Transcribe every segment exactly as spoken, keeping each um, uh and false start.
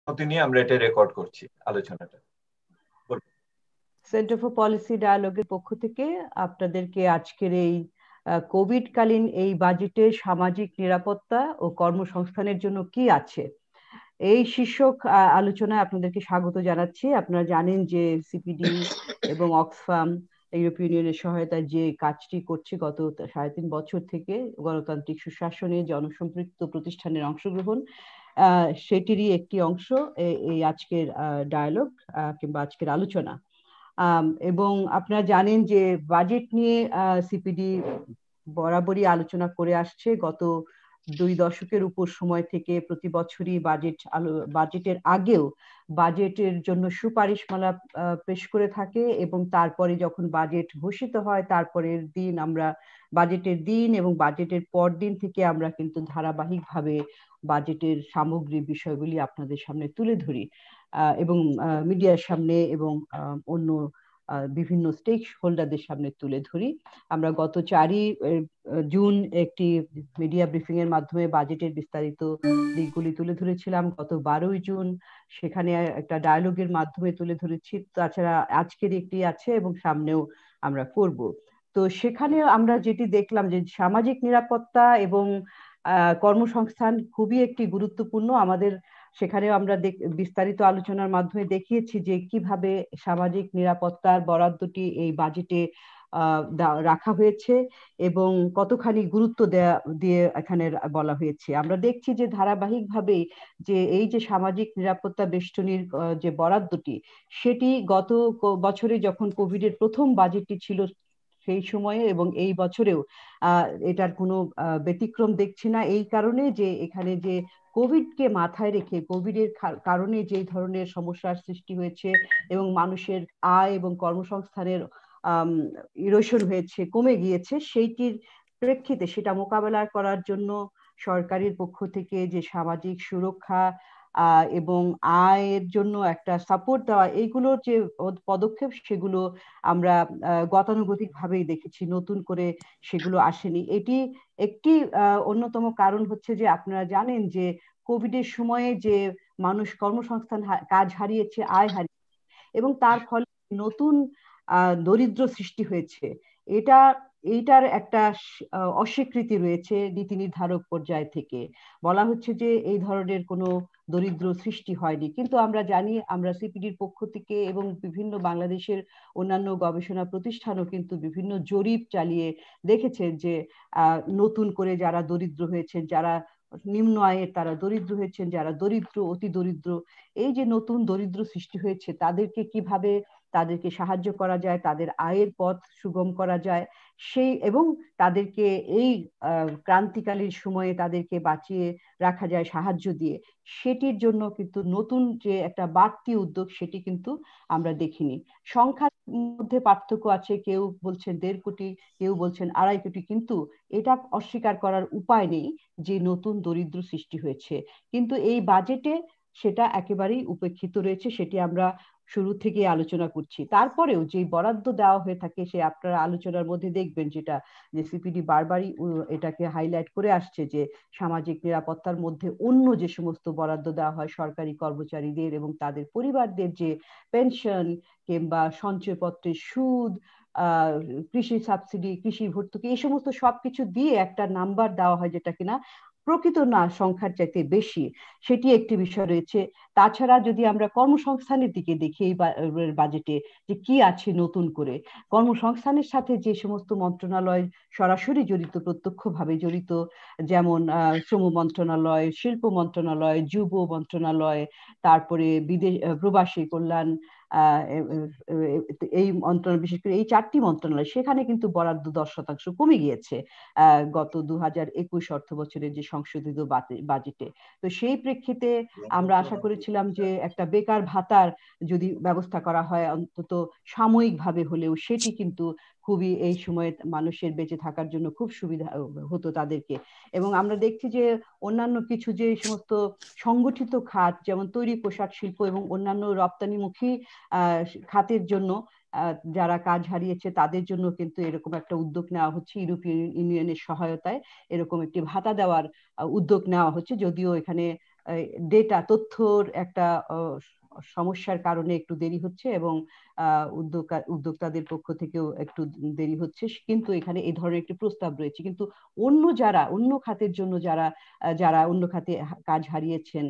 অনুমতি নিয়ে আমরা এটা রেকর্ড করছি আলোচনাটা। সেন্টার ফর পলিসি ডায়ালগের পক্ষ থেকে আপনাদেরকে আজকের এই কোভিড কালীন এই বাজেটে সামাজিক নিরাপত্তা ও কর্মসংস্থানের জন্য কি আছে এই শীর্ষক আলোচনায় আপনাদেরকে স্বাগত জানাচ্ছি। আপনারা জানেন যে সিপিডি এবং অক্সফাম ইউরোপীয় ইউনিয়নের সহায়তায় যে কাজটি করছে গত সাড়ে তিন বছর থেকে, গণতান্ত্রিক সুশাসনে জনসম্পৃক্ত প্রতিষ্ঠানের অংশগ্রহণ, সেটিরই একটি অংশ এই আজকের ডায়ালগ কিংবা আজকের আলোচনা। এবং আপনারা জানেন যে বাজেট নিয়ে সিপিডি বরাবরই আলোচনা করে আসছে। গত দুই দশকের উপর সময় থেকে প্রতি বছরই বাজেট বাজেটের আগেও বাজেটের জন্য সুপারিশমালা পেশ করে থাকে এবং তারপরে যখন বাজেট ঘোষিত হয় তারপরের দিন আমরা বাজেটের দিন এবং বাজেটের পর দিন থেকে আমরা কিন্তু ধারাবাহিকভাবে বাজেটের সামগ্রিক বিষয়গুলি আপনাদের সামনে তুলে ধরি এবং মিডিয়ার সামনে এবং অন্য বিভিন্ন স্টেক হোল্ডারদের সামনে তুলে ধরি। আমরা গত চারই জুন একটি মিডিয়া ব্রিফিং এর মাধ্যমে বাজেটের বিস্তারিত দিকগুলি তুলে ধরেছিলাম। গত বারোই জুন সেখানে একটা ডায়ালগের মাধ্যমে তুলে ধরেছি। তাছাড়া আজকের একটি আছে এবং সামনেও আমরা করব। তো সেখানে আমরা যেটি দেখলাম যে সামাজিক নিরাপত্তা এবং কর্মসংস্থান খুবই একটি গুরুত্বপূর্ণ। আমাদের সেখানেও আমরা বিস্তারিত আলোচনার মাধ্যমে দেখিয়েছি যে কিভাবে সামাজিক নিরাপত্তার বরাদ্দটি এই বাজেটে রাখা হয়েছে এবং কতখানি গুরুত্ব দেয়া দিয়ে এখানে বলা হয়েছে। আমরা দেখছি যে ধারাবাহিকভাবে যে এই যে সামাজিক নিরাপত্তা বেষ্টনীর যে বরাদ্দটি, সেটি গত বছরে যখন কোভিডের প্রথম বাজেটটি ছিল সেই সময়ে এবং এই বছরেও আহ এটার কোনো ব্যতিক্রম দেখছি না। এই কারণে যে এখানে যে কোভিডকে মাথায় রেখে কোভিডের কারণে যে ধরনের সমস্যার সৃষ্টি হয়েছে এবং মানুষের আয় এবং কর্মসংস্থানের আহ ইরোশন হয়েছে, কমে গিয়েছে, সেইটির প্রেক্ষিতে সেটা মোকাবেলা করার জন্য সরকারের পক্ষ থেকে যে সামাজিক সুরক্ষা আহ এবং আয়ের জন্য একটা সাপোর্ট দেওয়া, এইগুলোর যে পদক্ষেপ সেগুলো আমরা গতানুগতিক ভাবেই দেখেছি, নতুন করে সেগুলো আসেনি। এটি একটি অন্যতম কারণ হচ্ছে যে আপনারা জানেন যে কোভিডের সময়ে যে মানুষ কর্মসংস্থান কাজ হারিয়েছে, আয় হারিয়েছে এবং তার ফলে নতুন আহ দরিদ্র সৃষ্টি হয়েছে। এটা এইটার একটা অস্বীকৃতি রয়েছে নীতি নির্ধারক পর্যায় থেকে। বলা হচ্ছে যে এই ধরনের কোনো দরিদ্র সৃষ্টি হয়নি, কিন্তু আমরা জানি, আমরা সিপিডির পক্ষ থেকে এবং বিভিন্ন বাংলাদেশের অন্যান্য গবেষণা প্রতিষ্ঠানও কিন্তু বিভিন্ন জরিপ চালিয়ে দেখেছে যে আহ নতুন করে যারা দরিদ্র হয়েছেন, যারা নিম্ন আয়ের তারা দরিদ্র হয়েছেন, যারা দরিদ্র অতি দরিদ্র, এই যে নতুন দরিদ্র সৃষ্টি হয়েছে তাদেরকে কিভাবে তাদেরকে সাহায্য করা যায়, তাদের আয়ের পথ সুগম করা যায় সেই এবং তাদেরকে এই ক্রান্তিকালীন সময়ে তাদেরকে বাঁচিয়ে রাখা যায় সাহায্য দিয়ে, সেটির জন্য কিন্তু নতুন যে একটা বাড়তি উদ্যোগ সেটি কিন্তু আমরা দেখিনি। সংখ্যার মধ্যে পার্থক্য আছে, কেউ বলছেন দেড় কোটি, কেউ বলছেন আড়াই কোটি, কিন্তু এটা অস্বীকার করার উপায় নেই যে নতুন দরিদ্র সৃষ্টি হয়েছে। কিন্তু এই বাজেটে সেটা একেবারেই উপেক্ষিত রয়েছে, সেটি আমরা শুরু থেকে আলোচনা করছি। তারপরেও যে বরাদ্দ দেওয়া হয়ে থাকে সে আপনারা আলোচনার মধ্যে দেখবেন যেটা যে সিপিডি বারবারই এটাকে হাইলাইট করে আসছে যে সামাজিক নিরাপত্তার মধ্যে অন্য যে সমস্ত বরাদ্দ দেওয়া হয় সরকারি কর্মচারীদের এবং তাদের পরিবারদের, যে পেনশন কিংবা সঞ্চয়পত্রের সুদ, আহ কৃষি সাবসিডি, কৃষি ভর্তুকি, এই সমস্ত সবকিছু দিয়ে একটা নাম্বার দেওয়া হয় যেটা কিনা প্রকৃত না সংখ্যার চাইতে বেশি, সেটি একটি বিষয় রয়েছে। তাছাড়া যদি আমরা কর্মসংস্থানের দিকে দেখি এই বাজেটে যে কি আছে নতুন করে, কর্মসংস্থানের সাথে যে সমস্ত মন্ত্রণালয় সরাসরি জড়িত, প্রত্যক্ষভাবে জড়িত, যেমন শ্রম মন্ত্রণালয়, শিল্প মন্ত্রণালয়, যুব মন্ত্রণালয়, তারপরে বিদেশ প্রবাসী কল্যাণ, এই মন্ত্রণালয়, বিশেষ করে এই চারটি মন্ত্রণালয়, সেখানে কিন্তু বরাদ্দ দশ শতাংশ কমে গিয়েছে গত দু হাজার একুশ অর্থ বছরের যে সংশোধিত বাজেটে। তো সেই প্রেক্ষিতে আমরা আশা করেছিলাম যে একটা বেকার ভাতার যদি ব্যবস্থা করা হয় অন্তত সাময়িকভাবে হলেও, সেটি কিন্তু খুবই এই সময়ে মানুষের বেঁচে থাকার জন্য খুব সুবিধা হতো তাদেরকে। এবং আমরা দেখছি যে অন্যান্য কিছু যে সমস্ত সংগঠিত খাত, যেমন তৈরি পোশাক শিল্প এবং অন্যান্য রপ্তানিমুখী আহ খাতের জন্য যারা কাজ হারিয়েছে তাদের জন্য কিন্তু এরকম একটা উদ্যোগ নেওয়া হচ্ছে, ইউরোপীয় ইউনিয়নের সহায়তায় এরকম একটি ভাতা দেওয়ার উদ্যোগ নেওয়া হচ্ছে। যদিও এখানে ডেটা তথ্যর একটা সমস্যার কারণে একটু দেরি হচ্ছে এবং উদ্যোক্তা উদ্যোক্তাদের পক্ষ থেকেও একটু দেরি হচ্ছে, কিন্তু এখানে এই ধরনের একটি প্রস্তাব রয়েছে। কিন্তু অন্য যারা অন্য খাতের জন্য যারা যারা অন্য খাতে কাজ হারিয়েছেন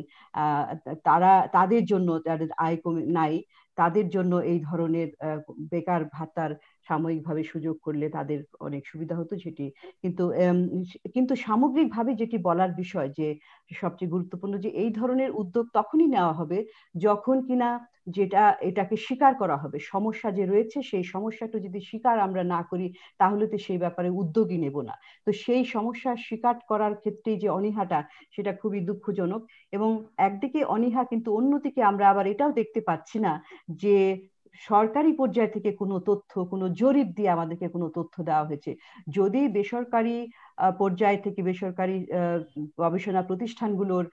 তারা তাদের জন্য যাদের আয় কমে নাই তাদের জন্য এই ধরনের বেকার ভাতার সাময়িকভাবে সুযোগ করলে তাদের অনেক সুবিধা হতো সেটি। কিন্তু কিন্তু সামগ্রিকভাবে যেটি বলার বিষয় যে সবচেয়ে গুরুত্বপূর্ণ যে এই ধরনের উদ্যোগ তখনই নেওয়া হবে যখন কিনা যেটা এটাকে স্বীকার করা হবে, সমস্যা যে রয়েছে সেই সমস্যাটা যদি স্বীকার আমরা না করি তাহলে তো সেই ব্যাপারে উদ্যোগই নেব না। তো সেই সমস্যা স্বীকার করার ক্ষেত্রে যে অনীহাটা সেটা খুবই দুঃখজনক। এবং একদিকে অনীহা, কিন্তু অন্যদিকে আমরা আবার এটাও দেখতে পাচ্ছি না যে সরকারি পর্যায় থেকে কোনো তথ্য, কোনো জরিপ দিয়ে আমাদেরকে কোনো তথ্য দেওয়া হয়েছে। যদি বেসরকারি পর্যায় থেকে বেসরকারি গবেষণা প্রতিষ্ঠানগুলোর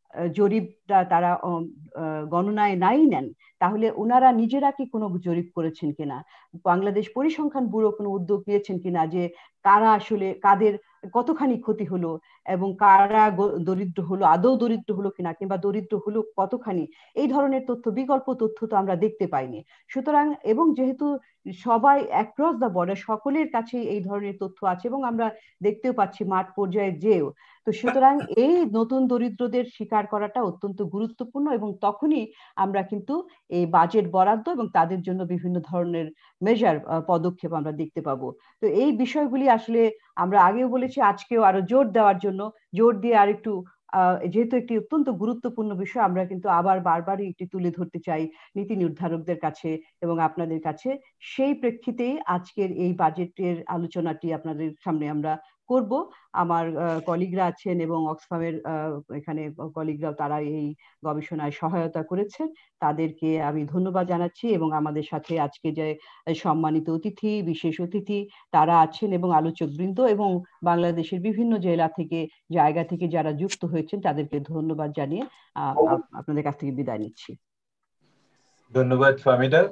জরিপটা তারা গণনায় নাই নেন, তাহলে ওনারা নিজেরা কি কোনো জরিপ করেছেন কিনা, বাংলাদেশ পরিসংখ্যান ব্যুরো কোনো উদ্যোগ নিয়েছেন কিনা যে কারা আসলে কাদের কতখানি ক্ষতি হলো এবং কারা দরিদ্র হলো, আদৌ দরিদ্র হলো কিনা, কিংবা দরিদ্র হলো কতখানি, এই ধরনের তথ্য, বিকল্প তথ্য তো আমরা দেখতে পাইনি। সুতরাং এবং যেহেতু সবাই অ্যাক্রস দ্য বর্ডার সকলের কাছে এই ধরনের তথ্য আছে এবং আমরা দেখতেও পাচ্ছি মাঠ পর্যায়ে যেও, তো সুতরাং এই নতুন দরিদ্রদের স্বীকার করাটা অত্যন্ত গুরুত্বপূর্ণ এবং তখনই আমরা কিন্তু এই বাজেট বরাদ্দ এবং তাদের জন্য বিভিন্ন ধরনের মেজার পদক্ষেপ আমরা দেখতে পাবো। তো এই বিষয়গুলি আসলে আমরা আগেও বলেছি, আজকেও আরো জোর দেওয়ার জন্য জোর দিয়ে আর একটু যেহেতু একটি অত্যন্ত গুরুত্বপূর্ণ বিষয় আমরা কিন্তু আবার বারবারই একটি তুলে ধরতে চাই নীতি নির্ধারকদের কাছে এবং আপনাদের কাছে। সেই প্রেক্ষিতেই আজকের এই বাজেটের আলোচনাটি আপনাদের সামনে আমরা করব। আমার কলিগরা আছেন এবং অক্সফামের এখানে কলিগরাও তারা এই গবেষণায় সহায়তা করেছে, তাদেরকে আমি ধন্যবাদ জানাচ্ছি। এবং আমাদের সাথে আজকে যে সম্মানিত অতিথি, বিশেষ অতিথি তারা আছেন এবং আলোচক বৃন্দ এবং বাংলাদেশের বিভিন্ন জেলা থেকে জায়গা থেকে যারা যুক্ত হয়েছেন তাদেরকে ধন্যবাদ জানিয়ে আপনাদের কাছ থেকে বিদায় নিচ্ছি। ধন্যবাদ ফাহমিদা,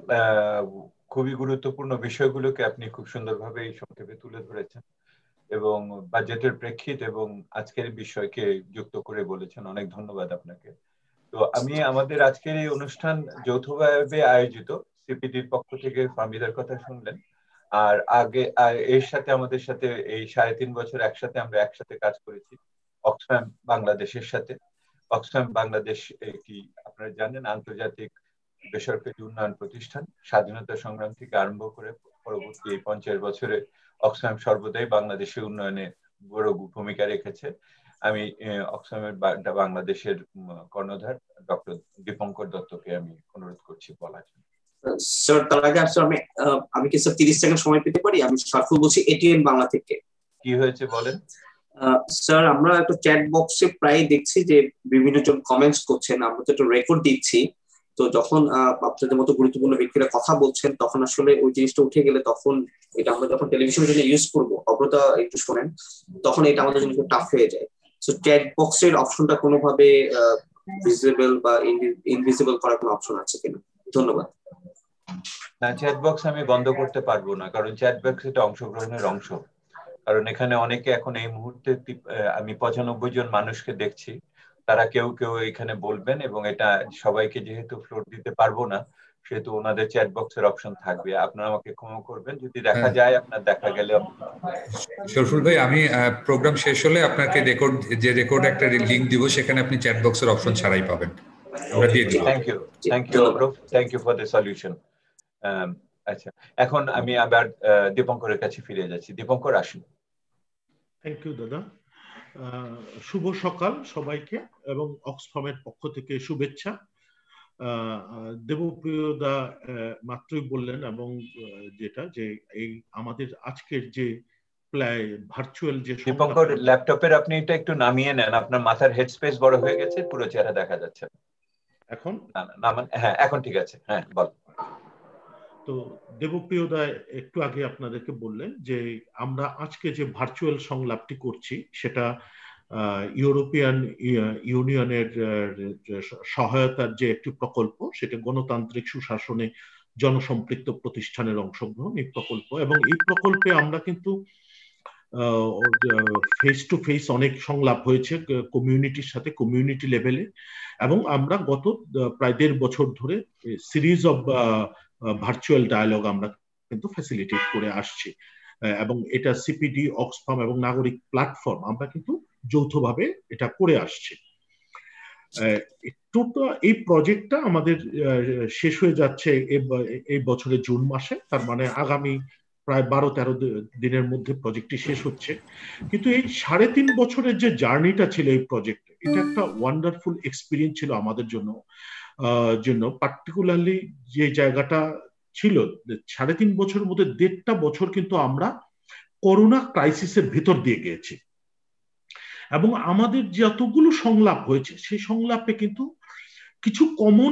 খুবই গুরুত্বপূর্ণ বিষয়গুলোকে আপনি খুব সুন্দরভাবে এই সংক্ষেপে তুলে ধরেছেন এবং বাজেটের প্রেক্ষিত এবং আজকের বিষয়কে যুক্ত করে বলেছেন। অনেক ধন্যবাদ আপনাকে। তো আমি আমাদের আজকের এই অনুষ্ঠান যৌথভাবে আয়োজিত, সিপিডির পক্ষ থেকে ফাহমিদার কথা শুনলেন, আর আগে এর সাথে আমাদের সাথে এই সাড়ে তিন বছর একসাথে আমরা একসাথে কাজ করেছি অক্সফাম বাংলাদেশের সাথে। অক্সফাম বাংলাদেশ একটি, আপনারা জানেন, আন্তর্জাতিক বেসরকারি উন্নয়ন প্রতিষ্ঠান। স্বাধীনতা সংগ্রাম থেকে আরম্ভ করে পরবর্তী এই পঞ্চাশ বছরে অক্সফাম সর্বদাই বাংলাদেশের উন্নয়নে বড় ভূমিকা রেখেছে। আমি অক্সফামের বাংলাদেশের কর্ণধার ডক্টর দীপঙ্কর দত্তকে আমি অনুরোধ করছি বলার জন্য। স্যার, তার আগে আমি আমি কি স্যার তিরিশ সেকেন্ড সময় পেতে পারি? আমি সারফুল বলছি এটিএন বাংলা থেকে। কি হয়েছে বলেন। স্যার, আমরা একটা চ্যাট বক্সে প্রায় দেখছি যে বিভিন্ন জন কমেন্টস করছেন, আমরা তো একটা রেকর্ড দিচ্ছি, তো যখন আপনাদের মতো গুরুত্বপূর্ণ ব্যক্তিরা কথা বলছেন তখন আসলে ওই জিনিসটা উঠে গেলে তখন এটা আমরা যখন টেলিভিশনের জন্য ইউজ করবো, অগ্রতা একটু শোনেন, তখন এটা আমাদের জন্য টাফ হয়ে যায়। সো চ্যাট বক্সের অপশনটা কোনোভাবে ভিজিবল বা ইনভিজিবল করার কোনো অপশন আছে কিনা? ধন্যবাদ। না, চ্যাট বক্স আমি বন্ধ করতে পারবো না, কারণ চ্যাট বক্স এটা অংশগ্রহণের অংশ। কারণ এখানে অনেকে এখন এই মুহূর্তে আমি পঁচানব্বই জন মানুষকে দেখছি, তারা কেউ কেউ এখানে বলবেন এবং এটা সবাইকে যেহেতু ফ্লোর দিতে পারবো না সেহেতু ওনাদের চ্যাট বক্সের অপশন থাকবে। আপনারা আমাকে ক্ষমা করবেন যদি দেখা যায়, আপনার দেখা গেলে। শরফুল ভাই, আমি প্রোগ্রাম শেষ হলে আপনাকে রেকর্ড যে রেকর্ড একটা লিংক দিব, সেখানে আপনি চ্যাট বক্সের অপশন ছাড়াই পাবেন। আমরা দিয়ে দিব। থ্যাংক ইউ, থ্যাংক ইউ অব্রভ, thank you for the solution. আচ্ছা, এখন আমি আবার দীপঙ্করের কাছে ফিরে যাচ্ছি। দীপঙ্কর, আসুন। থ্যাংক ইউ দাদা। শুভ সকাল সবাইকে এবং অক্সফামের পক্ষ থেকে শুভেচ্ছা। দেবপ্রিয় দা মাত্রই বললেন এবং যেটা যে এই আমাদের আজকের যে প্রায় ভার্চুয়াল যে দীপঙ্কর, ল্যাপটপের আপনি এটা একটু নামিয়ে নেন, আপনার মাথার হেডস্পেস বড় হয়ে গেছে, পুরো চেহারা দেখা যাচ্ছে এখন। হ্যাঁ, এখন ঠিক আছে। হ্যাঁ, বল। তো দেবপ্রিয় দা একটু আগে আপনাদেরকে বললেন যে আমরা আজকে যে ভার্চুয়াল সংলাপটি করছি সেটা ইউরোপিয়ান ইউনিয়নের সহায়তার যে একটি প্রকল্প, সেটা গণতান্ত্রিক সুশাসনে জনসম্পৃক্ত প্রতিষ্ঠানের অংশগ্রহণ এই প্রকল্প। এবং এই প্রকল্পে আমরা কিন্তু ফেস টু ফেস অনেক সংলাপ হয়েছে কমিউনিটির সাথে, কমিউনিটি লেভেলে, এবং আমরা গত প্রায় দেড় বছর ধরে সিরিজ অফ ভার্চুয়াল ডায়ালগ আমরা কিন্তু ফ্যাসিলিটেট করে আসছি, এবং এটা সিপিডি, অক্সফাম এবং নাগরিক প্ল্যাটফর্ম আমরা কিন্তু যৌথভাবে এটা করে আসছি। টোটাল এই প্রজেক্টটা আমাদের শেষ হয়ে যাচ্ছে এই বছরের জুন মাসে, তার মানে আগামী প্রায় বারো তেরো দিনের মধ্যে প্রজেক্টটি শেষ হচ্ছে। কিন্তু এই সাড়ে তিন বছরের যে জার্নিটা ছিল এই প্রজেক্টে, এটা একটা ওয়ান্ডারফুল এক্সপিরিয়েন্স ছিল আমাদের জন্য জন্য পার্টিকুলারলি যে জায়গাটা ছিল, সাড়ে তিন বছরের মধ্যে দেড়টা বছর কিন্তু আমরা করোনা ক্রাইসিসের ভিতর দিয়ে গিয়েছি, এবং আমাদের যতগুলো সংলাপ হয়েছে সেই সংলাপে কিন্তু কিছু কমন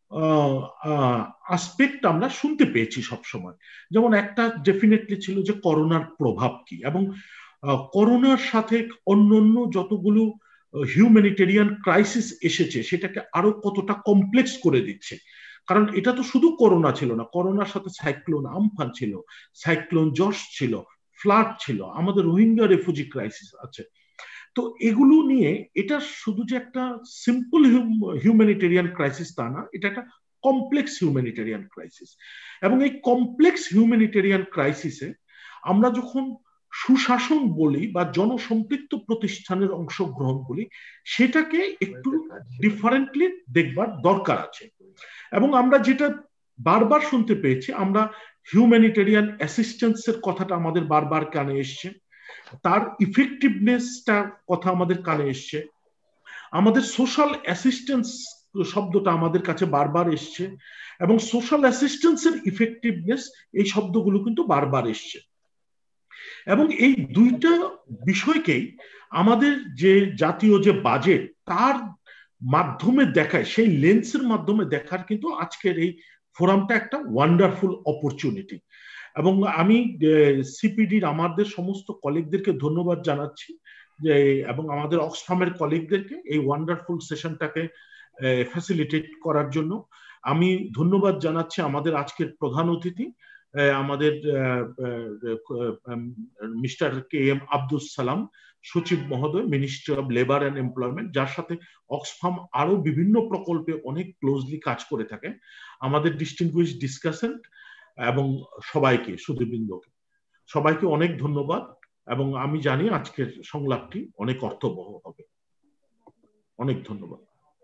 আসপেক্ট আমরা শুনতে পেয়েছি সবসময়। যেমন একটা ডেফিনেটলি ছিল যে করোনার প্রভাব কি, এবং করোনার সাথে অন্যান্য যতগুলো হিউম্যানিটেরিয়ান ক্রাইসিস এসেছে সেটাকে আরো কতটা কমপ্লেক্স করে দিচ্ছে। কারণ এটা তো শুধু করোনা ছিল না, করোনার সাথে সাইক্লোন আমফান ছিল, সাইক্লোন জশ ছিল, ফ্লাড ছিল, আমাদের রোহিঙ্গা রেফুজি ক্রাইসিস আছে। তো এগুলো নিয়ে এটা শুধু যে একটা সিম্পল হিউম্যানিটেরিয়ান ক্রাইসিস তা না, এটা একটা কমপ্লেক্স হিউম্যানিটেরিয়ান ক্রাইসিস। এবং এই কমপ্লেক্স হিউম্যানিটেরিয়ান ক্রাইসিসে আমরা যখন সুশাসন বলি বা জনসম্পৃক্ত প্রতিষ্ঠানের অংশগ্রহণ বলি, সেটাকে একটু ডিফারেন্টলি দেখবার দরকার আছে। এবং আমরা যেটা বারবার শুনতে পেয়েছি, আমরা হিউম্যানিটেরিয়ান অ্যাসিস্ট্যান্সের কথাটা আমাদের বারবার কানে এসছে, তার ইফেক্টিভনেসটা কথা আমাদের কানে এসছে, আমাদের সোশ্যাল অ্যাসিস্ট্যান্স শব্দটা আমাদের কাছে বারবার এসছে, এবং সোশ্যাল অ্যাসিস্ট্যান্সের ইফেক্টিভনেস এই শব্দগুলো কিন্তু বারবার এসছে। এবং এই দুইটা বিষয়কেই আমাদের যে জাতীয় যে বাজেট তার মাধ্যমে দেখায়, সেই লেন্সের মাধ্যমে দেখার কিন্তু আজকের এই ফোরামটা একটা ওয়ান্ডারফুল অপরচুনিটি। এবং আমি সিপিডির আমাদের সমস্ত কলিগদেরকে ধন্যবাদ জানাচ্ছি, যে এবং আমাদের অক্সফামের কলিগদেরকে এই ওয়ান্ডারফুল সেশনটাকে ফ্যাসিলিটেট করার জন্য। আমি ধন্যবাদ জানাচ্ছি আমাদের আজকের প্রধান অতিথি, আমাদের mister K M Abdul Salam, সচিব মহোদয়, ministry of labour and employment, যার সাথে অক্সফাম আরো বিভিন্ন প্রকল্পে অনেক ক্লোজলি কাজ করে থাকে, আমাদের ডিস্টিংগুইশ ডিসকাসেন্ট, এবং সবাইকে, সুধীবৃন্দকে সবাইকে অনেক ধন্যবাদ। এবং আমি জানি আজকের সংলাপটি অনেক অর্থবহ হবে। অনেক ধন্যবাদ।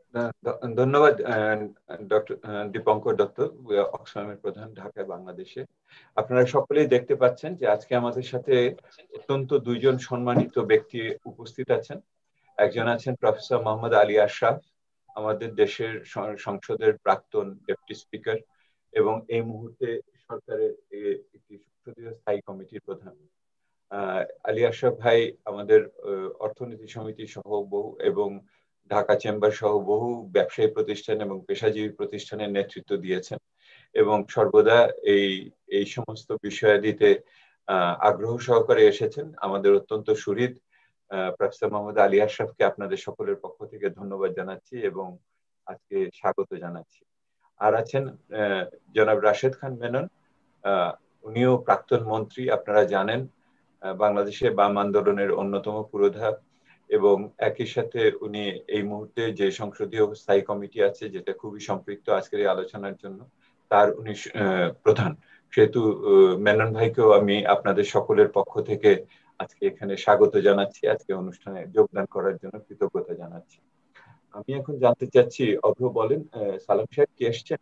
ধন্যবাদ ডক্টর দীপঙ্কর দত্ত, অক্সফামের প্রধান, ঢাকায় বাংলাদেশে। আপনারা সকলেই দেখতে পাচ্ছেন যে আজকে আমাদের সাথে অত্যন্ত দুইজন সম্মানিত ব্যক্তি উপস্থিত আছেন। একজন আছেন প্রফেসর মোহাম্মদ আলী আশরাফ, আমাদের দেশের সংসদের প্রাক্তন ডেপুটি স্পিকার এবং এই মুহূর্তে সরকারের একটি সংসদীয় স্থায়ী কমিটির প্রধান। আহ আলী আশরাফ ভাই আমাদের অর্থনীতি সমিতি সহ বহু এবং ঢাকা চেম্বার সহ বহু ব্যবসায়ী প্রতিষ্ঠান এবং পেশাজীবী প্রতিষ্ঠানের নেতৃত্ব দিয়েছেন, এবং সর্বদা এই এই সমস্ত বিষয়াদিতে আহ আগ্রহ সহকারে এসেছেন। আমাদের অত্যন্ত সুহৃদ প্রফেসর মোহাম্মদ আলী আশরাফকে আপনাদের সকলের পক্ষ থেকে ধন্যবাদ জানাচ্ছি এবং আজকে স্বাগত জানাচ্ছি। আর আছেন আহ জনাব রাশেদ খান মেনন, আহ উনিও প্রাক্তন মন্ত্রী, আপনারা জানেন বাংলাদেশে বাম আন্দোলনের অন্যতম পুরোধা, এবং একই সাথে উনি এই মুহূর্তে যে সংসদীয় স্থায়ী কমিটি আছে যেটা খুবই সম্পৃক্ত আজকের এই আলোচনার জন্য, তার উনি প্রধান। সেহেতু মেনন ভাইকেও আমি আপনাদের সকলের পক্ষ থেকে আজকে এখানে স্বাগত জানাচ্ছি, আজকে অনুষ্ঠানে যোগদান করার জন্য কৃতজ্ঞতা জানাচ্ছি। আমি এখন জানতে চাচ্ছি, অভ্র বলেন, সালাম সাহেব কি এসছেন?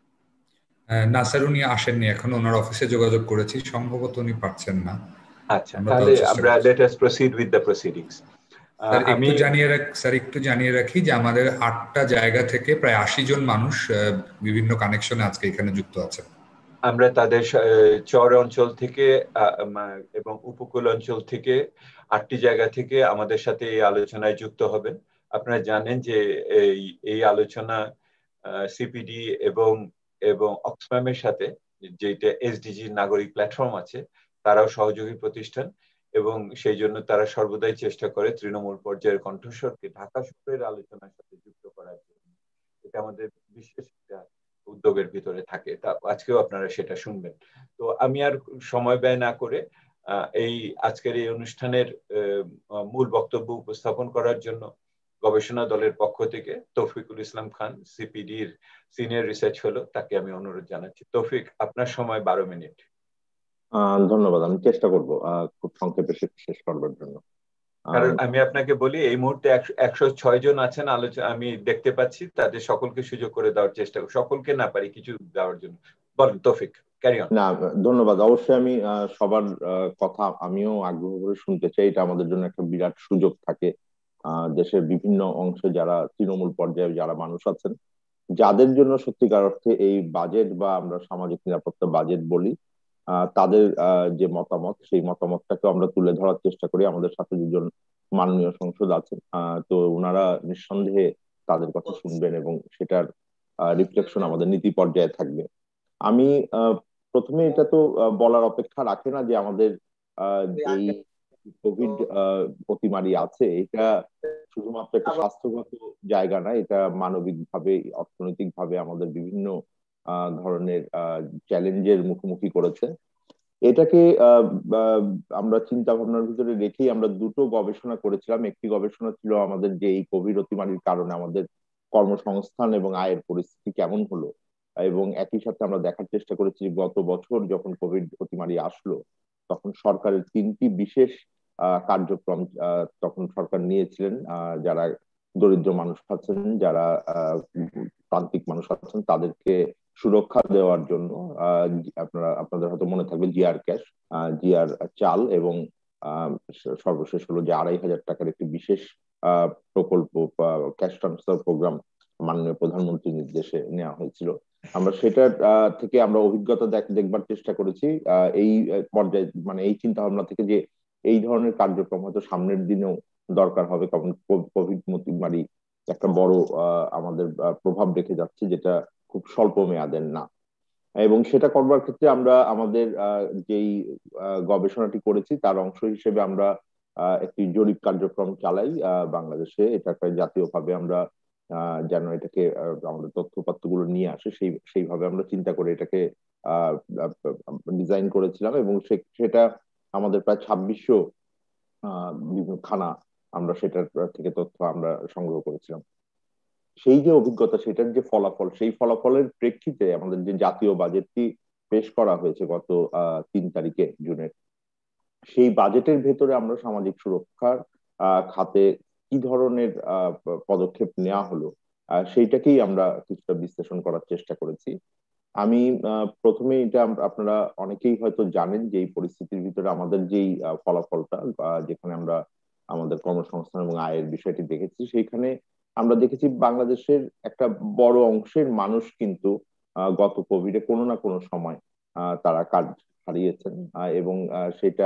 না স্যার, উনি আসেননি এখন, ওনার অফিসে যোগাযোগ করেছি, সম্ভবত উনি পারছেন না। আচ্ছা, তাহলে আমরা let us proceed with the proceedings. Sir একটু জানিয়ে রাখ স্যার একটু জানিয়ে রাখি যে আমাদের আটটা জায়গা থেকে প্রায় আশি জন মানুষ বিভিন্ন কানেকশনে আজকে এখানে যুক্ত আছে। আমরা তাদের চর অঞ্চল থেকে এবং উপকূল অঞ্চল থেকে আটটি জায়গা থেকে আমাদের সাথে এই আলোচনায় যুক্ত হবেন। আপনারা জানেন যে এই এই আলোচনা সিপিডি এবং এবং অক্সফামের সাথে, যেটা এসডিজি নাগরিক প্ল্যাটফর্ম আছে, তারাও সহযোগী প্রতিষ্ঠান, এবং সেই জন্য তারা সর্বদাই চেষ্টা করে তৃণমূল পর্যায়ের কণ্ঠস্বরকে ঢাকা শহরের আলোচনার সাথে যুক্ত করার জন্য। এটা আমাদের বিশেষ একটা উদ্যোগের ভিতরে থাকে, তা আজকেও আপনারা সেটা শুনবেন। তো আমি আর সময় ব্যয় না করে এই আজকের এই অনুষ্ঠানের মূল বক্তব্য উপস্থাপন করার জন্য গবেষণা দলের পক্ষ থেকে তৌফিকুল ইসলাম খান, সিপিডির সিনিয়র রিসার্চ ফেলো, তাকে আমি অনুরোধ জানাচ্ছি। তৌফিক, আপনার সময় বারো মিনিট। ধন্যবাদ, আমি চেষ্টা করবো খুব সংক্ষেপে শেষ করবার জন্য। কারণ আমি আপনাকে বলি, এই মুহূর্তে একশো ছয় জন আছেন আলোচনা, আমি দেখতে পাচ্ছি, তাদের সকলকে সুযোগ করে দেওয়ার চেষ্টা করি, সকলকে না পারি কিছু দেওয়ার জন্য। বলেন তৌফিক, ক্যারি অন। না, ধন্যবাদ। অবশ্যই আমি সবার কথা আমিও আগ্রহ করে শুনতে চাই। এটা আমাদের জন্য একটা বিরাট সুযোগ থাকে। দেশের বিভিন্ন অংশে যারা তৃণমূল পর্যায়ে যারা মানুষ আছেন, যাদের জন্য সত্যিকার অর্থে এই বাজেট বা আমরা সামাজিক নিরাপত্তা বাজেট বলি, তাদের যে মতামত, সেই মতামতটাকে আমরা তুলে ধরার চেষ্টা করি। আমাদের সাথে দুজন মাননীয় সংসদ আছেন, তো ওনারা নিঃসন্দেহে তাদের কথা শুনবেন এবং সেটার রিফ্লেকশন আমাদের নীতি পর্যায়ে থাকবে। আমি প্রথমে এটা তো বলার অপেক্ষা রাখে না যে আমাদের এই কোভিড অতিমারি আছে, এটা শুধুমাত্র একটা স্বাস্থ্যগত জায়গা না, এটা মানবিক ভাবে, অর্থনৈতিক ভাবে আমাদের বিভিন্ন ধরনের চ্যালেঞ্জের মুখোমুখি করেছে। এটাকে আমরা চিন্তা ভাবনার ভিতরে রেখেই আমরা দুটো গবেষণা করেছিলাম। একটি গবেষণা ছিল আমাদের যে এই কোভিড অতিমারির কারণে আমাদের কর্মসংস্থান এবং আয়ের পরিস্থিতি কেমন হলো, এবং একই সাথে আমরা দেখার চেষ্টা করেছি গত বছর যখন কোভিড অতিমারি আসলো তখন সরকারের তিনটি বিশেষ কার্যক্রম তখন সরকার নিয়েছিলেন। যারা দরিদ্র মানুষ আছেন, যারা প্রান্তিক মানুষ আছেন, তাদেরকে সুরক্ষা দেওয়ার জন্য আপনারা আপনাদের হয়তো মনে থাকবে জিআর ক্যাশ, জিআর চাল এবং সর্বশেষ হলো যে আড়াই হাজার টাকার একটি বিশেষ প্রকল্প, ক্যাশ ট্রান্সফার প্রোগ্রাম মাননীয় প্রধানমন্ত্রীর নির্দেশে নেওয়া হয়েছিল। আমরা সেটা থেকে আমরা অভিজ্ঞতা দেখবার চেষ্টা করেছি এই পর্যায়ে, মানে এই চিন্তা ভাবনা থেকে যে এই ধরনের কার্যক্রম হয়তো সামনের দিনেও দরকার হবে, কারণ কোভিড মহামারী একটা বড় আমাদের প্রভাব রেখে যাচ্ছে, যেটা খুব স্বল্প মেয়াদের না। এবং সেটা করবার ক্ষেত্রে আমরা আমাদের যেই গবেষণাটি করেছি তার অংশ হিসেবে আমরা একটি জরিপ কার্যক্রম চালাই বাংলাদেশে। এটাকে জাতীয়ভাবে আমরা যেন এটাকে আমাদের তথ্যপত্রগুলো নিয়ে আসে, সেই সেইভাবে আমরা চিন্তা করে এটাকে ডিজাইন করেছিলাম। এবং সেটা আমাদের প্রায় ছাব্বিশশো বিভিন্ন খানা আমরা সেটার থেকে তথ্য আমরা সংগ্রহ করেছিলাম। সেই যে অভিজ্ঞতা, সেটার যে ফলাফল, সেই ফলাফলের প্রেক্ষিতে আমাদের যে জাতীয় বাজেটটি পেশ করা হয়েছে গত আহ তিন তারিখে জুনের, সেই বাজেটের ভেতরে আমরা সামাজিক সুরক্ষার আহ খাতে কি ধরনের আহ পদক্ষেপ নেওয়া হলো সেইটাকেই আমরা কিছুটা বিশ্লেষণ করার চেষ্টা করেছি। আমি প্রথমে এটা আপনারা অনেকেই হয়তো জানেন যে এই পরিস্থিতির ভিতরে আমাদের যেই ফলাফলটা, যেখানে আমরা আমাদের কর্মসংস্থান এবং আয়ের বিষয়টি দেখেছি, সেইখানে আমরা দেখেছি বাংলাদেশের একটা বড় অংশের মানুষ কিন্তু গত কোভিডে কোনো না কোনো সময় তারা কাজ হারিয়েছেন, এবং সেটা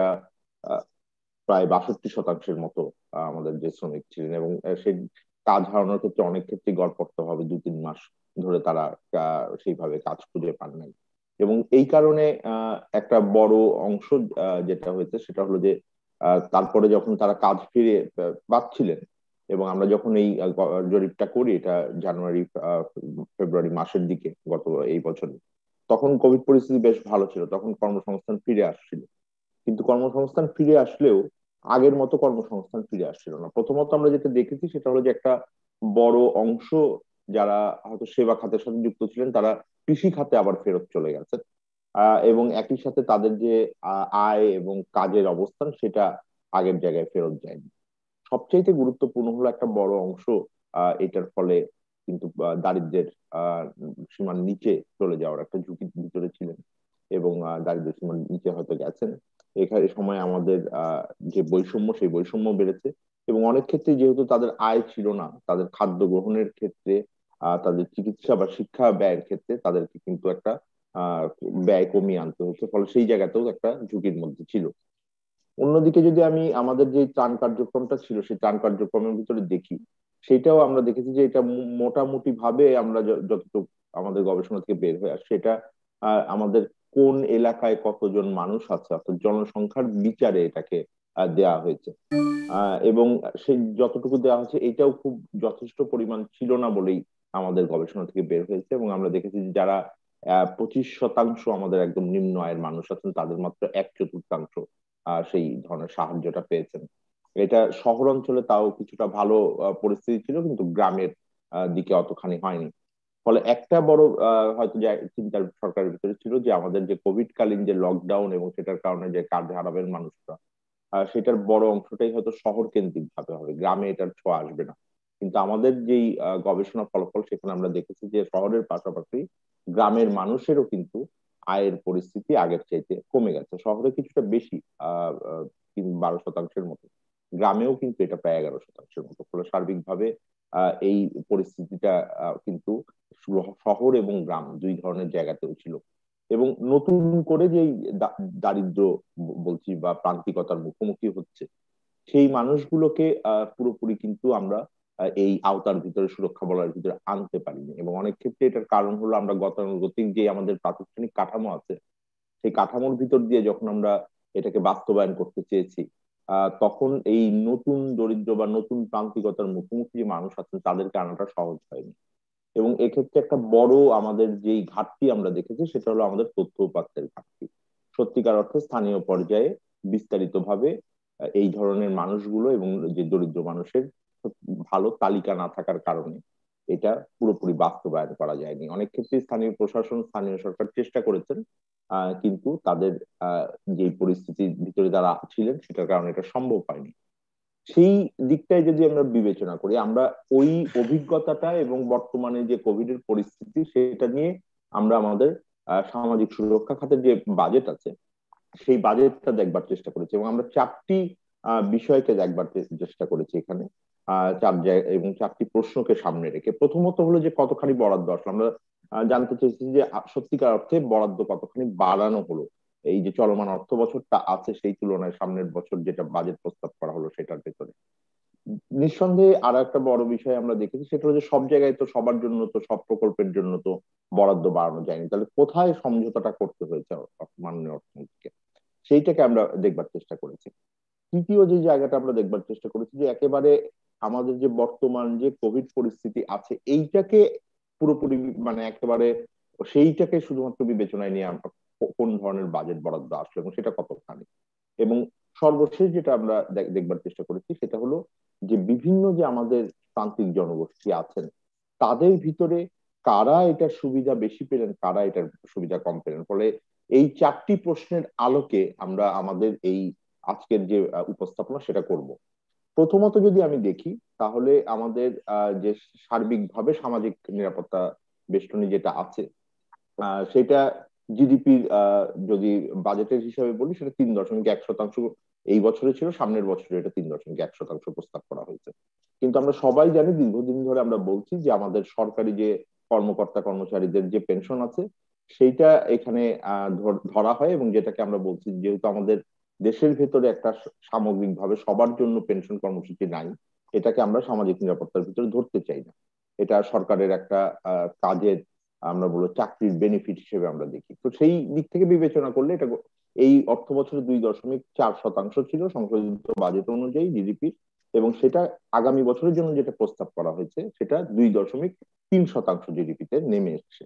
প্রায় বাষট্টি শতাংশের মতো আমাদের যে শ্রমিক ছিলেন, এবং সেই কাজ হারানোর ক্ষেত্রে অনেক ক্ষেত্রে গড়পড়তে হবে দু তিন মাস ধরে তারা সেইভাবে কাজ খুঁজে পান নাই। এবং এই কারণে একটা বড় অংশ যেটা হয়েছে সেটা হলো যে তারপরে যখন তারা কাজ ফিরে পাচ্ছিলেন, এবং আমরা যখন এই জরিপটা করি, এটা জানুয়ারি ফেব্রুয়ারি মাসের দিকে গত এই বছরে, তখন কোভিড পরিস্থিতি বেশ ভালো ছিল, তখন কর্মসংস্থান ফিরে আসছিল। কিন্তু কর্মসংস্থান ফিরে আসলেও আগের মতো কর্মসংস্থান ফিরে আসছিল না। প্রথমত আমরা যেটা দেখেছি সেটা হলো যে একটা বড় অংশ যারা হয়তো সেবা খাতের সাথে যুক্ত ছিলেন তারা কৃষি খাতে আবার ফেরত চলে গেছেন, আহ এবং একই সাথে তাদের যে আয় এবং কাজের অবস্থান সেটা আগের জায়গায় ফেরত যায়নি। সবচাইতে গুরুত্বপূর্ণ হলো একটা বড় অংশ আহ এটার ফলে কিন্তু দারিদ্র্যের আহ সীমার নিচে চলে যাওয়ার একটা ঝুঁকির ভিতরে ছিলেন, এবং দারিদ্র্য সীমার নিচে হয়তো গেছেন। এখানে সময় আমাদের আহ যে বৈষম্য, সেই বৈষম্য বেড়েছে, এবং অনেক ক্ষেত্রে যেহেতু তাদের আয় ছিল না, তাদের খাদ্য গ্রহণের ক্ষেত্রে, আহ তাদের চিকিৎসা বা শিক্ষা ব্যয়ের ক্ষেত্রে তাদেরকে কিন্তু একটা আহ ব্যয় কমিয়ে আনতে হচ্ছে, ফলে সেই জায়গাতেও একটা ঝুঁকির মধ্যে ছিল। অন্যদিকে যদি আমি আমাদের যে ত্রাণ কার্যক্রমটা ছিল সেই ত্রাণ কার্যক্রমের ভিতরে দেখি, সেটাও আমরা দেখেছি যে এটা মোটামুটি ভাবে আমরা যতটুকু আমাদের গবেষণা থেকে বের হয়ে আসছে, এটা আমাদের কোন এলাকায় কতজন মানুষ আছে অর্থাৎ জনসংখ্যার বিচারে এটাকে দেয়া হয়েছে, আহ এবং সেই যতটুকু দেওয়া হয়েছে এটাও খুব যথেষ্ট পরিমাণ ছিল না বলেই আমাদের গবেষণা থেকে বের হয়েছে। এবং আমরা দেখেছি যে যারা আহ পঁচিশ শতাংশ আমাদের একদম নিম্ন আয়ের মানুষ আছেন, তাদের মাত্র এক চতুর্থাংশ সেই ধরনের সাহায্যটা পেয়েছেন। এটা শহর অঞ্চলে তাও কিছুটা ভালো পরিস্থিতি ছিল, কিন্তু গ্রামের দিকে অতখানি হয়নি। ফলে একটা বড় হয়তো চিন্তার সরকারের ভিতরে ছিল যে আমাদের যে কোভিড কালীন যে লকডাউন এবং সেটার কারণে যে কাজ হারাবেন মানুষরা, সেটার বড় অংশটাই হয়তো শহর কেন্দ্রিক ভাবে হবে, গ্রামে এটার ছোঁয়া আসবে না। কিন্তু আমাদের যেই গবেষণা ফলাফল সেখানে আমরা দেখেছি যে শহরের পাশাপাশি গ্রামের মানুষেরও কিন্তু আয়ের পরিস্থিতি আগের চাইতে কমে গেছে। শহরে কিছুটা বেশি, আহ বারো শতাংশের মতো, গ্রামেও কিন্তু এটা প্রায় এগারো শতাংশের মতো। ফলে সার্বিকভাবে আহ এই পরিস্থিতিটা কিন্তু শহর এবং গ্রাম দুই ধরনের জায়গাতেও ছিল। এবং নতুন করে যে দারিদ্র বলছি বা প্রান্তিকতার মুখোমুখি হচ্ছে, সেই মানুষগুলোকে আহ পুরোপুরি কিন্তু আমরা এই আওতার ভিতরে, সুরক্ষা বলয়ের ভিতরে আনতে পারিনি। এবং অনেক ক্ষেত্রে এটার কারণ হলো আমরা গতানুগতিক যে আমাদের প্রাতিষ্ঠানিক কাঠামো আছে, সেই কাঠামোর ভিতর দিয়ে যখন আমরা এটাকে বাস্তবায়ন করতে চেয়েছি, আহ তখন এই নতুন দরিদ্র বা নতুন প্রান্তিকতার মুখোমুখি যে মানুষ আছেন তাদেরকে আনাটা সহজ হয়নি। এবং এক্ষেত্রে একটা বড় আমাদের যেই ঘাটতি আমরা দেখেছি সেটা হলো আমাদের তথ্য উপাত্তের ঘাটতি। সত্যিকার অর্থে স্থানীয় পর্যায়ে বিস্তারিত ভাবে এই ধরনের মানুষগুলো এবং যে দরিদ্র মানুষের ভালো তালিকা না থাকার কারণে এটা পুরোপুরি বাস্তবায়ন করা যায়নি। অনেক ক্ষেত্রে স্থানীয় প্রশাসন, স্থানীয় সরকার চেষ্টা করেছেন, আহ কিন্তু তাদের আহ যে পরিস্থিতির ভিতরে যারা ছিলেন সেটার কারণে এটা সম্ভব হয়নি। সেই দিকটাই যদি আমরা বিবেচনা করি, আমরা ওই অভিজ্ঞতাটা এবং বর্তমানে যে কোভিড এর পরিস্থিতি সেটা নিয়ে আমরা আমাদের সামাজিক সুরক্ষা খাতের যে বাজেট আছে সেই বাজেটটা দেখবার চেষ্টা করেছি। এবং আমরা চারটি বিষয়কে দেখবার চেষ্টা করেছি এখানে, আহ চার জায়গা এবং চারটি প্রশ্নকে সামনে রেখে। প্রথমত হলো যে কতখানি বরাদ্দ আসলো। আমরা জানতে চেয়েছি যে সত্যিকার অর্থে বরাদ্দ কতখানি বাড়ানো হলো এই যে চলমান অর্থ বছরটা আছে সেই তুলনায় সামনের বছর যেটা বাজেট প্রস্তাব করা হলো সেটার ভেতরে। নিঃসন্দেহে আর একটা বড় বিষয় আমরা দেখেছি সেটা হলো যে সব জায়গায় তো সবার জন্য তো সব প্রকল্পের জন্য তো বরাদ্দ বাড়ানো যায়নি, তাহলে কোথায় সমঝোতাটা করতে হয়েছে মাননীয় অর্থমন্ত্রীকে, সেইটাকে আমরা দেখবার চেষ্টা করেছি। তৃতীয় যে জায়গাটা আমরা দেখবার চেষ্টা করেছি যে একেবারে আমাদের যে বর্তমান যে কোভিড পরিস্থিতি আছে এইটাকে পুরোপুরি মানে একেবারে সেইটাকে শুধুমাত্র বিবেচনায় নিয়ে আমরা কোন ধরনের বাজেট বরাদ্দ আসলো এবং সেটা কতখানি। এবং সর্বশেষ যেটা আমরা দেখবার চেষ্টা করেছি সেটা হলো যে বিভিন্ন যে আমাদের প্রান্তিক জনগোষ্ঠী আছেন তাদের ভিতরে কারা এটার সুবিধা বেশি পেলেন, কারা এটার সুবিধা কম পেলেন। ফলে এই চারটি প্রশ্নের আলোকে আমরা আমাদের এই আজকের যে উপস্থাপনা সেটা করব। প্রথমত যদি আমি দেখি তাহলে আমাদের যে সার্বিকভাবে সামাজিক নিরাপত্তা বেষ্টনী যেটা আছে সেটা জিডিপির যদি বাজেটের হিসাবে বলি সেটা তিন দশমিক এক শতাংশ এই বছরে ছিল, সামনের বছরে এটা তিন দশমিক এক শতাংশ প্রস্তাব করা হয়েছে। কিন্তু আমরা সবাই জানি, দীর্ঘদিন ধরে আমরা বলছি যে আমাদের সরকারি যে কর্মকর্তা কর্মচারীদের যে পেনশন আছে সেইটা এখানে ধরা হয় এবং যেটাকে আমরা বলছি যেহেতু আমাদের দেশের ভেতরে একটা সামগ্রিকভাবে সবার জন্য পেনশন কর্মসূচি নাই, এটাকে আমরা সামাজিক নিরাপত্তার ভিতরে ধরতে চাই না। এটা সরকারের একটা কাজের আমরা বলবো চাকরির বেনিফিট হিসেবে আমরা দেখি। তো সেই দিক থেকে বিবেচনা করলে এটা এই অর্থ বছরে দুই দশমিক চার শতাংশ ছিল সংশোধিত বাজেট অনুযায়ী জিডিপি, এবং সেটা আগামী বছরের জন্য যেটা প্রস্তাব করা হয়েছে সেটা দুই দশমিক তিন শতাংশ জিডিপিতে নেমে এসছে।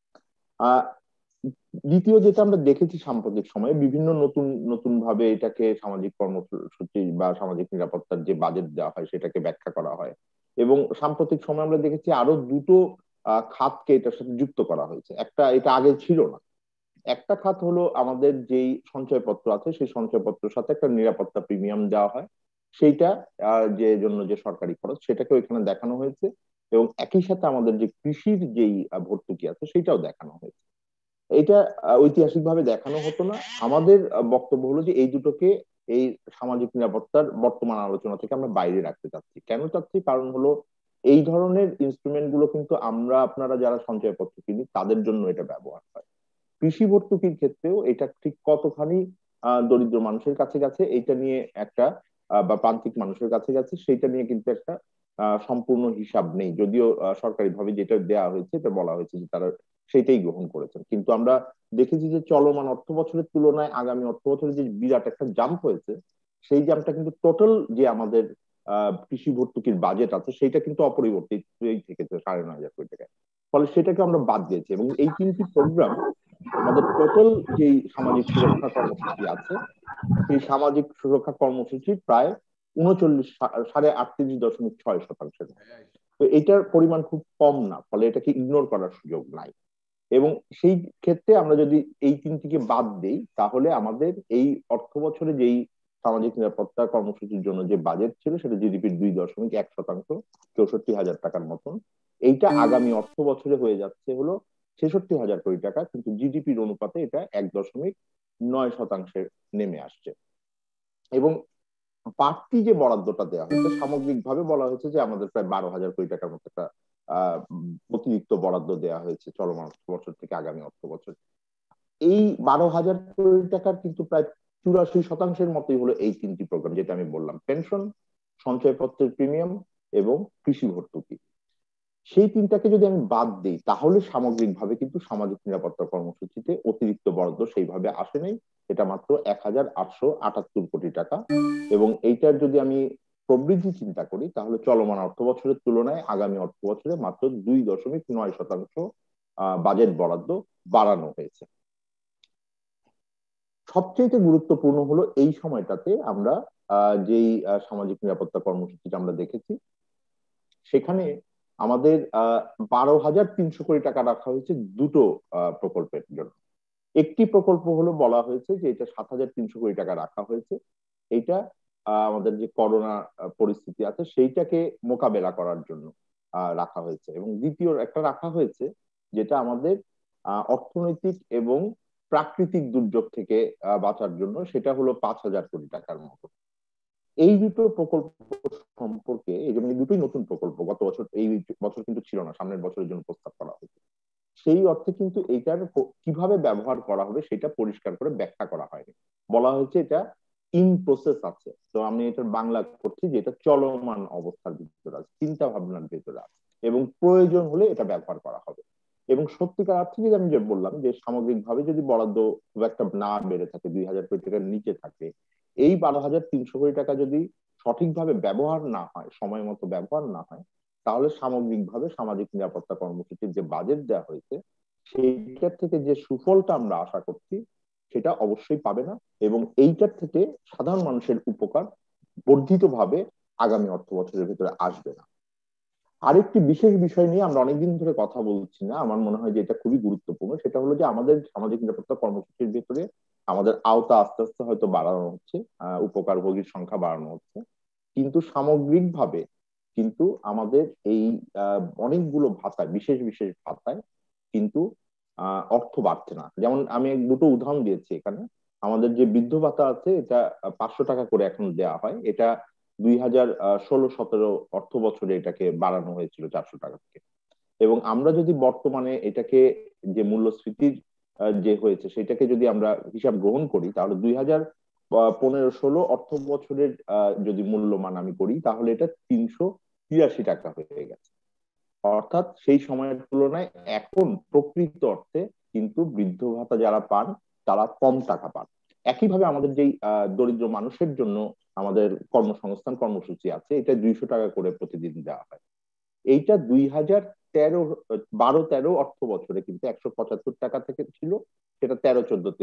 আহ দ্বিতীয় যেটা আমরা দেখেছি সাম্প্রতিক সময়ে বিভিন্ন নতুন নতুন ভাবে এটাকে সামাজিক কর্মসূচি বা সামাজিক নিরাপত্তার যে বাজেট দেওয়া হয় সেটাকে ব্যাখ্যা করা হয়। এবং সাম্প্রতিক সময় আমরা দেখেছি আরো দুটো খাতকে এটার সাথে যুক্ত করা হয়েছে। একটা, এটা আগে ছিল না, একটা খাত হলো আমাদের যেই সঞ্চয়পত্র আছে সেই সঞ্চয়পত্রের সাথে একটা নিরাপত্তা প্রিমিয়াম দেওয়া হয়, সেইটা যে জন্য যে সরকারি খরচ সেটাকেও এখানে দেখানো হয়েছে। এবং একই সাথে আমাদের যে কৃষির যেই ভর্তুকি আছে সেটাও দেখানো হয়েছে। এটা ঐতিহাসিকভাবে দেখানো হতো না। আমাদের বক্তব্য হলো যে এই দুটোকে এই সামাজিক নিরাপত্তার বর্তমান আলোচনা থেকে আমরা বাইরে রাখতে চাচ্ছি। কেন চাচ্ছি? কারণ হলো এই ধরনের ইনস্ট্রুমেন্ট গুলো কিন্তু আমরা আপনারা যারা সঞ্চয়পত্র কিনি তাদের জন্য এটা ব্যবহার হয়। কৃষি ভর্তুকির ক্ষেত্রেও এটা ঠিক কতখানি দরিদ্র মানুষের কাছে গেছে এইটা নিয়ে একটা, বা প্রান্তিক মানুষের কাছে গেছে সেইটা নিয়ে কিন্তু একটা সম্পূর্ণ হিসাব নেই। যদিও সরকারিভাবে যেটা দেওয়া হয়েছে এটা বলা হয়েছে যে তারা সেটাই গ্রহণ করেছেন, কিন্তু আমরা দেখেছি যে চলমান অর্থ বছরের তুলনায় আগামী অর্থ বছরে যে বিরাট একটা জাম্প হয়েছে, সেই জাম্পটা কিন্তু টোটাল যে আমাদের আহ কৃষি ভর্তুকির বাজেট আছে সেইটা কিন্তু অপরিবর্তিত থেকেছে সাড়ে নয় হাজার কোটি টাকায়। ফলে সেটাকে আমরা বাদ দিয়েছি এবং এই তিনটি প্রোগ্রাম আমাদের টোটাল যে সামাজিক সুরক্ষা কর্মসূচি আছে সেই সামাজিক সুরক্ষা কর্মসূচি প্রায় উনচল্লিশ সাড়ে আটত্রিশ দশমিক ছয় শতাংশের। তো এটার পরিমাণ খুব কম না, ফলে এটাকে ইগনোর করার সুযোগ নাই। এবং সেই ক্ষেত্রে আমরা যদি এই তিনটিকে বাদ দিই, তাহলে আমাদের এই অর্থ বছরে যেই সামাজিক নিরাপত্তা কর্মসূচির জন্য যে বাজেট ছিল সেটা জিডিপির দুই দশমিক এক শতাংশ, চৌষট্টি হাজার টাকার মতন। এইটা আগামী অর্থ বছরে হয়ে যাচ্ছে হলো ছেষট্টি হাজার কোটি টাকা, কিন্তু জিডিপির অনুপাতে এটা এক দশমিক নয় শতাংশে নেমে আসছে। এবং বাড়তি যে বরাদ্দটা দেওয়া হয়েছে, সামগ্রিকভাবে বলা হয়েছে যে আমাদের প্রায় বারো হাজার কোটি টাকার মতো একটা আহ অতিরিক্ত বরাদ্দ দেওয়া হয়েছে চলমান অর্থ বছর থেকে আগামী অর্থ বছর। এই বারো হাজার কোটি টাকার কিন্তু প্রায় চুরাশি শতাংশের মতোই হলো এই তিনটি প্রোগ্রাম, যেটা আমি বললাম, পেনশন, সঞ্চয়পত্রের প্রিমিয়াম এবং কৃষি ভর্তুকি। সেই তিনটাকে যদি আমি বাদ দিই, তাহলে সামগ্রিকভাবে কিন্তু সামাজিক নিরাপত্তা কর্মসূচিতে অতিরিক্ত বরাদ্দ সেইভাবে আসে নাই। এটা মাত্র এক হাজার আটশো আটাত্তর কোটি টাকা। এবং এইটার যদি আমি প্রবৃদ্ধি চিন্তা করি, তাহলে চলমান অর্থ বছরের তুলনায় আগামী অর্থ বছরে মাত্র দুই দশমিক নয় শতাংশ বাজেট বরাদ্দ বাড়ানো হয়েছে। সবচেয়ে গুরুত্বপূর্ণ হলো এই সময়টাতে আমরা যেই সামাজিক নিরাপত্তা কর্মসূচিটা আমরা দেখেছি, সেখানে আমাদের আহ বারো হাজার তিনশো কোটি টাকা রাখা হয়েছে দুটো প্রকল্পের জন্য। একটি প্রকল্প হলো বলা হয়েছে যে এটা সাত হাজার তিনশো কোটি টাকা রাখা হয়েছে, এইটা আমাদের যে করোনা পরিস্থিতি আছে সেইটাকে মোকাবেলা করার জন্য রাখা হয়েছে। এবং দ্বিতীয় একটা রাখা হয়েছে যেটা আমাদের অর্থনৈতিক এবং প্রাকৃতিক দুর্যোগ থেকে বাঁচার জন্য, সেটা হলো পাঁচ হাজার কোটি টাকার মতো। এই দুটো প্রকল্প সম্পর্কে, এই জন্য দুটোই নতুন প্রকল্প, গত বছর এই বছর কিন্তু ছিল না, সামনের বছরের জন্য প্রস্তাব করা হয়েছে। সেই অর্থে কিন্তু এইটার কিভাবে ব্যবহার করা হবে সেটা পরিষ্কার করে ব্যাখ্যা করা হয়নি। বলা হয়েছে এটা ইন প্রসেস আছে। তো আমি এটার বাংলা করছি যে এটা চলমান অবস্থার ভিতরে আছে, চিন্তা ভাবনার ভিতরে আছে, এবং প্রয়োজন হলে এটা ব্যবহার করা হবে। এবং সত্যিকার অর্থে যদি আমি যে বললাম যে সামগ্রিকভাবে যদি বরাদ্দ খুব একটা না বেড়ে থাকে, দুই হাজার কোটি টাকার নিচে থাকে, এই বারো হাজার তিনশো কোটি টাকা যদি সঠিকভাবে ব্যবহার না হয়, সময় মতো ব্যবহার না হয়, তাহলে সামগ্রিকভাবে সামাজিক নিরাপত্তা কর্মসূচির যে বাজেট দেওয়া হয়েছে সেইটার থেকে যে সুফলটা আমরা আশা করছি সেটা অবশ্যই পাবে না। এবং এইটার থেকে সাধারণ মানুষের উপকার বর্ধিতভাবে আগামী অর্থ বছরের ভিতরে আসবে না। আরেকটি বিশেষ বিষয় নিয়ে আমরা অনেকদিন ধরে কথা বলছি না, আমার মনে হয় যে এটা খুবই গুরুত্বপূর্ণ। সেটা হলো যে আমাদের সামাজিক নিরাপত্তা কর্মসূচির ভিতরে আমাদের আওতা আস্তে আস্তে হয়তো বাড়ানো হচ্ছে, আহ উপকারভোগীর সংখ্যা বাড়ানো হচ্ছে, কিন্তু সামগ্রিকভাবে কিন্তু আমাদের এই আহ অনেকগুলো ভাতায়, বিশেষ বিশেষ ভাতায় কিন্তু আহ অর্থ বাড়ছে না। যেমন আমি দুটো উদাহরণ দিয়েছি এখানে। আমাদের যে বৃদ্ধ ভাতা আছে এটা পাঁচশো টাকা করে এখন দেওয়া হয়, এটা দুই হাজার ষোলো সতেরো অর্থ বছরে এটাকে বাড়ানো হয়েছিল চারশো টাকা থেকে। এবং আমরা যদি বর্তমানে এটাকে যে মূল্যস্ফীতির যে হয়েছে সেটাকে যদি আমরা হিসাব গ্রহণ করি, তাহলে দুই হাজার পনেরো ষোলো অর্থ বছরের যদি মূল্যমান আমি করি, তাহলে এটা তিনশো তিরাশি টাকা হয়ে গেছে। অর্থাৎ সেই সময়ের তুলনায় এখন প্রকৃত অর্থে কিন্তু বৃদ্ধ ভাতা যারা পান তারা কম টাকা পান। একইভাবে আমাদের যেই দরিদ্র মানুষের জন্য আমাদের কর্মসংস্থান কর্মসূচি আছে, এটা দুইশো টাকা করে প্রতিদিন দেওয়া হয়। এইটা দুই হাজার তেরো বারো তেরো অর্থ বছরে কিন্তু একশো পঁচাত্তর টাকা থেকে ছিল, সেটা তেরো চোদ্দতে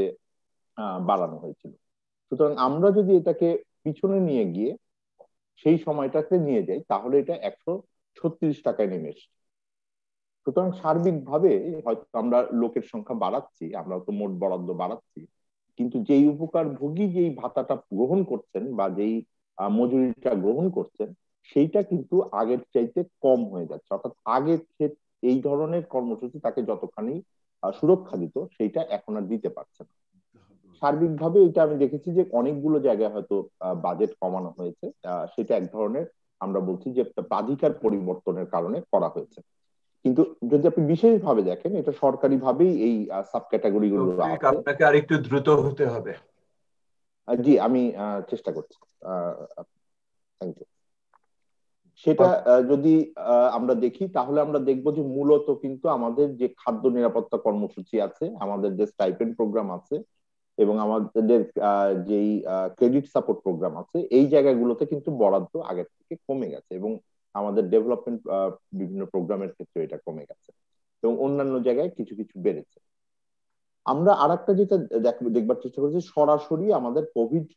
আহ বাড়ানো হয়েছিল। সুতরাং আমরা যদি এটাকে পিছনে নিয়ে গিয়ে সেই সময়টাকে নিয়ে যাই, তাহলে এটা একশো ছত্রিশ টাকায় নেমে এসছে। সুতরাং সার্বিকভাবে হয়তো আমরা লোকের সংখ্যা বাড়াচ্ছি, আমরা তো মোট বরাদ্দ বাড়াচ্ছি, কিন্তু যেই উপকারভোগী যেই ভাতাটা গ্রহণ করছেন বা যেই মজুরিটা গ্রহণ করছেন সেইটা কিন্তু আগের চাইতে কম হয়ে যাচ্ছে। অর্থাৎ আগের এই ধরনের কর্মসূচি তাকে যতখানি সুরক্ষা দিত সেইটা এখন আর দিতে পারছে না। সার্বিকভাবে এটা আমি দেখেছি যে অনেকগুলো জায়গায় হয়তো বাজেট কমানো হয়েছে, সেটা এক ধরনের আমরা বলছি যে প্রাধিকার পরিবর্তনের কারণে করা হয়েছে। কিন্তু যদি আপনি বিশেষভাবে দেখেন, এটা সরকারি ভাবেই এই সাব ক্যাটাগরি গুলো আছে। আপনাকে আরেকটু দ্রুত হতে হবে। জি, আমি চেষ্টা করছি। Thank you. সেটা যদি আমরা দেখি তাহলে আমরা দেখবো যে মূলত কিন্তু আমাদের যে খাদ্য নিরাপত্তা কর্মসূচি আছে, আমাদের যে স্টাইপেন্ড প্রোগ্রাম আছে এবং আমাদের যেই ক্রেডিট সাপোর্ট প্রোগ্রাম আছে, এই জায়গাগুলোতে কিন্তু বরাদ্দ আগের থেকে কমে গেছে এবং আমাদের ডেভেলপমেন্ট বিভিন্ন প্রোগ্রামের ক্ষেত্রে এটা কমে গেছে এবং অন্যান্য জায়গায় কিছু কিছু বেড়েছে। আমরা আর একটা যেটা দেখবার চেষ্টা করেছি, সরাসরি আমাদের কোভিড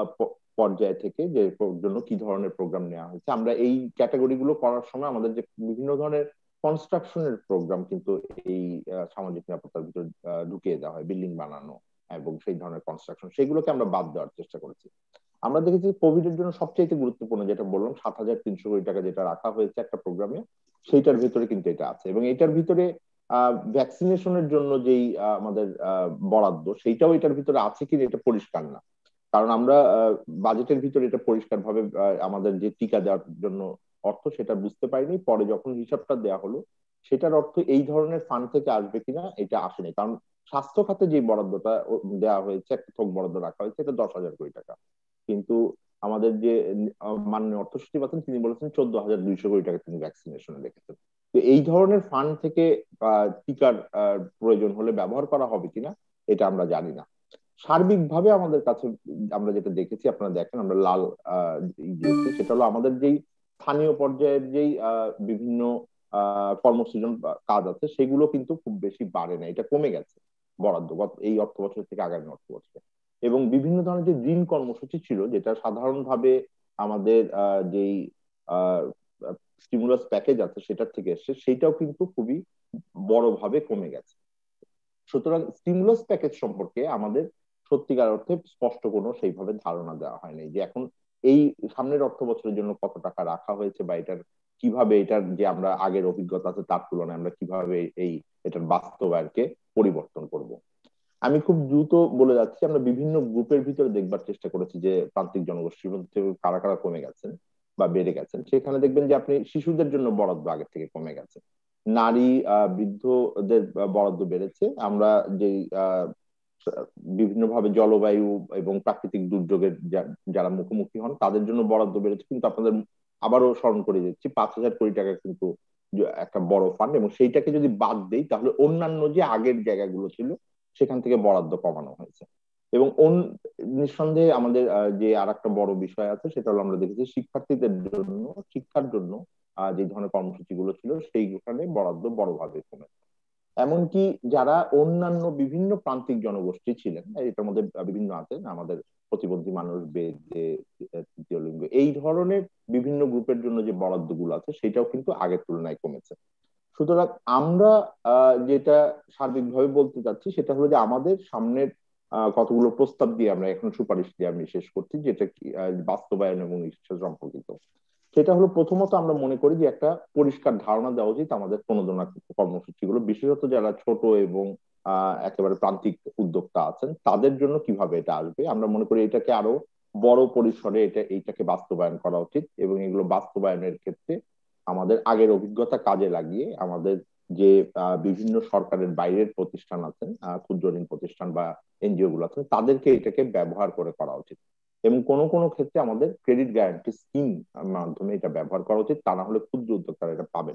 পর্যায় থেকে যে জন্য কি ধরনের প্রোগ্রাম নেওয়া হয়েছে। আমরা এই ক্যাটাগরি গুলো করার সময় আমাদের যে বিভিন্ন ধরনের কনস্ট্রাকশনের প্রোগ্রাম কিন্তু এই সামাজিক নিরাপত্তার ভিতরে ঢুকিয়ে দেওয়া হয়, বিল্ডিং বানানো এবং সেই ধরনের কনস্ট্রাকশন, সেগুলোকে আমরা বাদ দেওয়ার চেষ্টা করেছি। আমরা দেখেছি কোভিড এর জন্য সবচেয়ে গুরুত্বপূর্ণ যেটা বললাম, সাত হাজার তিনশো কোটি টাকা যেটা রাখা হয়েছে একটা প্রোগ্রামে, সেইটার ভিতরে কিন্তু এটা আছে। এবং এটার ভিতরে আহ ভ্যাকসিনেশনের জন্য যেই আমাদের বরাদ্দ, সেইটাও এটার ভিতরে আছে কিনা এটা পরিষ্কার না। কারণ আমরা বাজেটের ভিতরে এটা পরিষ্কার ভাবে আমাদের যে টিকা দেওয়ার জন্য অর্থ সেটা বুঝতে পারিনি। পরে যখন হিসাবটা দেওয়া হলো, সেটার অর্থ এই ধরনের ফান্ড থেকে আসবে কিনা এটা আসেনি। কারণ স্বাস্থ্য খাতে যে বরাদ্দটা দেওয়া হয়েছে, একটা থোক বরাদ্দ রাখা হয়েছে, এটা দশ হাজার কোটি টাকা। কিন্তু আমাদের যে মাননীয় অর্থ সচিব আছেন তিনি বলেছেন চোদ্দ হাজার দুইশো কোটি টাকা তিনি ভ্যাকসিনেশনে রেখেছেন। তো এই ধরনের ফান্ড থেকে টিকার প্রয়োজন হলে ব্যবহার করা হবে কিনা এটা আমরা জানি না। সার্বিকভাবে আমাদের কাছে আমরা যেটা দেখেছি, আপনারা দেখেন আমরা লাল আহ দিয়েছি, সেটা হলো আমাদের যেই স্থানীয় পর্যায়ের যেই আহ বিভিন্ন আহ কর্মসৃজন কাজ আছে সেগুলো কিন্তু খুব বেশি বাড়ে না, এটা কমে গেছে বরাদ্দ এই অর্থ বছর থেকে আগামী অর্থ বছরে। এবং বিভিন্ন ধরনের যে ঋণ কর্মসূচি ছিল, যেটা সাধারণভাবে আমাদের আহ যেই আহ স্টিমুলাস প্যাকেজ আছে সেটার থেকে এসছে, সেটাও কিন্তু খুবই বড়ভাবে কমে গেছে। সুতরাং স্টিমুলাস প্যাকেজ সম্পর্কে আমাদের সত্যিকার অর্থে স্পষ্ট কোনো সেইভাবে ধারণা দেওয়া হয়নি যে এখন এই সামনের অর্থ বছরের জন্য কত টাকা রাখা হয়েছে বা এটার কিভাবে, এটার যে আমরা আগের অভিজ্ঞতা আছে তার তুলনায় আমরা কিভাবে এই এটার বাস্তবায়নকে পরিবর্তন করব। আমি খুব দ্রুত বলে যাচ্ছি, আমরা বিভিন্ন গ্রুপের ভিতরে দেখবার চেষ্টা করেছি যে প্রান্তিক জনগোষ্ঠীর মধ্যে কারা কারা কমে গেছেন বা বেড়ে গেছেন। সেখানে দেখবেন যে আপনি শিশুদের জন্য বরাদ্দ আগের থেকে কমে গেছে, নারী আহ বৃদ্ধদের বরাদ্দ বেড়েছে। আমরা যে আহ বিভিন্নভাবে জলবায়ু এবং প্রাকৃতিক দুর্যোগের যারা মুখোমুখি হন তাদের জন্য বরাদ্দ বেড়েছে, কিন্তু আপনাদের আবারও স্মরণ করে দিচ্ছি পাঁচ হাজার কোটি টাকা কিন্তু একটা বড় ফান্ড, এবং সেইটাকে যদি বাদ দেই তাহলে অন্যান্য যে আগের জায়গাগুলো ছিল সেখান থেকে বরাদ্দ কমানো হয়েছে। এবং নিঃসন্দেহে আমাদের যে আর একটা বড় বিষয় আছে সেটা হলো আমরা দেখেছি শিক্ষার্থীদের জন্য শিক্ষার জন্য যে ধরনের কর্মসূচি গুলো ছিল সেইখানে বরাদ্দ বড়ভাবে কমেছে। এমনকি যারা অন্যান্য বিভিন্ন প্রান্তিক জনগোষ্ঠী ছিলেন, এটার মধ্যে বিভিন্ন আছে আমাদের প্রতিবন্ধী মানুষ, বেদে, তৃতীয় লিঙ্গ, এই ধরনের বিভিন্ন গ্রুপের জন্য যে বরাদ্দ গুলো আছে সেটাও কিন্তু আগের তুলনায় কমেছে। সুতরাং আমরা যেটা সার্বিকভাবে বলতে চাচ্ছি সেটা হলো যে আমাদের সামনের কতগুলো প্রস্তাব দিয়ে আমরা এখন সুপারিশ দিয়ে আমি শেষ করছি, যেটা কি বাস্তবায়ন এবং সম্পর্কিত। সেটা হলো প্রথমত আমরা মনে করি যে একটা পরিষ্কার ধারণা দেওয়া উচিত আমাদের প্রণোদনা কর্মসূচিগুলো, বিশেষত যারা ছোট এবং আহ একেবারে প্রান্তিক উদ্যোক্তা আছেন তাদের জন্য কিভাবে এটা আসবে। আমরা মনে করি এটাকে আরো বড় পরিসরে এটা এইটাকে বাস্তবায়ন করা উচিত, এবং এগুলো বাস্তবায়নের ক্ষেত্রে আমাদের আগের অভিজ্ঞতা কাজে লাগিয়ে আমাদের যে বিভিন্ন সরকারের বাইরের প্রতিষ্ঠান আছেন, ক্ষুদ্র ঋণ প্রতিষ্ঠান বা এনজিও গুলো আছেন, তাদেরকে এটাকে ব্যবহার করে করা উচিত। এবং কোনো কোনো ক্ষেত্রে আমাদের ক্রেডিট গ্যারান্টি স্কিম মাধ্যমে এটা ব্যবহার করা উচিত, তা না হলে ক্ষুদ্র উদ্যোক্তারা এটা পাবেন।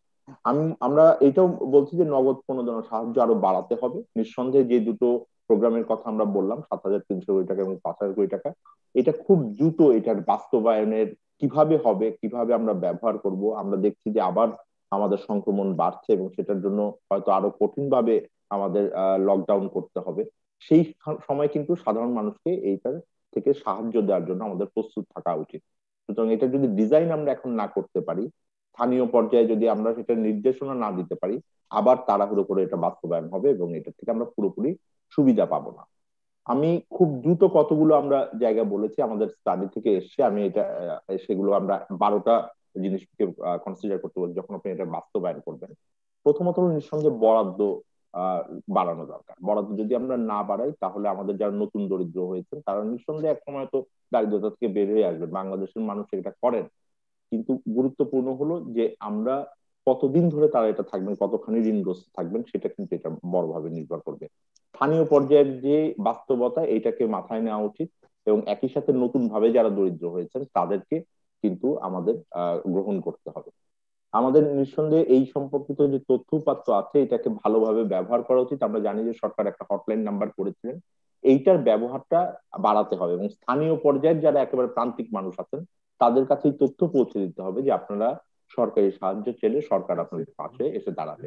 আমি আমরা এটাও বলছি যে নগদ প্রণোদনা সাহায্য আরো বাড়াতে হবে। নিঃসন্দেহে যে দুটো প্রোগ্রামের কথা আমরা বললাম, সাত হাজার তিনশো কোটি টাকা এবং পাঁচ হাজার কোটি টাকা, এটা খুব দ্রুত এটার বাস্তবায়নের কিভাবে হবে, কিভাবে আমরা ব্যবহার করব। আমরা দেখছি যে আবার আমাদের সংক্রমণ বাড়ছে এবং সেটার জন্য হয়তো আরো কঠিন ভাবে আমাদের লকডাউন করতে হবে। সেই সময় কিন্তু সাধারণ মানুষকে এইটার থেকে সাহায্য দেওয়ার জন্য আমাদের প্রস্তুত থাকা উচিত। সুতরাং এটা যদি ডিজাইন আমরা এখন না করতে পারি, স্থানীয় পর্যায়ে যদি আমরা সেটা নির্দেশনা না দিতে পারি, আবার তাড়াহুড়ো করে এটা বাস্তবায়ন হবে এবং এটা থেকে আমরা পুরোপুরি সুবিধা পাবো না। আমি খুব দ্রুত কতগুলো আমরা জায়গা বলেছি আমাদের স্টাডি থেকে এসছে, আমি এটা সেগুলো আমরা বারোটা জিনিসকে কনসিডার করতে বলছি যখন আপনি এটা বাস্তবায়ন করবেন। প্রথমত নিঃসন্দেহে বরাদ্দ আহ বাড়ানো দরকার। বরাদ্দ যদি আমরা না বাড়াই তাহলে আমাদের যারা নতুন দরিদ্র হয়েছেন তারা নিঃসন্দেহে এক সময় তো দারিদ্রতা থেকে বের হয়ে আসবে। বাংলাদেশের মানুষ এটা করেন, কিন্তু গুরুত্বপূর্ণ হলো যে আমরা কতদিন ধরে তারা এটা থাকবেন, কতখানি ঋণগ্রস্ত থাকবেন, সেটা কিন্তু এটা বড়ভাবে নির্ভর করবে। স্থানীয় পর্যায়ের যে বাস্তবতা এটাকে মাথায় নেওয়া উচিত, এবং একই সাথে নতুন ভাবে যারা দরিদ্র হয়েছেন তাদেরকে কিন্তু আমাদের আহ গ্রহণ করতে হবে। আমাদের নিঃসন্দেহে এই সম্পর্কিত যে তথ্য উপাত্ত আছে এটাকে ভালোভাবে ব্যবহার করা উচিত। আমরা জানি যে সরকার একটা হটলাইন নাম্বার করেছিলেন, এইটার ব্যবহারটা বাড়াতে হবে এবং স্থানীয় পর্যায়ের যারা একেবারে প্রান্তিক মানুষ আছেন তাদের কাছে তথ্য পৌঁছে দিতে হবে যে আপনারা সরকারি সাহায্য চাইলে সরকার আপনাদের পাশে এসে দাঁড়াবে।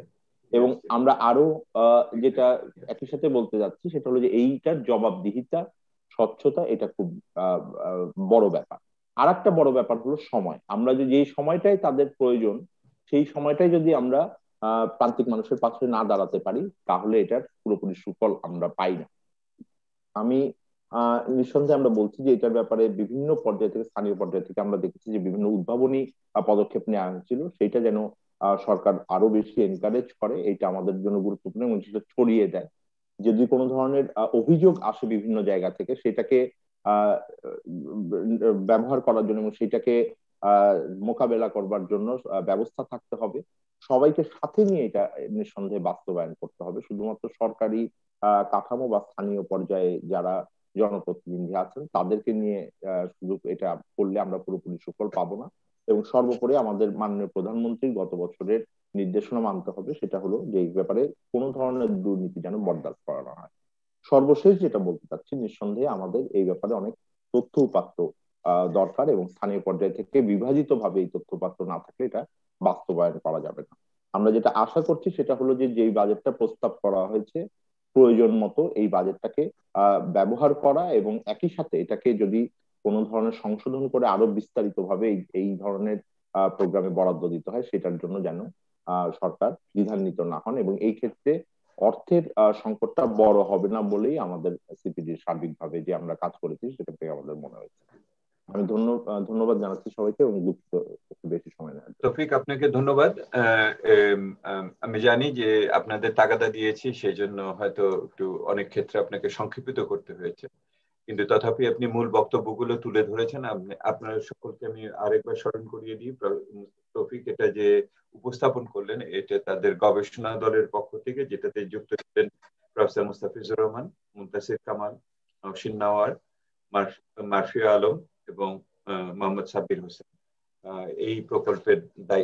এবং আমরা আরো যেটা একই সাথে বলতে যাচ্ছি সেটা হলো যে এইটার জবাবদিহিতা, স্বচ্ছতা, এটা খুব বড় ব্যাপার। আর একটা বড় ব্যাপার হলো সময়। আমরা যে যেই সময়টাই তাদের প্রয়োজন সেই সময়টাই যদি আমরা আহ প্রান্তিক মানুষের পাশে না দাঁড়াতে পারি তাহলে এটার পুরোপুরি সুফল আমরা পাই না। আমি আহ নিঃসন্দেহে আমরা বলছি যে এটার ব্যাপারে বিভিন্ন পর্যায় থেকে, স্থানীয় পর্যায় থেকে আমরা দেখেছি যে বিভিন্ন উদ্ভাবনী পদক্ষেপ নেওয়া হয়েছিল, সেইটা যেন সরকার আরো বেশি এনকারেজ করে, এটা আমাদের জন্য গুরুত্বপূর্ণ এবং সেটা ছড়িয়ে দেয়। যদি কোনো ধরনের অভিযোগ আসে বিভিন্ন জায়গা থেকে সেটাকে আহ ব্যবহার করার জন্য এবং সেটাকে আহ মোকাবেলা করবার জন্য ব্যবস্থা থাকতে হবে। সবাইকে সাথে নিয়ে এটা নিঃসন্দেহে বাস্তবায়ন করতে হবে। শুধুমাত্র সরকারি আহ কাঠামো বা স্থানীয় পর্যায়ে যারা জনপ্রতিনিধি আছেন তাদেরকে নিয়ে শুধু এটা করলে আমরা পুরোপুরি সুফল পাবো না। এবং সর্বোপরি আমাদের মাননীয় প্রধানমন্ত্রী গত বছরের নির্দেশনা মানতে হবে, সেটা হলো যে এই ব্যাপারে কোনো ধরনের দুর্নীতি যেন বরদাস্ত করা না হয়। সর্বশেষ যেটা বলতে চাচ্ছি, নিঃসন্দেহে আমাদের এই ব্যাপারে অনেক তথ্য উপাত্ত আহ দরকার এবং স্থানীয় পর্যায় থেকে বিভাজিত ভাবে এই তথ্য উপাত্ত না থাকলে এটা বাস্তবায়ন করা যাবে না। আমরা যেটা আশা করছি সেটা হলো যে যেই বাজেটটা প্রস্তাব করা হয়েছে প্রয়োজন মতো এই বাজেটটাকে আহ ব্যবহার করা এবং একই সাথে এটাকে যদি কোনো ধরনের সংশোধন করে আরো বিস্তারিত ভাবে এই ধরনের আহ প্রোগ্রামে বরাদ্দ দিতে হয় সেটার জন্য যেন আহ সরকার দ্বিধান্বিত না হন। এবং এই ক্ষেত্রে অর্থের সংকটটা বড় হবে না বলেই আমাদের সিপিডির সার্বিকভাবে যে আমরা কাজ করেছি সেটা থেকে আমাদের মনে হয়েছে। আমি ধন্যবাদ জানাচ্ছি সবাইকে এবং দুঃখিত একটু বেশি সময় নেওয়ার জন্য। তৌফিক, আপনাকে ধন্যবাদ। আমি জানি যে আপনাদের তাগাদা দিয়েছি, সেই জন্য হয়তো একটু অনেক ক্ষেত্রে আপনাকে সংক্ষেপিত করতে হয়েছে, কিন্তু তথাপি আপনি মূল বক্তব্যগুলো তুলে ধরেছেন। আপনি আপনারা সকলকে আমি আরেকবার স্মরণ করিয়ে দিই, তৌফিক এটা যে উপস্থাপন করলেন এটা তাদের গবেষণা দলের পক্ষ থেকে, যেটাতে যুক্ত ছিলেন প্রফেসর মুস্তাফিজুর রহমান, মুনতাসির কামাল, নওশিন নাওয়ার, মারফিয়া আলম এবং মোহাম্মদ সাব্বির হোসেন। এই প্রকল্পের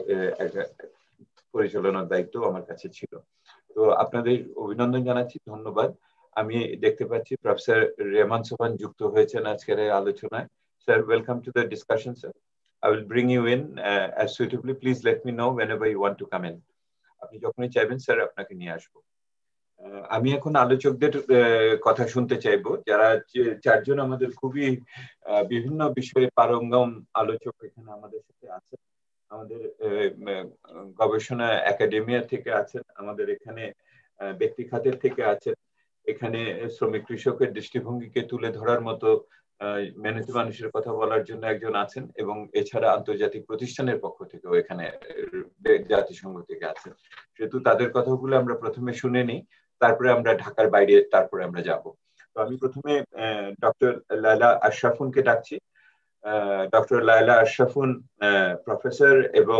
পরিচালনার দায়িত্ব আমার কাছে ছিল। তো আপনাদের অভিনন্দন জানাচ্ছি, ধন্যবাদ। আমি দেখতে পাচ্ছি প্রফেসর রেহমান সোহান যুক্ত হয়েছেন আজকের এই আলোচনায়। Sir, welcome to the discussion sir. I will bring you in uh, as suitably. Please let me know whenever you want to come in. আপনি যখনই চাইবেন স্যার আপনাকে নিয়ে আসবো। আমি এখন আলোচকদের কথা শুনতে চাইবো, যারা চারজন আমাদের খুবই বিভিন্ন বিষয়ে পারঙ্গম আলোচক এখানে আমাদের সাথে আছেন। আমাদের গবেষণা একাডেমিয়া থেকে আছেন, আমাদের এখানে ব্যক্তি খাতের থেকে আছেন, এখানে শ্রমিক কৃষকের দৃষ্টিভঙ্গিকে তুলে ধরার মতো মেহনতি মানুষের কথা বলার জন্য একজন আছেন, এবং এছাড়া আন্তর্জাতিক প্রতিষ্ঠানের পক্ষ থেকেও এখানে জাতিসংঘ থেকে আছেন। সেহেতু তাদের কথাগুলো আমরা প্রথমে শুনে নিই, তারপরে আমরা ঢাকার বাইরে তারপরে আমরা যাব। তো আমি প্রথমে ডক্টর লায়লা আশরাফুনকে ডাকছি। ডক্টর লায়লা আশরাফুন প্রফেসর এবং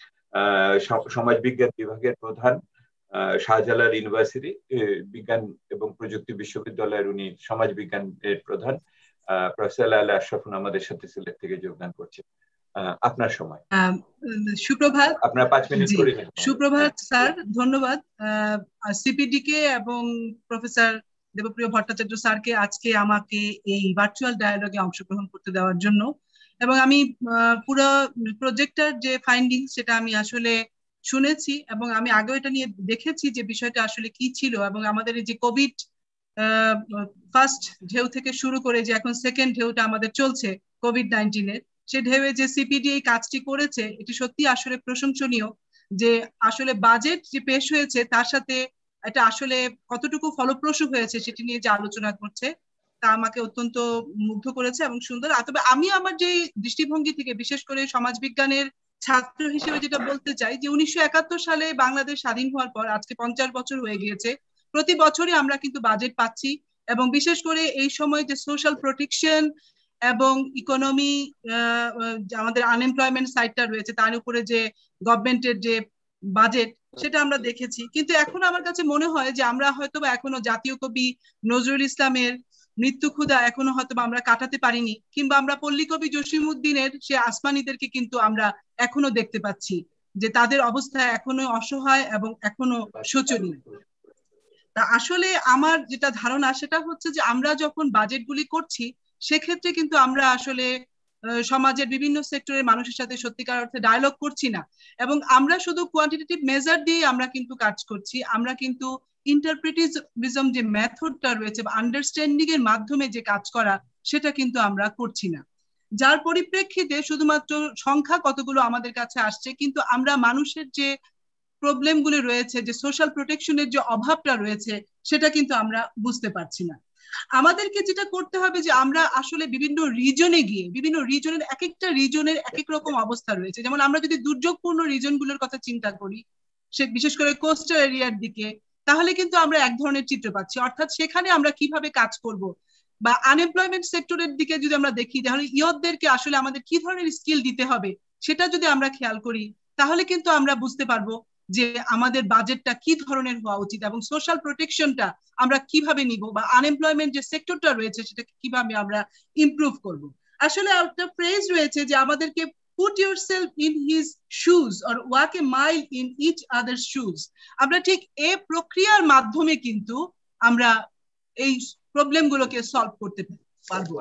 সমাজবিজ্ঞান বিভাগের প্রধান, শাহজালাল ইউনিভার্সিটি বিজ্ঞান এবং প্রযুক্তি বিশ্ববিদ্যালয়ের উনি সমাজ বিজ্ঞানের প্রধান। প্রফেসর লায়লা আশরাফুন আমাদের সাথে সিলেট থেকে যোগদান করছেন। আপনার সময়। সুপ্রভাত। আপনার পাঁচ মিনিট করে নিন। সুপ্রভাত স্যার, ধন্যবাদ সিপিডি কে এবং প্রফেসর দেবপ্রিয় ভট্টাচার্য স্যারকে আজকে আমাকে এই ভার্চুয়াল ডায়ালগে অংশগ্রহণ করতে দেওয়ার জন্য। এবং আমি পুরো প্রজেক্টের যে ফাইন্ডিংস সেটা আমি আসলে শুনেছি এবং আমি আগেও এটা নিয়ে দেখেছি যে বিষয়টা আসলে কি ছিল। এবং আমাদের এই যে কোভিড ফার্স্ট ঢেউ থেকে শুরু করে যে এখন সেকেন্ড ঢেউটা আমাদের চলছে কোভিড নাইন্টিনের, সে ঢেউয়ে যে সিপিডি এই কাজটি করেছে এটি সত্যি আসলে প্রশংসনীয়। যে আসলে বাজেট যে পেশ হয়েছে তার সাথে এটা আসলে কতটুকু ফলপ্রসূ হয়েছে সেটি নিয়ে যে আলোচনা করছে তা আমাকে অত্যন্ত মুগ্ধ করেছে এবং সুন্দর। তবে আমি আমার যে দৃষ্টিভঙ্গি থেকে বিশেষ করে সমাজবিজ্ঞানের ছাত্র হিসেবে যেটা বলতে চাই যে উনিশশো একাত্তর সালে বাংলাদেশ স্বাধীন হওয়ার পর আজকে পঞ্চাশ বছর হয়ে গিয়েছে, প্রতি বছরই আমরা কিন্তু বাজেট পাচ্ছি। এবং বিশেষ করে এই সময় যে সোশ্যাল প্রোটেকশন এবং ইকোনমি, আমাদের আনএমপ্লয়মেন্ট সাইডটা রয়েছে তার উপরে যে গভর্নমেন্টের যে বাজেট সেটা আমরা দেখেছি। কিন্তু এখন আমার কাছে মনে হয় যে আমরা হয়তো এখনো জাতীয় কবি নজরুল ইসলামের মৃত্যু ক্ষুধা এখনো হয়তো আমরা কাটাতে পারিনি, কিংবা আমরা পল্লী কবি জসিমউদ্দিনের সে আসমানিদেরকে কিন্তু আমরা এখনো দেখতে পাচ্ছি যে তাদের অবস্থা এখনো অসহায় এবং এখনো শোচনীয়। তা আসলে আমার যেটা ধারণা সেটা হচ্ছে যে আমরা যখন বাজেটগুলি করছি সেক্ষেত্রে কিন্তু আমরা আসলে সমাজের বিভিন্ন সেক্টরের মানুষের সাথে সত্যিকার অর্থে ডায়ালগ করছি না, এবং আমরা শুধু কোয়ান্টিটেটিভ মেজার দিয়ে আমরা কিন্তু কাজ করছি, আমরা কিন্তু ইন্টারপ্রিটিজম যে মেথডটা রয়েছে বা আন্ডারস্ট্যান্ডিং এর মাধ্যমে যে কাজ করা সেটা কিন্তু আমরা করছি না, যার পরিপ্রেক্ষিতে শুধুমাত্র সংখ্যা কতগুলো আমাদের কাছে আসছে, কিন্তু আমরা মানুষের যে প্রবলেমগুলো রয়েছে, যে সোশ্যাল প্রোটেকশনের যে অভাবটা রয়েছে সেটা কিন্তু আমরা বুঝতে পারছি না। আমাদেরকে যেটা করতে হবে যে আমরা আসলে বিভিন্ন রিজনে গিয়ে, বিভিন্ন রিজনের এক একটা রিজনের এক এক রকম অবস্থা রয়েছে, যেমন আমরা যদি দুর্যোগপূর্ণ রিজনগুলোর কথা চিন্তা করি, সে বিশেষ করে কোস্টাল এরিয়ার দিকে, তাহলে কিন্তু আমরা এক ধরনের চিত্র পাচ্ছি, অর্থাৎ সেখানে আমরা কিভাবে কাজ করব, বা আনএমপ্লয়মেন্ট সেক্টরের দিকে যদি আমরা দেখি তাহলে ইয়তদেরকে আসলে আমাদের কি ধরনের স্কিল দিতে হবে সেটা যদি আমরা খেয়াল করি, তাহলে কিন্তু আমরা বুঝতে পারবো যে আমাদের বাজেটটা কি ধরনের হওয়া উচিত এবং সোশ্যাল প্রোটেকশনটা আমরা কিভাবে নিব, বা আনএমপ্লয়মেন্ট যে সেক্টরটা রয়েছে সেটা কিভাবে আমরা ইমপ্রুভ করব। আসলে একটা ফ্রেজ রয়েছে যে আমাদেরকে put yourself in his shoes or walk a mile in each other's shoes। আমরা ঠিক এই প্রক্রিয়ার মাধ্যমে কিন্তু আমরা এই প্রবলেম গুলোকে সলভ করতে পারবো।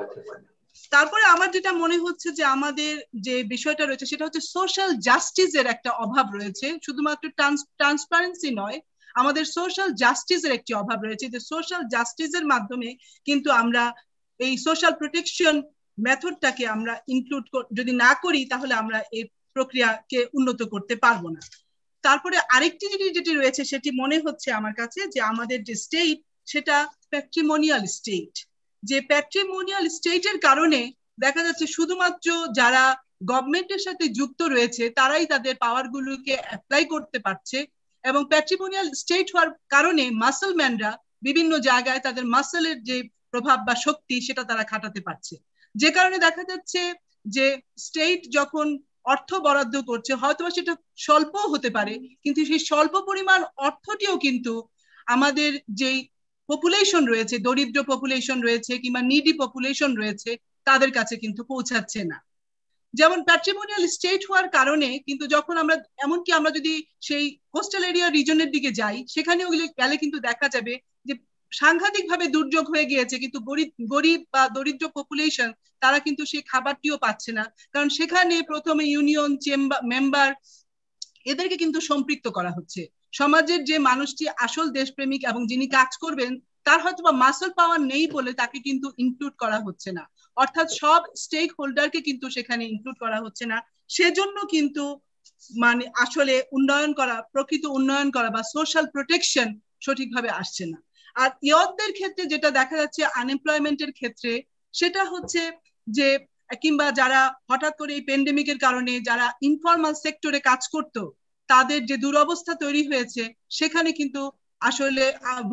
তারপরে আমার যেটা মনে হচ্ছে যে আমাদের যে বিষয়টা রয়েছে সেটা হচ্ছে সোশ্যাল জাস্টিসের একটা অভাব রয়েছে, শুধুমাত্র ট্রান্সপারেন্সি নয়, আমাদের সোশ্যাল জাস্টিসের একটি অভাব রয়েছে, যে সোশ্যাল জাস্টিসের মাধ্যমে কিন্তু আমরা এই সোশ্যাল প্রোটেকশন মেথডটাকে আমরা ইনক্লুড যদি না করি তাহলে আমরা এই প্রক্রিয়াকে উন্নত করতে পারবো না। তারপরে আরেকটি জিনিস যেটি রয়েছে সেটি মনে হচ্ছে আমার কাছে যে আমাদের যে স্টেট সেটা প্যাট্রিমোনিয়াল স্টেট, যে প্যাট্রিমোনিয়াল স্টেটের কারণে দেখা যাচ্ছে শুধুমাত্র যারা গভর্নমেন্টের সাথে যুক্ত রয়েছে তারাই তাদের পাওয়ার গুলোকে অ্যাপ্লাই করতে পারছে, এবং প্যাট্রিমোনিয়াল স্টেট হওয়ার কারণে মাসলম্যানরা বিভিন্ন জায়গায় তাদের মাসলের যে প্রভাব বা শক্তি সেটা তারা খাটাতে পারছে, যে কারণে দেখা যাচ্ছে যে স্টেট যখন অর্থ বরাদ্দ করছে হয়তো সেটা স্বল্প হতে পারে, কিন্তু সেই স্বল্প পরিমাণ অর্থটিও কিন্তু আমাদের যেই পপুলেশন রয়েছে, দরিদ্র পপুলেশন রয়েছে কিংবা নিডি পপুলেশন রয়েছে তাদের কাছে কিন্তু পৌঁছাচ্ছে না। যেমন প্যাট্রিমোনিয়াল স্টেট হওয়ার কারণে কিন্তু যখন আমরা, এমনকি আমরা যদি সেই কোস্টাল এরিয়া রিজনের দিকে যাই সেখানেও গেলে কিন্তু দেখা যাবে যে সাংঘাতিক ভাবে দুর্যোগ হয়ে গিয়েছে, কিন্তু গরিব গরিব বা দরিদ্র পপুলেশন তারা কিন্তু সেই খাবারটিও পাচ্ছে না, কারণ সেখানে প্রথমে ইউনিয়ন চেম্বার মেম্বার এদেরকে কিন্তু সম্পৃক্ত করা হচ্ছে। সমাজের যে মানুষটি আসল দেশপ্রেমিক এবং যিনি কাজ করবেন তার হয়তো বা মাসল পাওয়ার নেই বলে তাকে কিন্তু ইনক্লুড করা হচ্ছে না, অর্থাৎ সব স্টেক হোল্ডারকে কিন্তু সেখানে ইনক্লুড করা হচ্ছে না, সেজন্য কিন্তু মানে আসলে উন্নয়ন করা, প্রকৃত উন্নয়ন করা বা সোশ্যাল প্রোটেকশন সঠিকভাবে আসছে না। আর ইয়তদের ক্ষেত্রে যেটা দেখা যাচ্ছে আনএমপ্লয়মেন্টের ক্ষেত্রে সেটা হচ্ছে যে, কিংবা যারা হঠাৎ করে এই প্যান্ডেমিকের কারণে যারা ইনফর্মাল সেক্টরে কাজ করতো তাদের যে দুরবস্থা তৈরি হয়েছে, সেখানে কিন্তু আসলে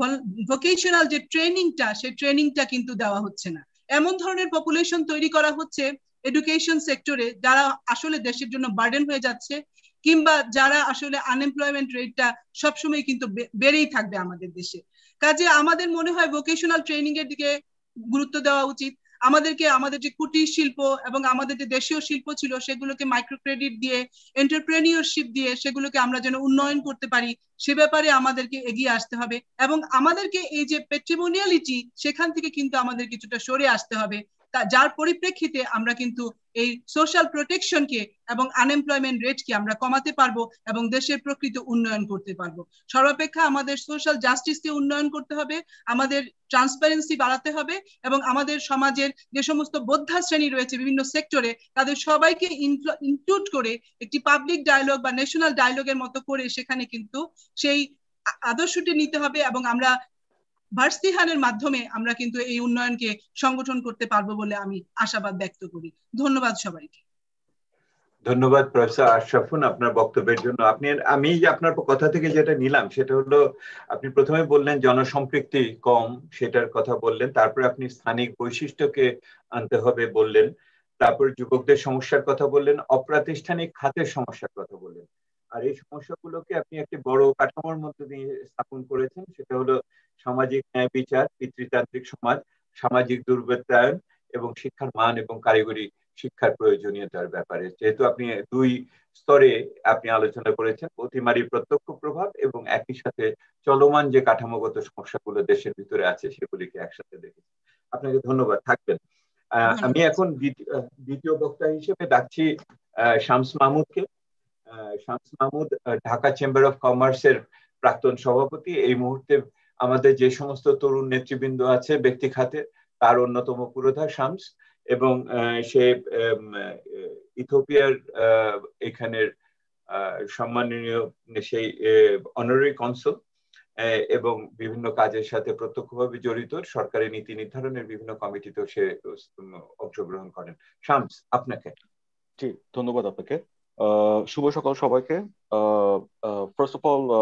ভোকেশনাল যে ট্রেনিংটা সেই ট্রেনিংটা কিন্তু দেওয়া হচ্ছে না। এমন ধরনের পপুলেশন তৈরি করা হচ্ছে এডুকেশন সেক্টরে যারা আসলে দেশের জন্য বার্ডেন হয়ে যাচ্ছে, কিংবা যারা আসলে আনএমপ্লয়মেন্ট রেটটা সবসময় কিন্তু বেড়েই থাকবে আমাদের দেশে। কাজে আমাদের মনে হয় ভোকেশনাল ট্রেনিং এর দিকে গুরুত্ব দেওয়া উচিত। আমাদেরকে আমাদের যে কুটির শিল্প এবং আমাদের যে দেশীয় শিল্প ছিল সেগুলোকে মাইক্রো ক্রেডিট দিয়ে, এন্টারপ্রেনিয়রশিপ দিয়ে সেগুলোকে আমরা যেন উন্নয়ন করতে পারি সে ব্যাপারে আমাদেরকে এগিয়ে আসতে হবে, এবং আমাদেরকে এই যে প্যাট্রিমোনিয়ালিটি সেখান থেকে কিন্তু আমাদের কিছুটা সরে আসতে হবে, যার পরিপ্রেক্ষিতে আমরা কিন্তু এই সোশ্যাল প্রোটেকশনকে এবং আনএমপ্লয়মেন্ট রেটকে আমরা কমাতে পারবো এবং দেশের প্রকৃত উন্নয়ন করতে পারবো। সর্বাপেক্ষা আমাদের সোশ্যাল জাস্টিসকে উন্নয়ন করতে হবে, আমাদের ট্রান্সপারেন্সি বাড়াতে হবে, এবং আমাদের সমাজের যে সমস্ত বোদ্ধা শ্রেণী রয়েছে বিভিন্ন সেক্টরে তাদের সবাইকে ইনক্লুড করে একটি পাবলিক ডায়ালগ বা ন্যাশনাল ডায়ালগের মতো করে সেখানে কিন্তু সেই আদর্শটি নিতে হবে, এবং আমরা ভার্সিহানের মাধ্যমে আমরা কিন্তু এই উন্নয়নকে সংগঠন করতে পারবো বলে আমি আশাবাদ ব্যক্ত করি। ধন্যবাদ সবাইকে। ধন্যবাদ প্রফেসর আশরাফুন আপনার বক্তব্যের জন্য। আপনি, আমি আপনার কথা থেকে যেটা নিলাম সেটা হলো আপনি প্রথমে বললেন জনসম্পৃক্তি কম, সেটার কথা বললেন, তারপরে আপনি স্থানিক বৈশিষ্ট্যকে আনতে হবে বললেন, তারপর যুবকদের সমস্যার কথা বললেন, অপ্রাতিষ্ঠানিক খাতের সমস্যার কথা বললেন। আর এই সমস্যাগুলোকে আপনি একটি বড় কাঠামোর মধ্যে দিয়ে স্থাপন করেছেন, সেটা হলো সামাজিক ন্যায় বিচার, পিতৃতান্ত্রিক সমাজ, সামাজিক দুর্বৃত্তায়ন এবং শিক্ষার মান এবং কারিগরি শিক্ষার প্রয়োজনীয়তার ব্যাপারে। যেহেতু আপনি দুই স্তরে আপনি আলোচনা করেছেন, অতিমারী প্রত্যক্ষ প্রভাব এবং একই সাথে চলমান যে কাঠামোগত সমস্যাগুলো দেশের ভিতরে আছে সেগুলিকে একসাথে দেখেছেন। আপনাকে ধন্যবাদ। থাকবেন। আমি এখন দ্বিতীয় বক্তা হিসেবে ডাকছি শামস মাহমুদকে। শামস মাহমুদ ঢাকা চেম্বার অফ কমার্সের প্রাক্তন সভাপতি। এই মুহূর্তে আমাদের যে সমস্ত তরুণ নেতৃবৃন্দ আছে ব্যক্তি খাতে, তার অন্যতম পুরোধা শামস, এবং সে ইথিওপিয়ার এখানের সম্মাননীয় সেই অনারারি কনসুল এবং বিভিন্ন কাজের সাথে প্রত্যক্ষভাবে জড়িত। সরকারি নীতি নির্ধারণের বিভিন্ন কমিটিতেও সে অংশগ্রহণ করেন। শামস, আপনাকে। জি, ধন্যবাদ আপনাকে। শুভ সকাল সবাইকে। First of all,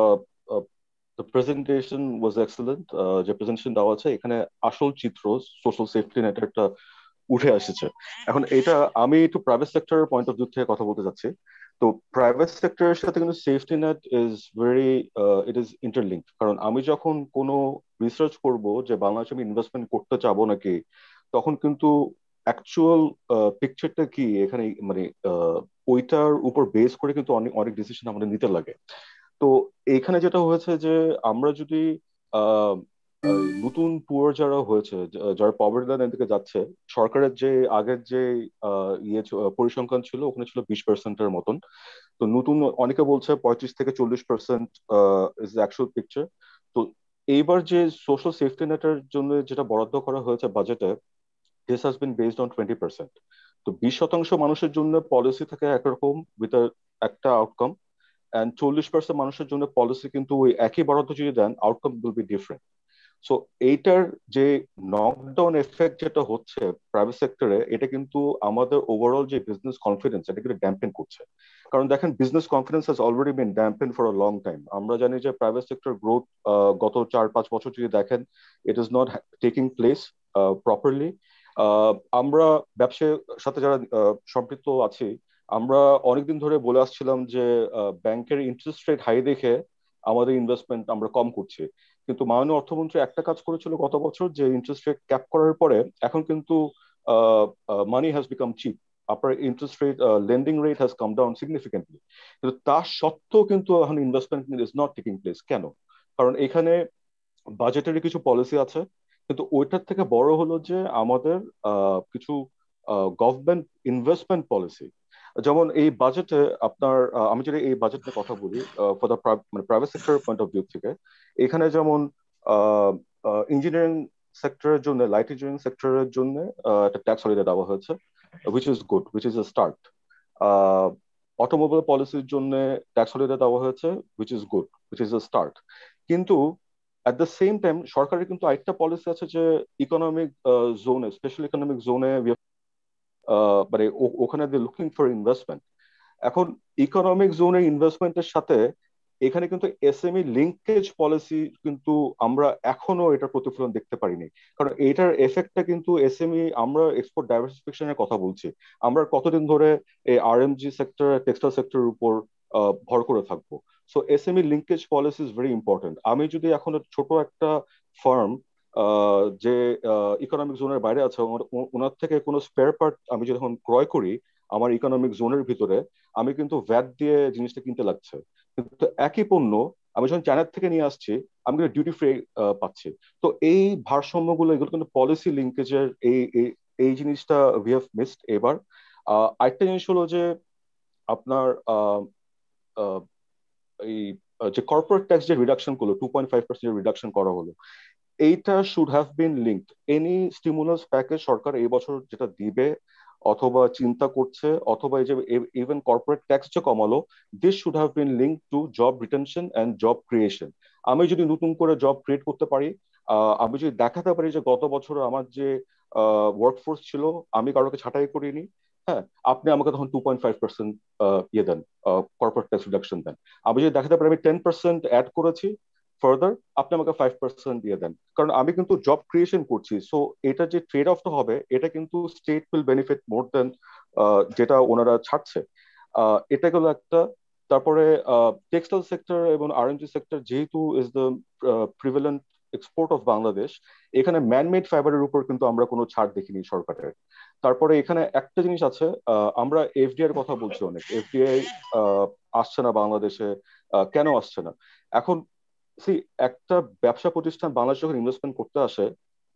the presentation was excellent. যে প্রেজেন্টেশন দেওয়া আছে এখানে আসল চিত্র সোশ্যাল সেফটি নেটটা উঠে এসেছে। এখন এটা আমি একটু প্রাইভেট সেক্টরের পয়েন্ট অফ ভিউ থেকে কথা বলতে যাচ্ছি। তো প্রাইভেট সেক্টরের সাথে কিন্তু safety net is very it is interlink. কারণ আমি যখন কোনো রিসার্চ করব যে বাংলাদেশে আমি ইনভেস্টমেন্ট করতে চাবো নাকি, তখন কিন্তু অ্যাকচুয়াল পিকচারটা কি এখানে মানে ওইটার উপর বেস করে কিন্তু অনেক অনেক ডিসিশন আমাদের নিতে লাগে। তো এখানে যেটা হয়েছে যে আমরা যদি আহ নতুন পুয়ার যারা হয়েছে, যারা পভার্টি লাইন থেকে যাচ্ছে, সরকারের যে আগের যে ইয়ে পরিসংখ্যান ছিল ওখানে ছিল বিশ পার্সেন্টের মতন। তো নতুন অনেকে বলছে পঁয়ত্রিশ থেকে চল্লিশ পার্সেন্ট ইজ অ্যাকচুয়াল পিকচার। তো এইবার যে সোশ্যাল সেফটি নেটের জন্য যেটা বরাদ্দ করা হয়েছে বাজেটে, this has been based on twenty percent. তো বিশ শতাংশ মানুষের জন্য পলিসি থাকে একরকম উইথ একটা আউটকাম, অ্যান্ড চল্লিশ পার্সেন্ট মানুষের জন্য পলিসি কিন্তু ওই একই বরাদ্দ যদি দেন outcome will be different. So এইটার যে নকডাউন এফেক্ট যেটা হচ্ছে প্রাইভেট সেক্টরে, এটা কিন্তু আমাদের ওভারঅল যে বিজনেস কনফিডেন্স এটা কিন্তু ড্যাম্পেন করছে। কারণ দেখেন, business confidence has already been dampen for a long time. আমরা জানি যে প্রাইভেট সেক্টর গ্রোথ গত চার পাঁচ বছর যদি দেখেন, it is not taking place properly. আমরা ব্যবসার সাথে যারা সম্পৃক্ত আছি, আমরা অনেকদিন ধরে বলে আসছিলাম যে ব্যাংকের ইন্টারেস্ট রেট হাই দেখে আমাদের ইনভেস্টমেন্ট আমরা কম করছি। কিন্তু মাননীয় অর্থমন্ত্রী একটা কাজ করেছিল গত বছর, যে ইন্টারেস্ট রেট ক্যাপ করার পরে এখন কিন্তু মানি হ্যাজ বিকাম চিপ। আপনার interest rate lending rate has come down significantly. কিন্তু তার সত্ত্বেও কিন্তু এখন investment is not taking place. কেন? কারণ এখানে বাজেটের কিছু পলিসি আছে, কিন্তু ওইটার থেকে বড় হলো যে আমাদের কিছু গভর্নমেন্ট ইনভেস্টমেন্ট পলিসি। যেমন এই বাজেটে আপনার, আমি যদি এই বাজেটের কথা বলি ফর দ্য মানে private sector point of view থেকে, এখানে যেমন ইঞ্জিনিয়ারিং সেক্টরের জন্য, লাইট ইঞ্জিনিয়ারিং সেক্টরের জন্য একটা ট্যাক্স হলিডে দেওয়া হয়েছে, which is good, which is a start. Automobile পলিসির জন্য ট্যাক্স হলিডে দেওয়া হয়েছে, which is good, which is a start. কিন্তু অ্যাট দ্য সেম টাইম সরকারের কিন্তু আরেকটা পলিসি আছে যে ইকোনমিক জোনে, স্পেশাল ইকোনমিক জোনে মানে ওখানে দে লুকিং ফর ইনভেস্টমেন্ট। এখন ইকোনমিক জোনের ইনভেস্টমেন্টের সাথে এখানে কিন্তু এসএমই লিঙ্কেজ পলিসি কিন্তু আমরা এখনো এটার প্রতিফলন দেখতে পারিনি। কারণ এটার এফেক্টটা কিন্তু এসএমই, আমরা এক্সপোর্ট ডাইভার্সিফিকেশনের কথা বলছি, আমরা কতদিন ধরে এই আরএমজি সেক্টর, টেক্সটাইল সেক্টরের উপর ভর করে থাকবো। So SME linkage policy is very important. আমি যদি এখন ছোট একটা ফার্ম যে ইকোনমিক জোনের বাইরে আছে, ওনার থেকে কোনো স্পেয়ার পার্ট আমি যখন ক্রয় করি আমার ইকোনমিক জোনের ভিতরে, আমি কিন্তু ভ্যাট দিয়ে জিনিসটা কিনতে লাগছে। কিন্তু একই পণ্য আমি যখন চায়নার থেকে নিয়ে আসছি, আমি কিন্তু ডিউটি ফ্রি পাচ্ছি। তো এই ভারসাম্যগুলো, এগুলো কিন্তু পলিসি লিঙ্কেজের এই এই জিনিসটা উই হ্যাভ মিসড এবার। আরেকটা জিনিস হলো যে আপনার এই যে কর্পোরেট ট্যাক্স যে রিডাকশন করলো, two point five percent reduction করা হলো, এইটা should have been linked. Any stimulus package সরকার এই বছর যেটা দিবে অথবা চিন্তা করছে, অথবা এই যে ইভেন কর্পোরেট ট্যাক্স যে কমালো, this should have been linked to job retention and job creation. আমি যদি নতুন করে জব ক্রিয়েট করতে পারি, আমি যদি দেখাতে পারি যে গত বছর আমার যে ওয়ার্কফোর্স ছিল আমি কারোকে ছাঁটাই করিনি, হ্যাঁ, আপনি আমাকে তখন টু পয়েন্ট ফাইভ পার্সেন্ট ইয়ে দেন, কর্পোরেট ট্যাক্স রিডাকশন দেন। আমি যদি দেখাতে পারি আমি টেন পার্সেন্ট অ্যাড করেছি ফার্দার, আপনি আমাকে ফাইভ পার্সেন্ট দিয়ে দেন, কারণ আমি কিন্তু জব ক্রিয়েশন করছি। সো এটা যে ট্রেড অফটা হবে, এটা কিন্তু state will benefit more than যেটা ওনারা ছাড়ছে। এটা গেল একটা। তারপরে টেক্সটাইল সেক্টর এবং আরএমজি সেক্টর যেহেতু is the prevalent export of Bangladesh, এখানে ম্যানমেড ফাইবারের উপর কিন্তু আমরা কোনো ছাড় দেখিনি সরকারের। তারপরে এখানে একটা জিনিস আছে, আমরা এফডিআই এর কথা বলছি অনেক, এফডিআই আসছে না বাংলাদেশে, কেন আসছে না? এখন সি, একটা ব্যবসা প্রতিষ্ঠান বাংলাদেশ যখন ইনভেস্টমেন্ট করতে আসে,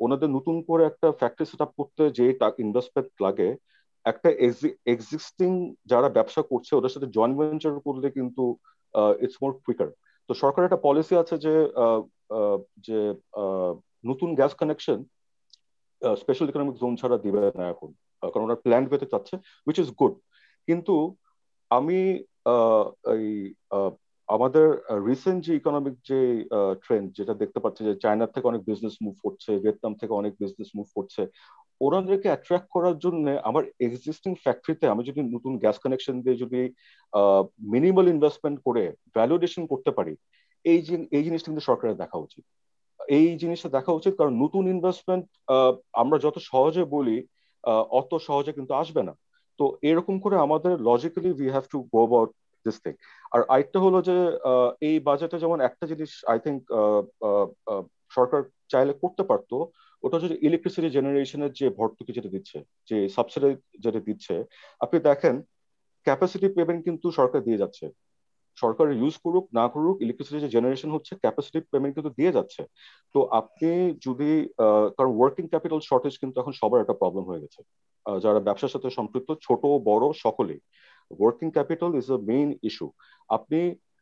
ওনাদের নতুন করে একটা ফ্যাক্টরি সেট আপ করতে যে ইনভেস্টমেন্ট লাগে, একটা এক্সিস্টিং যারা ব্যবসা করছে ওদের সাথে জয়েন্ট ভেঞ্চার করলে কিন্তু ইটস মোর কুইকার। তো সরকারের একটা পলিসি আছে যে যে নতুন gas connection special economic zone ছাড়া দিবে না এখন, কারণ ওরা প্ল্যান পেতে চাচ্ছে, উইচ ইজ গুড। কিন্তু আমি এই আমাদের রিসেন্ট যে ইকোনমিক যে ট্রেন্ড যেটা দেখতে পাচ্ছি, যে চায়নার থেকে অনেক বিজনেস মুভ করছে, ভিয়েতনাম থেকে অনেক বিজনেস মুভ করছে, ওনাদেরকে অ্যাট্রাক্ট করার জন্য আমার এক্সিস্টিং ফ্যাক্টরিতে আমি যদি নতুন গ্যাস কানেকশন দিয়ে যদি মিনিমাল ইনভেস্টমেন্ট করে ভ্যালুডেশন করতে পারি, এই এই জিনিসটা কিন্তু সরকারের দেখা উচিত। এই জিনিসটা দেখা উচিত, কারণ নতুন ইনভেস্টমেন্ট আমরা যত সহজে বলি অত সহজে কিন্তু আসবে না। তো এরকম করে আমাদের logically we have to go about this thing. আর আরেকটা হলো যে এই বাজেটে যেমন একটা জিনিস আই থিঙ্ক সরকার চাইলে করতে পারতো, ওটা হচ্ছে ইলেকট্রিসিটি জেনারেশনের যে ভর্তুকি যেটা দিচ্ছে, যে সাবসিডি যেটা দিচ্ছে, আপনি দেখেন ক্যাপাসিটি পেমেন্ট কিন্তু সরকার দিয়ে যাচ্ছে। সরকার ইউজ করুক না করুক, ইলেকট্রিসিটি যে জেনারেশন হচ্ছে ক্যাপাসিটি পেমেন্ট কিন্তু দিয়ে যাচ্ছে। তো আপনি যদি কারণ ওয়ার্কিং ক্যাপিটাল শর্টেজ কিন্তু এখন সবার একটা প্রবলেম হয়ে গেছে, যারা ব্যবসার সাথে সম্পৃক্ত ছোট বড় সকলেই, working capital is a main issue. আপনি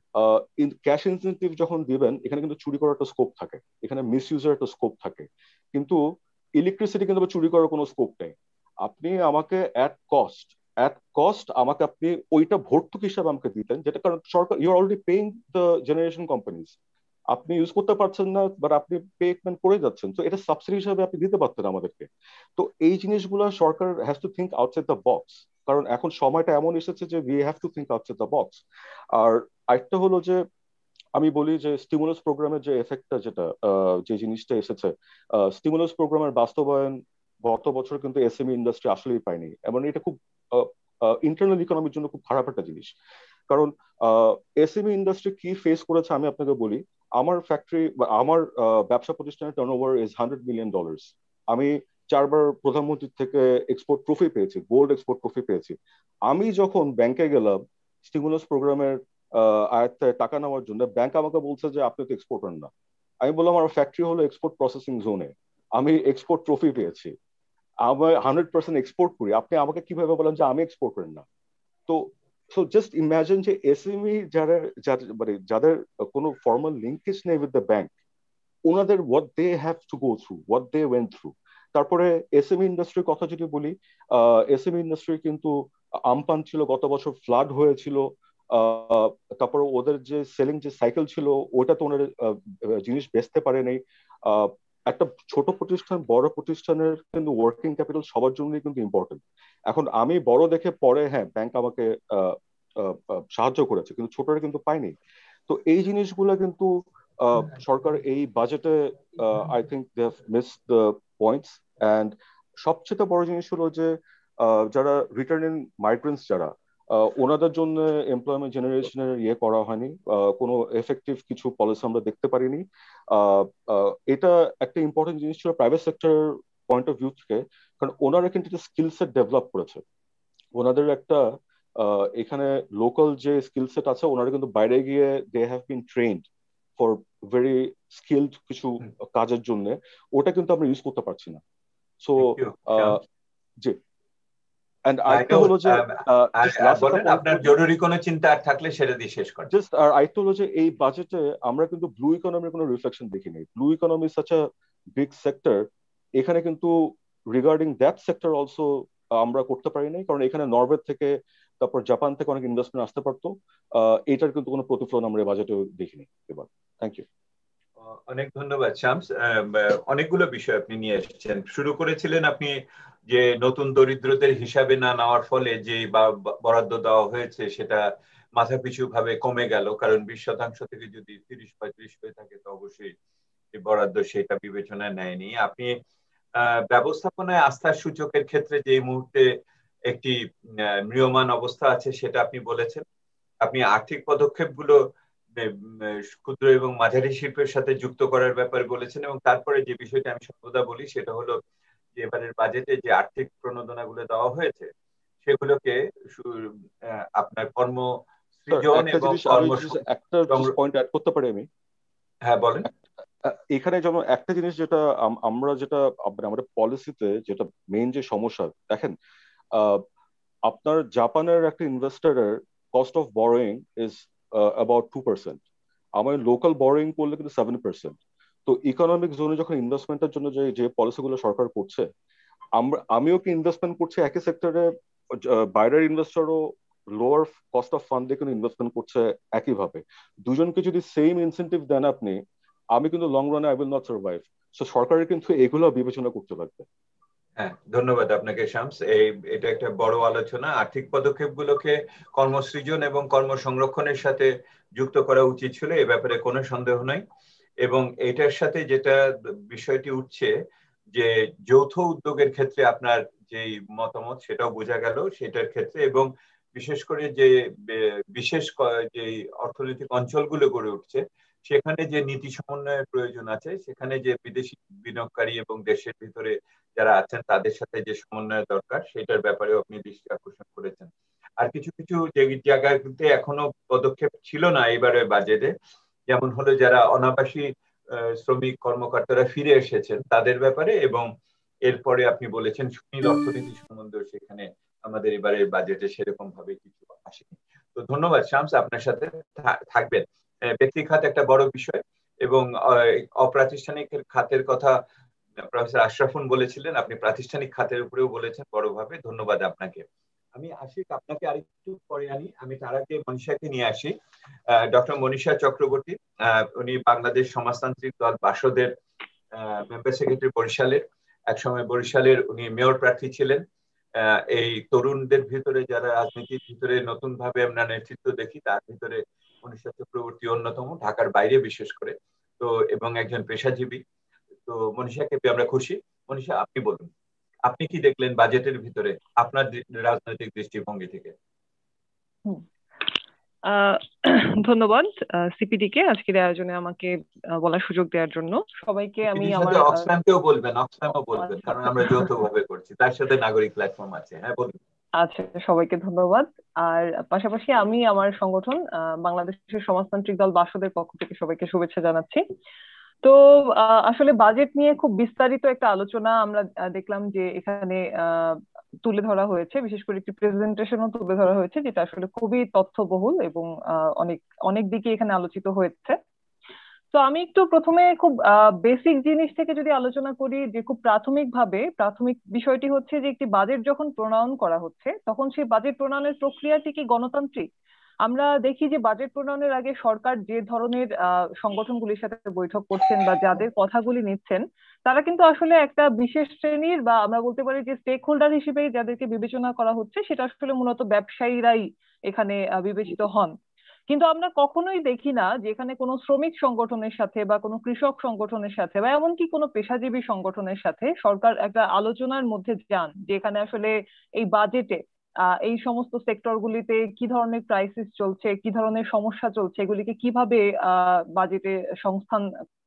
ক্যাশ ইনসেন্টিভ যখন দিবেন, এখানে কিন্তু চুরি করার একটা স্কোপ থাকে, এখানে মিস ইউজের একটা স্কোপ থাকে, কিন্তু ইলেকট্রিসিটি কিন্তু চুরি করার কোনো স্কোপ নেই। আপনি আমাকে অ্যাট কস্ট অ্যাট কস্ট আমাকে আপনি ওইটা ভর্তুকি হিসাবে আমাকে দিতেন, যেটা কারণ সরকার you are already paying the generation companies, আপনি ইউজ করতে পারছেন না বাট আপনি পেমেন্ট করে যাচ্ছেন, তো এটা সাবসিডি হিসাবে আপনি দিতে পারতেন আমাদেরকে। তো এই জিনিসগুলো সরকার has to think outside the box, কারণ এখন সময়টা এমন এসেছে যে we have to think outside the box. আর আরেকটা হলো যে আমি বলি যে স্টিমুলাস প্রোগ্রামের যে এফেক্টটা, যেটা যে জিনিসটা এসেছে, স্টিমুলাস প্রোগ্রামের বাস্তবায়ন গত বছর কিন্তু এসএমই ইন্ডাস্ট্রি আসলেই পায়নি, এবং এটা খুব ইন্টারনাল ইকোনমির জন্য খুব খারাপ একটা জিনিস। কারণ এসএমই ইন্ডাস্ট্রি কি ফেস করেছে আমি আপনাকে বলি। আমার ফ্যাক্টরি বা আমার ব্যবসা প্রতিষ্ঠানের turnover is hundred million dollars. আমি চারবার প্রধানমন্ত্রী থেকে এক্সপোর্ট ট্রফি পেয়েছি, গোল্ড এক্সপোর্ট ট্রফি পেয়েছি। আমি যখন ব্যাংকে গেলাম স্টিমুলাস প্রোগ্রামের আয়ত্তে টাকা নেওয়ার জন্য, ব্যাংক আমাকে বলছে যে আপনি তো এক্সপোর্টার না। আমি বললাম আমার ফ্যাক্টরি হলো এক্সপোর্ট প্রসেসিং জোনে, আমি এক্সপোর্ট ট্রফি পেয়েছি, আমি হান্ড্রেড পার্সেন্ট এক্সপোর্ট করি, আপনি আমাকে কিভাবে বলেন যে আমি এক্সপোর্ট করেন না? তো সো জাস্ট ইমাজিন যে এসএমই যারা মানে যাদের কোনো ফর্মাল লিঙ্কেজ নেই উইথ দ্য ব্যাংক, ওনাদের what they have to go through, what they went through. তারপরে এসএমই ইন্ডাস্ট্রির কথা যদি বলি, এসএমই ইন্ডাস্ট্রি কিন্তু আমপান ছিল, গত বছর ফ্লাড হয়েছিল, তারপরে ওদের যে সেলিং যে সাইকেল ছিল ওটা তো ওনার জিনিস বেচতে পারেনি। একটা ছোট প্রতিষ্ঠান বড় প্রতিষ্ঠানের কিন্তু ওয়ার্কিং ক্যাপিটাল সবার জন্যই কিন্তু ইম্পর্টেন্ট। এখন আমি বড় দেখে পরে হ্যাঁ ব্যাংক আমাকে সাহায্য করেছে, কিন্তু ছোটরা কিন্তু পাইনি। তো এই জিনিসগুলো কিন্তু সরকার এই বাজেটে I think they have missed the points. And সবচেয়ে বড় জিনিস হলো যে যারা রিটার্নিং মাইগ্রেন্টস যারা, ওনাদের জন্য এমপ্লয়মেন্ট জেনারেশনের ইয়ে করা হয়নি, কোনো এফেক্টিভ কিছু পলিসি আমরা দেখতে পারিনি। এটা একটা ইম্পর্টেন্ট জিনিস ছিল private sector point of view থেকে, কারণ ওনারা কিন্তু স্কিল সেট ডেভেলপ করেছে, ওনাদের একটা এখানে লোকাল যে স্কিল সেট আছে, ওনারা কিন্তু বাইরে গিয়ে they have been trained for very skilled কিছু কাজের জন্য, ওটা কিন্তু আমরা ইউজ করতে পারছি না। সো জি, And আরেকটা হলো যে আপনার জরুরি কোনো চিন্তা আর থাকলে সেটা দিয়ে শেষ করেন। জাস্ট আর আরেকটা হলো যে এই বাজেটে আমরা কিন্তু ব্লু ইকোনমির কোনো রিফ্লেকশন দেখিনি। Blue economy such a big sector, এখানে কিন্তু রিগার্ডিং দ্যাট সেক্টর অলসো আমরা করতে পারি নাই, কারণ এখানে নরওয়ে থেকে তারপর জাপান থেকে অনেক ইনভেস্টমেন্ট আসতে পারতো, এটার কিন্তু কোনো প্রতিফলন আমরা বাজেটে দেখিনি এবার। Thank you. অনেক ধন্যবাদ শামস। অনেকগুলো বিষয় আপনি নিয়ে এসেছেন। শুরু করেছিলেন আপনি যে নতুন দরিদ্রদের হিসাবে না নেওয়ার ফলে যে বরাদ্দ দেওয়া হয়েছে সেটা মাথাপিছু ভাবে কমে গেল, কারণ বিশ শতাংশ থেকে যদি তিরিশ পঁয়ত্রিশ হয়ে থাকে তো অবশ্যই বরাদ্দ সেটা বিবেচনায় নেয়নি। আপনি ব্যবস্থাপনায় আস্থার সূচকের ক্ষেত্রে যে মুহূর্তে একটি ম্রিয়মাণ অবস্থা আছে সেটা আপনি বলেছেন। আপনি আর্থিক পদক্ষেপগুলো ক্ষুদ্র এবং মাঝারি শিল্পের সাথে যুক্ত করার ব্যাপারে বলেছেন, এবং তারপরে যে বিষয়টা আমি সর্বদা বলি সেটা হলো যে এবারের বাজেটে যে আর্থিক প্রণোদনাগুলো দেওয়া হয়েছে সেগুলোকে আপনার কর্ম সৃজন এবং একটা পয়েন্ট অ্যাড করতে পারি আমি? হ্যাঁ বলেন। এখানে যেমন একটা জিনিস যেটা আমরা যেটা আমাদের পলিসিতে যেটা মেইন যে সমস্যা দেখেন, আপনার জাপানের একটা ইনভেস্টরের cost of borrowing is about two percent, আমার লোকাল বরোয়িং করলে কিন্তু সেভেন পার্সেন্ট। তো ইকোনমিক জোনে যখন ইনভেস্টমেন্টের জন্য যে যে পলিসিগুলো সরকার করছে, আমরা আমিও কি ইনভেস্টমেন্ট করছি একই সেক্টরে, বাইরের ইনভেস্টরও লোয়ার কস্ট অফ ফান্ড দিয়ে কিন্তু ইনভেস্টমেন্ট করছে একইভাবে। দুজনকে যদি সেম ইনসেন্টিভ দেন আপনি, আমি কিন্তু লং রানে I will not survive. So সরকারের কিন্তু এগুলো বিবেচনা করতে লাগবে। হ্যাঁ, ধন্যবাদ আপনাকে শামস। এই এটা একটা বড় আলোচনা। আর্থিক পদক্ষেপগুলোকে কর্মসৃজন এবং কর্মসংরক্ষণের সাথে যুক্ত করা উচিত ছিল, এ ব্যাপারে কোনো সন্দেহ নাই। এবং এটার সাথে যেটা বিষয়টি উঠছে যে যৌথ উদ্যোগের ক্ষেত্রে আপনার যে মতামত সেটাও বোঝা গেল সেটার ক্ষেত্রে, এবং বিশেষ করে যে বিশেষ যে অর্থনৈতিক অঞ্চলগুলো গড়ে উঠছে সেখানে যে নীতি সমন্বয়ের প্রয়োজন আছে, সেখানে যে বিদেশি বিনিয়োগকারী এবং দেশের ভিতরে যারা আছেন তাদের সাথে যে সমন্বয়ের দরকার সেটার ব্যাপারেও আপনি দৃষ্টি আকর্ষণ করেছেন। আর কিছু কিছু জায়গাতে এখনো পদক্ষেপ ছিল না এবারে বাজেটে, যেমন হলো যারা অনাবাসী শ্রমিক কর্মকর্তারা ফিরে এসেছেন তাদের ব্যাপারে, এবং এরপরে আপনি বলেছেন সুনীল অর্থনীতি সম্বন্ধেও সেখানে আমাদের এবারের বাজেটে সেরকম ভাবে কিছু আসেনি। তো ধন্যবাদ শামস, আপনার সাথে থাকবেন। ব্যক্তি খাত একটা বড় বিষয় এবং অপ্রাতিষ্ঠানিক খাতের কথা প্রফেসর আশরাফুন বলেছিলেন, আপনি প্রাতিষ্ঠানিক খাতের উপরেও বলেছেন বড়ভাবে। ধন্যবাদ আপনাকে। আমি আশিক আপনাকে আরেকটু পরে আনি, আমি তার আগে মনীষাকে নিয়ে আসি। ডক্টর মনীষা চক্রবর্তী, উনি বাংলাদেশ সমাজতান্ত্রিক দল বাসদের মেম্বার সেক্রেটারি বরিশালের, একসময় বরিশালের উনি মেয়র প্রার্থী ছিলেন। এই তরুণদের ভিতরে যারা রাজনীতির ভিতরে নতুন ভাবে আমরা নেতৃত্ব দেখি তার ভিতরে মনীষা চক্রবর্তী অন্যতম, ঢাকার বাইরে বিশেষ করে। তো এবং একজন পেশাজীবী। তো মনীষাকে পেয়ে আমরা খুশি। মনীষা, আপনি বলুন, আপনি কি দেখলেন বাজেটের ভিতরে আপনার রাজনৈতিক দৃষ্টিভঙ্গি থেকে? ধন্যবাদ সিপিডি কে আজকের আয়োজনে আমাকে বলার সুযোগ দেওয়ার জন্য। সবাইকে আমি আমার অক্সফ্যামকেও বলবেন, অক্সফ্যামও বলবেন, কারণ আমরা যৌথভাবে করছি, তার সাথে নাগরিক প্ল্যাটফর্ম আছে। হ্যাঁ বলুন। আচ্ছা, সবাইকে ধন্যবাদ। আর পাশাপাশি আমি আমার সংগঠন বাংলাদেশের সমাজতান্ত্রিক দল বাসদের পক্ষ থেকে সবাইকে শুভেচ্ছা জানাচ্ছি। তো আসলে বাজেট নিয়ে খুব বিস্তারিত একটা আলোচনা আমরা দেখলাম যে এখানে তুলে ধরা হয়েছে, বিশেষ করে একটি প্রেজেন্টেশনও তুলে ধরা হয়েছে যেটা আসলে খুবই তথ্যবহুল এবং অনেক অনেক দিকে এখানে আলোচিত হয়েছে। তো আমি একটু প্রথমে খুব বেসিক জিনিস থেকে যদি আলোচনা করি, যে খুব প্রাথমিক ভাবে প্রাথমিক বিষয়টি হচ্ছে যে একটি বাজেট যখন প্রণয়ন করা হচ্ছে তখন সেই বাজেট প্রণয়নের প্রক্রিয়াটি কি গণতান্ত্রিক? আমরা দেখি যে বাজেট প্রণয়নের আগে সরকার যে ধরনের সংগঠনগুলির সাথে বৈঠক করছেন বা যাদের কথাগুলি নিচ্ছেন তারা কিন্তু আসলে একটা বিশেষ শ্রেণীর বা আমরা বলতে পারি যে স্টেক হোল্ডার হিসেবে যাদেরকে বিবেচনা করা হচ্ছে সেটা আসলে মূলত ব্যবসায়ীরাই এখানে বিবেচিত হন। কিন্তু আমরা কখনোই দেখি না যে এখানে কোনো শ্রমিক সংগঠনের সাথে বা কোনো কৃষক সংগঠনের সাথে বা এমনকি কোনো পেশাজীবী সংগঠনের সাথে সরকার একটা আলোচনার মধ্যে যান যে এখানে আসলে এই বাজেটে এই সমস্ত সেক্টরগুলিতে কি ধরনের ক্রাইসিস চলছে, কি ধরনের সমস্যা চলছে, এগুলিকে কিভাবে বাজেটে সংস্থান।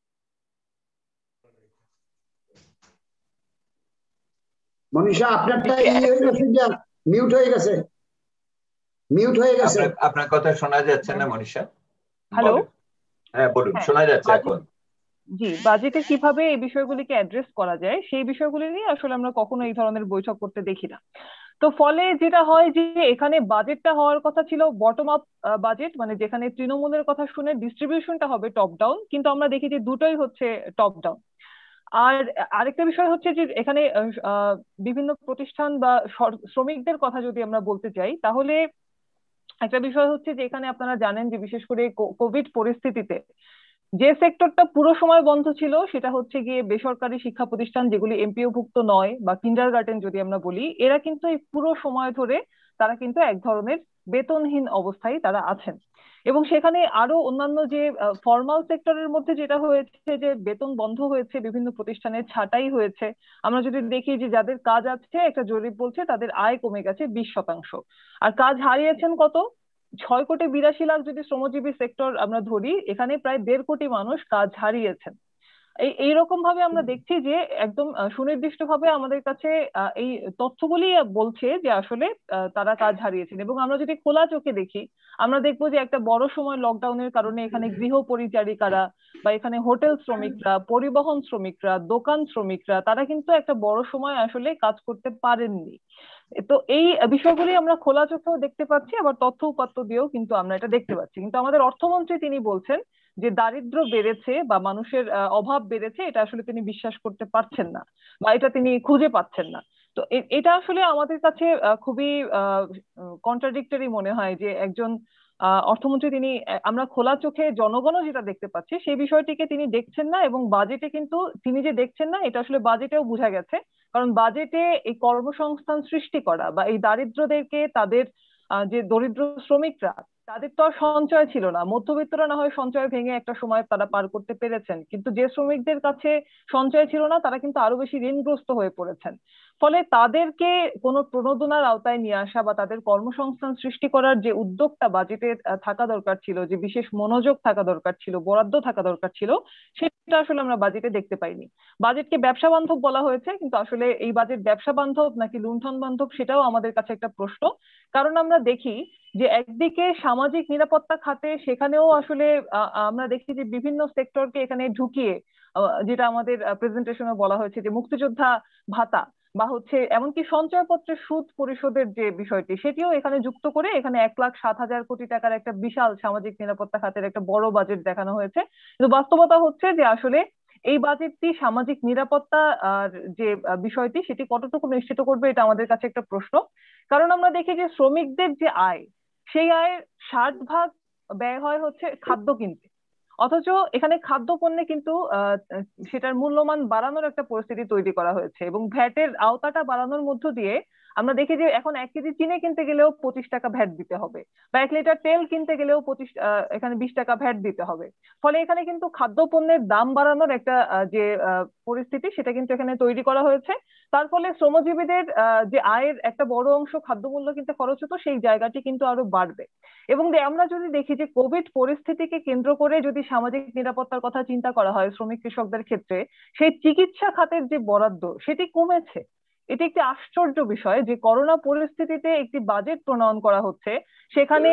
মনীষা, আপনারটা মিউট হয়ে গেছে, মিউট হয়ে গেছে। আপনার কথা শোনা যাচ্ছে না মনীষা। হ্যালো, হ্যাঁ বলুন, শোনা যাচ্ছে এখন। জি, বাজেটে কিভাবে এই বিষয়গুলিকে অ্যাড্রেস করা যায় সেই বিষয়গুলি নিয়ে আসলে আমরা কখনো এই ধরনের বৈঠক করতে দেখি না। তো ফলে যেটা হয় যে এখানে বাজেটটা হওয়ার কথা ছিল বটম আপ বাজেট, মানে যেখানে তৃণমূলের কথা শুনে ডিস্ট্রিবিউশনটা হবে টপ ডাউন, কিন্তু আমরা দেখি যে দুটোই হচ্ছে টপ ডাউন। আর আরেকটা বিষয় হচ্ছে যে এখানে বিভিন্ন প্রতিষ্ঠান বা শ্রমিকদের কথা যদি আমরা বলতে চাই তাহলে একটা বিষয় হচ্ছে যে এখানে আপনারা জানেন যে বিশেষ করে কোভিড পরিস্থিতিতে যে সেক্টরটা পুরো সময় বন্ধ ছিল সেটা হচ্ছে গিয়ে বেসরকারি শিক্ষা প্রতিষ্ঠান যেগুলি এমপিওভুক্ত নয় বা কিন্ডারগার্টেন যদি আমরা বলি, এরা কিন্তু এই পুরো সময় ধরে তারা কিন্তু এক ধরনের বেতনহীন অবস্থায় তারা আছেন। এবং সেখানে আরো অন্যান্য যে ফর্মাল সেক্টরের মধ্যে যেটা হয়েছে যে বেতন বন্ধ হয়েছে, বিভিন্ন প্রতিষ্ঠানের ছাঁটাই হয়েছে। আমরা যদি দেখি যে যাদের কাজ আছে একটা জরিপ বলছে তাদের আয় কমে গেছে বিশ শতাংশ, আর কাজ হারিয়েছেন কত, ছয় কোটি বিরাশি লাখ যদি শ্রমজীবী সেক্টর আমরা ধরি, এখানে প্রায় দেড় কোটি মানুষ কাজ হারিয়েছেন। এই এইরকম ভাবে আমরা দেখছি যে একদম সুনির্দিষ্ট ভাবে আমাদের কাছে এই তথ্যগুলি বলছে যে আসলে তারা কাজ হারিয়েছেন। এবং আমরা যদি খোলা চোখে দেখি আমরা দেখবো যে একটা বড় সময় লকডাউনের কারণে এখানে গৃহ পরিচারিকারা বা এখানে হোটেল শ্রমিকরা, পরিবহন শ্রমিকরা, দোকান শ্রমিকরা তারা কিন্তু একটা বড় সময় আসলে কাজ করতে পারেননি। তো এই বিষয়গুলি আমরা খোলা চোখেও দেখতে পাচ্ছি, আবার তথ্য উপাত্ত দিয়েও কিন্তু আমরা এটা দেখতে পাচ্ছি। কিন্তু আমাদের অর্থমন্ত্রী তিনি বলছেন যে দারিদ্র বেড়েছে বা মানুষের অভাব বেড়েছে, এটা আসলে তিনি বিশ্বাস করতে পারছেন না বা এটা তিনি খুঁজে পাচ্ছেন না। তো এটা আসলে আমাদের কাছে খুবই কন্ট্রাডিক্টরি মনে হয় যে একজন অর্থমন্ত্রী তিনি, আমরা খোলা চোখে জনগণও যেটা দেখতে পাচ্ছি সেই বিষয়টিকে তিনি দেখছেন না, এবং বাজেটে কিন্তু তিনি যে দেখছেন না এটা আসলে বাজেটেও বোঝা গেছে। কারণ বাজেটে এই কর্মসংস্থান সৃষ্টি করা বা এই দারিদ্রদেরকে, তাদের যে দরিদ্র শ্রমিকরা তাদের তো আর সঞ্চয় ছিল না, মধ্যবিত্তরা না হয় সঞ্চয় ভেঙে একটা সময় তারা পার করতে পেরেছেন, কিন্তু যে শ্রমিকদের কাছে সঞ্চয় ছিল না তারা কিন্তু আরো বেশি ঋণগ্রস্ত হয়ে পড়েছেন। ফলে তাদেরকে কোনো প্রণোদনার আওতায় নিয়ে আসা বা তাদের কর্মসংস্থান সৃষ্টি করার যে উদ্যোগটা বাজেটে থাকা দরকার ছিল, যে বিশেষ মনোযোগ থাকা দরকার ছিল, বরাদ্দ থাকা দরকার ছিল, সেটা আসলে আমরা বাজেটে দেখতে পাইনি। বাজেটকে ব্যবসা বান্ধব বলা হয়েছে, কিন্তু আসলে এই বাজেট ব্যবসা বান্ধব নাকি লুণ্ঠন বান্ধব সেটাও আমাদের কাছে একটা প্রশ্ন। কারণ আমরা দেখি যে একদিকে সামাজিক নিরাপত্তা খাতে সেখানেও আসলে আমরা দেখি যে বিভিন্ন সেক্টরকে এখানে ঢুকিয়ে, যেটা আমাদের প্রেজেন্টেশনে বলা হয়েছে যে মুক্তিযোদ্ধা ভাতা বা হচ্ছে এমনকি সঞ্চয়পত্রের সুদ পরিশোধের যে বিষয়টি সেটিও এখানে যুক্ত করে এখানে এক লাখ সাত হাজার কোটি টাকার একটা বিশাল সামাজিক নিরাপত্তা খাতের একটা বড় বাজেট দেখানো হয়েছে। কিন্তু বাস্তবতা হচ্ছে যে আসলে এই বাজেটটি সামাজিক নিরাপত্তা আর যে বিষয়টি সেটি কতটুকু নিশ্চিত করবে এটা আমাদের কাছে একটা প্রশ্ন। কারণ আমরা দেখি যে শ্রমিকদের যে আয়, সেই আয়ের ষাট ভাগ ব্যয় হয় হচ্ছে খাদ্য কিনতে, অথচ এখানে খাদ্য পণ্যে কিন্তু সেটার মূল্যমান বাড়ানোর একটা পরিস্থিতি তৈরি করা হয়েছে, এবং ভ্যাটের আওতাটা বাড়ানোর মধ্য দিয়ে আমরা দেখি যে এখন এক কেজি চিনি কিনতে গেলেও পঁচিশ টাকা ভ্যাট দিতে হবে, বা এক লিটার তেল কিনতে গেলেও পঁচিশ এখানে বিশ টাকা ভ্যাট দিতে হবে। ফলে এখানে কিন্তু খাদ্য পণ্যের দাম বাড়ানোর একটা যে পরিস্থিতি সেটা কিন্তু এখানে তৈরি করা হয়েছে। তার ফলে শ্রমজীবীদের যে আয়ের একটা বড় অংশ খাদ্যমূল্য কিনতে খরচ হতো সেই জায়গাটি কিন্তু আরো বাড়বে। এবং আমরা যদি দেখি যে কোভিড পরিস্থিতিকে কেন্দ্র করে যদি সামাজিক নিরাপত্তার কথা চিন্তা করা হয় শ্রমিক কৃষকদের ক্ষেত্রে, সেই চিকিৎসা খাতের যে বরাদ্দ সেটি কমেছে। এটি একটি আশ্চর্য বিষয় যে করোনা পরিস্থিতিতে একটি বাজেট প্রণয়ন করা হচ্ছে, সেখানে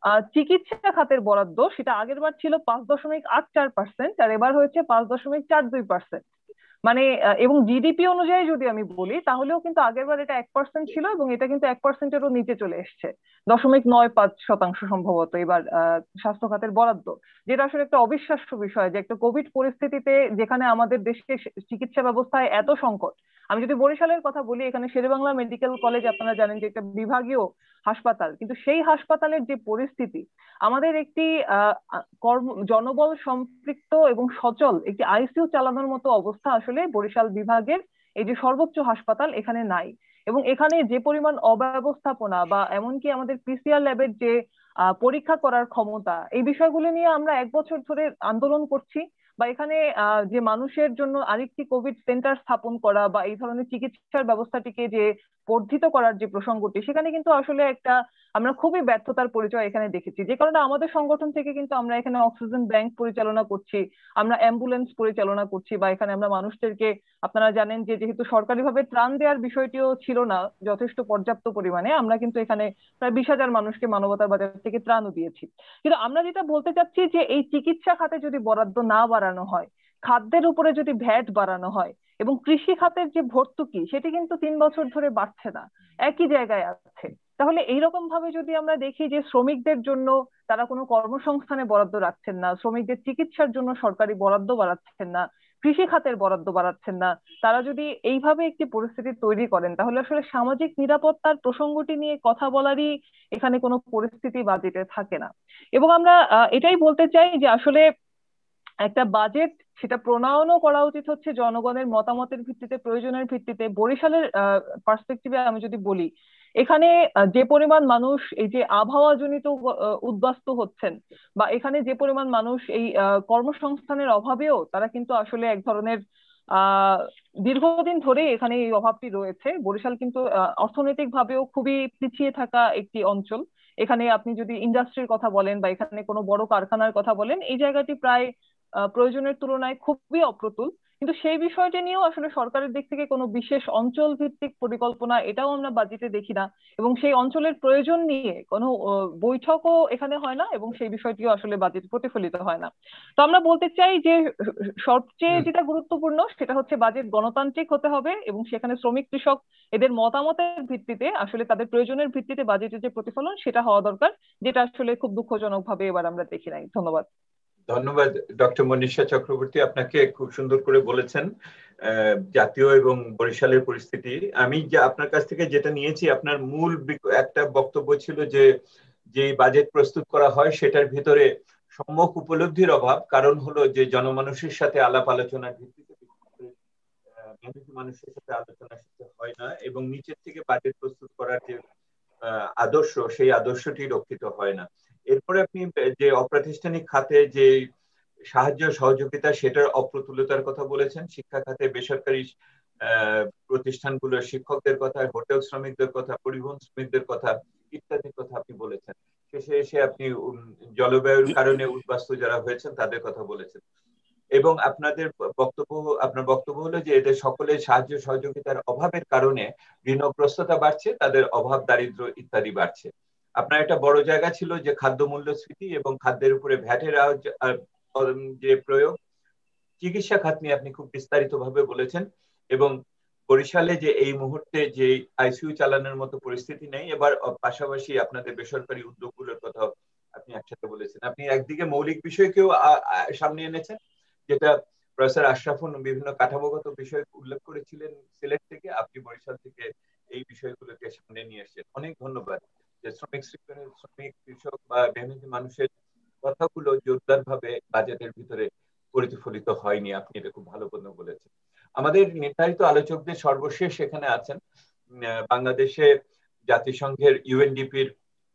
চিকিৎসা খাতের বরাদ্দ সেটা আগের বার ছিল পাঁচ দশমিক আট চার পার্সেন্ট আর এবার হয়েছে পাঁচ দশমিক চার দুই পার্সেন্ট। মানে এবং জিডিপি অনুযায়ী যদি আমি বলি তাহলেও কিন্তু আগের বার এটা এক পার্সেন্ট ছিল এবং এটা কিন্তু এক পার্সেন্টেরও নিচে চলে এসছে, দশমিক নয় পাঁচ শতাংশ সম্ভবত এবার স্বাস্থ্য খাতের বরাদ্দ, যেটা আসলে একটা অবিশ্বাস্য বিষয় যে একটা কোভিড পরিস্থিতিতে যেখানে আমাদের দেশে চিকিৎসা ব্যবস্থায় এত সংকট। আমি যদি বরিশালের কথা বলি, এখানে শেরেবাংলা মেডিকেল কলেজ আপনারা জানেন যে একটা বিভাগীয় হাসপাতাল, কিন্তু সেই হাসপাতালের যে পরিস্থিতি, আমাদের একটি আহ কর্ম জনবল সম্পৃক্ত এবং সচল একটি আইসিইউ চালানোর মতো অবস্থা আসলে বরিশাল বিভাগের এই যে সর্বোচ্চ হাসপাতাল এখানে নাই। এবং এখানে যে পরিমাণ অব্যবস্থাপনা বা এমনকি আমাদের পিসিআর ল্যাবের যে পরীক্ষা করার ক্ষমতা, এই বিষয়গুলো নিয়ে আমরা এক বছর ধরে আন্দোলন করছি, বা এখানে যে মানুষের জন্য আরেকটি কোভিড সেন্টার স্থাপন করা বা এই ধরনের চিকিৎসার ব্যবস্থাটিকে যে বর্ধিত করার যে প্রসঙ্গটি, সেখানে কিন্তু আসলে একটা আমরা খুবই ব্যর্থতার পরিচয় এখানে দেখেছি। যে কারণে আমাদের সংগঠন থেকে কিন্তু আমরা এখানে অক্সিজেন ব্যাংক পরিচালনা করছি, আমরা অ্যাম্বুলেন্স পরিচালনা করছি, বা এখানে আমরা মানুষদেরকে, আপনারা জানেন যে যেহেতু সরকারিভাবে ত্রাণ দেওয়ার বিষয়টিও ছিল না যথেষ্ট পর্যাপ্ত পরিমাণে, আমরা কিন্তু এখানে প্রায় বিশ হাজার মানুষকে মানবতার বাজার থেকে ত্রাণও দিয়েছি। কিন্তু আমরা যেটা বলতে চাচ্ছি যে এই চিকিৎসা খাতে যদি বরাদ্দ না বাড়ানো হয়, খাদ্যের উপরে যদি ভ্যাট বাড়ানো হয়, এবং কৃষি খাতের যে ভর্তুকি সেটি কিন্তু তিন বছর ধরে বাড়ছে না, একই জায়গায় আছে, তাহলে এইরকম ভাবে যদি আমরা দেখি যে শ্রমিকদের জন্য তারা কোনো কর্মসংস্থানে বরাদ্দ রাখছেন না, শ্রমিকদের চিকিৎসার জন্য সরকারি বরাদ্দ বাড়াচ্ছেন না, কৃষি খাতের বরাদ্দ বাড়াচ্ছেন না, তারা যদি এইভাবে একটি পরিস্থিতি তৈরি করেন তাহলে আসলে সামাজিক নিরাপত্তার প্রসঙ্গটি নিয়ে কথা বলারই এখানে কোনো পরিস্থিতি বাজেটে থাকে না। এবং আমরা এটাই বলতে চাই যে আসলে একটা বাজেট সেটা প্রণয়নও করা উচিত হচ্ছে জনগণের মতামতের ভিত্তিতে, প্রয়োজনের ভিত্তিতে। বরিশালের পার্সপেক্টিভে আমি যদি বলি, এখানে যে পরিমাণ মানুষ এই যে আবহাওয়া জনিত উদ্বাস্তু হচ্ছেন, বা এখানে যে পরিমাণ মানুষ এই কর্মসংস্থানের অভাবেও তারা কিন্তু আসলে এক ধরনের আহ দীর্ঘদিন ধরে এখানে এই অভাবটি রয়েছে। বরিশাল কিন্তু অর্থনৈতিক ভাবেও খুবই পিছিয়ে থাকা একটি অঞ্চল। এখানে আপনি যদি ইন্ডাস্ট্রির কথা বলেন বা এখানে কোনো বড় কারখানার কথা বলেন, এই জায়গাটি প্রায় প্রয়োজনের তুলনায় খুবই অপ্রতুল, কিন্তু সেই বিষয়টি নিয়েও আসলে সরকারের দিক থেকে কোনো বিশেষ অঞ্চল ভিত্তিক পরিকল্পনা এটাও আমরা বাজেটে দেখি না, এবং সেই অঞ্চলের প্রয়োজন নিয়ে কোনো বৈঠকও এখানে হয় না, এবং সেই বিষয়টিও আসলে বাজেট প্রতিফলিত হয় না। তো আমরা বলতে চাই যে সবচেয়ে যেটা গুরুত্বপূর্ণ সেটা হচ্ছে বাজেট গণতান্ত্রিক হতে হবে, এবং সেখানে শ্রমিক কৃষক এদের মতামতের ভিত্তিতে আসলে তাদের প্রয়োজনের ভিত্তিতে বাজেটের যে প্রতিফলন সেটা হওয়া দরকার, যেটা আসলে খুব দুঃখজনক ভাবে এবার আমরা দেখি নাই। ধন্যবাদ। ধন্যবাদ ডক্টর মনীষা চক্রবর্তী, আপনাকে খুব সুন্দর করে বলেছেন জাতীয় এবং বরিশালের পরিস্থিতি। আমি যে আপনার কাছ থেকে যেটা নিয়েছি, আপনার মূল একটা বক্তব্য ছিল যে যে বাজেট প্রস্তুত করা হয় সেটার ভিতরে সম্যক উপলব্ধির অভাব, কারণ হলো যে জনমানুষের সাথে আলাপ আলোচনার ভিত্তিতে মানুষের সাথে আলোচনা হয় না, এবং নিচের থেকে বাজেট প্রস্তুত করার যে আদর্শ সেই আদর্শটি রক্ষিত হয় না। এরপরে আপনি যে অপ্রাতিষ্ঠানিক খাতে যে সাহায্য সহযোগিতা সেটার অপ্রতুলতার কথা বলেছেন, শিক্ষা খাতে বেসরকারি প্রতিষ্ঠানগুলোর শিক্ষকদের কথা, হোটেল শ্রমিকদের কথা, পরিবহন শ্রমিকদের কথা ইত্যাদির কথা আপনি বলেছেন। শেষে এসে আপনি জলবায়ুর কারণে উদ্বাস্তু যারা হয়েছেন তাদের কথা বলেছেন, এবং আপনাদের বক্তব্য আপনার বক্তব্য হলো যে এদের সকলের সাহায্য সহযোগিতার অভাবের কারণে ঋণগ্রস্ততা বাড়ছে, তাদের অভাব দারিদ্র ইত্যাদি বাড়ছে। আপনার একটা বড় জায়গা ছিল যে খাদ্য মূল্যস্ফীতি এবং খাদ্যের উপরে ভ্যাটের যে প্রয়োগ, চিকিৎসা খাত নিয়ে আপনি খুব বিস্তারিত ভাবে বলেছেন, এবং বরিশালে যে এই মুহূর্তে যে আইসিইউ চালানোর মতো পরিস্থিতি নেই, এবার পাশাপাশি আপনাদের বেসরকারি উদ্যোগগুলোর কথা আপনি একসাথে বলেছেন। আপনি একদিকে মৌলিক বিষয়কেও সামনে এনেছেন, যেটা প্রফেসর আশরাফুন বিভিন্ন কাঠামোগত বিষয় উল্লেখ করেছিলেন সিলেট থেকে, আপনি বরিশাল থেকে এই বিষয়গুলোকে সামনে নিয়ে এসেছেন। অনেক ধন্যবাদ যে শ্রমিক শ্রমিক কৃষক বা মেহনতি মানুষের কথাগুলো জোরদার ভাবে বাজেটের ভিতরে প্রতিফলিত হয়নি, আপনি এটা খুব ভালো করে বলেছেন। আমাদের নির্ধারিত আলোচকদের সর্বশেষ এখানে আছেন বাংলাদেশে জাতিসংঘের ইউএনডিপির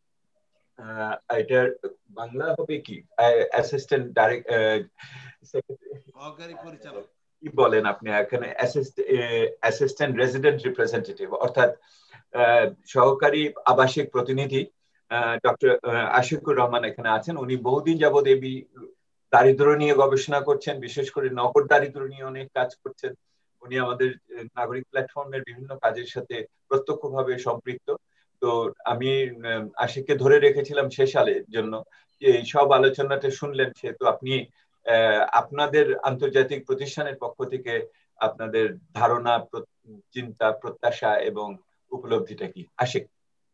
এটার বাংলা হবে কি অ্যাসিস্ট্যান্ট ডাইরেক্ট সহকারী পরিচালক কি বলেন আপনি এখানে, অ্যাসিস্ট্যান্ট রেসিডেন্ট রিপ্রেজেন্টেটিভ অর্থাৎ সহকারী আবাসিক প্রতিনিধি ডক্টর আশিকুর রহমান এখানে আছেন। উনি বহুদিন যাবৎ এই দারিদ্র নিয়ে গবেষণা করছেন, বিশেষ করে নগর দারিদ্র নিয়ে অনেক কাজ করছেন। উনি আমাদের নাগরিক প্ল্যাটফর্মের বিভিন্ন কাজের সাথে প্রত্যক্ষভাবে সম্পৃক্ত। তো আমি আশিককে ধরে রেখেছিলাম শেষ আলের জন্য, এই সব আলোচনাটা শুনলেন, সেহেতু আপনি আপনাদের আন্তর্জাতিক প্রতিষ্ঠানের পক্ষ থেকে আপনাদের ধারণা, চিন্তা, প্রত্যাশা এবং উপলব্ধিটা কি? আশিক।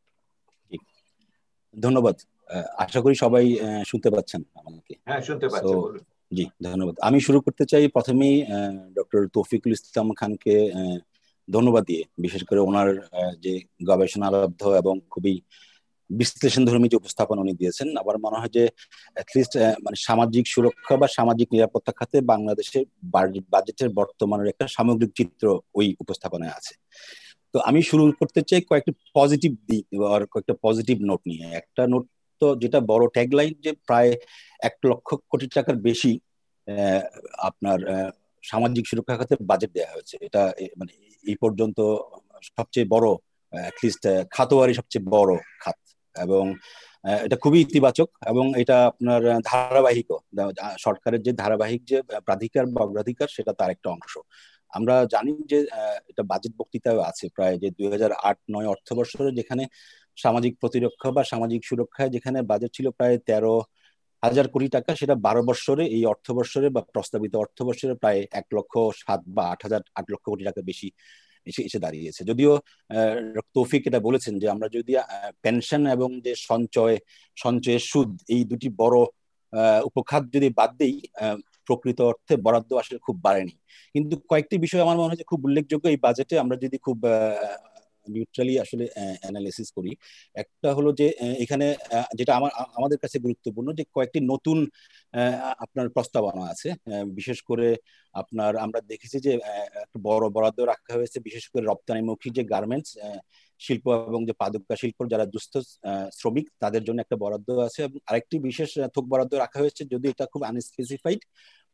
ধন্যবাদ। আশা করি সবাই শুনতে পাচ্ছেন আমাকে। হ্যাঁ, শুনতে পাচ্ছি, বলুন। জি, ধন্যবাদ। আমি শুরু করতে চাই প্রথমেই ডক্টর তৌফিকুল ইসলাম খানকে ধন্যবাদ দিয়ে, বিশেষ করে ওনার যে গবেষণালব্ধ এবং খুবই বিশ্লেষণধর্মী যে উপস্থাপন উনি দিয়েছেন। আমার মনে হয় যে অ্যাটলিস্ট মানে সামাজিক সুরক্ষা বা সামাজিক নিরাপত্তা খাতে বাংলাদেশের বাজেটের বর্তমানের একটা সামগ্রিক চিত্র ওই উপস্থাপনায় আছে। তো আমি শুরু করতে চাই কয়েকটি পজিটিভ দিক আর কয়েকটা পজিটিভ নোট নিয়ে। একটা নোট তো যেটা বড় ট্যাগলাইন, যে প্রায় এক লক্ষ কোটি টাকার বেশি আপনার সামাজিক সুরক্ষা খাতে বাজেট দেওয়া হয়েছে। এটা মানে এই পর্যন্ত সবচেয়ে বড়, অ্যাটলিস্ট খাতোয়ারি সবচেয়ে বড় খাত, এবং এটা খুবই ইতিবাচক, এবং এটা আপনার ধারাবাহিক সরকারের যে ধারাবাহিক যে প্রাধিকার বা অগ্রাধিকার সেটা তার একটা অংশ। আমরা জানি যে এটা বাজেট বক্তৃতাও আছে প্রায়, যে দুই হাজার আট নয় অর্থবর্ষে যেখানে সামাজিক প্রতিরক্ষা বা সামাজিক সুরক্ষায় যেখানে বাজেট ছিল প্রায় তেরো হাজার কোটি টাকা, সেটা বারো বৎসরে এই অর্থবর্ষরে বা প্রস্তাবিত অর্থবর্ষরে প্রায় এক লক্ষ সাত বা আট হাজার আট লক্ষ কোটি টাকা বেশি এসে এসে দাঁড়িয়েছে। যদিও তৌফিক এটা বলেছেন যে আমরা যদি পেনশন এবং যে সঞ্চয় সঞ্চয়ের সুদ এই দুটি বড় উপখাত যদি বাদ দিই, প্রকৃত অর্থে বরাদ্দ আসলে খুব বাড়েনি। কিন্তু কয়েকটি বিষয় আমার মনে হয় যে খুব উল্লেখযোগ্য এই বাজেটে, আমরা যদি খুব নিউট্রালি আসলে অ্যানালাইসিস করি। একটা হলো যে এখানে যেটা আমার আমাদের কাছে গুরুত্বপূর্ণ, যে কয়েকটি নতুন আপনার প্রস্তাবনা আছে। বিশেষ করে আপনার আমরা দেখেছি যে একটা বড় বরাদ্দ রাখা হয়েছে বিশেষ করে রপ্তানিমুখী যে গার্মেন্টস শিল্প এবং যে পাদুকা শিল্প যারা দুস্থ শ্রমিক তাদের জন্য একটা বরাদ্দ আছে, এবং আরেকটি বিশেষ থোক বরাদ্দ রাখা হয়েছে, যদি এটা খুব আনস্পেসিফাইড,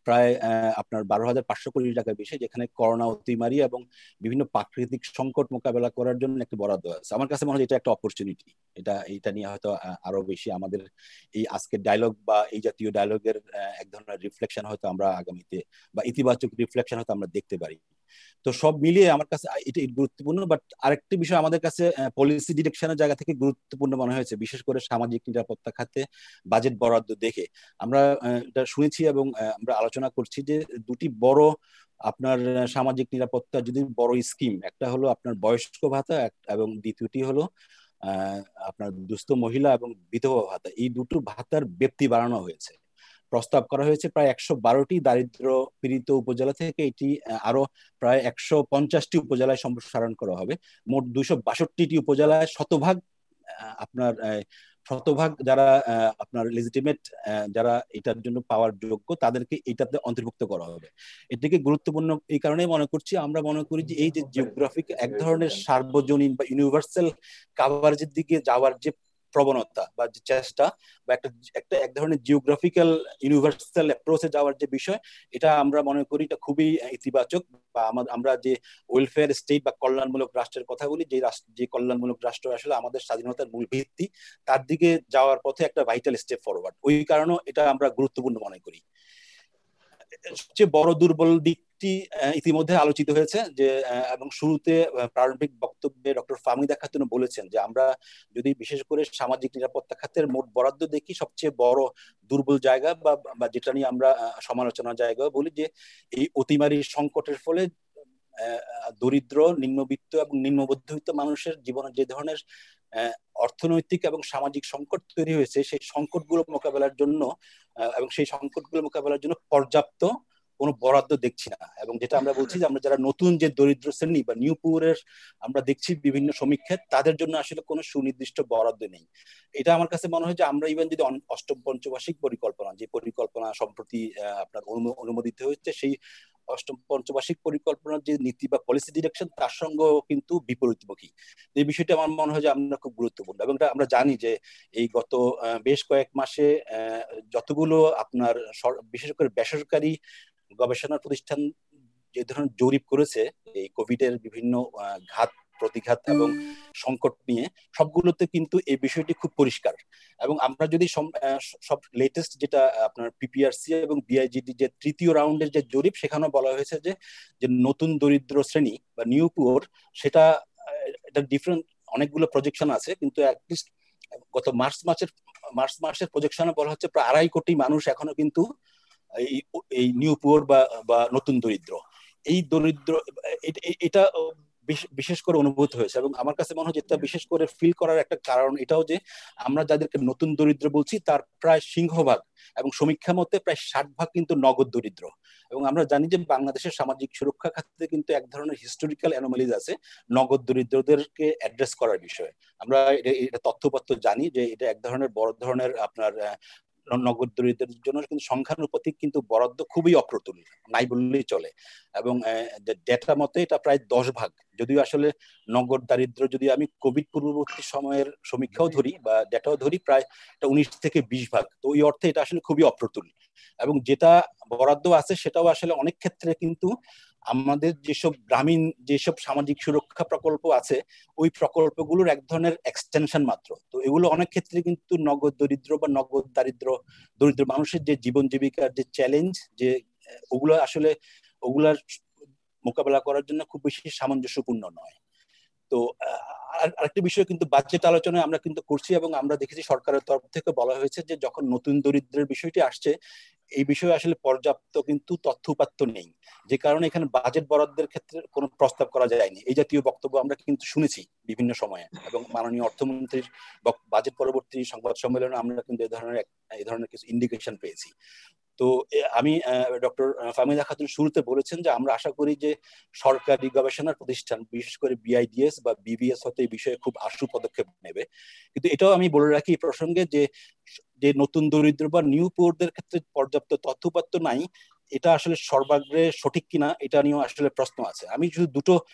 প্রায় আপনার বারো হাজার পাঁচশো কোটি টাকার বেশি, যেখানে করোনা অতিমারি এবং বিভিন্ন প্রাকৃতিক সংকট মোকাবেলা করার জন্য একটি বরাদ্দ আছে। আমার কাছে মনে হয় এটা একটা অপরচুনিটি। এটা এটা নিয়ে হয়তো আরো বেশি আমাদের এই আজকের ডায়লগ বা এই জাতীয় ডায়লগের এক ধরনের রিফ্লেকশন হয়তো আমরা আগামীতে বা ইতিবাচক রিফ্লেকশন হয়তো আমরা দেখতে পারি। তো সব মিলিয়ে আমার কাছে এটা গুরুত্বপূর্ণ। বাট আরেকটি বিষয় আমাদের কাছে পলিসি ডিরেকশনের জায়গা থেকে গুরুত্বপূর্ণ মনে হয়েছে, বিশেষ করে সামাজিক নিরাপত্তা খাতে বাজেট বরাদ্দ দেখে আমরা এটা শুনেছি এবং আমরা আলোচনা করছি যে দুটি বড় আপনার সামাজিক নিরাপত্তা যদি বড় স্কিম, একটা হলো আপনার বয়স্ক ভাতা এবং দ্বিতীয়টি হলো আহ আপনার দুস্থ মহিলা এবং বিধবা ভাতা। এই দুটো ভাতার ব্যাপ্তি বাড়ানো হয়েছে, প্রস্তাব করা হয়েছে প্রায় একশো বারোটি দারিদ্র পীড়িত উপজেলা থেকে এটি আরো প্রায় একশো পঞ্চাশটি উপজেলায় সম্প্রসারণ করা হবে। মোট দুইশো বাষট্টিটি উপজেলায় শতভাগ আপনার শতভাগ যারা আপনার লেজিটিমেট যারা এটার জন্য পাওয়ার যোগ্য তাদেরকে এটাতে অন্তর্ভুক্ত করা হবে। এটাকে গুরুত্বপূর্ণ এই কারণেই মনে করছি, আমরা মনে করি যে এই যে জিওগ্রাফিক এক ধরনের সার্বজনীন বা ইউনিভার্সাল কাভারেজের দিকে যাওয়ার যে প্রবণতা বা যে চেষ্টা বা একটা একটা এক ধরনের জিওগ্রাফিক্যাল ইউনিভার্সাল অ্যাপ্রোচে যাওয়ার যে বিষয়, এটা আমরা মনে করি এটা খুবই ইতিবাচক। বা আমরা যে ওয়েলফেয়ার স্টেট বা কল্যাণমূলক রাষ্ট্রের কথা বলি, যে রাষ্ট্র যে কল্যাণমূলক রাষ্ট্র আসলে আমাদের স্বাধীনতার মূল ভিত্তি, তার দিকে যাওয়ার পথে একটা ভাইটাল স্টেপ ফরওয়ার্ড। ওই কারণে এটা আমরা গুরুত্বপূর্ণ মনে করি। সবচেয়ে বড় দুর্বল দিকটি ইতিমধ্যে আলোচিত হয়েছে যে, এবং শুরুতে প্রারম্ভিক বক্তব্যে ডক্টর ফাহমিদা খাতুন বলেছেন যে আমরা যদি বিশেষ করে সামাজিক নিরাপত্তা খাতের মোট বরাদ্দ দেখি, সবচেয়ে বড় দুর্বল জায়গা বা যেটা নিয়ে আমরা সমালোচনার জায়গা বলি যে এই অতিমারী সংকটের ফলে দরিদ্র, নিম্নবিত্ত এবং নিম্ন মধ্যবিত্ত মানুষের জীবনে যে ধরনের অর্থনৈতিক এবং সামাজিক সংকট তৈরি হয়েছে, সেই সংকটগুলো মোকাবেলার জন্য এবং সেই সংকটগুলো মোকাবেলার জন্য পর্যাপ্ত কোনো বরাদ্দ দেখছি না। এবং যেটা আমরা বলছি যে আমরা যারা নতুন যে দরিদ্র শ্রেণী বা নিউ পুয়ারের আমরা দেখছি বিভিন্ন সমীক্ষায়, তাদের জন্য আসলে কোনো সুনির্দিষ্ট বরাদ্দ নেই। এটা আমার কাছে মনে হয় যে আমরা ইভেন যদি অষ্টম পঞ্চবার্ষিক পরিকল্পনা, যে পরিকল্পনা সম্প্রতি আপনার অনুমোদিত হয়েছে, সেই অষ্টম পঞ্চবার্ষিক পরিকল্পনার যে নীতি বা পলিসি ডিরেকশন, তার সঙ্গেও কিন্তু বিপরীতমুখী। এই বিষয়টা আমার মনে হয় যে আমরা খুব গুরুত্বপূর্ণ। এবং আমরা জানি যে এই গত বেশ কয়েক মাসে যতগুলো আপনার বিশেষ করে বেসরকারি গবেষণা প্রতিষ্ঠান যে ধরনের জরিপ করেছে এই কোভিড এর বিভিন্ন ঘাত প্রতিঘাত এবং সংকট নিয়ে, সবগুলোতে কিন্তু এই বিষয়টি খুব পরিষ্কার। এবং আমরা যদি সব লেটেস্ট যেটা আপনার পিপিআরসি এবং বিআইজিডি যে তৃতীয় রাউন্ডের যে জরিপ, সেখানেও বলা হয়েছে যে যে নতুন দরিদ্র শ্রেণী বা নিউ পুয়ার, সেটা এটা ডিফারেন্ট অনেকগুলো প্রজেকশন আছে, কিন্তু অ্যাটলিস্ট গত মার্চ মাসের মার্চ মাসের প্রজেকশনে বলা হচ্ছে প্রায় আড়াই কোটি মানুষ এখনো কিন্তু এই নিউ পুয়ার বা বা নতুন দরিদ্র। এই দরিদ্র এটা বিশেষ করে অনুভূত হয়েছে। এবং আমার কাছে মনে হয় যেটা বিশেষ করে ফিল করার একটা কারণ এটাও যে আমরা যাদেরকে নতুন দরিদ্র বলছি, তার প্রায় সিংহভাগ এবং সমীক্ষা মতে প্রায় ষাট ভাগ কিন্তু নগদ দরিদ্র। এবং আমরা জানি যে বাংলাদেশের সামাজিক সুরক্ষা খাতে কিন্তু এক ধরনের হিস্টোরিক্যাল অ্যানোমালিজ আছে নগদ দরিদ্রদেরকে অ্যাড্রেস করার বিষয়ে। আমরা এটা তথ্যপত্র জানি যে এটা এক ধরনের বড় ধরনের আপনার নগদ দরিদ্রদের জন্য কিন্তু সংখ্যানুপাতিক কিন্তু বরাদ্দ খুবই অপ্রতুল, নাই বললেই চলে। এবং ডেটা মতে এটা প্রায় দশ ভাগ, যদিও আসলে নগদ দারিদ্র যদি আমি কোভিড পূর্ববর্তী সময়ের সমীক্ষাও ধরি বা ডেটাও ধরি, প্রায় এটা উনিশ থেকে বিশ ভাগ। তো ওই অর্থে এটা আসলে খুবই অপ্রতুল। এবং যেটা বরাদ্দ আছে সেটাও আসলে অনেক ক্ষেত্রে কিন্তু আমাদের যেসব গ্রামীণ যেসব সামাজিক সুরক্ষা প্রকল্প আছে, ওই প্রকল্পগুলোর এক ধরনের এক্সটেনশন মাত্র। তো এগুলো অনেক ক্ষেত্রে কিন্তু নগদ দরিদ্র বা নগদ দারিদ্র দরিদ্র মানুষের যে জীবন জীবিকার যে চ্যালেঞ্জ, যে ওগুলো আসলে ওগুলার মোকাবেলা করার জন্য খুব বেশি সামঞ্জস্যপূর্ণ নয়। তো আরেকটি বিষয় কিন্তু বাজেট আলোচনায় আমরা কিন্তু করছি এবং আমরা দেখেছি সরকারের তরফ থেকে বলা হয়েছে যে যখন নতুন দরিদ্রের বিষয়টি আসছে, এই বিষয়ে আসলে পর্যাপ্ত কিন্তু তথ্যপাত্য নেই, যে কারণে এখানে বাজেট বরাদ্দের ক্ষেত্রে কোনো প্রস্তাব করা যায়নি। এই জাতীয় বক্তব্য আমরা কিন্তু শুনেছি বিভিন্ন সময়ে, এবং মাননীয় অর্থমন্ত্রীর বাজেট পরবর্তী সংবাদ সম্মেলনে আমরা কিন্তু এই ধরনের এই ধরনের কিছু ইন্ডিকেশন পেয়েছি। তো আমি ডক্টর ফাহমিদা খাতুন শুরুতে বলেছেন যে আমরা আশা করি যে সরকারি গবেষণা প্রতিষ্ঠান বিশেষ করে বিআইডিএস বা বিবিএস হতে এই বিষয়ে খুব আশু পদক্ষেপ নেবে। কিন্তু এটাও আমি বলে রাখি এই প্রসঙ্গে যে যে নতুন দরিদ্র বা নিউ পুয়ারদের ক্ষেত্রে পর্যাপ্ত তথ্যপাত্র নাই, এটা আসলে সর্বাগ্রে সঠিক কিনা এটা নিয়েও আসলে প্রশ্ন আছে। আমি শুধু দুটো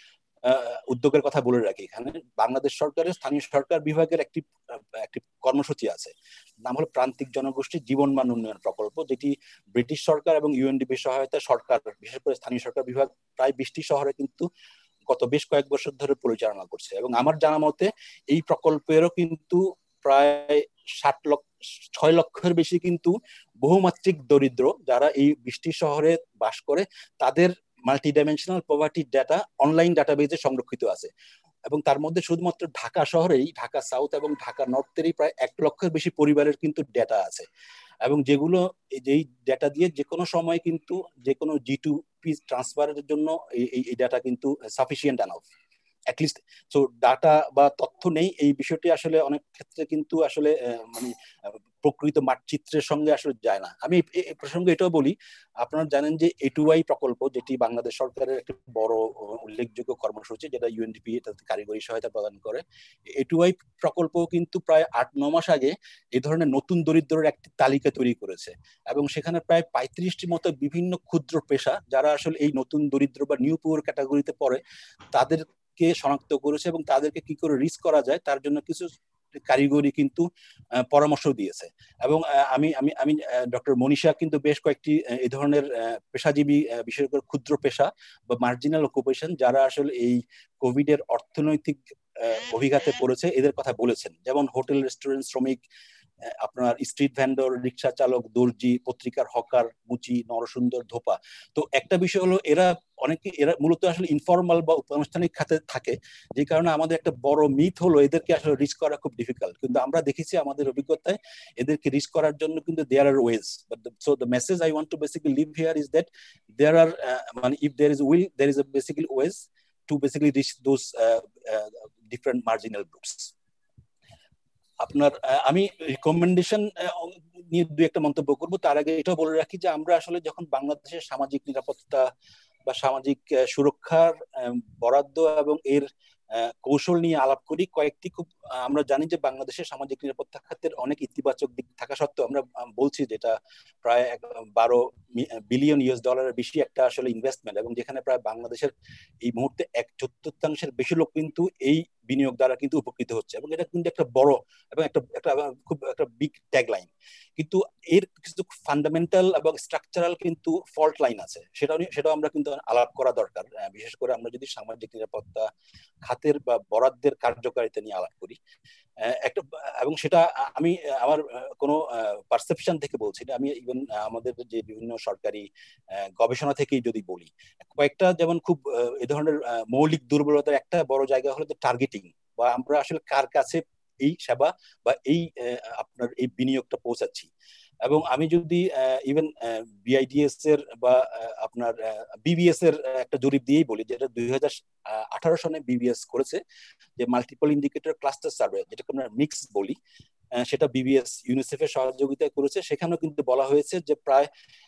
উদ্যোগের কথা বলে রাখি, এখানে বাংলাদেশ সরকারের স্থানীয় সরকার বিভাগের একটি একটি কর্মসূচি আছে, নাম হলো প্রান্তিক জনগোষ্ঠী জীবন মান উন্নয়ন প্রকল্প, যেটি ব্রিটিশ সরকার এবং ইউএনডিপি সহায়তা সরকার বিশেষ করে স্থানীয় সরকার বিভাগ প্রায় বিশটি শহরে কিন্তু গত বেশ কয়েক বছর ধরে পরিচালনা করছে। এবং আমার জানা মতে এই প্রকল্পেরও কিন্তু প্রায় ষাট লক্ষ ছয় লক্ষের বেশি কিন্তু বহুমাত্রিক দরিদ্র যারা এই বিশটি শহরে বাস করে তাদের multi dimensional poverty data online ডাটাবেজে সংরক্ষিত আছে। এবং তার মধ্যে শুধুমাত্র ঢাকা শহরেই, ঢাকা সাউথ এবং ঢাকা নর্থেরই প্রায় এক লক্ষের বেশি পরিবারের কিন্তু ডেটা আছে, এবং যেগুলো যেই ডেটা দিয়ে যে কোনো সময় কিন্তু যে কোনো জি টু পি ট্রান্সফারের জন্য এই ডাটা কিন্তু sufficient enough at least. So data বা তথ্য নেই এই বিষয়টি আসলে অনেক ক্ষেত্রে কিন্তু আসলে মানে প্রকৃত মানচিত্রের সঙ্গে আসলে যায় না। আমি এই প্রসঙ্গে এটাও বলি, আপনারা জানেন যে এটুআই প্রকল্প, যেটি বাংলাদেশ সরকারের একটি বড় উল্লেখযোগ্য কর্মসূচি, যেটা ইউএনডিপি এটাতে কারিগরি সহায়তা প্রদান করে। এটুআই প্রকল্প কিন্তু প্রায় আট ন মাস আগে এই ধরনের নতুন দরিদ্রের একটি তালিকা তৈরি করেছে, এবং সেখানে প্রায় পঁয়ত্রিশটি মতো বিভিন্ন ক্ষুদ্র পেশা যারা আসলে এই নতুন দরিদ্র বা নিউ পুয়ার ক্যাটাগরিতে পড়ে তাদের কে শনাক্ত করেছে, এবং তাদেরকে কি করে রিস্ক করা যায় তার জন্য কিছু কারিগরি কিন্তু পরামর্শ দিয়েছে। এবং আমি আমি আমি ডক্টর মনীষা কিন্তু বেশ কয়েকটি এই ধরনের পেশাজীবী, বিশেষ করে ক্ষুদ্র পেশা বা মার্জিনাল অকুপেশন যারা আসলে এই কোভিড এর অর্থনৈতিক অভিঘাতে পড়েছে এদের কথা বলেছেন, যেমন হোটেল রেস্টুরেন্ট শ্রমিক, আপনার স্ট্রিট ভ্যান্ডর, রিক্সা চালক, দর্জি, পত্রিকার হকার, মুচি, নরসুন্দর, ধোপা। তো একটা বিষয় হলো এরা অনেকে এরা মূলত আসলে ইনফর্মাল বা আনুষ্ঠানিক খাতে থাকে, যে কারণে আমাদের একটা বড় মিথ হলো এদেরকে আসলে রিস্ক করা খুব ডিফিকাল্ট। কিন্তু আমরা দেখেছি আমাদের অভিজ্ঞতায় এদেরকে রিস্ক করার জন্য কিন্তু there are ways. So the message I want to basically leave here is that there are মানে if there is will there is a basically ways to basically reach those different marginal groups. আপনার আমি recommendation নিয়ে দু একটা মন্তব্য করবো, তার আগে এটাও বলে রাখি যে আমরা আসলে যখন বাংলাদেশের সামাজিক নিরাপত্তা বা সামাজিক সুরক্ষার বরাদ্দ এবং এর কৌশল নিয়ে আলাপ করি, কয়েকটি খুব আমরা জানি যে বাংলাদেশের সামাজিক নিরাপত্তা খাতের অনেক ইতিবাচক দিক থাকা সত্ত্বেও আমরা বলছি যেটা প্রায় বারো বিলিয়ন ইউএস ডলারের বেশি একটা আসলে ইনভেস্টমেন্ট, এবং যেখানে প্রায় বাংলাদেশের এই মুহূর্তে এক চতুর্থাংশের বেশি লোক কিন্তু এই বিনিয়োগ দ্বারা কিন্তু উপকৃত হচ্ছে, এবং এটা কিন্তু একটা বড় এবং একটা একটা খুব একটা বিগ ট্যাগলাইন। কিন্তু এর কিছু ফান্ডামেন্টাল এবং স্ট্রাকচারাল কিন্তু ফল্ট লাইন আছে, সেটাও সেটাও আমরা কিন্তু আলাপ করা দরকার, বিশেষ করে আমরা যদি সামাজিক নিরাপত্তা খাতের বা বরাদ্দের কার্যকারিতা নিয়ে আলাপ করি একটা। এবং সেটা আমি আমার কোনো পারসেপশন থেকে বলছি না, আমি ইভেন আমাদের যে বিভিন্ন সরকারি গবেষণা থেকেই যদি বলি, কয়েকটা যেমন খুব এ ধরনের মৌলিক দুর্বলতার একটা বড় জায়গা হলো যে টার্গেটিং, বা আমরা আসলে কার কাছে এই সেবা বা এই আপনার এই বিনিয়োগটা পৌঁছাচ্ছি। এবং আমি যদি ইভেন বিআইডিএস এর বা আপনার বিবিএস এর একটা জরিপ দিয়েই বলি, যেটা দুই হাজার আঠারো সনে বিবিএস করেছে, যে মাল্টিপল ইন্ডিকেটর ক্লাস্টার সার্ভে, যেটাকে আমরা মিক্স বলি, সেটা বিবিএস ইউনিসেফের সহযোগিতায় করেছে। সেখানেও কিন্তু বলা হয়েছে যে প্রায়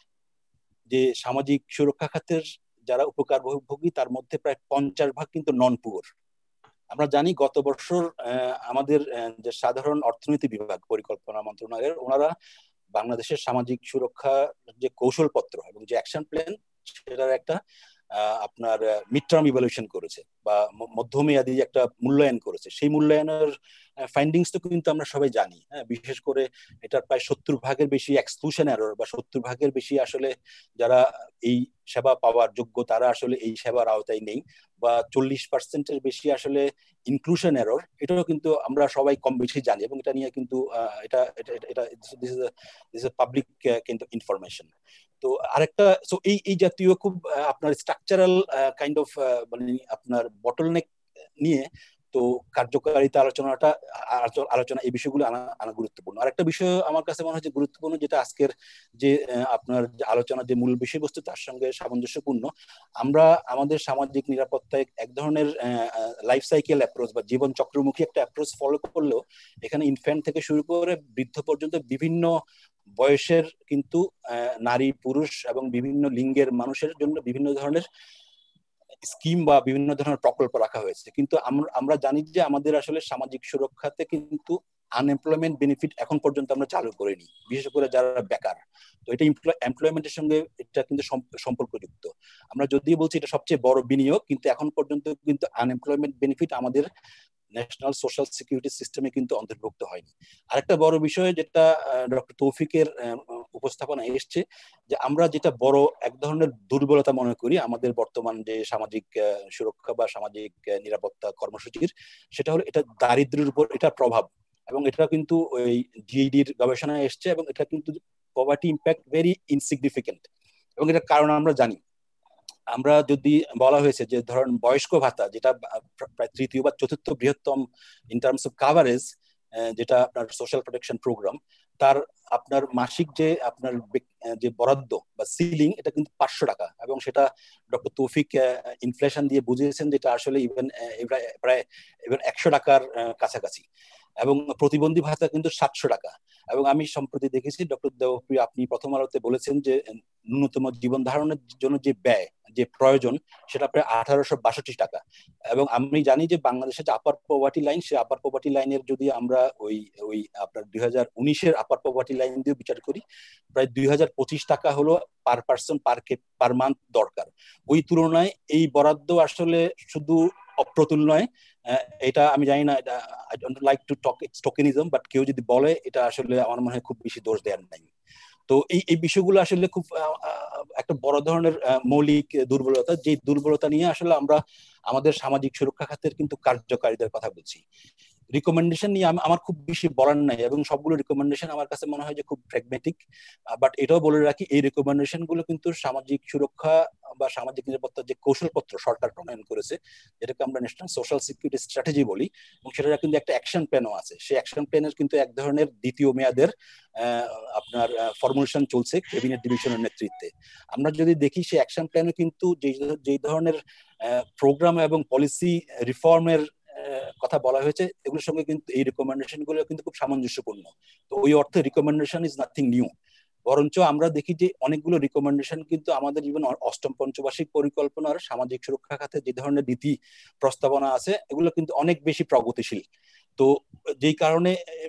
যে সামাজিক সুরক্ষা খাতের যারা উপকারভোগী তার মধ্যে প্রায় পঞ্চাশ ভাগ কিন্তু নন পুয়ার। আমরা জানি গত বছর আমাদের যে সাধারণ অর্থনীতি বিভাগ পরিকল্পনা মন্ত্রণালয়ের ওনারা বাংলাদেশের সামাজিক সুরক্ষা যে কৌশলপত্র এবং যে অ্যাকশন প্ল্যান সেটার একটা আপনার মিড টার্ম ইভ্যালুয়েশন করেছে বা মধ্যমেয়াদী একটা মূল্যায়ন করেছে। সেই মূল্যায়নের ফাইন্ডিংস তো কিন্তু আমরা সবাই জানি, হ্যাঁ, বিশেষ করে এটার প্রায় সত্তর ভাগের বেশি এক্সক্লুশন এরর বা সত্তর ভাগের বেশি আসলে যারা এই সেবা পাওয়ার যোগ্য তারা আসলে এই সেবার আওতায় নেই, বা চল্লিশ পার্সেন্টের বেশি আসলে ইনক্লুশন এরর, এটাও কিন্তু আমরা সবাই কম বেশি জানি, এবং এটা নিয়ে কিন্তু এটা এটা দিস ইজ পাবলিক কিন্তু ইনফরমেশন। তো আরেকটা সো এই এই জাতীয় খুব আপনার স্ট্রাকচারাল কাইন্ড অফ মানে আপনার বটলনেক নিয়ে তো কার্যকারিতা আলোচনাটা আলোচনা এই বিষয়গুলো আনা আনা গুরুত্বপূর্ণ। আরেকটা বিষয় আমার কাছে মনে হয় যে গুরুত্বপূর্ণ, যেটা আজকের যে আপনার আলোচনার যে মূল বিষয়বস্তু তার সঙ্গে সামঞ্জস্যপূর্ণ, আমরা আমাদের সামাজিক নিরাপত্তায় এক ধরনের লাইফ সাইকেল অ্যাপ্রোচ বা জীবন চক্রমুখী একটা অ্যাপ্রোচ ফলো করলেও এখানে ইনফ্যান্ট থেকে শুরু করে বৃদ্ধ পর্যন্ত বিভিন্ন বয়সের কিন্তু নারী পুরুষ এবং বিভিন্ন লিঙ্গের মানুষের জন্য বিভিন্ন ধরনের স্কিম বা বিভিন্ন ধরনের প্রকল্প রাখা হয়েছে। কিন্তু আমরা জানি যে আমাদের আসলে সামাজিক সুরক্ষাতে কিন্তু আনএমপ্লয়মেন্ট বেনিফিট এখন পর্যন্ত আমরা চালু করিনি, বিশেষ করে যারা বেকার। তো এটা এমপ্লয়মেন্টের সঙ্গে এটা কিন্তু সম্পর্কযুক্ত। আমরা যদিও বলছি এটা সবচেয়ে বড় বিনিয়োগ, কিন্তু এখন পর্যন্ত কিন্তু আনএমপ্লয়মেন্ট বেনিফিট আমাদের ন্যাশনাল সোশ্যাল সিকিউরিটি সিস্টেমে কিন্তু অন্তর্ভুক্ত হয়নি। আরেকটা বড় বিষয় যেটা ডক্টর তৌফিকের উপস্থাপনায় এসছে, যে আমরা যেটা বড় এক ধরনের দুর্বলতা মনে করি আমাদের বর্তমান যে সামাজিক সুরক্ষা বা সামাজিক নিরাপত্তা কর্মসূচির, সেটা হলো এটা দারিদ্র্যের উপর এটার প্রভাব। এবং এটা কিন্তু ওই জিইডির গবেষণায় এসছে, এবং এটা কিন্তু পভার্টি ইম্প্যাক্ট ভেরি ইনসিগনিফিকেন্ট। এবং এটার কারণ আমরা জানি। আমরা যদি বলা হয়েছে যে ধরেন বয়স্ক ভাতা, যেটা প্রায় তৃতীয় বা চতুর্থ বৃহত্তম ইন টার্মস অফ কাভারেজ, যেটা আপনার সোশ্যাল প্রোটেকশন প্রোগ্রাম, তার আপনার মাসিক যে আপনার যে বরাদ্দ বা সিলিং, এটা কিন্তু পাঁচশো টাকা। এবং সেটা ডক্টর তৌফিক ইনফ্লেশন দিয়ে বুঝিয়েছেন যেটা আসলে ইভেন প্রায় ইভেন একশো টাকার কাছাকাছি। এবং প্রতিবন্ধী ভাতা কিন্তু সাতশো টাকা। এবং আমি সম্প্রতি দেখেছি ডক্টর দেবপ্রিয়, আপনি প্রথম আলোতে বলেছেন যে ন্যূনতম জীবন ধারণের জন্য যে ব্যয়, যে প্রয়োজন, সেটা প্রায় আঠারোশো বাষট্টি টাকা। এবং আমি জানি যে বাংলাদেশের যে আপার পভার্টি লাইন, সে আপার পভার্টি লাইনের যদি আমরা ওই ওই আপনার দুই হাজার উনিশের আপার পভার্টি লাইন দিয়ে বিচার করি, প্রায় দুই হাজার পঁচিশ টাকা হলো পার পার্সন পার পার মান্থ দরকার। ওই তুলনায় এই বরাদ্দ আসলে শুধু অপ্রতুল নয়। এটা আমি জানি না, এটা I don't like to talk it's tokenism, but কেউ যদি বলে এটা আসলে আমার মনে হয় খুব বেশি দোষ দেওয়ার নাই। তো এই এই বিষয়গুলো আসলে খুব একটা বড় ধরনের মৌলিক দুর্বলতা, যে দুর্বলতা নিয়ে আসলে আমরা আমাদের সামাজিক সুরক্ষা খাতের কিন্তু কার্যকারিতার কথা বলছি। রিকমেন্ডেশন নিয়ে আমার খুব বেশি বলার নাই, এবং সবগুলো রিকমেন্ডেশন আমার কাছে মনে হয় যে খুব প্র্যাগমেটিক। বাট এটাও বলে রাখি, এই রিকমেন্ডেশন গুলো কিন্তু সামাজিক সুরক্ষা বা সামাজিক নিরাপত্তার যে কৌশলপত্র সরকার প্রণয়ন করেছে, যেটাকে আমরা ন্যাশনাল সোশ্যাল সিকিউরিটি স্ট্র্যাটেজি বলি, এবং সেটার কিন্তু একটা অ্যাকশন প্ল্যানও আছে। সেই অ্যাকশন প্ল্যানের কিন্তু এক ধরনের দ্বিতীয় মেয়াদের আপনার ফর্মুলেশন চলছে ক্যাবিনেট ডিভিশনের নেতৃত্বে। আমরা যদি দেখি সেই অ্যাকশন প্ল্যানে কিন্তু যেই ধরনের প্রোগ্রাম এবং পলিসি রিফর্মের কথা বলা হয়েছে, এগুলোর সঙ্গে কিন্তু এই রিকমেন্ডেশন গুলো কিন্তু খুব সামঞ্জস্যপূর্ণ। তো ওই অর্থে রিকমেন্ডেশন ইজ নাথিং নিউ। বরঞ্চ আমরা দেখি যে অনেকগুলো রিকমেন্ডেশন কিন্তু আমাদের জীবন অষ্টম পঞ্চবার্ষিক পরিকল্পনার সামাজিক সুরক্ষা খাতে যে ধরনের নীতি প্রস্তাবনা আছে, এগুলো কিন্তু অনেক বেশি প্রগতিশীল। তো যেই কারণে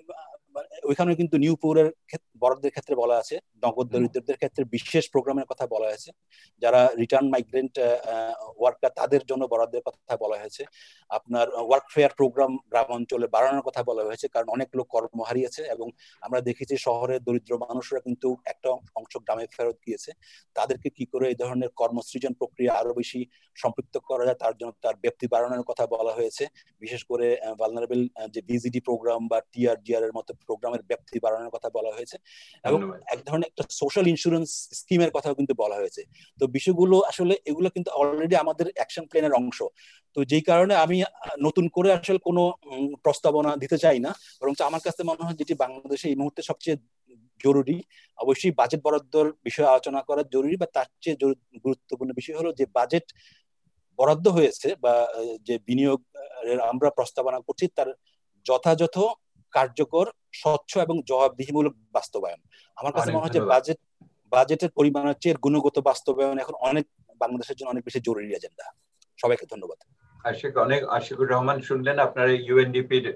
ওইখানে কিন্তু নিউ পৌরের বরাদ্দের ক্ষেত্রে বলা আছে, নগদ দরিদ্রদের ক্ষেত্রে বিশেষ প্রোগ্রামের কথা বলা হয়েছে, যারা রিটার্ন মাইগ্রেন্ট ওয়ার্কার তাদের জন্য বরাদ্দের কথা বলা হয়েছে, আপনার ওয়ার্ক ফেয়ার প্রোগ্রাম গ্রাম অঞ্চলে বাড়ানোর কথা বলা হয়েছে, কারণ অনেক লোক কর্ম হারিয়েছে। এবং আমরা দেখেছি শহরের দরিদ্র মানুষরা কিন্তু একটা অংশ গ্রামে ফেরত গিয়েছে। তাদেরকে কি করে এই ধরনের কর্মসৃজন প্রক্রিয়া আরো বেশি সম্পৃক্ত করা যায়, তার জন্য তার ব্যাপ্তি বাড়ানোর কথা বলা হয়েছে। বিশেষ করে ভালনারেবল যে বিজিডি প্রোগ্রাম বা টিআরজিআর এর মতো প্রোগ্রামের ব্যাপ্তি বাড়ানোর কথা বলা হয়েছে, এবং এক ধরনের একটা সোশ্যাল ইন্স্যুরেন্স স্কিমের কথাও কিন্তু বলা হয়েছে। তো বিষয়গুলো আসলে এগুলো কিন্তু অলরেডি আমাদের অ্যাকশন প্ল্যানের অংশ। তো যেই কারণে আমি নতুন করে আসলে কোনো প্রস্তাবনা দিতে চাই না, বরং আমার কাছে মনে হয় যেটি বাংলাদেশে এই মুহূর্তে সবচেয়ে জরুরি, অবশ্যই বাজেট বরাদ্দর বিষয়ে আলোচনা করা জরুরি, বা তার চেয়ে গুরুত্বপূর্ণ বিষয় হলো যে বাজেট বরাদ্দ হয়েছে বা যে বিনিয়োগ আমরা প্রস্তাবনা করছি, তার যথাযথ কার্যকর, স্বচ্ছ এবং জবাবদিহিমূলক বাস্তবায়ন। আমার কাছে মনে হয় যে বাজেট বাজেটের পরিমাণের চেয়ে গুণগত বাস্তবায়ন এখন অনেক বাংলাদেশের জন্য অনেক বেশি জরুরি এজেন্ডা। সবাইকে ধন্যবাদ। আশিক অনেক আশিকুর রহমান শুনলেন, আপনার ইউএনডিপির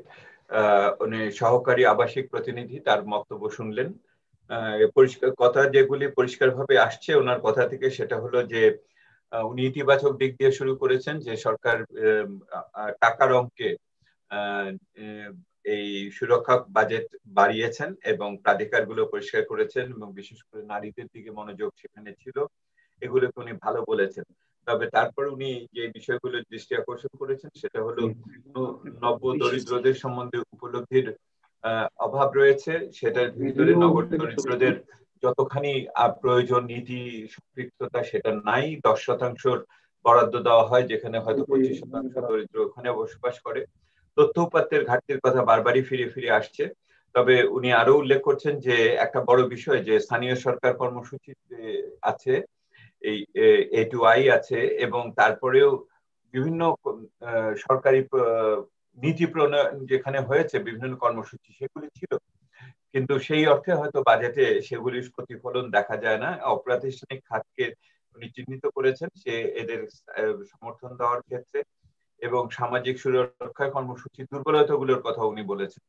উনি সহকারী আবাসিক প্রতিনিধি, তার বক্তব্য শুনলেন। পরিষ্কার কথা যেগুলি পরিষ্কারভাবে আসছে ওনার কথা থেকে, সেটা হলো যে উনি ইতিবাচক দিক দিয়ে শুরু করেছেন, যে সরকার টাকার অঙ্কে এই সুরক্ষা বাজেট বাড়িয়েছেন এবং প্রাধিকারগুলো পরিষ্কার করেছেন, এবং বিশেষ করে নারীদের দিকে মনোযোগ সেখানে ছিল, এগুলোকে উনি ভালো বলেছেন। তবে তারপর উনি যে বিষয়গুলো দৃষ্টি আকর্ষণ করেছেন সেটা হলো নব্য দরিদ্রদের সম্বন্ধে উপলব্ধির অভাব রয়েছে, সেটার ভিতরে নগর দরিদ্রদের যতখানি প্রয়োজন নীতি সম্পৃক্ততা সেটা নাই। দশ শতাংশর বরাদ্দ দেওয়া হয়, যেখানে হয়তো পঁচিশ শতাংশ দরিদ্র ওখানে বসবাস করে। তথ্য উপাত্তের ঘাটতির কথা বারবারই ফিরে ফিরে আসছে। তবে উনি আরো উল্লেখ করছেন যে একটা বড় বিষয় যে স্থানীয় সরকার কর্মসূচি আছে, এই এ টু আই আছে, এবং তারপরেও বিভিন্ন সরকারি নীতি প্রণয়ন যেখানে হয়েছে বিভিন্ন কর্মসূচি সেগুলি ছিল, কিন্তু সেই অর্থে হয়তো বাজেটে সেগুলির প্রতিফলন দেখা যায় না। অপ্রাতিষ্ঠানিক খাতকে উনি চিহ্নিত করেছেন সে এদের সমর্থন দেওয়ার ক্ষেত্রে, এবং সামাজিক সুরক্ষা কর্মসূচির দুর্বলতাগুলোর কথা উনি বলেছেন।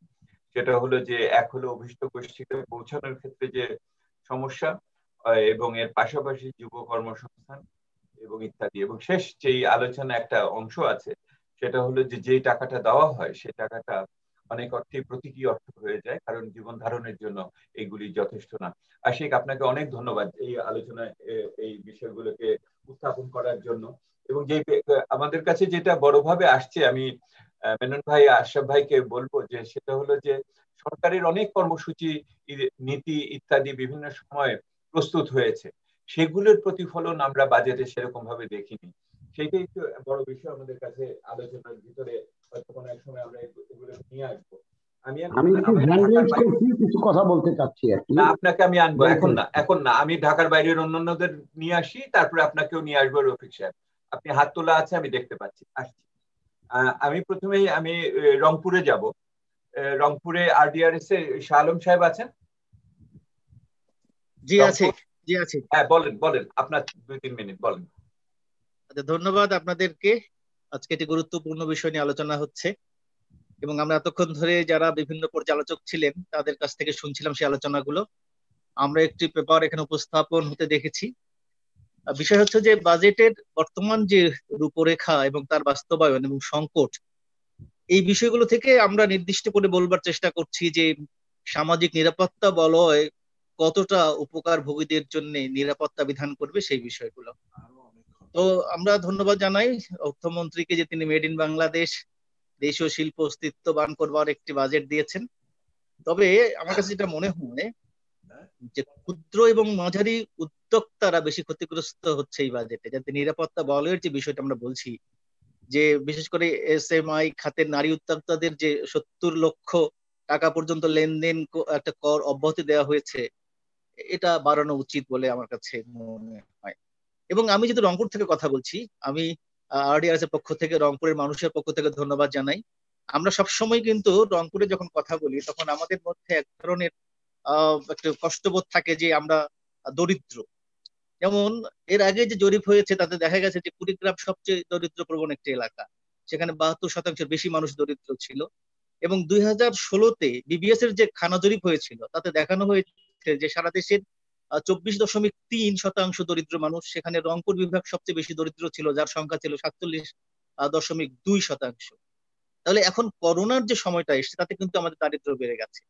সেটা হলো যে এক হলো অভিষ্ট গোষ্ঠীকে পৌঁছানোর ক্ষেত্রে যে সমস্যা, এবং এর পাশাপাশি যুব কর্মসংস্থান এবং ইত্যাদি। এবং শেষ যেই আলোচনা একটা অংশ আছে সেটা হলো যে যেই টাকাটা দেওয়া হয় সেই টাকাটা অনেক অর্থে প্রতীকী অর্থ হয়ে যায়, কারণ জীবন ধারণের জন্য এগুলি যথেষ্ট না। আশিক, আপনাকে অনেক ধন্যবাদ এই আলোচনায় এই বিষয়গুলোকে উত্থাপন করার জন্য। এবং যে আমাদের কাছে যেটা বড়ভাবে আসছে, আমি মেনন ভাই, আশরাফ ভাইকে বলবো যে সেটা হলো যে সরকারের অনেক কর্মসূচি, নীতি ইত্যাদি বিভিন্ন সময় প্রস্তুত হয়েছে, সেগুলোর প্রতিফলন আমরা বাজেটে সেরকম ভাবে দেখিনি। সেইটাই একটু বড় বিষয় আমাদের কাছে আলোচনার ভিতরে, হয়তো কোনো এক সময় আমরা এগুলো নিয়ে আসবো। আমি কিছু কথা বলতে চাচ্ছি আর কি। না, আপনাকে আমি আনবো, এখন না এখন না আমি ঢাকার বাইরের অন্যান্যদের নিয়ে আসি, তারপরে আপনাকেও নিয়ে আসবো। রফিক সাহেব, আপনি হাত তোলা আছে, আমি দেখতে পাচ্ছি, আসছি। আমি প্রথমেই আমি রংপুরে যাব। রংপুরে আরডিআরএস এ শাহ আলম সাহেব আছেন? জি আছে, জি আছে। হ্যাঁ, বলেন বলেন, আপনার দুই তিন মিনিট বলেন। ধন্যবাদ আপনাদেরকে। আজকে একটি গুরুত্বপূর্ণ বিষয় নিয়ে আলোচনা হচ্ছে এবং আমরা এতক্ষণ ধরে যারা বিভিন্ন পর্যালোচক ছিলেন তাদের কাছ থেকে শুনছিলাম সেই আলোচনাগুলো। আমরা একটি পেপার এখানে উপস্থাপন হতে দেখেছি। বিষয় হচ্ছে যে বাজেটের বর্তমান যে রূপরেখা এবং তার বাস্তবায়ন এবং সংকট, এই বিষয়গুলো থেকে আমরা নির্দিষ্ট করে বলবার চেষ্টা করছি যে সামাজিক নিরাপত্তা বলয় কতটা উপকার ভোগীদের জন্য নিরাপত্তা বিধান করবে সেই বিষয়গুলো। তো আমরা ধন্যবাদ জানাই অর্থমন্ত্রীকে যে তিনি মেড ইন বাংলাদেশ, দেশীয় শিল্প অস্তিত্ববান করবার একটি বাজেট দিয়েছেন। তবে আমার কাছে যেটা মনে হয় যে ক্ষুদ্র এবং মাঝারি উদ্যোক্তারা বেশি ক্ষতিগ্রস্ত হচ্ছে এই বাজেটে, যাতে নিরাপত্তা বলয়ের যে বিষয়টা আমরা বলছি, যে বিশেষ করে এস এম আই খাতের নারী উদ্যোক্তাদের যে সত্তর লক্ষ টাকা পর্যন্ত লেনদেন একটা কর অব্যাহতি দেওয়া হয়েছে, এটা বাড়ানো উচিত বলে আমার কাছে মনে হয়। এবং আমি যদি রংপুর থেকে কথা বলছি, আমি আরডিআরএস এর পক্ষ থেকে রংপুরের মানুষের পক্ষ থেকে ধন্যবাদ জানাই। আমরা সবসময় কিন্তু রংপুরে যখন কথা বলি তখন আমাদের মধ্যে এক ধরনের আহ একটা কষ্টবোধ থাকে যে আমরা দরিদ্র। যেমন এর আগে যে জরিপ হয়েছে তাতে দেখা গেছে যে কুড়িগ্রাম সবচেয়ে দরিদ্র প্রবণ একটি এলাকা, সেখানে বাহাত্তর শতাংশের বেশি মানুষ দরিদ্র ছিল। এবং দুই হাজার ষোলোতে বিবিএস এর যে খানা জরিপ হয়েছিল তাতে দেখানো হয়েছে যে সারা দেশের চব্বিশ দশমিক তিন শতাংশ দরিদ্র মানুষ, সেখানে রংপুর বিভাগ সবচেয়ে বেশি দরিদ্র ছিল, যার সংখ্যা ছিল সাতচল্লিশ দশমিক দুই শতাংশ। তাহলে এখন করোনার যে সময়টা এসছে তাতে কিন্তু আমাদের দারিদ্র্য বেড়ে গেছে।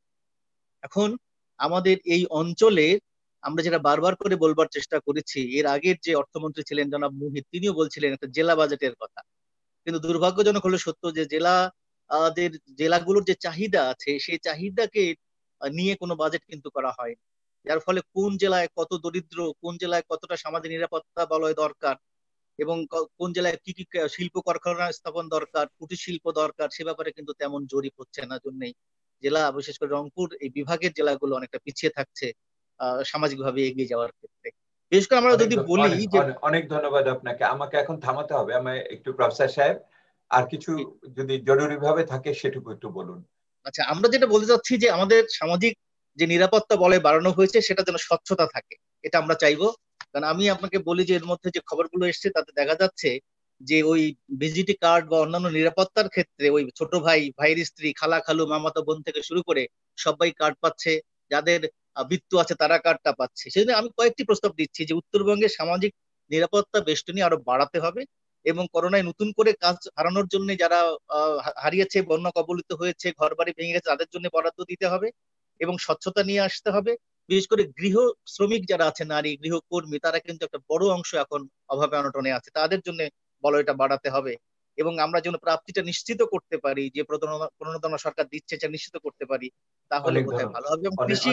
এখন আমাদের এই অঞ্চলে আমরা যেটা বারবার করে বলবার চেষ্টা করেছি, এর আগের যে অর্থমন্ত্রী ছিলেন জনাব মুহিত, তিনিও বলছিলেন একটা জেলা বাজেটের কথা, কিন্তু দুর্ভাগ্যজনক হলো সত্য যে জেলা আমাদের জেলাগুলোর যে চাহিদা আছে সেই চাহিদাকে নিয়ে কোনো বাজেট কিন্তু করা হয়, যার ফলে কোন জেলায় কত দরিদ্র, কোন জেলায় কতটা সামাজিক নিরাপত্তা বলয় দরকার এবং কোন জেলায় কি কি শিল্প কারখানা স্থাপন দরকার, কুটির শিল্প দরকার, সে ব্যাপারে কিন্তু তেমন জরিপ হচ্ছে না। জন্যই জেলা, বিশেষ করে রংপুর এই বিভাগের জেলাগুলো অনেকটা পিছিয়ে থাকছে আহ সামাজিক ভাবে এগিয়ে যাওয়ার ক্ষেত্রে। বিশেষ করে আমরা যদি বলি যে অনেক ধন্যবাদ আপনাকে। আমাকে এখন থামাতে হবে, আমায় একটু প্রফেসর সাহেব আর কিছু যদি জরুরি ভাবে থাকে সেটুকু একটু বলুন। আচ্ছা, আমরা যেটা বলতে চাচ্ছি যে আমাদের সামাজিক যে নিরাপত্তা বলয় বাড়ানো হয়েছে সেটা যেন স্বচ্ছতা থাকে, এটা আমরা চাইবো। কারণ আমি আপনাকে বলি যে এর মধ্যে যে খবরগুলো এসছে তাতে দেখা যাচ্ছে যে ওই ভিজিটি কার্ড বা অন্যান্য নিরাপত্তার ক্ষেত্রে ওই ছোট ভাই, ভাইয়ের স্ত্রী, খালা খালু, মামাতো বোন থেকে শুরু করে সবাই কার্ড পাচ্ছে, যাদের বৃত্ত আছে তারা কার্ডটা পাচ্ছে। সেজন্য আমি কয়েকটি প্রস্তাব দিচ্ছি যে উত্তরবঙ্গের সামাজিক নিরাপত্তা বেষ্টনী আরো বাড়াতে হবে এবং করোনায় নতুন করে কাজ হারানোর জন্য যারা হারিয়েছে, বন্যা কবলিত হয়েছে, ঘর বাড়ি ভেঙে গেছে, তাদের জন্য বরাদ্দ দিতে হবে এবং স্বচ্ছতা নিয়ে আসতে হবে। বিশেষ করে গৃহ শ্রমিক যারা আছে, নারী গৃহকর্মী, তারা কিন্তু একটা বড় অংশ এখন অভাবে অনটনে আছে, তাদের জন্য বলয়টা বাড়াতে হবে এবং আমরা যেন প্রাপ্তিটা নিশ্চিত করতে পারি, যে প্রণোদনা সরকার দিচ্ছে সেটা নিশ্চিত করতে পারি, তাহলে বোধহয় ভালো হবে। এবং কৃষি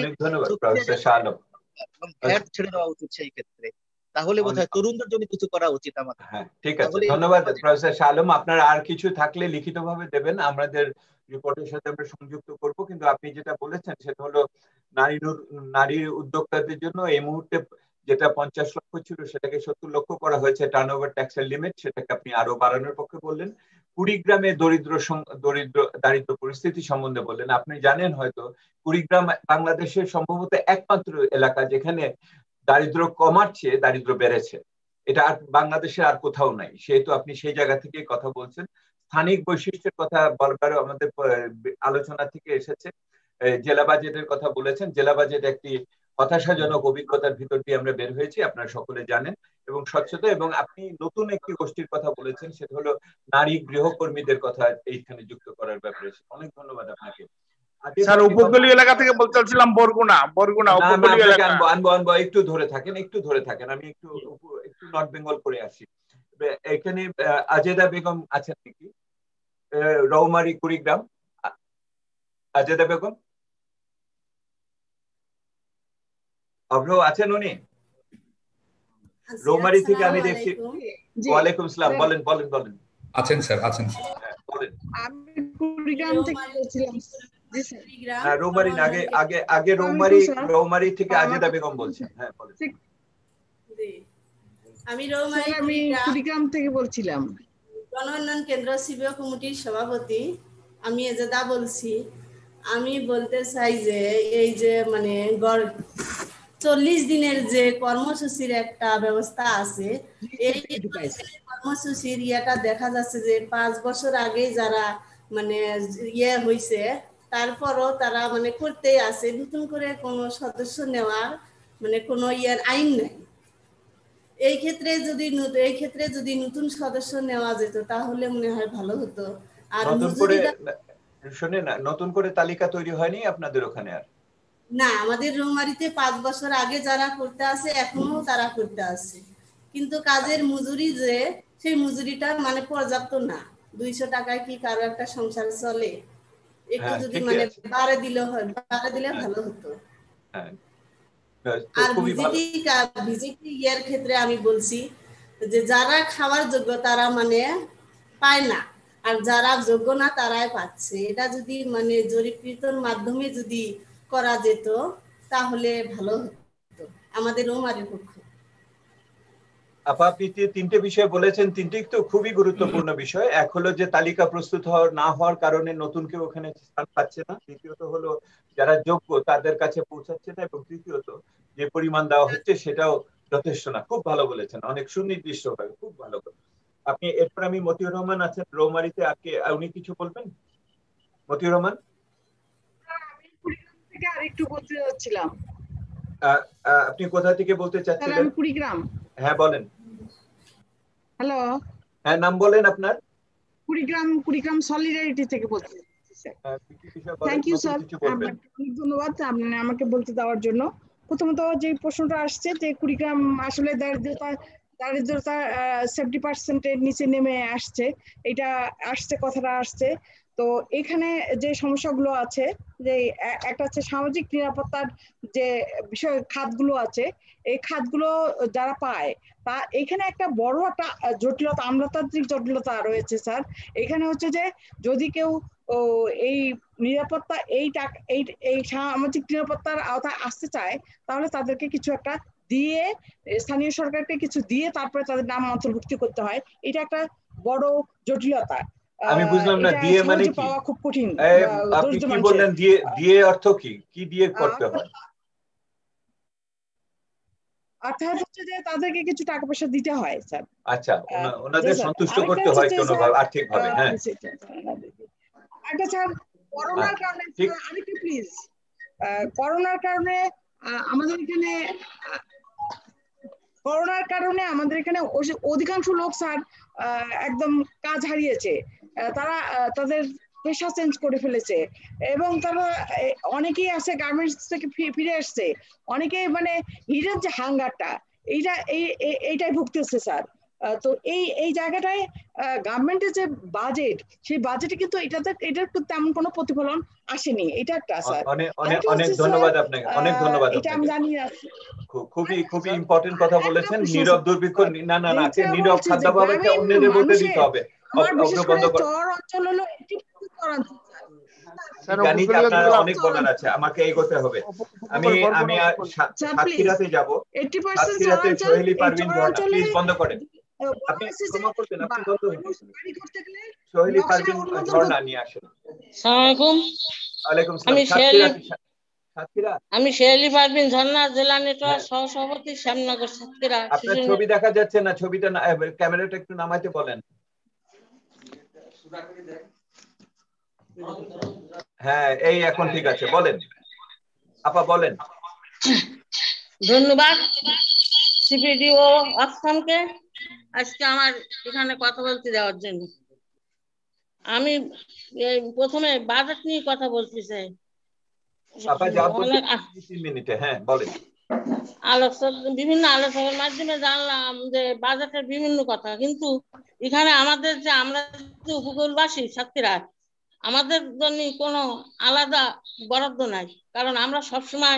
ভ্যাট ছেড়ে দেওয়া উচিত সেই ক্ষেত্রে, তাহলে বোধহয় তরুণদের জন্য কিছু করা উচিত আমাদের। হ্যাঁ, ঠিক আছে, ধন্যবাদ প্রফেসর শাহ আলম। আপনার আর কিছু থাকলে লিখিতভাবে দেবেন, আমাদের রিপোর্টের সাথে আমরা সংযুক্ত করব। কিন্তু আপনি যেটা বলেছেন সেটা হলো নারী নারী উদ্যোক্তাদের জন্য এই মুহূর্তে যেটা পঞ্চাশ লক্ষ ছিল সেটাকে সত্তর লক্ষ করা হয়েছে টার্নওভার ট্যাক্সের লিমিট, সেটাকে আপনি আরো বাড়ানোর পক্ষে বললেন। কুড়িগ্রামে দরিদ্র দরিদ্র দারিদ্র পরিস্থিতি সম্বন্ধে বললেন। আপনি জানেন হয়তো কুড়িগ্রাম বাংলাদেশের সম্ভবত একমাত্র এলাকা যেখানে দারিদ্র কমার চেয়ে দারিদ্র বেড়েছে। এটা আর বাংলাদেশে আর কোথাও নাই, সেহেতু আপনি সেই জায়গা থেকে কথা বলছেন। স্থানিক বৈশিষ্ট্যের কথা বলবারও আমাদের আলোচনা থেকে এসেছে। জেলা বাজেটের কথা বলেছেন, জেলা বাজেট একটি হতাশাজনক অভিজ্ঞতার ভিতর দিয়ে আমরা বের হয়েছি, আপনারা সকলে জানেন, এবং স্বচ্ছতা। এবং আপনি নতুন একটি গোষ্ঠীর কথা বলেছেন, সেটা হলো নারী গৃহকর্মীদের কথা এইখানে যুক্ত করার ব্যাপারে। অনেক ধন্যবাদ আপনাকে। স্যার উপকূলীয় এলাকা থেকে বলতে চাচ্ছিলাম বরগুনা, বরগুনা উপকূলীয় এলাকা। আনবো আনবো আনবো একটু ধরে থাকেন, একটু ধরে থাকেন, আমি একটু একটু নর্থ বেঙ্গল করে আসি। এখানে আজেদা বেগম আছেন নাকি? রৌমারী কুড়িগ্রাম, আজেদা বেগম অভ্র আছেন উনি? রৌমারী থেকে আমি দেখছি। ওয়ালাইকুম সালাম, বলেন বলেন বলেন। আছেন স্যার, আছেন বলেন। আমি কুড়িগ্রাম থেকে বলছিলাম। হ্যাঁ রৌমারী, আগে আগে আগে রৌমারী, রৌমারী থেকে আজেদা বেগম বলছেন। হ্যাঁ বলেন। আমি রৌমারী আমি কুড়িগ্রাম থেকে বলছিলাম। গণ উন্নয়ন কেন্দ্র সিবিও কমিটির সভাপতি আমি এজেদা বলছি। আমি বলতে চাই যে এই যে মানে গড় চল্লিশ দিনের যে কর্মসূচির একটা ব্যবস্থা আছে, এই কর্মসূচির ইয়েটা দেখা যাচ্ছে যে পাঁচ বছর আগে যারা মানে ইয়ে হয়েছে তারপরও তারা মানে করতেই আছে, নতুন করে কোনো সদস্য নেওয়ার মানে কোনো ইয়ের আইন নাই। এই ক্ষেত্রে যদি এই ক্ষেত্রে যদি নতুন সদস্য নেওয়া যেত তাহলে মনে হয় ভালো হতো। আর নতুন করে শুনে না, নতুন করে তালিকা তৈরি হয়নি আপনাদের ওখানে? আর না, আমাদের রৌমারীতে পাঁচ বছর আগে যারা করতে আছে এখনো তারা করতে আছে, কিন্তু কাজের মজুরি যে সেই মজুরিটা মানে পর্যাপ্ত না। দুইশো টাকায় কি কারো একটা সংসার চলে? একটু যদি মানে বাড়ে দিলে হয়, বাড়ে দিলে ভালো হতো। আর ভিজিটি ভিজিটি ইয়ার ক্ষেত্রে আমি বলছি যে যারা খাওয়ার যোগ্য তারা মানে পায় না, আর যারা যোগ্য না তারাই পাচ্ছে। এটা যদি মানে জরিপকৃতর মাধ্যমে যদি করা যেত তাহলে ভালো হতো আমাদের রৌমারীর পক্ষে। আপা আপনি তিনটে বিষয় বলেছেন, তিনটি তো খুবই গুরুত্বপূর্ণ বিষয়। এক হলো যে তালিকা প্রস্তুত হওয়ার না হওয়ার কারণে নতুন কেউ ওখানে স্থান পাচ্ছে না, দ্বিতীয়ত হলো যারা যোগ্য তাদের কাছে পৌঁছাচ্ছে না, এবং তৃতীয়ত যে পরিমাণ দেওয়া হচ্ছে সেটাও যথেষ্ট না। খুব ভালো বলেছেন, অনেক সুনির্দিষ্ট ভাবে, খুব ভালো। আপনি এরপর আমি মতিউর রহমান আছেন রৌমারীতে, আপনি উনি কিছু বলবেন? মতিউর রহমান। আরেকটু বলতে চাচ্ছিলাম। আপনি কোথা থেকে বলতে চাচ্ছিলেন? আমি কুড়িগ্রাম। হ্যাঁ বলেন। হ্যালো। হ্যাঁ নাম বলেন আপনার। কুড়িগ্রাম, কুড়িগ্রাম সলিডারিটি থেকে বলছি। থ্যাংক ইউ স্যার, অনেক ধন্যবাদ আপনি আমাকে বলতে দেওয়ার জন্য। প্রথমত যে প্রশ্নটা আসছে যে কুড়িগ্রাম আসলে দারিদ্রতা দারিদ্রতা সেভেন্টি পার্সেন্টের নিচে নেমে আসছে, এটা আসছে কথাটা আসছে। তো এখানে যে সমস্যাগুলো আছে, যে একটা হচ্ছে সামাজিক নিরাপত্তার যে বিষয় খাতগুলো আছে, এই খাতগুলো যারা পায় তা এখানে একটা বড় একটা জটিলতা, আমলাতান্ত্রিক জটিলতা রয়েছে স্যার। এখানে হচ্ছে যে যদি কেউ এই নিরাপত্তা এই টাকা এই এই সামাজিক নিরাপত্তার আওতায় আসতে চায় তাহলে তাদেরকে কিছু একটা দিয়ে, স্থানীয় সরকারকে কিছু দিয়ে তারপরে তাদের নাম অন্তর্ভুক্তি করতে হয়। এটা একটা বড় জটিলতা। আমি বুঝলাম না, দিয়ে মানে কি? পাওয়া খুব কঠিন। আপনি কি বললেন দিয়ে? দিয়ে অর্থ কি? কি দিয়ে করতে হয়? অর্থাৎ হচ্ছে যে তাদেরকে কিছু টাকা পয়সা দিতে হয় স্যার। আচ্ছা, ওনাদের সন্তুষ্ট করতে হয় কোনোভাবে আর্থিক ভাবে। হ্যাঁ আচ্ছা স্যার, করোনার কারণে আরেকটু প্লিজ, করোনার কারণে আমাদের এখানে করোনার কারণে আমাদের এখানে অধিকাংশ লোক স্যার একদম কাজ হারিয়েছে, তারা তাদের পেশা চেঞ্জ করে ফেলেছে, এবং তারা অনেকেই আছে গার্মেন্টস থেকে ফিরে আসছে, অনেকেই মানে হিডেন যে হাঙ্গারটা এইটা এই এইটাই ভুগতেছে স্যার। তো এই এই জায়গাটায় গভর্নমেন্টের যে বাজেট, সেই বাজেটে কিন্তু এটাতে এটার তেমন কোনো প্রতিফলন আসেনি। এটা একটা স্যার। অনেক অনেক অনেক ধন্যবাদ আপনাকে, অনেক ধন্যবাদ। এটা আমি জানি না, খুবই খুবই ইম্পর্টেন্ট কথা বলেছেন। নীরব দুর্ভিক্ষ, না না না নীরব খাদ্যাভাবকে অন্যদের বলতে দিতে হবে। চর অঞ্চল হলো একটি অঞ্চল জানি যে আপনার অনেক বলার আছে, আমাকে এগোতে হবে। আমি আমি সাতক্ষীরাতে যাব। সাতক্ষীরাতে সোহেলি পারভিন ঝর্ণা, প্লিজ বন্ধ করেন। আপনি ক্ষমা করবেন, আপনি বন্ধ হয়েছেন। সোহেলি পারভিন ঝর্ণা নিয়ে আসেন। আসসালামু আলাইকুম। ওয়ালাইকুম সালাম। সাতক্ষীরাতে সাতক্ষীরা। আমি শেরলি পারভিন, ঝর্ণা জেলা নেটওয়ার্ক সহসভাপতি, শ্যামনগর, সাতক্ষীরা। আপনার ছবি দেখা যাচ্ছে না, ছবিটা ক্যামেরাটা একটু নামাইতে বলেন। হ্যাঁ, এই এখন ঠিক আছে, বলেন আপা, বলেন। ধন্যবাদ সিপিডি ও অক্সফামকে আজকে আমার এখানে কথা বলতে দেওয়ার জন্য। আমি প্রথমে বাজেট নিয়ে কথা বলতে চাই। হ্যাঁ বলেন। আলোচনা, বিভিন্ন আলোচনার মাধ্যমে জানলাম যে বাজেটের বিভিন্ন কথা, কিন্তু এখানে আমাদের যে আমরা যে উপকূলবাসী সাতক্ষীরা, আমাদের জন্য কোনো আলাদা বরাদ্দ নাই। কারণ আমরা সবসময়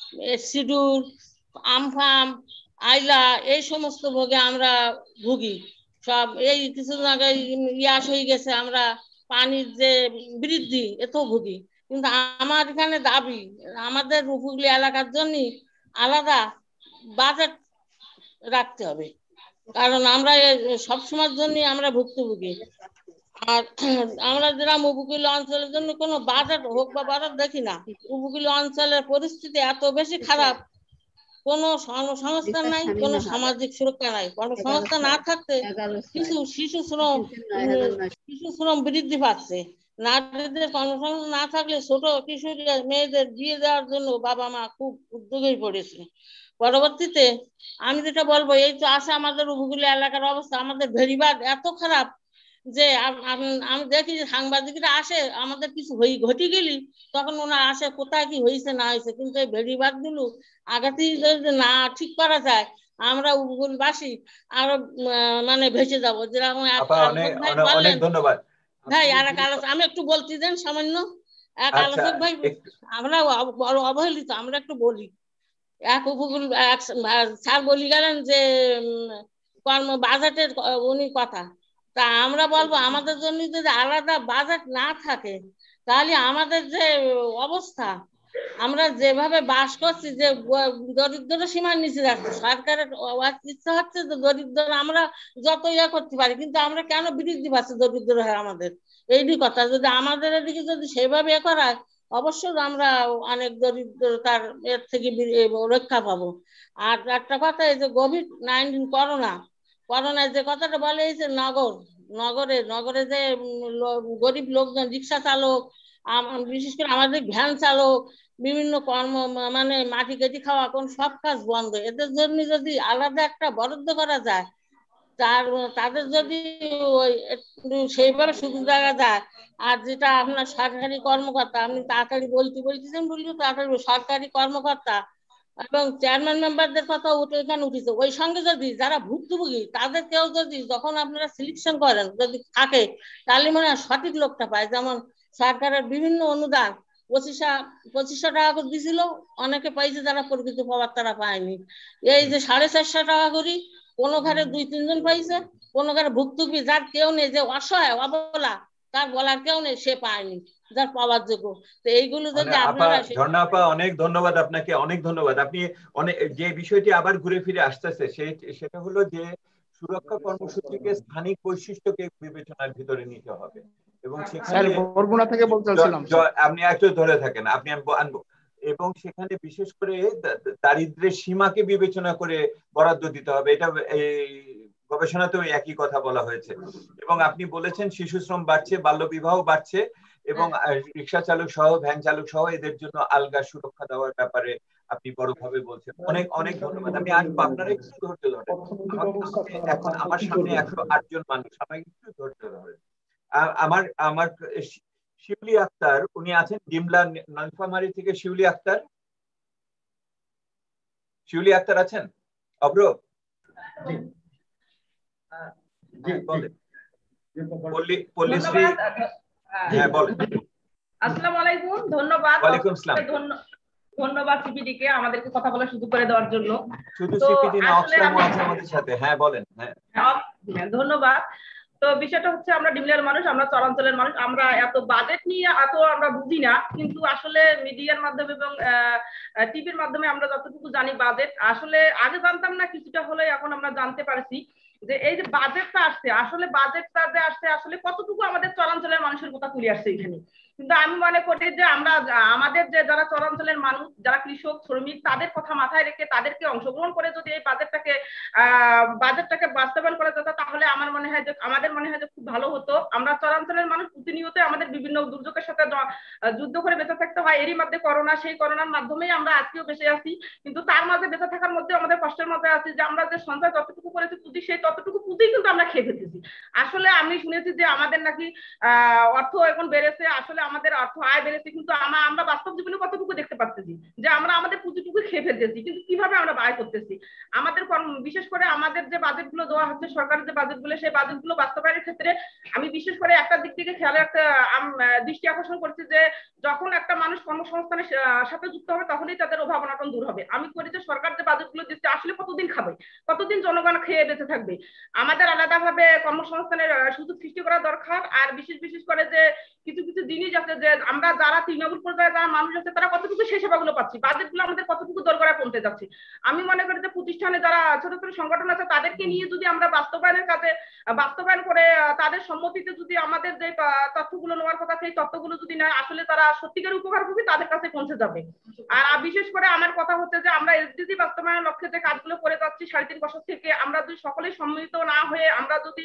সিডুর, আমফাম, আইলা এই সমস্ত ভোগে আমরা ভুগি। সব এই কিছুদিন আগে ইয়াস হয়ে গেছে, আমরা পানির যে বৃদ্ধি এতেও ভুগি। কিন্তু আমার এখানে দাবি আমাদের উপকূলীয় এলাকার জন্য আলাদা বাজেট রাখতে হবে, কারণ আমরা সবসময়ের জন্য আমরা ভুক্তভোগী। আর আমরা যেরকম উপকূলীয় অঞ্চলের জন্য কোনো বাজেট হোক বা বাজেট দেখি না। উপকূলীয় অঞ্চলের পরিস্থিতি এত বেশি খারাপ, কোনো সংস্থা নাই, কোনো সামাজিক সুরক্ষা নাই। কর্মসংস্থা না থাকতে কিছু শিশু শ্রম শিশু শ্রম বৃদ্ধি পাচ্ছে। নারীদের কর্মসংস্থান না থাকলে ছোট কিশোরী মেয়েদের বিয়ে দেওয়ার জন্য বাবা মা খুব উদ্যোগী পড়েছে। পরবর্তীতে আমি যেটা বলবো, এই তো আছে আমাদের উপকূলীয় এলাকার অবস্থা, আমাদের ভেরিবাদ এত খারাপ যে আমি দেখি যে সাংবাদিকরা আসে, আমাদের কিছু হই ঘটে গেলি তখন ওনারা আসে কোথায় কি হয়েছে না হয়েছে, কিন্তু এই ভেরিবাদ গুলো আগে থেকে যদি না ঠিক করা যায় আমরা উপকূলবাসী আরো মানে ভেসে যাবো। যেরকম অনেক ধন্যবাদ ভাই। আর এক আলোচনা আমি একটু বলতে দেন সামান্য। এক আলোচক ভাই, আমরা বড় অবহেলিত, আমরা একটু বলি। এক উপকূল স্যার বলি গেলেন যে কর্ম বাজেটের উনি কথা, তা আমরা বলবো আমাদের জন্য যদি আলাদা বাজেট না থাকে তাহলে আমাদের যে অবস্থা, আমরা যেভাবে বাস করছি, যে দরিদ্র সীমার নিচে যাচ্ছে, সরকারের ইচ্ছা হচ্ছে যে দরিদ্র আমরা যত ইয়ে করতে পারি, কিন্তু আমরা কেন বৃদ্ধি পাচ্ছি দরিদ্র হয় আমাদের, এইটি কথা। যদি আমাদের এদিকে যদি সেইভাবে এ করা অবশ্যই আমরা অনেক দরিদ্রতার এর থেকে রক্ষা পাবো। আর একটা কথা, এই যে কোভিড নাইন্টিন করোনা করোনায় যে কথাটা বলে এই যে নগর নগরে নগরে যে গরিব লোকজন, রিক্সা চালক, বিশেষ করে আমাদের ভ্যান চালক, বিভিন্ন কর্ম মানে মাটি কেটে খাওয়া, কোন সব কাজ বন্ধ। এদের জন্য যদি আলাদা একটা বরাদ্দ করা যায়, তার তাদের যদি সেইভাবে সুযোগ দেওয়া যায়। আর যেটা আপনার সরকারি কর্মকর্তা, আপনি তাড়াতাড়ি বলতে বলতেছেন বললেও তাড়াতাড়ি সরকারি কর্মকর্তা এবং চেয়ারম্যান মেম্বারদের কথা উঠে এখানে উঠেছে, ওই সঙ্গে যদি যারা ভুক্তভোগী তাদেরকেও যদি যখন আপনারা সিলেকশন করেন যদি থাকে, তাহলে মনে হয় সঠিক লোকটা পায়। যেমন সরকারের বিভিন্ন অনুদান পঁচিশা পঁচিশশো টাকা করে দিছিল, অনেকে পাইছে, যারা প্রকৃত পাওয়ার তারা পায়নি। এই যে সাড়ে চারশো টাকা করি কোনো ঘরে দুই তিনজন পাইছে, কোনো ঘরে ভুক্তভোগী যার কেউ নেই, যে অসহায় অবলা তার বলার কেউ নেই, সে পায়নি যার পাওয়ার যোগ্য। তো এইগুলো যদি আপনারা ঝর্ণা আপা, অনেক ধন্যবাদ আপনাকে, অনেক ধন্যবাদ। আপনি অনেক যে বিষয়টি আবার ঘুরে ফিরে আসতেছে সেই সেটা হলো যে সুরক্ষা কর্মসূচিকে স্থানিক বৈশিষ্ট্যকে বিবেচনার ভিতরে নিতে হবে এবং সেখানে বরগুনা থেকে বলছিলাম আপনি একটু ধরে থাকেন, আপনি আনবো। এবং সেখানে বিশেষ করে দারিদ্র্যের সীমাকে বিবেচনা করে বরাদ্দ দিতে হবে, এটা এই গবেষণাতেও একই কথা বলা হয়েছে। এবং আপনি বলেছেন শিশু শ্রম বাড়ছে, বাল্য বিবাহ বাড়ছে এবং রিক্সা চালক সহ ভ্যান চালক সহ এদের জন্য আলগা সুরক্ষা দেওয়ার ব্যাপারে আপনি বড়ভাবে বলছেন। অনেক অনেক ধন্যবাদ। আমি আসবো, আপনারা একটু ধৈর্য ধরেন। এখন আমার সামনে একশো আট জন মানুষ, আমাকে একটু ধৈর্য ধরেন। আমার আমার শিউলি আক্তার উনি আছেন ডিমলা নলফামারী থেকে। শিউলি আক্তার, শিউলি আক্তার আছেন? অব্র পল্লীশ্রী, হ্যাঁ বলেন। আসসালামু আলাইকুম, ধন্যবাদ। ওয়ালাইকুম আসসালাম। ধন্যবাদ সিপিডি কে আমাদেরকে কথা বলার সুযোগ করে দেওয়ার জন্য। শুধু সিপিডি না, অক্সফাম আছে আমাদের সাথে। হ্যাঁ বলেন। হ্যাঁ ধন্যবাদ। তো বিষয়টা হচ্ছে আমরা ডিমলার মানুষ, আমরা চরাঞ্চলের মানুষ, আমরা এত বাজেট নিয়ে এত আমরা বুঝি না, কিন্তু আসলে মিডিয়ার মাধ্যমে এবং টিভির মাধ্যমে আমরা যতটুকু জানি বাজেট আসলে আগে জানতাম না, কিছুটা হলে এখন আমরা জানতে পারছি। যে এই যে বাজেটটা আসছে, আসলে বাজেটটা যে আসছে আসলে কতটুকু আমাদের চরাঞ্চলের মানুষের কথা তুলে আসছে এখানে। কিন্তু আমি মনে করি যে আমরা আমাদের যে যারা চরাঞ্চলের মানুষ, যারা কৃষক শ্রমিক, তাদের কথা মাথায় রেখে তাদেরকে অংশগ্রহণ করে যদি এই বাজেটটাকে আহ বাজেটটাকে বাস্তবায়ন করা যেত, তাহলে আমার মনে হয় যে আমাদের মনে হয় যে খুব ভালো হতো। আমরা চরাঞ্চলের মানুষ প্রতিনিয়ত আমাদের বিভিন্ন দুর্যোগের সাথে যুদ্ধ করে বেঁচে থাকতে হয়। এরই মধ্যে করোনা, সেই করোনার মাধ্যমেই আমরা আজকেও বেঁচে আছি। কিন্তু তার মাঝে বেঁচে থাকার মধ্যে আমাদের কষ্টের মধ্যে আছি যে আমরা যে সঞ্চয় যতটুকু করেছি পুঁজি, সেই ততটুকু পুঁজি কিন্তু আমরা খেয়ে ফেলতেছি। আসলে আমি শুনেছি যে আমাদের নাকি আহ অর্থ এখন বেড়েছে, আসলে আমাদের অর্থ আয় বেড়েছে, কিন্তু আমরা আমরা বাস্তব জীবনে কতটুকু দেখতে পাচ্ছি যে আমরা আমাদের পুঁজিটুকু খেয়ে ফেলতেছি। কিন্তু কিভাবে আমরা আয় করতেছি? আমাদের বিশেষ করে আমাদের যে বাজেটগুলো দেওয়া হচ্ছে, সরকারের যে বাজেটগুলো, সেই বাজেটগুলো বাস্তবায়নের ক্ষেত্রে আমি বিশেষ করে একটা দিক থেকে খেয়াল একটা দৃষ্টি আকর্ষণ করছি যে যখন একটা মানুষ কর্মসংস্থানের সাথে যুক্ত হবে তখনই তাদের অভাব অনটন দূর হবে। আমি করি যে সরকার যে বাজেটগুলো দিচ্ছে আসলে কতদিন খাবে, কতদিন জনগণ খেয়ে বেঁচে থাকবে? আমাদের আলাদাভাবে কর্মসংস্থানের সুযোগ সৃষ্টি করা দরকার। আর বিশেষ বিশেষ করে যে কিছু কিছু জিনিস আছে যে আমরা যারা তৃণমূল পর্যায়ে যারা মানুষ আছে তারা কতটুকু সেই সেবাগুলো পাচ্ছি, বাজেটগুলো আমাদের কতটুকু দরকারে পৌঁছে যাচ্ছে। আমি মনে করি যে প্রতিষ্ঠানে যারা ছোট ছোট সংগঠন আছে তাদেরকে নিয়ে যদি আমরা বাস্তবায়নের কাজে বাস্তবায়ন করে তাদের সম্মতিতে যদি আমাদের যে তথ্যগুলো নেওয়ার কথা সেই তথ্যগুলো যদি নেয়, আসলে তারা সত্যিকার উপকার হবে, তাদের কাছে পৌঁছে যাবে। আর বিশেষ করে আমার কথা হচ্ছে যে আমরা এসডিজি বাস্তবায়নের লক্ষ্যে যে কাজগুলো করে যাচ্ছি সাড়ে তিন বছর থেকে, আমরা যদি সকলেই সম্মিলিত না হয়ে আমরা যদি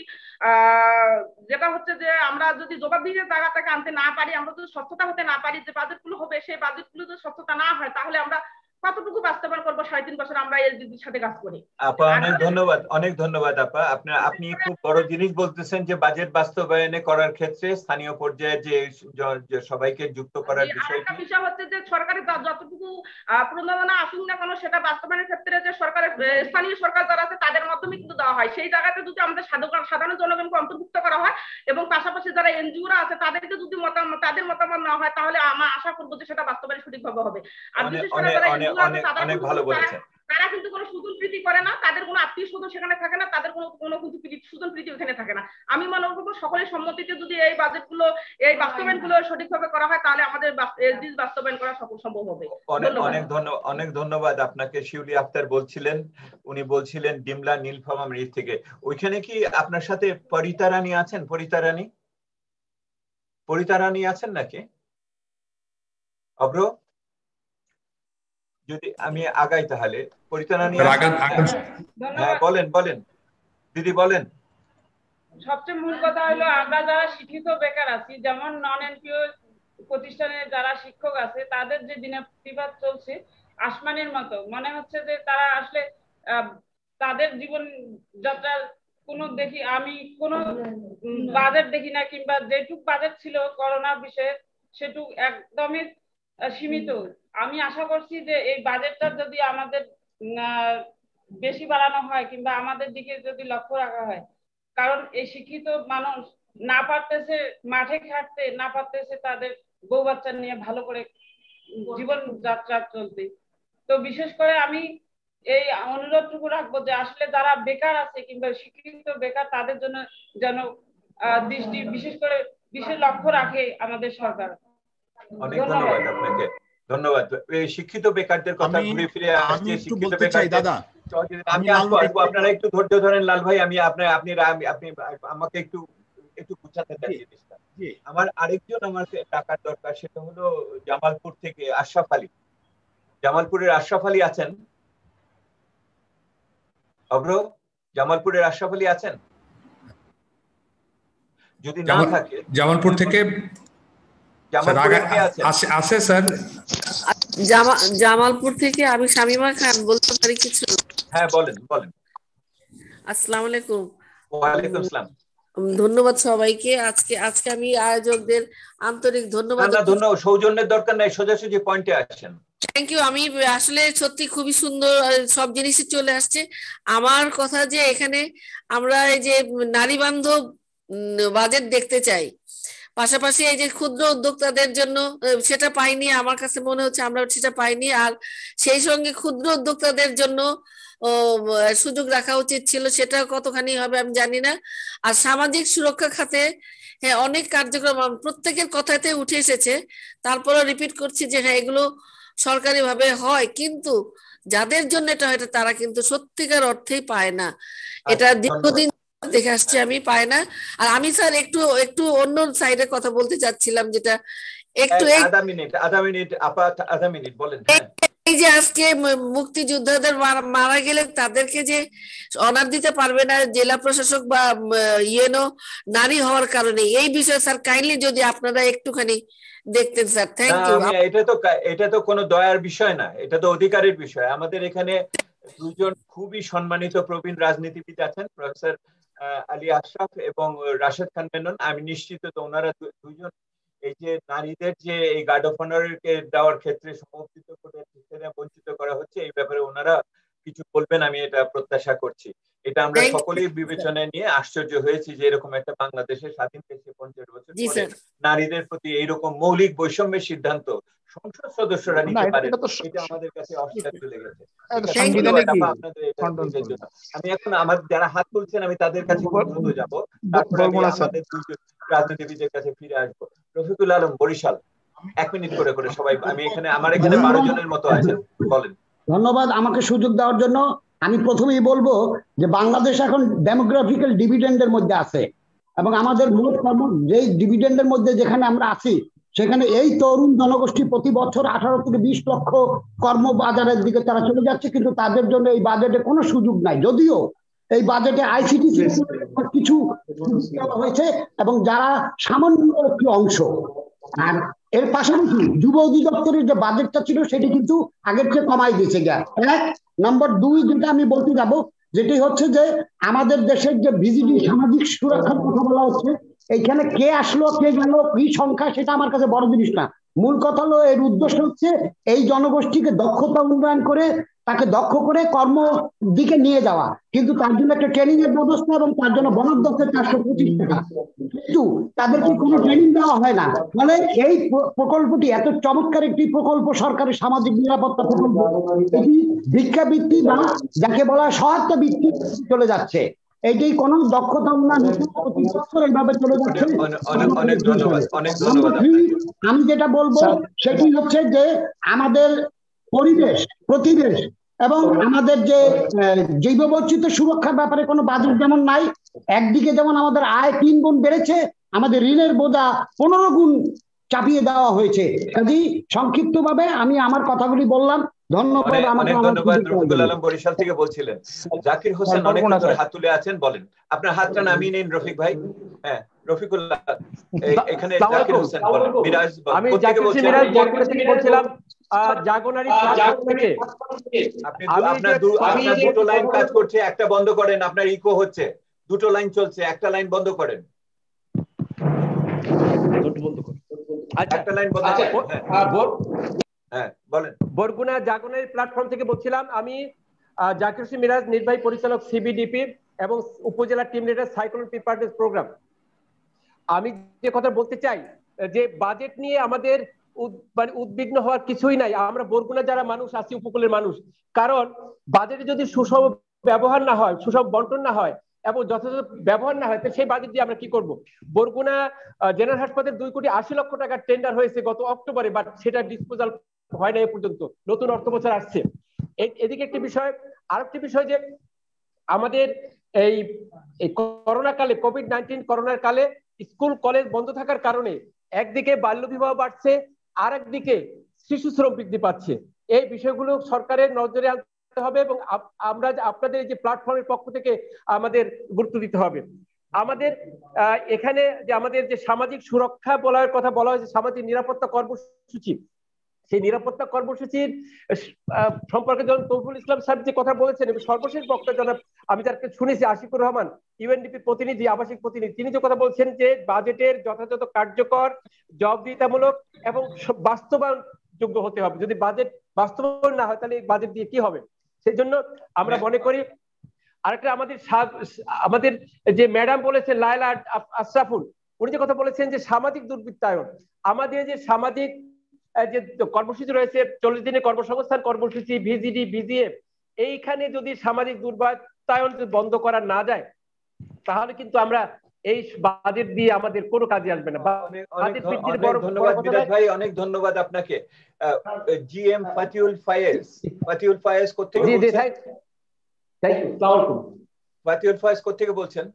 আহ যেটা হচ্ছে যে আমরা যদি জবাবদিহির জায়গাটাকে আনতে না পারি, আমরা যদি স্বচ্ছতা হতে না পারি, যে বাজেটগুলো হবে সেই বাজেটগুলো যদি স্বচ্ছতা না হয়, তাহলে আমরা কতটুকু বাস্তবায়ন করবো? সাড়ে তিন বছর আমরা এসডিজির সাথে কাজ করি। আপা অনেক ধন্যবাদ, অনেক ধন্যবাদ আপা। আপনার আপনি খুব বড় জিনিস বলতেছেন যে বাজেট বাস্তবায়নে করার ক্ষেত্রে স্থানীয় পর্যায়ে যে সবাইকে যুক্ত করার বিষয়। আরেকটা বিষয় হচ্ছে যে সরকারের যতটুকু প্রণোদনা আসুক না কেন, সেটা বাস্তবায়নের ক্ষেত্রে যে সরকারের স্থানীয় সরকার যারা আছে তাদের মাধ্যমে কিন্তু দেওয়া হয়। সেই জায়গাতে যদি আমাদের সাধারণ জনগণকে অন্তর্ভুক্ত করা হয় এবং পাশাপাশি যারা এনজিওরা আছে তাদেরকে যদি মতামত তাদের মতামত না হয়, তাহলে আমরা আশা করবো যে সেটা বাস্তবায়ন সঠিকভাবে হবে। আর বিশেষ করে যারা অনেক ভালো বলেছেন, তারা কিন্তু কোনো সুজন প্রীতি করে না, তাদের কোনো আত্মীয় স্বজন সেখানে থাকে না, তাদের কোনো কোনো কিছু সুজন প্রীতি ওখানে থাকে না। আমি মনে করবো সকলের সম্মতিতে যদি এই বাজেটগুলো এই বাস্তবায়নগুলো সঠিকভাবে করা হয়, তাহলে আমাদের এসডিজি বাস্তবায়ন করা সম্ভব হবে। অনেক অনেক ধন্যবাদ, অনেক ধন্যবাদ আপনাকে। শিউলি আক্তার বলছিলেন, উনি বলছিলেন ডিমলা নীলফামারী মৃত থেকে। ওইখানে কি আপনার সাথে পরিতা রানী আছেন? পরিতা রানী পরিতা রানী আছেন নাকি? অব্র যদি আমি আগাই তাহলে পরিচালনা। হ্যাঁ বলেন বলেন দিদি বলেন। সবচেয়ে মূল কথা হলো আমরা যারা শিক্ষিত বেকার আছি, যেমন নন এনপিও প্রতিষ্ঠানে যারা শিক্ষক আছে, তাদের যে দিনে প্রতিবাদ চলছে আসমানের মতো, মনে হচ্ছে যে তারা আসলে তাদের জীবন যাত্রার কোনো দেখি আমি কোনো বাজেট দেখি না, কিংবা যেটুক বাজেট ছিল করোনার বিষয়ে সেটুক একদমই সীমিত। আমি আশা করছি যে এই বাজেটটা যদি আমাদের বেশি বাড়ানো হয় কিংবা আমাদের দিকে যদি লক্ষ্য রাখা হয়, কারণ এই শিক্ষিত মানুষ না পারতেছে মাঠে খাটতে, না পারতেছে তাদের বউ বাচ্চা নিয়ে ভালো করে জীবন যাত্রা চলতে। তো বিশেষ করে আমি এই অনুরোধটুকু রাখবো যে আসলে যারা বেকার আছে কিংবা শিক্ষিত বেকার, তাদের জন্য যেন দৃষ্টি বিশেষ করে বিশেষ লক্ষ্য রাখে আমাদের সরকার। অনেক ধন্যবাদ আপনাকে, ধন্যবাদ। এই শিক্ষিত বেকারদের কথা ঘুরে ফিরে আসছে, শিক্ষিত বেকার দাদা আমি আসবো আসবো আপনারা একটু ধৈর্য ধরেন। লাল ভাই আমি আপনার আপনি আপনি আমাকে একটু একটু বুঝাতে চাই জিনিসটা। আমার আরেকজন আমার টাকার দরকার, সেটা হলো জামালপুর থেকে আশরাফ আলী। জামালপুরের আশরাফ আলী আছেন? অব্র জামালপুরের আশরাফ আলী আছেন? যদি না থাকে জামালপুর থেকে আছে স্যার। জামালপুর থেকে আমি শামিমা খান বলতে পারি কিছু? হ্যাঁ বলেন বলেন। আসসালামু আলাইকুম। ওয়ালাইকুম আসসালাম। ধন্যবাদ সবাইকে। আজকে আজকে আমি আয়োজকদের আন্তরিক ধন্যবাদ। না ধন্যবাদ, সৌজন্যের দরকার নাই, সোজাসুজি পয়েন্টে আসেন। Thank you. আমি আসলে সত্যি খুবই সুন্দর সব জিনিসই চলে আসছে। আমার কথা যে এখানে আমরা এই যে নারী বান্ধব বাজেট দেখতে চাই, পাশাপাশি এই যে ক্ষুদ্র উদ্যোক্তাদের জন্য সেটা পাইনি, আমার কাছে মনে হচ্ছে আমরা সেটা পাইনি। আর সেই সঙ্গে ক্ষুদ্র উদ্যোক্তাদের জন্য সুযোগ রাখা উচিত ছিল, সেটা কতখানি হবে আমি জানি না। আর সামাজিক সুরক্ষা খাতে হ্যাঁ অনেক কার্যক্রম প্রত্যেকের কথাতে উঠে এসেছে, তারপরে রিপিট করছি যে হ্যাঁ এগুলো সরকারি ভাবে হয়, কিন্তু যাদের জন্য এটা হয় তারা কিন্তু সত্যিকার অর্থেই পায় না। এটা দীর্ঘদিন দেখে আসছি আমি, পায় না। আর আমি স্যার একটু একটু অন্য সাইডে কথা বলতে চাচ্ছিলাম, যেটা একটু আধা মিনিট আধা মিনিট আপা আধা মিনিট বলেন। এই যে আজকে মুক্তিযোদ্ধাদের মারা গেলে তাদেরকে যে অনার দিতে পারবে না জেলা প্রশাসক বা ইয়েনো নারী হওয়ার কারণে, এই বিষয়ে স্যার কাইন্ডলি যদি আপনারা একটুখানি দেখতেন স্যার। Thank you. এটা তো এটা তো কোনো দয়ার বিষয় না, এটা তো অধিকারের বিষয়। আমাদের এখানে দুজন খুবই সম্মানিত প্রবীণ রাজনীতিবিদ আছেন, প্রফেসর আলী আশরাফ এবং রাশেদ খান মেনন। আমি নিশ্চিত তো ওনারা দুজন এই যে নারীদের যে এই গার্ড অফ অনারকে দেওয়ার ক্ষেত্রে সমর্থিত করে বঞ্চিত করা হচ্ছে, এই ব্যাপারে ওনারা কিছু বলবেন, আমি এটা প্রত্যাশা করছি। এটা আমরা সকলেই বিবেচনায় নিয়ে আশ্চর্য হয়েছি যে এরকম একটা বাংলাদেশের স্বাধীন দেশে পঞ্চাশ বছর পরে নারীদের প্রতি এইরকম মৌলিক বৈষম্যের সিদ্ধান্ত সংসদ সদস্যরা নিতে পারে, এটা আমাদের কাছে অস্বীকার্য লেগেছে। আমি এখন আমার যারা হাত তুলছেন আমি তাদের কাছে দ্রুত যাবো, তারপরে আমাদের দুজন রাজনীতিবিদের কাছে ফিরে আসবো। রফিকুল আলম বরিশাল, এক মিনিট করে করে সবাই। আমি এখানে আমার এখানে বারো জনের মতো আছেন, বলেন। ধন্যবাদ আমাকে সুযোগ দেওয়ার জন্য। আমি প্রথমেই বলবো যে বাংলাদেশ এখন ডেমোগ্রাফিক্যাল ডিভিডেন্ডের মধ্যে আছে, এবং আমাদের মূল কর্ম যে ডিভিডেন্ডের মধ্যে যেখানে আমরা আছি, সেখানে এই তরুণ জনগোষ্ঠী প্রতি বছর আঠারো থেকে বিশ লক্ষ কর্মবাজারের দিকে তারা চলে যাচ্ছে, কিন্তু তাদের জন্য এই বাজেটে কোনো সুযোগ নাই। যদিও এই বাজেটে আইসিটি কিছু হয়েছে এবং যারা সামান্য একটি অংশ। আর এর পাশাপাশি যুব অধিদপ্তরের যে বাজেটটা ছিল সেটি কিন্তু আগের চেয়ে কমাই দিয়েছে গিয়া। এক নম্বর দুই যেটা আমি বলতে যাব, যেটি হচ্ছে যে আমাদের দেশের যে ভিজিডি সামাজিক সুরক্ষার কথা বলা হচ্ছে, এইখানে কে আসলো কে গেল কি সংখ্যা সেটা আমার কাছে বড় জিনিস না। মূল কথা হলো এর উদ্দেশ্য হচ্ছে এই জনগোষ্ঠীকে দক্ষতা উন্নয়ন করে তাকে দক্ষ করে কর্ম দিকে নিয়ে যাওয়া, কিন্তু তার জন্য একটা ট্রেনিং এর ব্যবস্থা এবং তার জন্য বরাদ্দ হচ্ছে চারশো পঁচিশ টাকা, কিন্তু তাদেরকে কোনো ট্রেনিং দেওয়া হয় না। ফলে এই প্রকল্পটি এত চমৎকার একটি প্রকল্প, সরকারি সামাজিক নিরাপত্তা প্রকল্প, এটি ভিক্ষাবৃত্তি বা যাকে বলা হয় সহায়তা বৃত্তি চলে যাচ্ছে। এটি কোন দক্ষতা উন্নয়ন এইভাবে চলে যাচ্ছে। আমি যেটা বলবো সেটি হচ্ছে যে আমাদের পরিবেশ প্রতিবেশ এবং আমাদের যে জৈব বৈচিত্র্য সুরক্ষার ব্যাপারে কোনো বাজেট যেমন নাই, একদিকে যেমন আমাদের আয় তিন গুণ বেড়েছে, আমাদের ঋণের বোঝা পনেরো গুণ চাপিয়ে দেওয়া হয়েছে। কাজেই সংক্ষিপ্ত ভাবে আমি আমার কথাগুলি বললাম। ধন্যবাদ। অনেক ধন্যবাদ। রফিকুল আলম বরিশাল থেকে বলছিলেন। জাকির হোসেন অনেক হাত তুলে আছেন, বলেন আপনার হাতটা নামিয়ে নিন রফিক ভাই। হ্যাঁ রফিকুল এখানে জাকির হোসেন বলেন। মিরাজ আমি জাকির মিরাজ বরগুনা থেকে বলছিলাম, জাগনারি প্ল্যাটফর্ম থেকে। আপনি আপনার আপনার দুটো লাইন কাজ করছে, একটা বন্ধ করেন, আপনার ইকো হচ্ছে। দুটো লাইন চলছে, একটা লাইন বন্ধ করেন। বন্ধ করেন। আচ্ছা একটা লাইন বন্ধ করেন। হ্যাঁ বলেন। বরগুনা জাগনারি প্ল্যাটফর্ম থেকে বলছিলাম আমি, জাকির হোসেন মিরাজ, নির্বাহী পরিচালক সিবিডিপি এবং upazila team leader cyclone preparedness programme. আমি যে কথা বলতে চাই যে বাজেট নিয়ে আমাদের মানে উদ্বিগ্ন হওয়ার কিছুই নাই। আমরা বরগুনা যারা মানুষ আছি, উপকূলের মানুষ, কারণ বাজেটে যদি সুষম ব্যবহার না হয়, সুষম বন্টন না হয় এবং যথাযথ ব্যবহার না হয়, তো সেই বাজেট দিয়ে আমরা কি করব? বরগুনা জেনারেল হাসপাতালের দুই কোটি আশি লক্ষ টাকার টেন্ডার হয়েছে গত অক্টোবরে, বাট সেটা ডিসপোজাল হয় না এ পর্যন্ত। নতুন অর্থ বছর আসছে। এদিকে একটি বিষয়, আরেকটি বিষয় যে আমাদের এই করোনা কালে, কোভিড নাইন্টিন করোনার কালে স্কুল কলেজ বন্ধ থাকার কারণে একদিকে বাল্য বিবাহ বাড়ছে, আর একদিকে শিশু শ্রম বৃদ্ধি পাচ্ছে। এই বিষয়গুলো সরকারের নজরে আনতে হবে এবং আমরা আপনাদের এই যে প্ল্যাটফর্মের পক্ষ থেকে আমাদের গুরুত্ব দিতে হবে। আমাদের এখানে যে আমাদের যে সামাজিক সুরক্ষা বলার কথা বলা হয়েছে, সামাজিক নিরাপত্তা কর্মসূচি, সেই নিরাপত্তা কর্মসূচির সম্পর্কে যখন তৌফিকুল ইসলাম সাহেব যে কথা বলেছেন এবং সর্বশেষ বক্তা জনাব আমি যাকে শুনেছি আশিকুর রহমান, ইউএনডিপি প্রতিনিধি, আবাসিক প্রতিনিধি, তিনি যে কথা বলছেন যে বাজেটের যথাযথ কার্যকর, জবাবদিহিতামূলক এবং বাস্তবায়ন যোগ্য হতে হবে। যদি বাজেট বাস্তবায়ন না হয় তাহলে এই বাজেট দিয়ে কি হবে? সেই জন্য আমরা মনে করি আরেকটা আমাদের আমাদের যে ম্যাডাম বলেছেন লায়লা আশরাফুল, উনি যে কথা বলেছেন যে সামাজিক দুর্বৃত্তায়ন, আমাদের যে সামাজিক যে কর্মসূচি রয়েছে, চল্লিশ দিনের কর্মসংস্থান কর্মসূচি, ভিজিডি, ভিজিএফ, এইখানে যদি সামাজিক দুর্বৃত্তায়ন বন্ধ করা না যায় তাহলে কিন্তু আমরা এই বাজেট দিয়ে আমাদের কোনো কাজে আসবে না। অনেক ধন্যবাদ বিরাজ ভাই, অনেক ধন্যবাদ আপনাকে। জিএম ফাতিউল ফায়েজ, ফাতিউল ফায়েজ কোথেকে বলছেন? Thank you. আসসালামু আলাইকুম। ফাতিউল ফায়েজ কোথেকে বলছেন?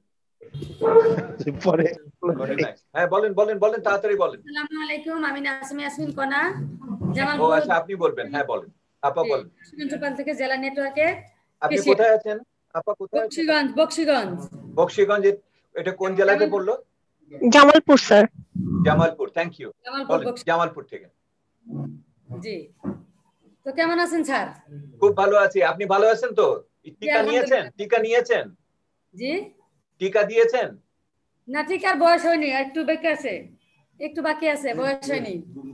পরে হ্যাঁ বলেন বলেন বলেন তাড়াতাড়ি বলেন। আসসালামু আলাইকুম, আমি নাসিমা ইয়াসমিন কণা, ও আচ্ছা আপনি বলবেন, হ্যাঁ বলেন আপা বলেন। সুন্দরপাল থেকে জেলা নেটওয়ার্কে। আপনি কোথায় আছেন আপা? কোথায়? বক্সিগঞ্জ। বক্সিগঞ্জ বক্সিগঞ্জ এটা কোন জেলাতে পড়লো? Jamalpur sir. Jamalpur, thank you. Jamalpur থেকে। জি, তো কেমন আছেন স্যার? খুব ভালো আছি, আপনি ভালো আছেন তো? টিকা নিয়েছেন? টিকা নিয়েছেন? জি। টিকা দিয়েছেন? না, টিকার বয়স হয়নি, একটু বাকি আছে, একটু বাকি আছে, বয়স হয়নি।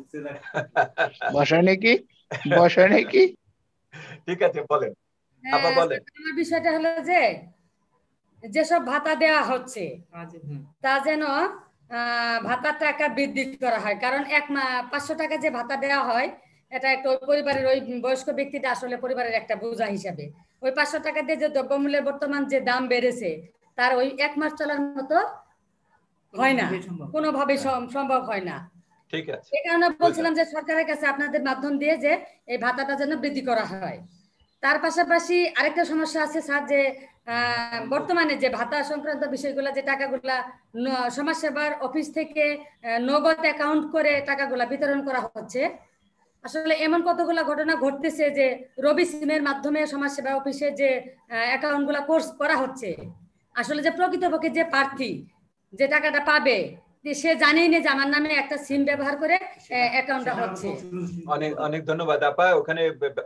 বয়স হয় নাকি? বয়স হয় নাকি? ঠিক আছে বলেন আপা বলেন। আমার বিষয়টা হলো যে যেসব ভাতা দেওয়া হচ্ছে তা যেন ভাতার টাকা বৃদ্ধি করা হয়, কারণ এক মা পাঁচশো টাকা যে ভাতা দেওয়া হয় এটা একটা ওই পরিবারের ওই বয়স্ক ব্যক্তিটা আসলে পরিবারের একটা বোঝা হিসাবে, ওই পাঁচশো টাকা দিয়ে যে দ্রব্যমূল্যের বর্তমান যে দাম বেড়েছে তার ওই এক মাস চলার মতো হয় না, কোনোভাবে সম্ভব হয় না। ঠিক আছে, এই কারণে বলছিলাম যে সরকারের কাছে আপনাদের মাধ্যম দিয়ে যে এই ভাতাটা যেন বৃদ্ধি করা হয়। তার পাশাপাশি আরেকটা সমস্যা আছে স্যার, যে বর্তমানে যে ভাতা সংক্রান্ত বিষয়গুলো, যে টাকাগুলা সমাজসেবার অফিস থেকে নগদ অ্যাকাউন্ট করে টাকাগুলা বিতরণ করা হচ্ছে, আসলে এমন কতগুলো ঘটনা ঘটতেছে যে রবি সিমের মাধ্যমে সমাজসেবা অফিসে যে অ্যাকাউন্টগুলা কোর্স করা হচ্ছে, আসলে যে প্রকৃতপক্ষে যে প্রার্থী যে টাকাটা পাবে সে জানেই না যে আমার নামে একটা সিম ব্যবহার করে অ্যাকাউন্টটা হচ্ছে। অনেক অনেক ধন্যবাদ আপা, ওখানে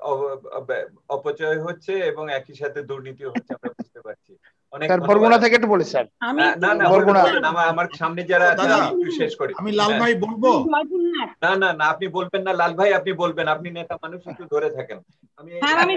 অপচয় হচ্ছে এবং একই সাথে দুর্নীতিও হচ্ছে, আমরা বুঝতে পারছি। অনেক স্যার বরগুনা থেকে একটু বলি স্যার। না না বরগুনা, আমার সামনে যারা আছে আমি একটু শেষ করি। আমি লাল ভাই বলবো? না না না আপনি বলবেন না, লাল ভাই আপনি বলবেন, আপনি নেতা মানুষ, একটু ধরে থাকেন। আমি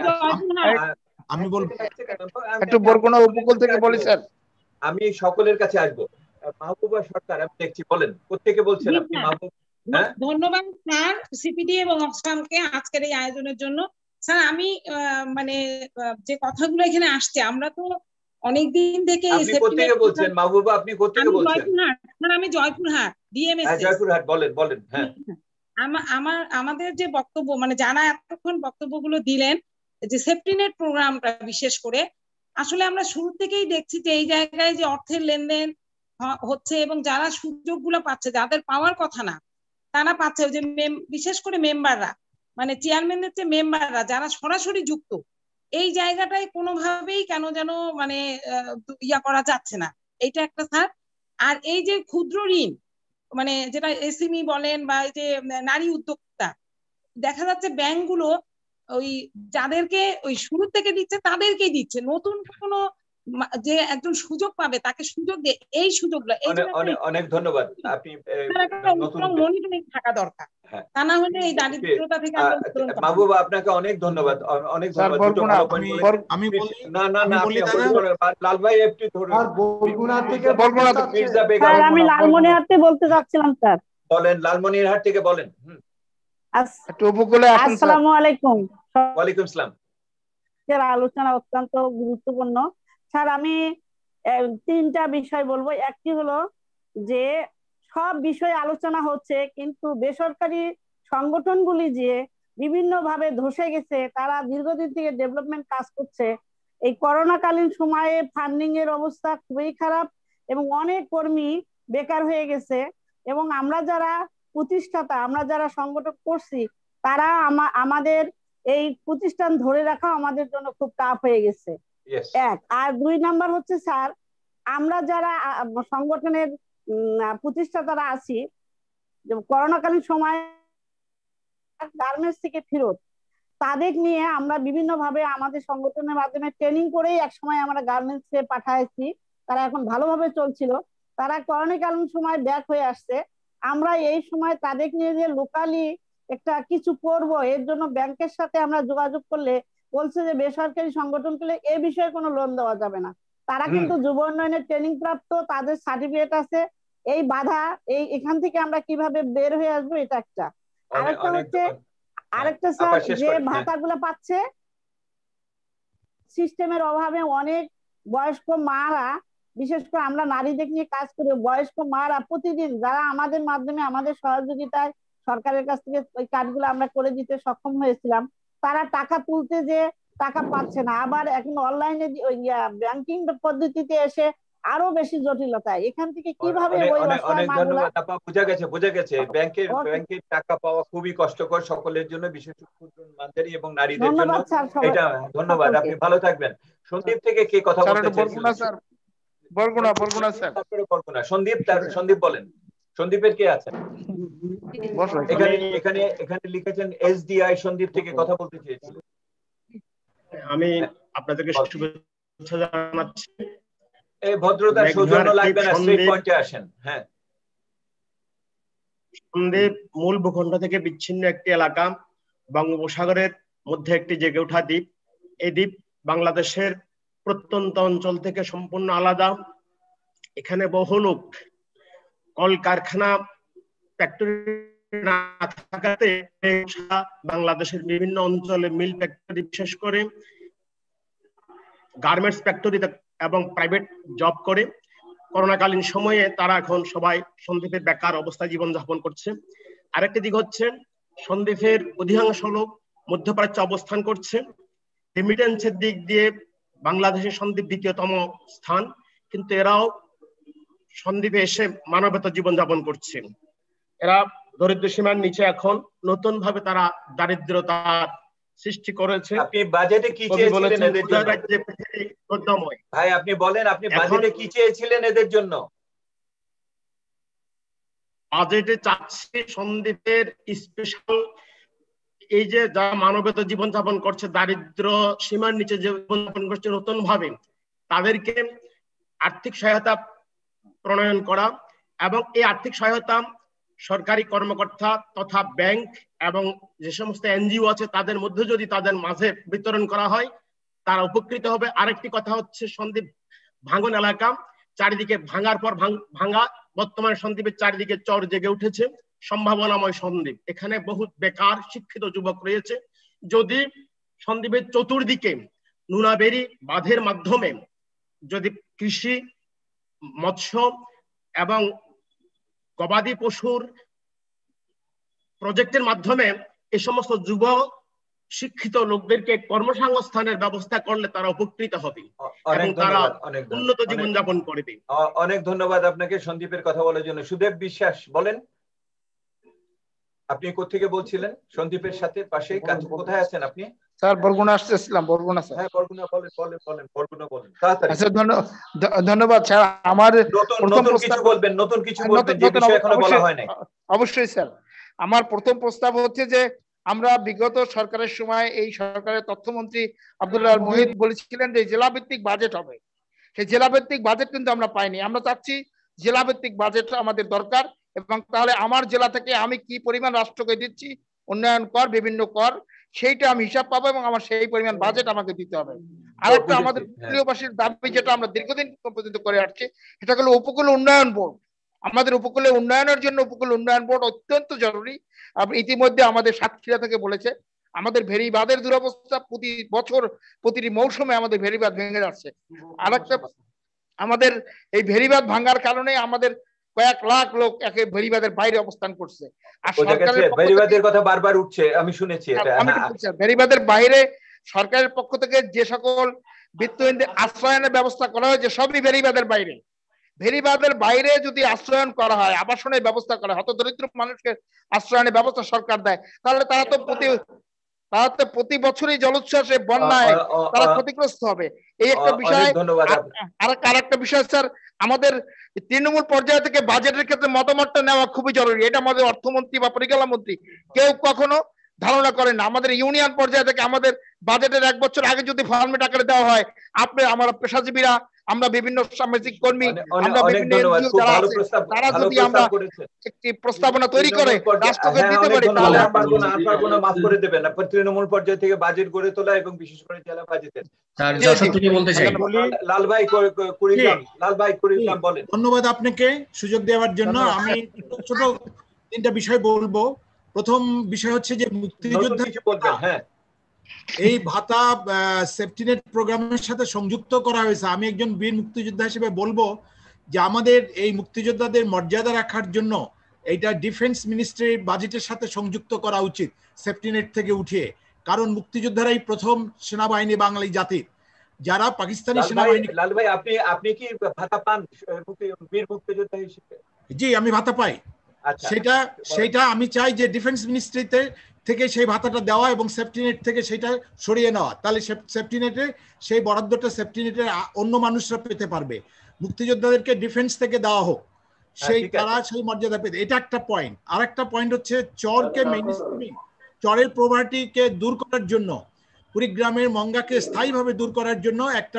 আমি বলবো একটু বরগুনা উপকূল থেকে বলি স্যার। আমি সকলের কাছে আসবো। মাহবুবা সরকার আমি দেখছি, বলেন কোত্থেকে বলছেন আপনি? মাহবুব, ধন্যবাদ স্যার সিপিডি এবং অক্সফামকে আজকের এই আয়োজনের জন্য। স্যার আমি মানে যে কথাগুলো এখানে আসছে, আমরা তো অনেকদিন থেকে আপনি কোত্থেকে বলছেন মাহবুবা? আপনি কোত্থেকে বলছেন? জয়পুরহাট স্যার, আমি জয়পুরহাট ডিএমএস। হ্যাঁ জয়পুরহাট, বলেন বলেন। হ্যাঁ আমার আমাদের যে বক্তব্য, মানে যারা এতক্ষণ বক্তব্যগুলো দিলেন, যে সেফটি নেট প্রোগ্রামটা বিশেষ করে, আসলে আমরা শুরু থেকেই দেখছি যে এই জায়গায় যে অর্থের লেনদেন হচ্ছে এবং যারা সুযোগগুলো পাচ্ছে, যাদের পাওয়ার কথা না তারা পাচ্ছে, যে বিশেষ করে মেম্বাররা, মানে চেয়ারম্যানদের যে মেম্বাররা যারা সরাসরি যুক্ত, এই জায়গাটায় কোনোভাবেই কেন যেন মানে ইয়া করা যাচ্ছে না, এইটা একটা স্যার। আর এই যে ক্ষুদ্র ঋণ, মানে যেটা এসএমই বলেন বা এই যে নারী উদ্যোক্তা, দেখা যাচ্ছে ব্যাংকগুলো ওই যাদেরকে ওই শুরু থেকে দিচ্ছে তাদেরকেই দিচ্ছে, নতুন কোনো যে একজন সুযোগ পাবে তাকে সুযোগ দিয়ে এই সুযোগগুলো। অনেক অনেক ধন্যবাদ। আপনি মনিটরিং থাকা দরকার, তা না হলে এই দারিদ্রতা থেকে মাহবুবা আপনাকে অনেক ধন্যবাদ, অনেক ধন্যবাদ। আমি না না না আপনি লাল ভাই একটু ধরুন। বরগুনা থেকে বরগুনা স্যার, আমি লালমনিরহাট থেকে বলতে যাচ্ছিলাম স্যার। বলেন, লালমনিরহাট থেকে বলেন। একটু উপকূলে আসুন স্যার। আসসালামু আলাইকুম। ওয়ালাইকুম আসসালাম। এর আলোচনা অত্যন্ত গুরুত্বপূর্ণ স্যার। আমি তিনটা বিষয় বলবো। একটি হলো যে সব বিষয়ে আলোচনা হচ্ছে, কিন্তু বেসরকারি সংগঠনগুলি যে বিভিন্ন ভাবে ধসে গেছে, তারা দীর্ঘদিন থেকে ডেভেলপমেন্ট কাজ করছে। এই করোনাকালীন সময়ে ফান্ডিং এর অবস্থা খুবই খারাপ এবং অনেক কর্মী বেকার হয়ে গেছে, এবং আমরা যারা প্রতিষ্ঠাতা, আমরা যারা সংগঠন করছি, তারা আমাদের এই প্রতিষ্ঠান ধরে রাখা আমাদের জন্য খুব টাফ হয়ে গেছে। এক আর দুই নাম্বার হচ্ছে স্যার, আমরা যারা সংগঠনের প্রতিষ্ঠাতারা আছি, করোনাকালীন সময় গার্মেন্টস থেকে ফেরত, তাদের নিয়ে আমরা বিভিন্ন ভাবে আমাদের সংগঠনের মাধ্যমে ট্রেনিং করেই এক সময় আমরা গার্মেন্টসে পাঠাইছি, তারা এখন ভালোভাবে চলছিল। তারা করোনাকালীন সময় ব্যাক হয়ে আসছে। আমরা এই সময় তাদের নিয়ে যে লোকালি একটা কিছু করব, এর জন্য ব্যাংকের সাথে আমরা যোগাযোগ করলে বলছে যে বেসরকারি সংগঠন করলে এ বিষয়ে কোনো লোন দেওয়া যাবে না। তারা কিন্তু যুব উন্নয়নের ট্রেনিং প্রাপ্ত, তাদের সার্টিফিকেট আছে। এই বাধা, এই এখান থেকে আমরা কিভাবে বের হয়ে আসবো, এটা একটা। আরেকটা হচ্ছে আরেকটা স্যার, যে ভাতাগুলো পাচ্ছে সিস্টেমের অভাবে অনেক বয়স্ক মারা বিশেষ করে আমরা নারীদের নিয়ে কাজ করি, বয়স্ক মারা প্রতিদিন যারা আমাদের মাধ্যমে আমাদের সহযোগিতায় সরকারের কাছ থেকে ওই কার্ডগুলো আমরা করে দিতে সক্ষম হয়েছিলাম, তারা টাকা তুলতে যে টাকা পাচ্ছে না, আবার এখন অনলাইনে ব্যাংকিং পদ্ধতিতে এসে আরো বেশি জটিলতা। এখান থেকে কিভাবে ওই অনেক ধন্যবাদ আপা, বোঝা গেছে বোঝা গেছে ব্যাংকের ব্যাংকের টাকা পাওয়া খুবই কষ্টকর সকলের জন্য, বিশেষ করে ক্ষুদ্র মাঝারি এবং নারীদের জন্য। এটা ধন্যবাদ, আপনি ভালো থাকবেন। সন্দীপ থেকে কে কথা বলতে চাইছেন? স্যার বরগুনা বরগুনা স্যার বরগুনা সন্দীপ, তার সন্দীপ বলেন। সন্দীপের কে আছে এখানে? এখানে এখানে লিখেছেন এসডিআই সন্দীপ থেকে কথা বলতে চেয়েছি। আমি আপনাদেরকে শুভেচ্ছা জানাচ্ছি। এই ভদ্রতা সৌজন্য লাগবে না, স্ট্রেট পয়েন্টে আসেন। হ্যাঁ, সন্দ্বীপ মূল ভূখণ্ড থেকে বিচ্ছিন্ন একটি এলাকা, বঙ্গোপসাগরের মধ্যে একটি জেগে ওঠা দ্বীপ। এই দ্বীপ বাংলাদেশের প্রত্যন্ত অঞ্চল থেকে সম্পূর্ণ আলাদা। এখানে বহু লোক কলকারখানা ফ্যাক্টরি না থাকাতে বাংলাদেশের বিভিন্ন অঞ্চলে মিল ফ্যাক্টরি, বিশেষ করে গার্মেন্টস ফ্যাক্টরিতে এবং প্রাইভেট জব করে। করোনাকালীন সময়ে তারা এখন সবাই সন্দ্বীপে বেকার অবস্থায় জীবনযাপন করছে। আরেকটি দিক হচ্ছে সন্দ্বীপের অধিকাংশ লোক মধ্যপ্রাচ্যে অবস্থান করছে। রেমিটেন্সের দিক দিয়ে বাংলাদেশের সন্দ্বীপ দ্বিতীয়তম স্থান, কিন্তু এরাও সন্দ্বীপে এসে মানবেতর জীবনযাপন করছে। এরা দরিদ্র সীমার নিচে এখন নতুন ভাবে তারা দারিদ্রতার সৃষ্টি করেছে। আপনি বাজেটে কি চেয়েছিলেন এদের জন্য? ভাই আপনি বলেন, আপনি বাজেটে কি চেয়েছিলেন এদের জন্য? বাজেটে চাচ্ছি সন্দ্বীপের স্পেশাল এই যে যারা মানবেতর জীবনযাপন করছে, দারিদ্র সীমার নিচে জীবনযাপন করছে নতুন ভাবে, তাদেরকে আর্থিক সহায়তা প্রণয়ন করা এবং এই আর্থিক সহায়তা সরকারি কর্মকর্তা তথা ব্যাংক এবং যে সমস্ত এনজিও আছে তাদের মধ্যে যদি তাদের মাঝে বিতরণ করা হয় তারা উপকৃত হবে। আরেকটি কথা হচ্ছে সন্দ্বীপ ভাঙন এলাকা, চারিদিকে ভাঙার পর ভাঙা, বর্তমানে সন্দ্বীপের চারিদিকে চর জেগে উঠেছে, সম্ভাবনাময় সন্দ্বীপ। এখানে বহু বেকার শিক্ষিত যুবক রয়েছে। যদি সন্দ্বীপের চতুর্দিকে নুনাবেরি বাঁধের মাধ্যমে যদি কৃষি, মৎস্য এবং গবাদি পশুর প্রজেক্টের মাধ্যমে এই সমস্ত যুব শিক্ষিত লোকদেরকে কর্মসংস্থানের ব্যবস্থা করলে তারা উপকৃত হবে এবং তারা উন্নত জীবনযাপন করবে। অনেক ধন্যবাদ আপনাকে সন্দীপের কথা বলার জন্য। সুদেব বিশ্বাস বলেন, আপনি কোথেকে বলছিলেন? সন্দীপের সাথে পাশে কোথায় আছেন আপনি? স্যার বরগুনা আসছিলাম। বরগুনা স্যার। হ্যাঁ বরগুনা বলেন বলেন বলেন বরগুনা বলেন তাড়াতাড়ি। আচ্ছা ধন্যবাদ স্যার। আমার নতুন কিছু বলবেন, নতুন কিছু বলবেন যে বিষয় এখনো বলা হয় নাই। অবশ্যই স্যার। আমার প্রথম প্রস্তাব হচ্ছে যে আমরা বিগত সরকারের সময় এই সরকারের তথ্যমন্ত্রী আব্দুল্লাহ মুহিত বলেছিলেন যে জেলা ভিত্তিক বাজেট হবে। সেই জেলা ভিত্তিক বাজেট কিন্তু আমরা পাইনি। আমরা চাচ্ছি জেলা ভিত্তিক বাজেট আমাদের দরকার, এবং তাহলে আমার জেলা থেকে আমি কি পরিমাণ রাষ্ট্রকে দিচ্ছি উন্নয়ন কর, বিভিন্ন কর, সেইটা আমি হিসাব পাবো এবং আমার সেই পরিমাণ বাজেট আমাকে দিতে হবে। আরেকটা আমাদের উপকূলীয়বাসীর দাবি যেটা আমরা দীর্ঘদিন পর্যন্ত করে আসছি, সেটা হলো উপকূল উন্নয়ন বোর্ড। আমাদের উপকূলে উন্নয়নের জন্য উপকূল উন্নয়ন বোর্ড অত্যন্ত জরুরি। ইতিমধ্যে আমাদের সাতক্ষীরা থেকে বলেছে আমাদের ভেরিবাঁধের দুরবস্থা, প্রতি বছর প্রতিটি মৌসুমে আমাদের ভেরিবাঁধ ভেঙে যাচ্ছে। আরেকটা আমাদের এই ভেরিবাঁধ ভাঙার কারণে আমাদের কয়েক লাখ লোক একে ভেরিবাঁধের বাইরে অবস্থান করছে। আর সরকারের ভেরিবাঁধের কথা বারবার উঠছে, আমি শুনেছি এটা। ভেরিবাঁধের বাইরে সরকারের পক্ষ থেকে যে সকল বিত্তহীন আশ্রয়নের ব্যবস্থা করা হয়েছে সবই ভেরিবাঁধের বাইরে। ভেরিবাঁধের বাইরে যদি আশ্রয়ন করা হয়, আবাসনের ব্যবস্থা করা হয়, হত দরিদ্র মানুষকে আশ্রয়নের ব্যবস্থা সরকার দেয়, তাহলে তারা তো প্রতি তারা তো প্রতি বছরই জলোচ্ছ্বাসে বন্যায় তারা ক্ষতিগ্রস্ত হবে। এই একটা বিষয়। আর একটা বিষয় স্যার, আমাদের তৃণমূল পর্যায় থেকে বাজেটের ক্ষেত্রে মতামতটা নেওয়া খুবই জরুরি। এটা আমাদের অর্থমন্ত্রী বা পরিকল্পনা মন্ত্রী কেউ কখনো ধারণা করেন না। আমাদের ইউনিয়ন পর্যায় থেকে আমাদের বাজেটের এক বছর আগে যদি ফরমেট আকারে দেওয়া হয়, আপনি আমরা পেশাজীবীরা, আমরা বিভিন্ন সামাজিক কর্মী, আমরা বিভিন্ন এনজিও যারা আছে, তারা যদি আমরা একটি প্রস্তাবনা তৈরি করে রাষ্ট্রকে দিতে পারি, তাহলে মাফ করে দেবেন। তৃণমূল পর্যায় থেকে বাজেট গড়ে তোলা এবং বিশেষ করে জেলা বাজেটের। লাল ভাই কুড়িগ্রাম, লাল ভাই কুড়িগ্রাম বলেন। ধন্যবাদ আপনাকে সুযোগ দেওয়ার জন্য। আমি ছোট তিনটা বিষয় বলবো। প্রথম বিষয় হচ্ছে যে মুক্তিযোদ্ধা, হ্যাঁ এই ভাতা সেফটিনেট প্রোগ্রামের সাথে সংযুক্ত করা হয়েছে। আমি একজন বীর মুক্তিযোদ্ধা হিসেবে বলবো যে আমাদের এই মুক্তিযোদ্ধাদের মর্যাদা রাখার জন্য এইটা ডিফেন্স মিনিস্ট্রির বাজেটের সাথে সংযুক্ত করা উচিত সেফটিনেট থেকে উঠিয়ে, কারণ মুক্তিযোদ্ধারাই প্রথম সেনাবাহিনী বাঙালি জাতির, যারা পাকিস্তানি সেনাবাহিনী। লাল ভাই, আপনি আপনি কি ভাতা পান বীর মুক্তিযোদ্ধা হিসেবে? জি, আমি ভাতা পাই। সেটা সেটা আমি চাই যে ডিফেন্স মিনিস্ট্রিতে থেকে সেই ভাতাটা দেওয়া এবং সেফটিনেট থেকে সেটা সরিয়ে নেওয়া, তাহলে সেফটিনেটে সেই বরাদ্দটা সেফটিনেটের অন্য মানুষরা পেতে পারবে, মুক্তিযোদ্ধাদেরকে ডিফেন্স থেকে দেওয়া হোক, সেই তারা সেই মর্যাদা পেতে। এটা একটা পয়েন্ট। আর একটা পয়েন্ট হচ্ছে চরকে মেইনস্ট্রিমিং, চরের প্রভার্টিকে দূর করার জন্য, কুড়িগ্রামের মঙ্গাকে স্থায়ীভাবে দূর করার জন্য একটা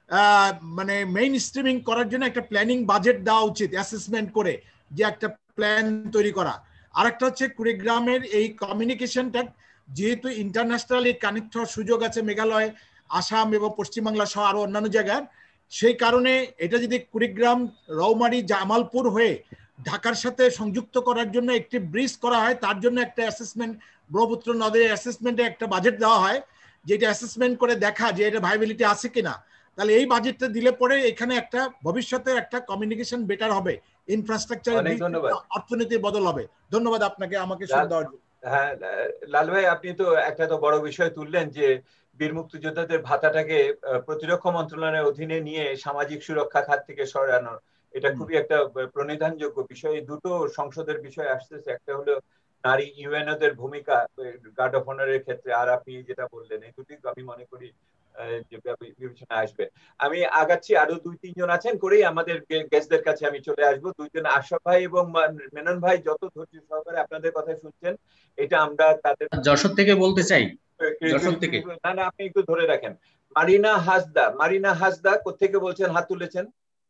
মানে মেইন স্ট্রিমিং করার জন্য একটা প্ল্যানিং বাজেট দেওয়া উচিত, অ্যাসেসমেন্ট করে যে একটা প্ল্যান তৈরি করা। আরেকটা হচ্ছে কুড়িগ্রামের এই কমিউনিকেশনটা যেহেতু ইন্টারন্যাশনালি কানেক্ট হওয়ার সুযোগ আছে মেঘালয়, আসাম এবং পশ্চিমবাংলা সহ আরো অন্যান্য জায়গার, সেই কারণে এটা যদি কুড়িগ্রাম, রৌমারী, জামালপুর হয়ে ঢাকার সাথে সংযুক্ত করার জন্য একটি ব্রিজ করা হয়, তার জন্য একটা অ্যাসেসমেন্ট, ব্রহ্মপুত্র নদের অ্যাসেসমেন্টে একটা বাজেট দেওয়া হয়, যেটা অ্যাসেসমেন্ট করে দেখা যে এটা ভাইবিলিটি আছে কিনা, তাহলে এই বাজেটটা দিলে পরে এখানে একটা ভবিষ্যতে একটা কমিউনিকেশন বেটার হবে, ইনফ্রাস্ট্রাকচার, অর্থনীতির বদল হবে। ধন্যবাদ আপনাকে আমাকে সুযোগ দেওয়ার জন্য। হ্যাঁ লাল ভাই, আপনি তো একটা তো বড় বিষয় তুললেন যে বীর মুক্তিযোদ্ধাদের ভাতাটাকে প্রতিরক্ষা মন্ত্রণালয়ের অধীনে নিয়ে সামাজিক সুরক্ষা খাত থেকে সরানো, এটা খুবই একটা প্রণিধানযোগ্য বিষয়। দুটো সংসদের বিষয় আসতেছে, একটা হলো নারী ইউএনওদের ভূমিকা গার্ড অফ অনারের ক্ষেত্রে, আর আপনি যেটা বললেন, এই দুটি আমি মনে করি যে বিবেচনায় আসবে। আমি আগাচ্ছি, আরো দুই তিনজন আছেন করেই আমাদের গেস্টদের কাছে আমি চলে আসবো। দুইজন আশরাফ ভাই এবং মেনন ভাই যত ধৈর্য সহকারে আপনাদের কথা শুনছেন, এটা আমরা তাদের যশোর থেকে বলতে চাই। যশোর থেকে না না, আপনি একটু ধরে রাখেন। মারিনা হাসদা, মারিনা হাসদা কোত্থেকে বলছেন? হাত তুলেছেন।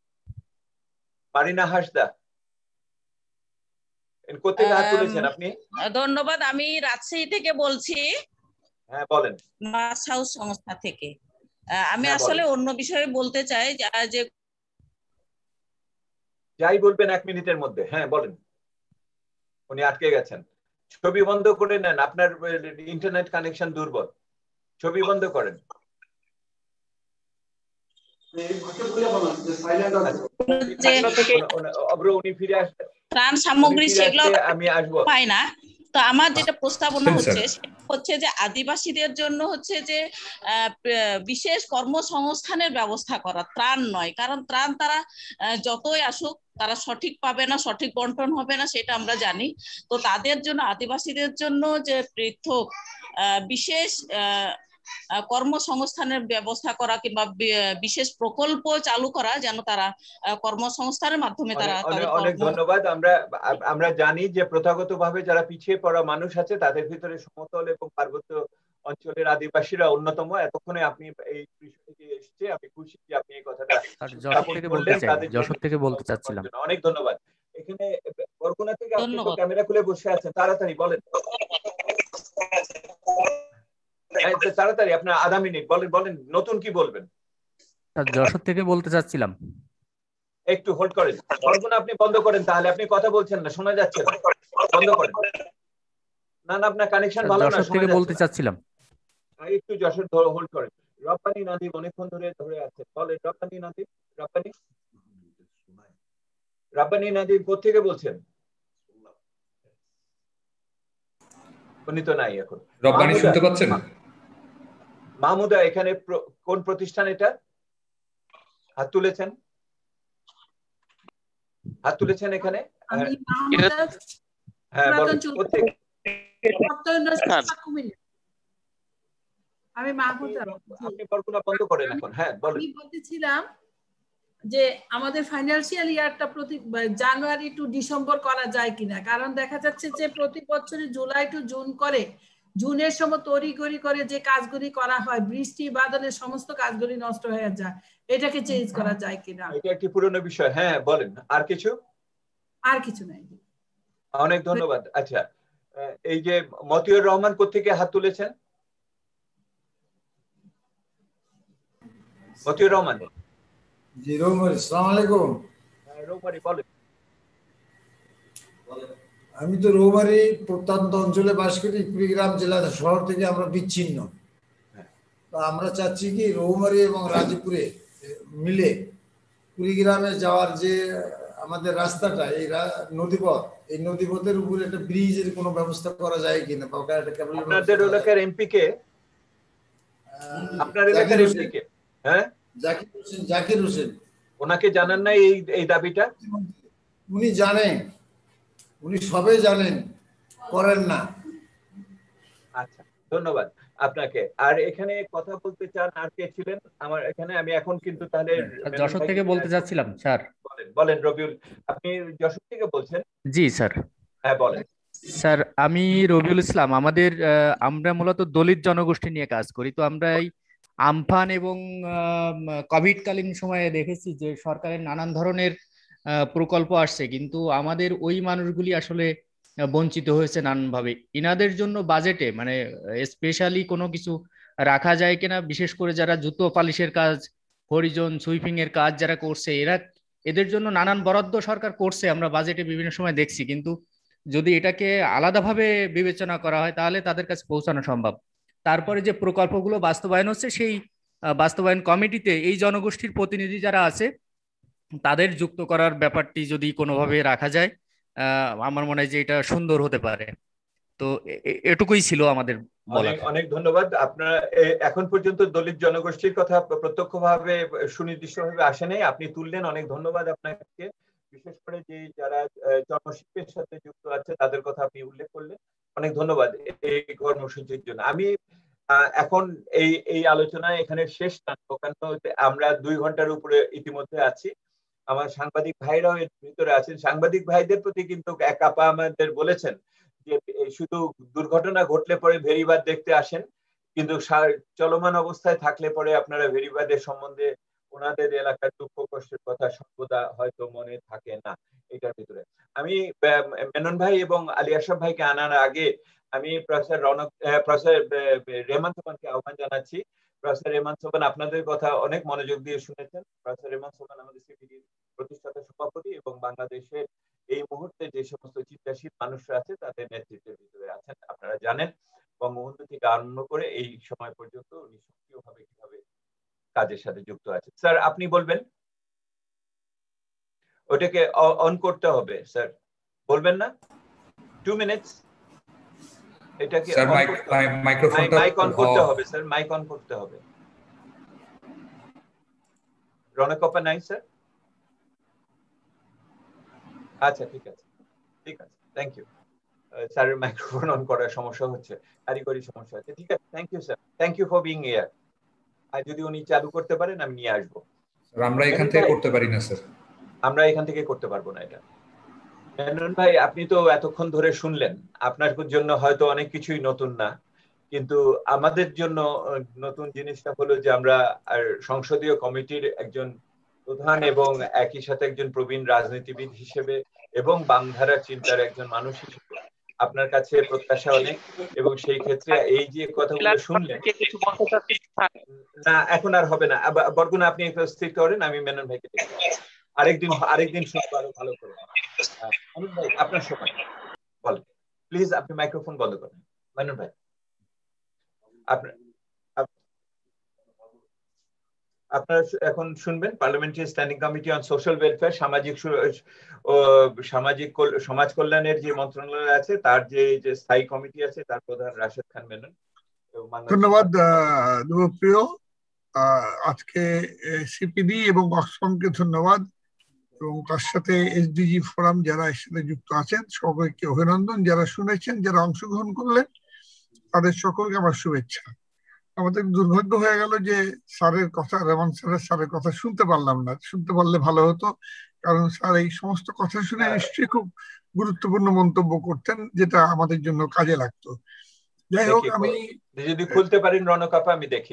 মারিনা হাসদা কোত্থেকে হাত তুলেছেন আপনি? ধন্যবাদ, আমি রাজশাহী থেকে বলছি। হ্যাঁ বলেন। মাস হাউস সংস্থা থেকে। আমি আসলে অন্য বিষয়ে বলতে চাই যে যাই বলবেন এক মিনিটের মধ্যে। হ্যাঁ বলেন। উনি আটকে গেছেন। ছবি বন্ধ করে নেন, আপনার ইন্টারনেট কানেকশন দুর্বল। ছবি বন্ধ করেন। উনি ফিরে আসবেন। ত্রাণ সামগ্রী সেগুলো আমি আসবো পাই না। তো আমার যেটা প্রস্তাবনা হচ্ছে হচ্ছে যে আদিবাসীদের জন্য হচ্ছে যে বিশেষ কর্মসংস্থানের ব্যবস্থা করা, ত্রাণ নয়। কারণ ত্রাণ তারা যতই আসুক তারা সঠিক পাবে না, সঠিক বন্টন হবে না, সেটা আমরা জানি। তো তাদের জন্য, আদিবাসীদের জন্য যে পৃথক বিশেষ কর্মসংস্থানের ব্যবস্থা করা কিংবা বিশেষ প্রকল্প চালু করা, যেন তারা কর্মসংস্থানের মাধ্যমে তারা। অনেক ধন্যবাদ। আমরা আমরা জানি যে প্রথাগতভাবে যারা পিছিয়ে পড়া মানুষ আছে তাদের ভিতরে সমতল এবং পার্বত্য অঞ্চলের আদিবাসীরা অন্যতম। এতক্ষণে আপনি এই বিষয় থেকে এসেছে, আমি খুশি যে আপনি এই কথাটা যশোর থেকে বলতে চাচ্ছিলাম। অনেক ধন্যবাদ। এখানে বরগুনা থেকে আপনি ক্যামেরা খুলে বসে আছেন, তাড়াতাড়ি বলেন। তাড়াতাড়ি, আপনার আধা মিনিট বলেন। বলেন নতুন কি বলবেন? যশোর থেকে বলতে চাচ্ছিলাম। একটু হোল্ড করেন। বরগুনা আপনি বন্ধ করেন, তাহলে আপনি কথা বলছেন না, শোনা যাচ্ছে না। বন্ধ করেন। না না, আপনার কানেকশন ভালো না। যশোর থেকে বলতে চাচ্ছিলাম। একটু যশোর হোল্ড করেন। রব্বানী নাদিম অনেকক্ষণ ধরে ধরে আছে, বলেন। রব্বানী নাদিম, রব্বানী রব্বানী নাদিম কোথেকে বলছেন? উনি তো নাই এখন। রব্বানী শুনতে পাচ্ছেন? মাহমুদা, এখানে কোন প্রতিষ্ঠান এটা? হাত তুলেছেন? হাত তুলেছেন এখানে? হ্যাঁ বলেন। আমি মাহমুদা, আপনি বরগুনা বন্ধ করেন এখন। হ্যাঁ বলেন। আমি বলতেছিলাম যে আমাদের ফাইন্যান্সিয়াল ইয়ারটা প্রতি জানুয়ারি টু ডিসেম্বর করা যায় কিনা, কারণ দেখা যাচ্ছে যে প্রতি বছরে জুলাই টু জুন করে, জুনের সময় তড়িঘড়ি করে যে কাজগুলি করা হয়, বৃষ্টি বাদলের সমস্ত কাজগুলি নষ্ট হয়ে যায়, এটাকে চেঞ্জ করা যায় কিনা। এটা একটি পুরনো বিষয়। হ্যাঁ বলেন। আর কিছু? আর কিছু নাই। অনেক ধন্যবাদ। আচ্ছা, এই যে মতিউর রহমান কোত্থেকে হাত তুলেছেন? মতিউর রহমান। জি রৌমারি, আসসালামু আলাইকুম। রৌমারি বলেন। আমি তো রৌমারি প্রত্যন্ত অঞ্চলে বাস করি, কুড়িগ্রাম জেলা শহর থেকে আমরা বিচ্ছিন্ন। আমরা চাচ্ছি কি রৌমারী এবং রাজপুরে মিলে কুড়িগ্রামে যাওয়ার যে আমাদের রাস্তাটা এই নদীপথ এই নদীপথের উপরে একটা ব্রিজের কোনো ব্যবস্থা করা যায় কিনা বা একটা কেবল আপনাদের এলাকার এমপি কে আপনার এলাকার এমপি কে হ্যাঁ জাকির হোসেন জাকির হোসেন ওনাকে জানান না এই এই দাবিটা উনি জানেন উনি সবে জানেন করেন না আচ্ছা ধন্যবাদ আপনাকে আর এখানে কথা বলতে চান আর কে ছিলেন আমার এখানে আমি এখন কিন্তু তাহলে যশোর থেকে বলতে চাচ্ছিলাম স্যার বলেন বলেন রবিউল আপনি যশোর থেকে বলছেন জি স্যার হ্যাঁ বলেন স্যার আমি রবিউল ইসলাম আমাদের আমরা মূলত দলিত জনগোষ্ঠী নিয়ে কাজ করি তো আমরা এই আমফান এবং কোভিড কালীন সময়ে দেখেছি যে সরকারের নানান ধরনের প্রকল্প আসছে কিন্তু আমাদের ওই মানুষগুলি আসলে বঞ্চিত হয়েছে নানানভাবে ইনাদের জন্য বাজেটে মানে স্পেশালি কোনো কিছু রাখা যায় কিনা বিশেষ করে যারা জুতো পালিশের কাজ হরিজন সুইপিং এর কাজ যারা করছে এরা এদের জন্য নানান বরাদ্দ সরকার করছে আমরা বাজেটে বিভিন্ন সময় দেখছি কিন্তু যদি এটাকে আলাদাভাবে বিবেচনা করা হয় তাহলে তাদের কাছে পৌঁছানো সম্ভব তারপরে যে প্রকল্পগুলো বাস্তবায়ন হচ্ছে সেই বাস্তবায়ন কমিটিতে এই জনগোষ্ঠীর প্রতিনিধি যারা আছে তাদের যুক্ত করার ব্যাপারটি যদি কোনোভাবে রাখা যায় আমার মনে হয় যে এটা সুন্দর হতে পারে তো এটুকুই ছিল আমাদের বলা অনেক ধন্যবাদ আপনারা এখন পর্যন্ত দলিত জনগোষ্ঠীর কথা প্রত্যক্ষভাবে সুনির্দিষ্টভাবে আসে নাই আপনি তুললেন অনেক ধন্যবাদ আপনাকে বিশেষ করে যে যারা জনশিল্পের সাথে যুক্ত আছে তাদের কথা আপনি উল্লেখ করলেন অনেক ধন্যবাদ এই কর্মসূচির জন্য আমি এখন এই এই আলোচনায় এখানে শেষ টানবো কারণ আমরা দুই ঘন্টার উপরে ইতিমধ্যে আছি আমার সাংবাদিক ভাইরাও এর ভিতরে আছেন সাংবাদিক ভাইদের প্রতি কিন্তু এক আপা আমাদের বলেছেন যে শুধু দুর্ঘটনা ঘটলে পরে ভেরিবাদ দেখতে আসেন কিন্তু চলমান অবস্থায় থাকলে পরে আপনারা ভেরিবাদের সম্বন্ধে ওনাদের এলাকার দুঃখ কষ্টের কথা সর্বদা হয়তো মনে থাকে না এটার ভিতরে আমি মেনন ভাই এবং আলী আশরাফ ভাইকে আনার আগে আমি প্রফেসর রনক প্রফেসর রেহমান সোবানকে আহ্বান জানাচ্ছি প্রফেসর রেহমান সোবান আপনাদের কথা অনেক মনোযোগ দিয়ে শুনেছেন প্রফেসর রেহমান সোবান আমাদের সিপিডির প্রতিষ্ঠাতা সভাপতি এবং বাংলাদেশের এই মুহূর্তে যে সমস্ত চিন্তাশীল মানুষরা আছে তাদের নেতৃত্বের ভিতরে আছেন আপনারা জানেন বঙ্গবন্ধু থেকে আরম্ভ করে এই সময় পর্যন্ত উনি সক্রিয়ভাবে কিভাবে কাজের সাথে যুক্ত আছে স্যার আপনি বলবেন ওটাকে অন করতে হবে স্যার বলবেন না টু মিনিটস এটাকে মাইক্রোফোনটা মাইক অন করতে হবে স্যার মাইক অন করতে হবে রনক আপা নাই স্যার আচ্ছা ঠিক আছে ঠিক আছে থ্যাংক ইউ স্যারের মাইক্রোফোন অন করার সমস্যা হচ্ছে কারিগরি সমস্যা হচ্ছে ঠিক আছে thank you sir thank you for being here আর যদি উনি চালু করতে পারেন আমি নিয়ে আসবো আমরা এখান থেকে করতে পারি না স্যার আমরা এখান থেকে করতে পারবো না এটা মেনন ভাই আপনি তো এতক্ষণ ধরে শুনলেন আপনার জন্য হয়তো অনেক কিছুই নতুন না কিন্তু আমাদের জন্য নতুন জিনিসটা হলো যে আমরা আর সংসদীয় কমিটির একজন প্রধান এবং একই সাথে একজন প্রবীণ রাজনীতিবিদ হিসেবে এবং বামধারা চিন্তার একজন মানুষ হিসেবে আপনার কাছে প্রত্যাশা অনেক এবং সেই ক্ষেত্রে এই যে কথাগুলো শুনলেন না এখন আর হবে না বরগুনা আপনি একটু স্থির করেন আমি মেনন ভাইকে দেখি আরেকদিন আরেকদিন শুনবো আরো ভালো করে অমিত ভাই আপনার সময় বলেন প্লিজ আপনি মাইক্রোফোন বন্ধ করেন মেনন ভাই আপনার আপনারা এখন শুনবেন parliamentary standing committee on social welfare সামাজিক সামাজিক সমাজ কল্যাণের যে মন্ত্রণালয় আছে তার যে যে স্থায়ী কমিটি আছে তার প্রধান রাশেদ খান মেনন ধন্যবাদ দেবপ্রিয় আজকে সিপিডি এবং অক্সফামকে ধন্যবাদ এবং তার সাথে এসডিজি ফোরাম যারা এর সাথে যুক্ত আছেন সবাইকে অভিনন্দন যারা শুনেছেন যারা অংশগ্রহণ করলেন তাদের সকলকে আমার শুভেচ্ছা আমাদের দুর্ভাগ্য হয়ে গেল যে স্যারের কথা রেমান স্যারের স্যারের কথা শুনতে পারলাম না শুনতে পারলে ভালো হতো কারণ স্যার এই সমস্ত কথা শুনে নিশ্চয়ই খুব গুরুত্বপূর্ণ মন্তব্য করতেন যেটা আমাদের জন্য কাজে লাগতো যাই হোক আমি যদি খুলতে পারেন রনক আপা আমি দেখি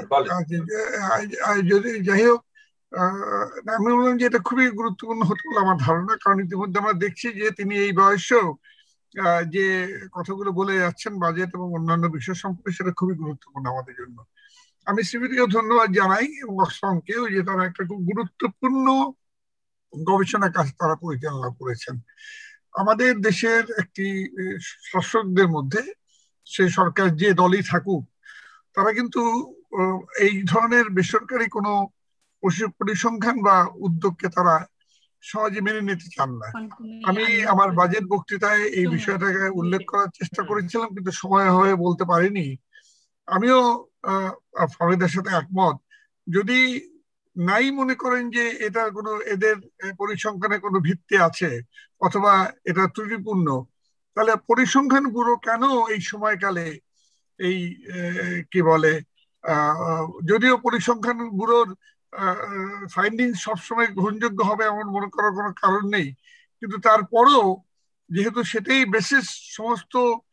যদি যাই হোক আমি বললাম যে এটা খুবই গুরুত্বপূর্ণ হতো বলে আমার ধারণা কারণ ইতিমধ্যে আমরা দেখছি যে তিনি এই বয়সেও যে কথাগুলো বলে যাচ্ছেন বাজেট এবং অন্যান্য বিষয় সম্পর্কে সেটা খুবই গুরুত্বপূর্ণ আমাদের জন্য আমি সিবিডিকেও ধন্যবাদ জানাই এবং অক্সফামকেও যে তারা একটা খুব গুরুত্বপূর্ণ গবেষণা কাজ তারা পরিচালনা করেছেন আমাদের দেশের একটি শাসকদের মধ্যে সে সরকার যে দলই থাকুক তারা কিন্তু এই ধরনের বেসরকারি কোনো পরিসংখ্যান বা উদ্যোগকে তারা সহজে মেনে নিতে চান না। আমি আমার বাজেট বক্তৃতায় এই বিষয়টাকে উল্লেখ করার চেষ্টা করেছিলাম, কিন্তু সময় হয়ে বলতে পারিনি। আমিও ফারিদের সাথে একমত। যদি নাই মনে করেন যে এটা কোনো এদের পরিসংখ্যানে কোনো ভিত্তি আছে অথবা এটা ত্রুটিপূর্ণ, তাহলে পরিসংখ্যান ব্যুরো কেন এই সময়কালে এই কি বলে, যদিও পরিসংখ্যান ব্যুরোর ফাইন্ডিং সবসময় গ্রহণযোগ্য হবে এমন মনে করার কোনো কারণ নেই, কিন্তু তারপরও যেহেতু সেটাই বেসিস সমস্ত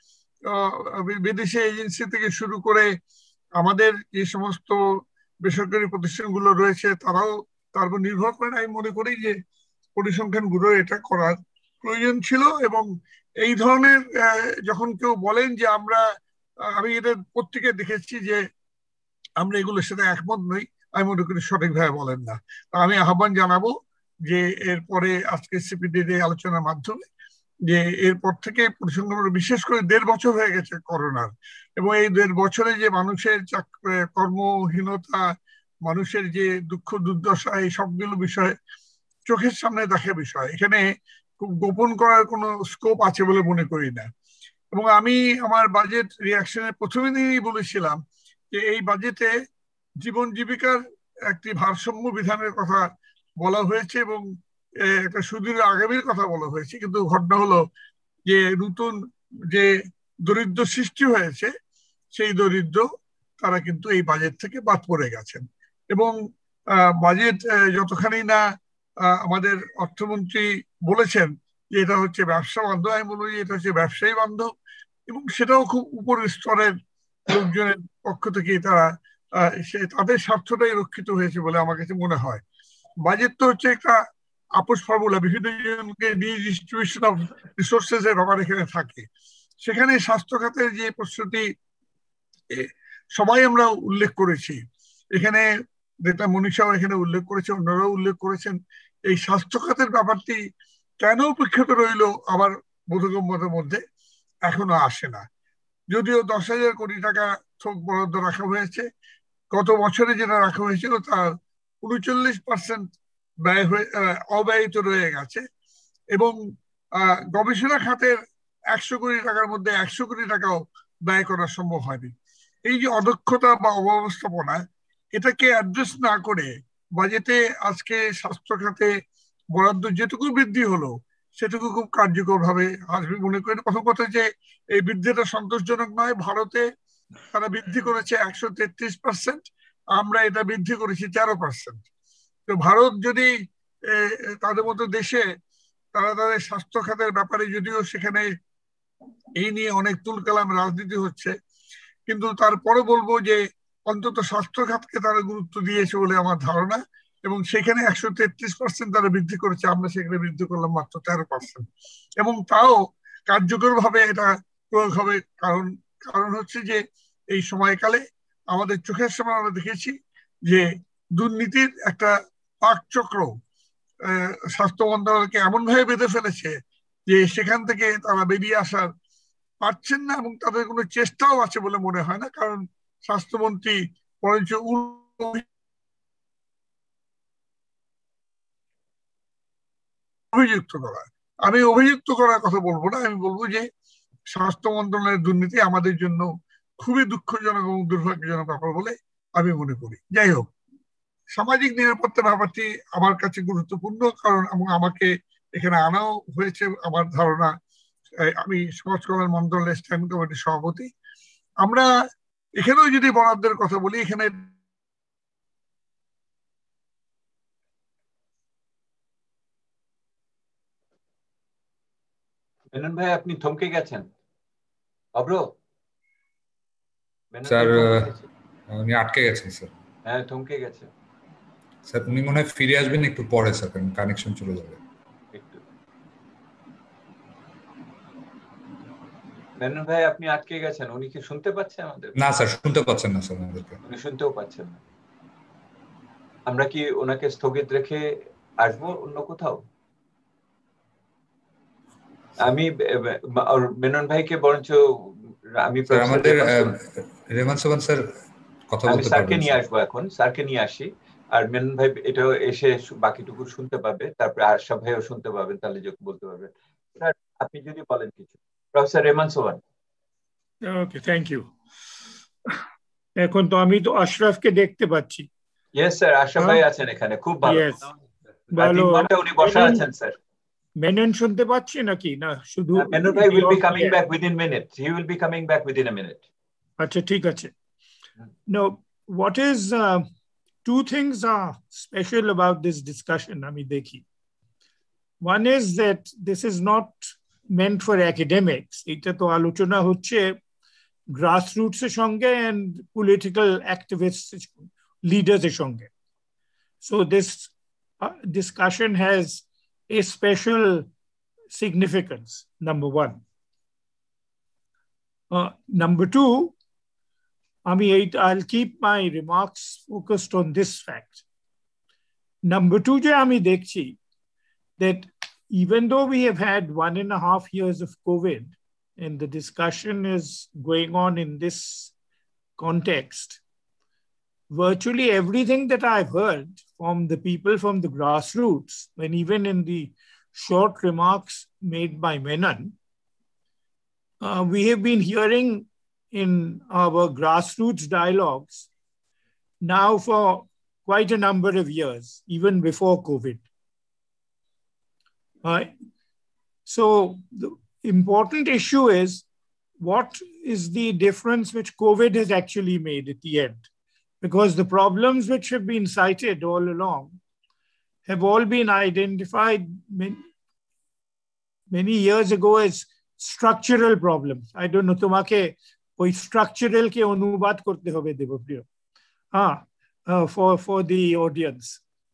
বিদেশি এজেন্সি থেকে শুরু করে আমাদের যে সমস্ত বেসরকারি প্রতিষ্ঠানগুলো রয়েছে তারাও তার উপর নির্ভর করে, আমি মনে করি যে পরিসংখ্যান ব্যুরো এটা করার প্রয়োজন ছিল। এবং এই ধরনের যখন কেউ বলেন যে আমরা, আমি এদের প্রত্যেকে দেখেছি যে আমরা এগুলোর সাথে একমত নই, আমি মনে করি সঠিকভাবে বলেন না। আমি আহ্বান জানাবো যে এরপরে আজকে সিপিডির এই আলোচনার মাধ্যমে যে এরপর থেকে পরিসংখ্যান, বিশেষ করে দেড় বছর হয়ে গেছে করোনার, এবং এই দেড় বছরে যে মানুষের কর্মহীনতা, মানুষের যে দুঃখ দুর্দশা, এই সবগুলো বিষয় চোখের সামনে দেখা বিষয়, এখানে খুব গোপন করার কোনো স্কোপ আছে বলে মনে করি না। এবং আমি আমার বাজেট রিয়াকশনের প্রথমে দিনই বলেছিলাম যে এই বাজেটে জীবন জীবিকার একটি ভারসাম্য বিধানের কথা বলা হয়েছে এবং একটা সুদূর আগামীর কথা বলা হয়েছে, কিন্তু ঘটনা হলো যে নতুন যে দরিদ্র সৃষ্টি হয়েছে সেই দরিদ্র তারা কিন্তু এই বাজেট থেকে বাদ পড়ে গেছেন। এবং বাজেট যতখানি না আমাদের অর্থমন্ত্রী বলেছেন যে এটা হচ্ছে ব্যবসা বান্ধব, আমি বলবো যে এটা হচ্ছে ব্যবসায়ী বান্ধব, এবং সেটাও খুব উপরের স্তরের লোকজনের পক্ষ থেকে তারা তাদের স্বার্থটাই রক্ষিত হয়েছে বলে আমার কাছে মনে হয়। বাজেট তো হচ্ছে একটা আপোষ ফর্মুলা, বিভিন্ন জনকে ডিস্ট্রিবিউশন অফ রিসোর্সেস এর ব্যাপার এখানে থাকে। সেখানে স্বাস্থ্য খাতের যে প্রশ্নটি সবাই আমরা উল্লেখ করেছি, এখানে যেটা মনীষাও এখানে উল্লেখ করেছে, অন্যরাও উল্লেখ করেছেন, এই স্বাস্থ্য খাতের ব্যাপারটি কেন উপেক্ষিত রইল আবার বোধগম্যতার মধ্যে এখনো আসে না। যদিও দশ হাজার কোটি টাকা থোক বরাদ্দ রাখা হয়েছে, গত বছরে যেটা রাখা হয়েছিল তার উনচল্লিশ পার্সেন্ট ব্যয় হয়ে অব্যয়িত রয়ে গেছে, এবং গবেষণা খাতের একশো কোটি টাকার মধ্যে একশো কোটি টাকাও ব্যয় করা সম্ভব হয়নি। এই যে অদক্ষতা বা অব্যবস্থাপনা, এটাকে অ্যাড্রেস না করে বাজেটে আজকে স্বাস্থ্য খাতে বরাদ্দ যেটুকু বৃদ্ধি হলো সেটুকু খুব কার্যকর ভাবে আসবে মনে করি। প্রথম কথা যে এই বৃদ্ধিটা সন্তোষজনক নয়। ভারতে তারা বৃদ্ধি করেছে একশো তেত্রিশ পার্সেন্ট, আমরা এটা বৃদ্ধি করেছি তেরো পার্সেন্ট। তো ভারত যদি তাদের মতো দেশে তারা তাদের স্বাস্থ্য খাতের ব্যাপারে, যদিও সেখানে এই নিয়ে অনেক তুলকালাম রাজনীতি হচ্ছে, কিন্তু তারপরে বলবো যে অন্তত স্বাস্থ্য খাতকে তারা গুরুত্ব দিয়েছে বলে আমার ধারণা, এবং সেখানে একশো তেত্রিশ পার্সেন্ট তারা বৃদ্ধি করেছে, আমরা সেখানে বৃদ্ধি করলাম মাত্র তেরো পার্সেন্ট, এবং তাও কার্যকর ভাবে এটা প্রয়োগ হবে। কারণ কারণ হচ্ছে যে এই সময়কালে আমাদের চোখের সামনে আমরা দেখেছি যে দুর্নীতির একটা পাকচক্র স্বাস্থ্য মন্ত্রণালয়কে এমন ভাবে বেঁধে ফেলেছে যে সেখান থেকে তারা বেরিয়ে আসার পারছেন না, এবং তাদের কোনো চেষ্টাও আছে বলে মনে হয় না। কারণ স্বাস্থ্যমন্ত্রী বরঞ্চ অভিযুক্ত করা, আমি অভিযুক্ত করার কথা বলবো না, আমি বলবো যে স্বাস্থ্য মন্ত্রণালয়ের দুর্নীতি আমাদের জন্য খুবই দুঃখজনক এবং দুর্ভাগ্যজনক ব্যাপার বলে আমি মনে করি। যাই হোক, সামাজিক নিরাপত্তা ব্যাপারটি আমার কাছে গুরুত্বপূর্ণ, কারণ এবং আমাকে এখানে আনাও হয়েছে। আমার ধারণা, আমি সমাজ কল্যাণ মন্ত্রণালয়ের স্ট্যান্ডিং কমিটির সভাপতি, আমরা এখানেও যদি বরাদ্দের কথা বলি, এখানে মেনন ভাই আপনি থমকে গেছেন। অব্র স্যার উনি আটকে গেছেন স্যার। হ্যাঁ থমকে গেছে স্যার, উনি মনে হয় ফিরে আসবেন একটু পরে স্যার, কারণ কানেকশন চলে যাবে একটু। মেনন ভাই আপনি আটকে গেছেন, উনি কি শুনতে পাচ্ছেন আমাদের? না স্যার, শুনতে পাচ্ছেন না স্যার আমাদেরকে। উনি শুনতেও পাচ্ছেন না। আমরা কি ওনাকে স্থগিত রেখে আসবো অন্য কোথাও? আমি মেনন ভাইকে বরঞ্চ আমি আমাদের রেহমান সোবান স্যার কথা আমি বলতে স্যারকে পারবেন নিয়ে আসবো এখন স্যারকে নিয়ে আসি আর মেনন ভাই এটা এসে বাকিটুকু শুনতে পাবে তারপরে আশরাফ ভাইও শুনতে পাবেন তাহলে যে বলতে পারবেন স্যার আপনি যদি বলেন কিছু professor Rehman Sohan okay thank you এখন তো আমি তো আশরাফকে দেখতে পাচ্ছি ইয়েস স্যার আশরাফ ভাই আছেন এখানে খুব ভালো ইয়েস ভালো উনি বসা আছেন স্যার মেনন শুনতে পাচ্ছি নাকি না শুধু মেনন ভাই will be coming back within minutes he will be coming back within a minute আচ্ছা ঠিক আছে no what is uh, two things are special about this discussion আমি দেখি one is that this is not meant for academics এটা তো আলোচনা হচ্ছে grassroots এর সঙ্গে and political activists leaders এর সঙ্গে so this uh, discussion has a special significance number one uh, number two I mean I'll keep my remarks focused on this fact number two je ami dekhchi that even though we have had one and a half years of COVID and the discussion is going on in this context, virtually everything that I've heard from the people from the grassroots, and even in the short remarks made by Menon, uh, we have been hearing in our grassroots dialogues now for quite a number of years, even before COVID. Uh, so the important issue is what is the difference which COVID has actually made at the end? Because the problems which have been cited all along have all been identified many, many years ago as structural problems. I don't know, তোমাকে ওই structural কে অনুবাদ করতে হবে দেবপ্রিয় হ্যাঁ for for the audience.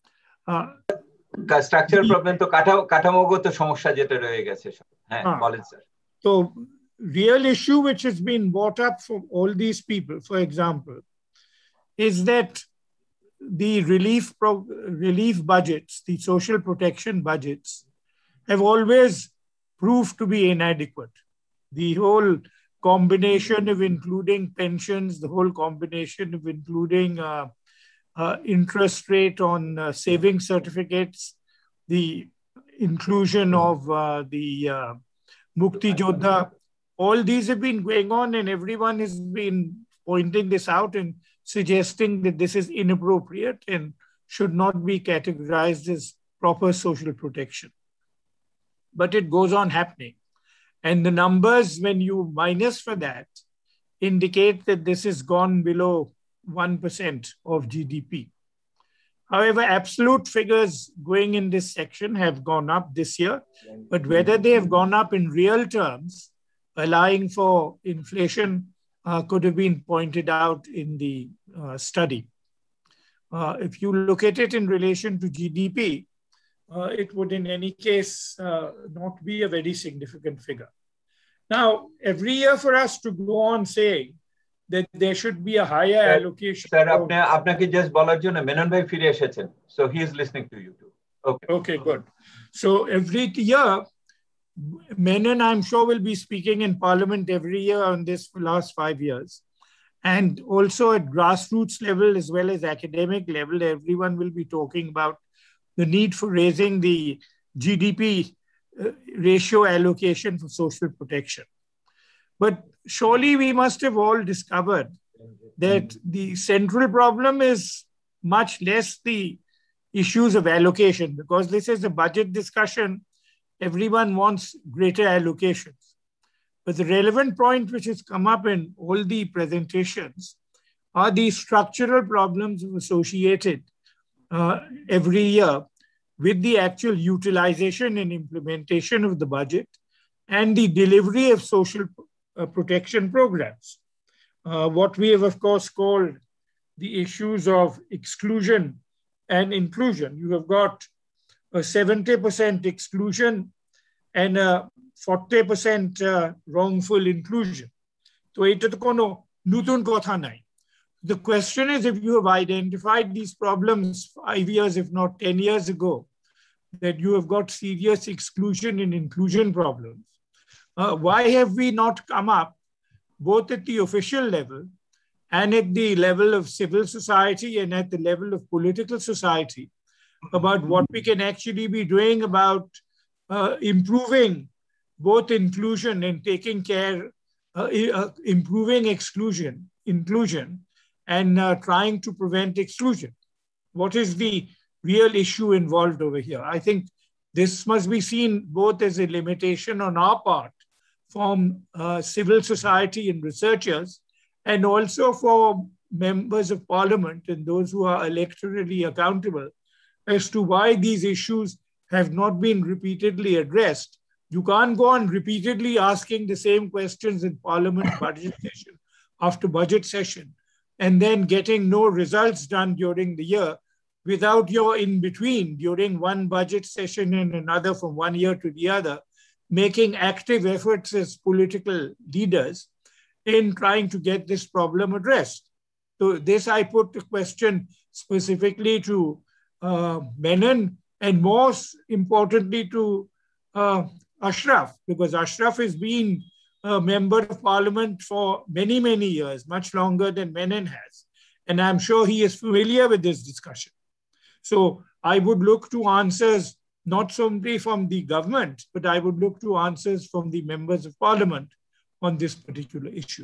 Structural problem তো কাঠামোগত সমস্যা যেটা রয়ে গেছে হ্যাঁ বলেন স্যার তো real issue which has been brought up from all these people, for example, is that the relief pro- relief budgets, the social protection budgets, have always proved to be inadequate. The whole combination of including pensions, the whole combination of including uh, uh, interest rate on uh, saving certificates, the inclusion of uh, the uh, Mukti Jodha, all these have been going on and everyone has been pointing this out and suggesting that this is inappropriate and should not be categorized as proper social protection. But it goes on happening. And the numbers, when you minus for that, indicate that this has gone below one percent of G D P. However, absolute figures going in this section have gone up this year, but whether they have gone up in real terms, allowing for inflation, uh, could have been pointed out in the uh, study. Uh, if you look at it in relation to G D P, uh, it would in any case uh, not be a very significant figure. Now, every year for us to go on saying that there should be a higher sir, allocation. Sir, apne, apnake just bolar jonno Menon bhai fire eshechen. So he is listening to you too. Okay. Okay, good. So every year, Menon, I'm sure, will be speaking in Parliament every year on this for the last five years. And also at grassroots level as well as academic level, everyone will be talking about the need for raising the G D P uh, ratio allocation for social protection. But surely we must have all discovered that the central problem is much less the issues of allocation, because this is a budget discussion. Everyone wants greater allocations. But the relevant point which has come up in all the presentations are the structural problems associated uh, every year with the actual utilization and implementation of the budget and the delivery of social uh, protection programs. Uh, what we have, of course, called the issues of exclusion and inclusion. You have got a seventy percent exclusion and a forty percent uh, wrongful inclusion. So এটা তো কোনো নতুন কথা নাই. The question is, if you have identified these problems five years, if not ten years ago, that you have got serious exclusion and inclusion problems, uh, why have we not come up, both at the official level and at the level of civil society and at the level of political society about what we can actually be doing about uh, improving both inclusion and taking care, uh, uh, improving exclusion, inclusion, and uh, trying to prevent exclusion. What is the real issue involved over here? I think this must be seen both as a limitation on our part from uh, civil society and researchers, and also for members of parliament and those who are electorally accountable as to why these issues have not been repeatedly addressed. You can't go on repeatedly asking the same questions in parliament budget session after budget session and then getting no results done during the year without your in-between during one budget session and another from one year to the other, making active efforts as political leaders in trying to get this problem addressed. So this I put the question specifically to uh, Menon and more importantly to uh, Ashraf, because Ashraf has been a member of parliament for many, many years, much longer than Menon has. And I'm sure he is familiar with this discussion. So I would look to answers not solely from the government, but I would look to answers from the members of parliament on this particular issue.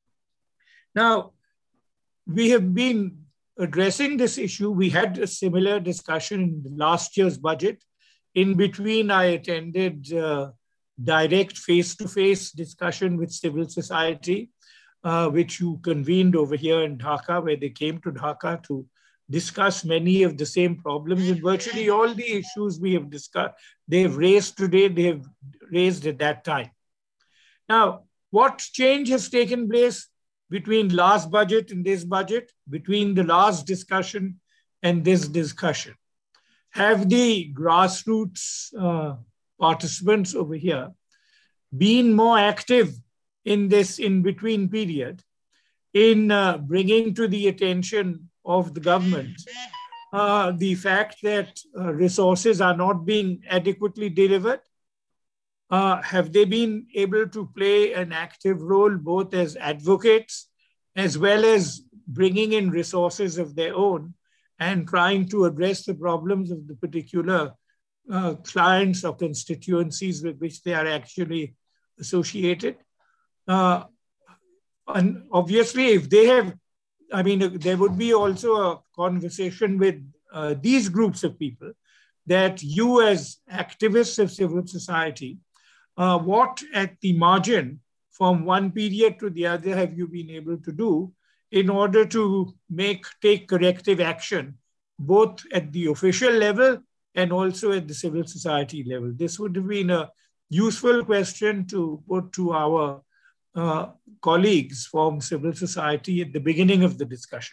Now, we have been addressing this issue. We had a similar discussion in last year's budget. In between, I attended uh, direct face-to-face discussion with civil society, uh, which you convened over here in Dhaka, where they came to Dhaka to discuss many of the same problems, and virtually all the issues we have discussed, they've raised today, they've raised at that time. Now, what change has taken place between last budget and this budget, between the last discussion and this discussion? Have the grassroots uh, participants over here been more active in this in-between period in uh, bringing to the attention of the government uh, the fact that uh, resources are not being adequately delivered? Uh, have they been able to play an active role both as advocates as well as bringing in resources of their own and trying to address the problems of the particular uh, clients or constituencies with which they are actually associated? Uh, and obviously, if they have, I mean, there would be also a conversation with uh, these groups of people that you as activists of civil society, uh, what at the margin from one period to the other have you been able to do in order to make, take corrective action, both at the official level and also at the civil society level? This would have been a useful question to put to our uh, colleagues from civil society at the beginning of the discussion.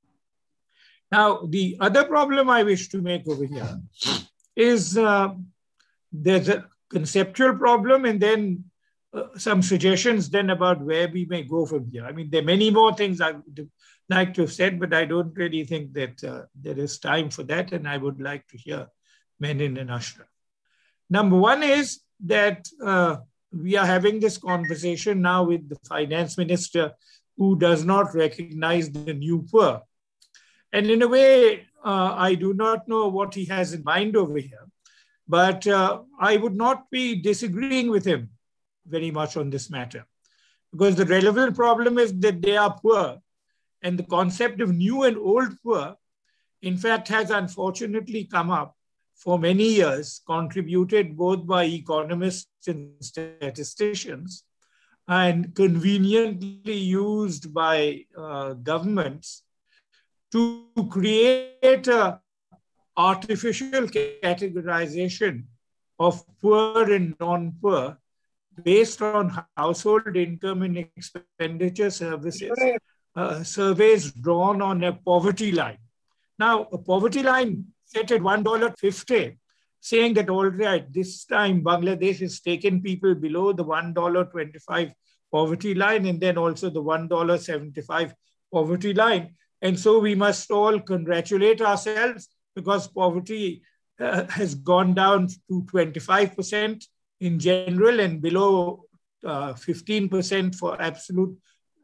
Now, the other problem I wish to make over here is uh, there's a conceptual problem and then uh, some suggestions then about where we may go from here. I mean, there are many more things I would like to have said, but I don't really think that uh, there is time for that, and I would like to hear Menon and Ashraf. Number one is that uh, we are having this conversation now with the finance minister who does not recognize the new poor. And in a way, uh, I do not know what he has in mind over here, but uh, I would not be disagreeing with him very much on this matter, because the relevant problem is that they are poor, and the concept of new and old poor, in fact, has unfortunately come up for many years, contributed both by economists and statisticians, and conveniently used by uh, governments to create an artificial categorization of poor and non-poor based on household income and expenditure services, uh, surveys drawn on a poverty line. Now, a poverty line set at one dollar fifty, saying that, all right, this time Bangladesh has taken people below the one dollar twenty-five poverty line and then also the one dollar seventy-five poverty line. And so we must all congratulate ourselves because poverty uh, has gone down to twenty-five percent in general and below uh, fifteen percent for absolute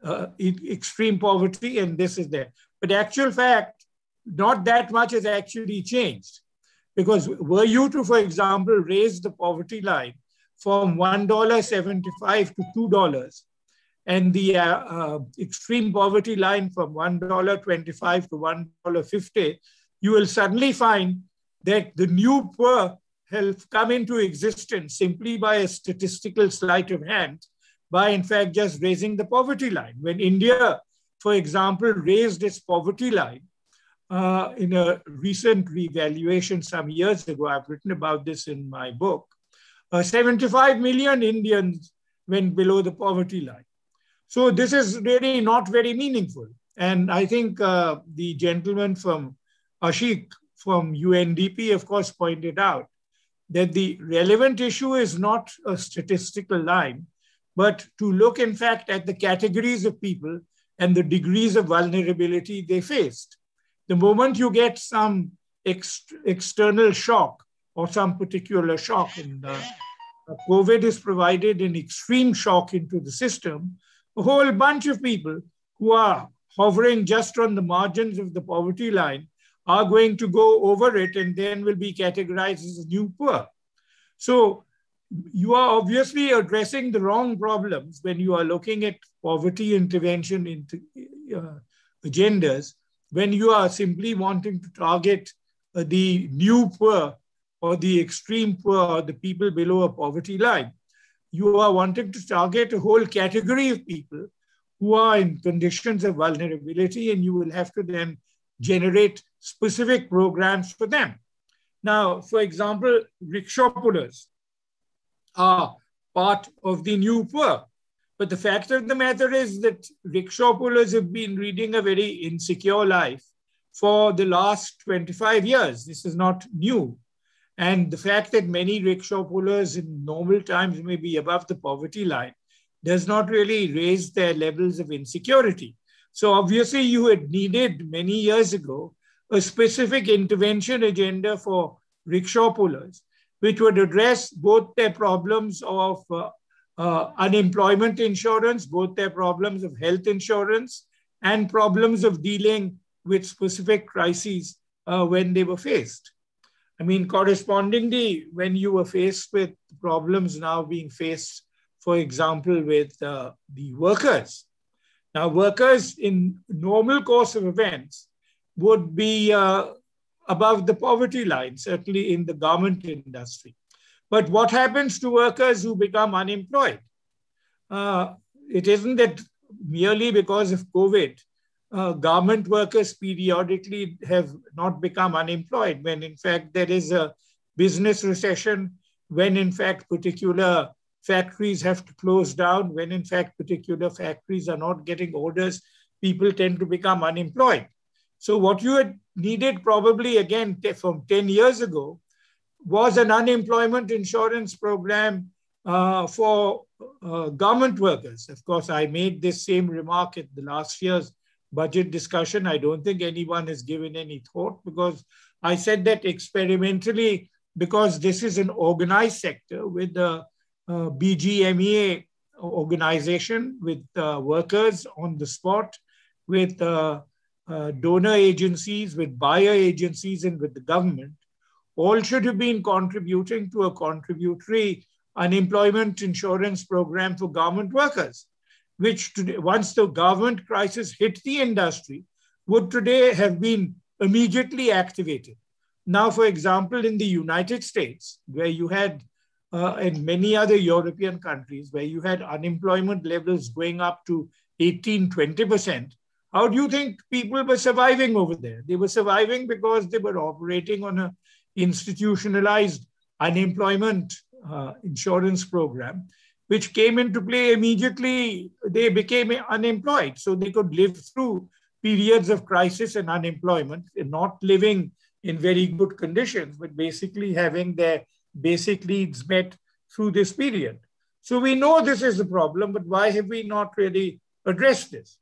uh, extreme poverty, and this is there. But actual fact, not that much has actually changed. Because were you to, for example, raise the poverty line from one dollar seventy-five to two dollars, and the uh, uh, extreme poverty line from one dollar twenty-five to one dollar fifty, you will suddenly find that the new poor have come into existence simply by a statistical sleight of hand, by in fact just raising the poverty line. When India, for example, raised its poverty line, uh, in a recent revaluation some years ago, I've written about this in my book, uh, seventy-five million Indians went below the poverty line. So this is really not very meaningful. And I think uh, the gentleman from Ashik from U N D P, of course, pointed out that the relevant issue is not a statistical line, but to look, in fact, at the categories of people and the degrees of vulnerability they faced. The moment you get some ex external shock or some particular shock, and uh, COVID has provided an extreme shock into the system, a whole bunch of people who are hovering just on the margins of the poverty line are going to go over it and then will be categorized as new poor. So you are obviously addressing the wrong problems when you are looking at poverty intervention into uh, agendas, when you are simply wanting to target uh, the new poor or the extreme poor or the people below a poverty line. You are wanting to target a whole category of people who are in conditions of vulnerability, and you will have to then generate specific programs for them. Now, for example, rickshaw pullers are part of the new poor. But the fact of the matter is that rickshaw pullers have been leading a very insecure life for the last twenty-five years. This is not new. And the fact that many rickshaw pullers in normal times may be above the poverty line does not really raise their levels of insecurity. So obviously you had needed many years ago a specific intervention agenda for rickshaw pullers, which would address both their problems of uh, uh, unemployment insurance, both their problems of health insurance, and problems of dealing with specific crises uh, when they were faced. I mean, correspondingly, when you were faced with problems now being faced, for example, with uh, the workers. Now, workers in normal course of events would be uh, above the poverty line, certainly in the garment industry. But what happens to workers who become unemployed? Uh, it isn't that merely because of COVID, uh, garment workers periodically have not become unemployed, when in fact there is a business recession, when in fact particular factories have to close down, when in fact particular factories are not getting orders, people tend to become unemployed. So what you had needed probably again from ten years ago was an unemployment insurance program uh, for uh, government workers. Of course, I made this same remark at the last year's budget discussion. I don't think anyone has given any thought, because I said that experimentally, because this is an organized sector with the uh, B G M E A organization, with uh, workers on the spot, with uh, uh, donor agencies, with buyer agencies, and with the government, all should have been contributing to a contributory unemployment insurance program for government workers, which today, once the government crisis hit the industry, would today have been immediately activated. Now, for example, in the United States, where you had, uh, and many other European countries, where you had unemployment levels going up to eighteen, twenty percent, how do you think people were surviving over there? They were surviving because they were operating on an institutionalized unemployment uh, insurance program, which came into play immediately. They became unemployed, so they could live through periods of crisis and unemployment, and not living in very good conditions, but basically having their basic needs met through this period. So we know this is a problem, but why have we not really addressed this?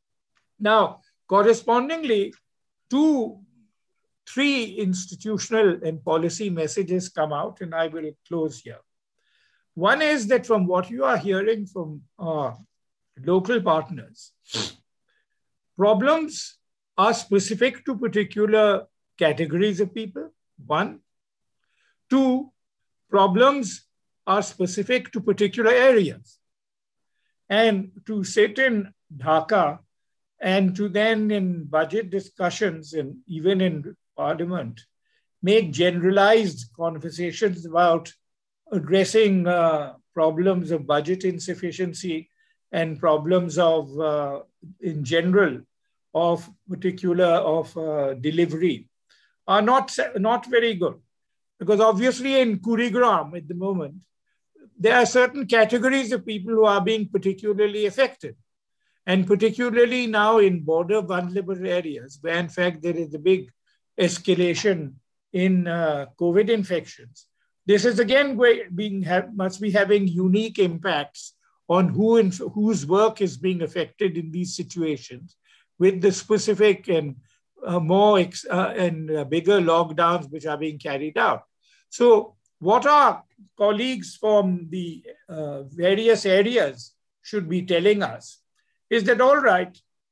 Now, correspondingly, two, three institutional and policy messages come out, and I will close here. One is that from what you are hearing from uh, local partners. Problems are specific to particular categories of people, one. Two, problems are specific to particular areas. And to sit in Dhaka and to then in budget discussions and even in parliament, make generalized conversations about addressing uh, problems of budget insufficiency and problems of, uh, in general, of particular, of uh, delivery are not, not very good. Because obviously in Kurigram at the moment, there are certain categories of people who are being particularly affected. And particularly now in border vulnerable areas, where in fact there is a big escalation in uh, COVID infections. This is again being have, must be having unique impacts on who and whose work is being affected in these situations, with the specific and uh, more ex, uh, and uh, bigger lockdowns which are being carried out. So what our colleagues from the uh, various areas should be telling us is that, all right,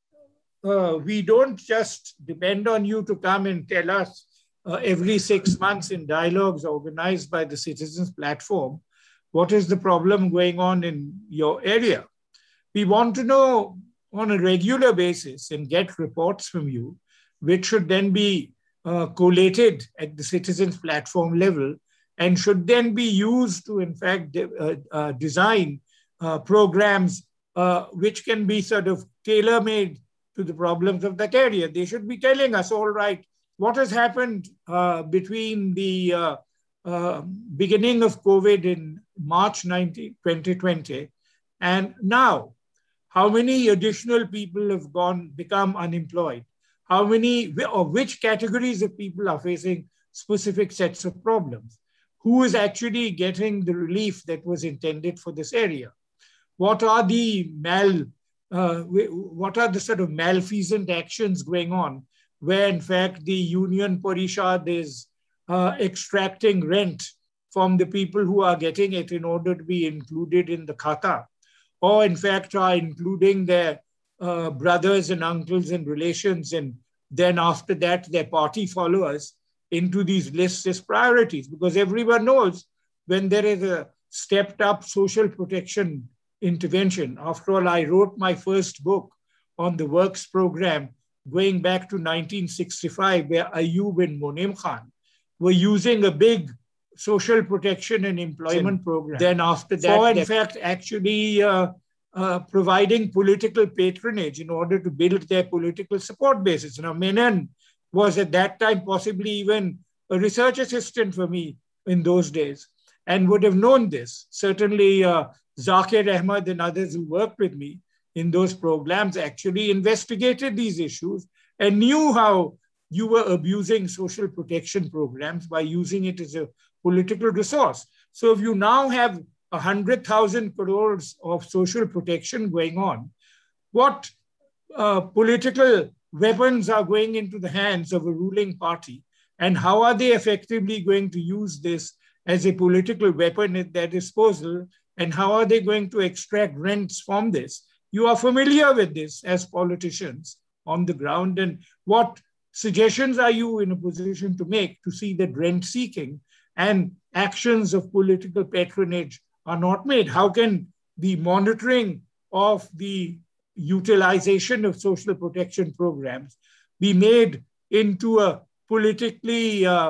uh, we don't just depend on you to come and tell us uh, every six months in dialogues organized by the Citizens Platform, what is the problem going on in your area? We want to know on a regular basis and get reports from you, which should then be uh, collated at the Citizens Platform level and should then be used to, in fact, de uh, uh, design uh, programs uh, which can be sort of tailor-made to the problems of that area. They should be telling us, all right, what has happened uh, between the uh, uh, beginning of COVID in March twenty twenty and now? How many additional people have gone, become unemployed? How many, or which categories of people are facing specific sets of problems? Who is actually getting the relief that was intended for this area? What are the mal, uh, what are the sort of malfeasant actions going on where in fact the Union Parishad is uh, extracting rent from the people who are getting it in order to be included in the khata, or in fact are including their uh, brothers and uncles and relations, and then after that their party followers into these lists as priorities, because everyone knows when there is a stepped up social protection intervention. After all, I wrote my first book on the works program going back to nineteen sixty-five, where Ayub and Monem Khan were using a big social protection and employment program. Then after that, for in fact, actually uh, uh, providing political patronage in order to build their political support bases. Now, Menon was at that time possibly even a research assistant for me in those days and would have known this. Certainly, uh, Zakir Ahmad and others who worked with me in those programs actually investigated these issues and knew how you were abusing social protection programs by using it as a political resource. So if you now have a hundred thousand crores of social protection going on, what uh, political weapons are going into the hands of a ruling party, and how are they effectively going to use this as a political weapon at their disposal, and how are they going to extract rents from this? You are familiar with this as politicians on the ground, and what suggestions are you in a position to make to see that rent seeking and actions of political patronage are not made? How can the monitoring of the utilization of social protection programs be made into a politically uh,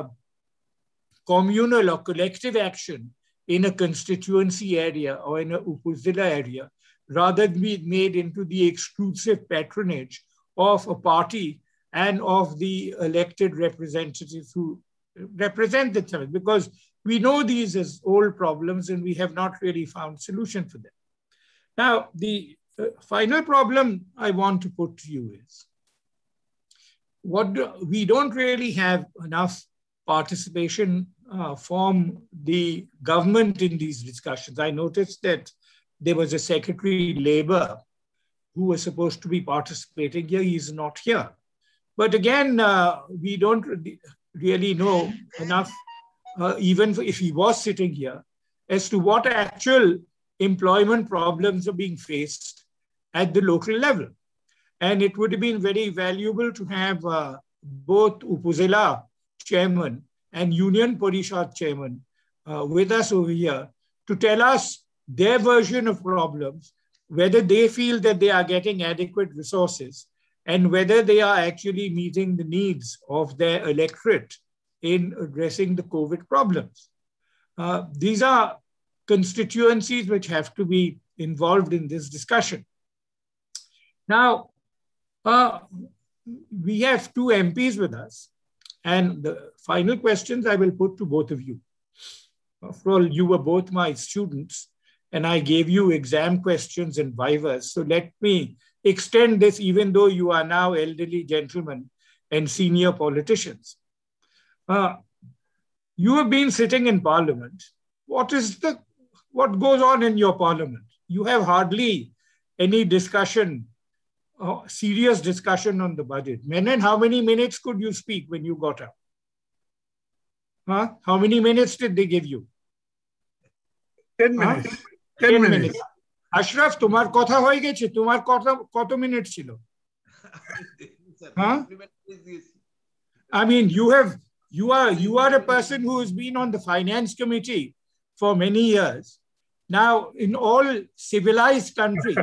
communal or collective action in a constituency area or in a upazila area, rather than be made into the exclusive patronage of a party and of the elected representatives who represent themselves? Because we know these as old problems and we have not really found solution for them. Now, the uh, final problem I want to put to you is, what do, we don't really have enough participation uh, from the government in these discussions. I noticed that there was a Secretary Labour who was supposed to be participating here. He's not here. But again, uh, we don't really know enough, uh, even if he was sitting here, as to what actual employment problems are being faced at the local level. And it would have been very valuable to have uh, both Upazila chairman and Union Parishad chairman uh, with us over here to tell us their version of problems, whether they feel that they are getting adequate resources and whether they are actually meeting the needs of their electorate in addressing the COVID problems. Uh, these are constituencies which have to be involved in this discussion. Now, uh, we have two M Ps with us, and the final questions I will put to both of you. After all, you were both my students, and I gave you exam questions and vivas. So let me extend this, even though you are now elderly gentlemen and senior politicians. Uh, you have been sitting in Parliament. What is the, what goes on in your Parliament? You have hardly any discussion, uh, serious discussion on the budget. Menon, how many minutes could you speak when you got up? Huh? How many minutes did they give you? Ten minutes. Huh? Ten, Ten minutes. minutes. Ashraf, tomar kotha hoye geche, tomar kotha koto minute chilo? Huh? I mean, you have, you are, you are a person who has been on the finance committee for many years. Now, in all civilized countries,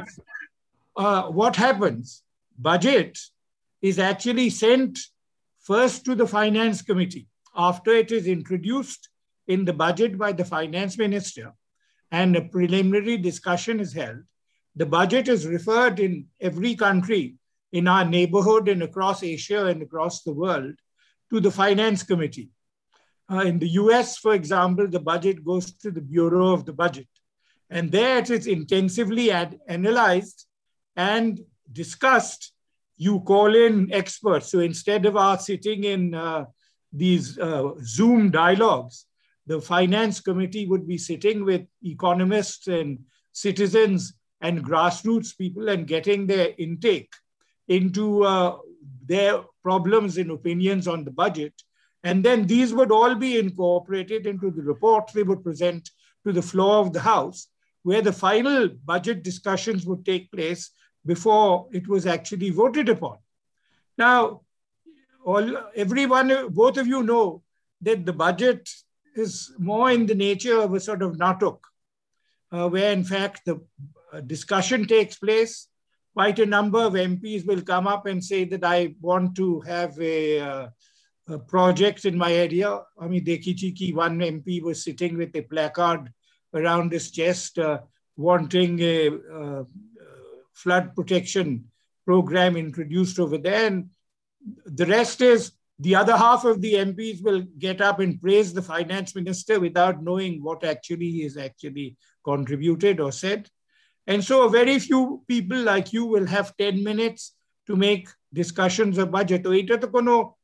uh, what happens? Budget is actually sent first to the finance committee after it is introduced in the budget by the finance minister and a preliminary discussion is held. The budget is referred in every country in our neighborhood and across Asia and across the world to the finance committee. Uh, in the U S, for example, the budget goes to the Bureau of the Budget. And there it is intensively ad- analyzed and discussed. You call in experts. So instead of our sitting in uh, these uh, Zoom dialogues, the finance committee would be sitting with economists and citizens and grassroots people and getting their intake into uh, their problems and opinions on the budget. And then these would all be incorporated into the report they would present to the floor of the House, where the final budget discussions would take place before it was actually voted upon. Now, all, everyone, both of you know that the budget is more in the nature of a sort of natok, uh, where in fact the uh, discussion takes place. Quite a number of M Ps will come up and say that I want to have a, uh, a project in my area. I mean, Dekichi ki one M P was sitting with a placard around his chest, uh, wanting a uh, flood protection program introduced over there. And the rest is the other half of the M Ps will get up and praise the finance minister without knowing what actually he has actually contributed or said. And so very few people like you will have ten minutes to make discussions of budget. So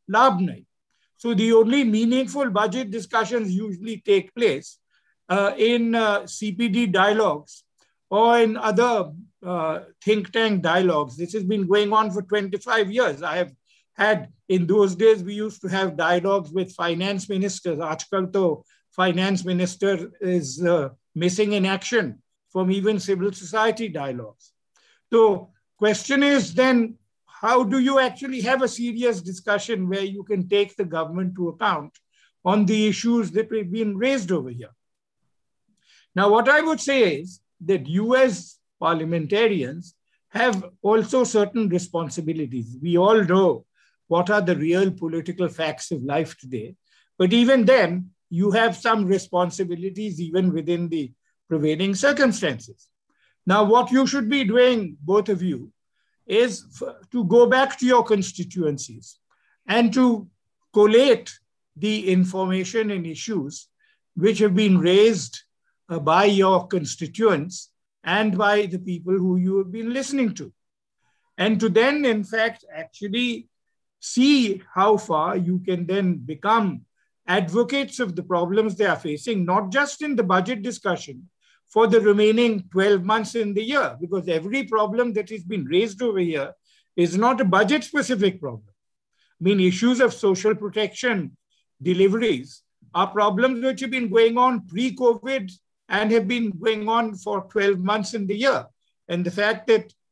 the only meaningful budget discussions usually take place uh, in uh, C P D dialogues or in other uh, think tank dialogues. This has been going on for twenty-five years. I have had, in those days, we used to have dialogues with finance ministers. Aajkal to finance minister is uh, missing in action from even civil society dialogues. So question is then, how do you actually have a serious discussion where you can take the government to account on the issues that have been raised over here? Now, what I would say is that you as parliamentarians have also certain responsibilities. We all know what are the real political facts of life today. But even then, you have some responsibilities even within the prevailing circumstances. Now, what you should be doing, both of you, is to go back to your constituencies and to collate the information and issues which have been raised uh, by your constituents and by the people who you have been listening to. And to then, in fact, actually see how far you can then become advocates of the problems they are facing, not just in the budget discussion, for the remaining twelve months in the year, because every problem that has been raised over here is not a budget-specific problem. I mean, issues of social protection deliveries are problems which have been going on pre-COVID and have been going on for twelve months in the year. And the fact that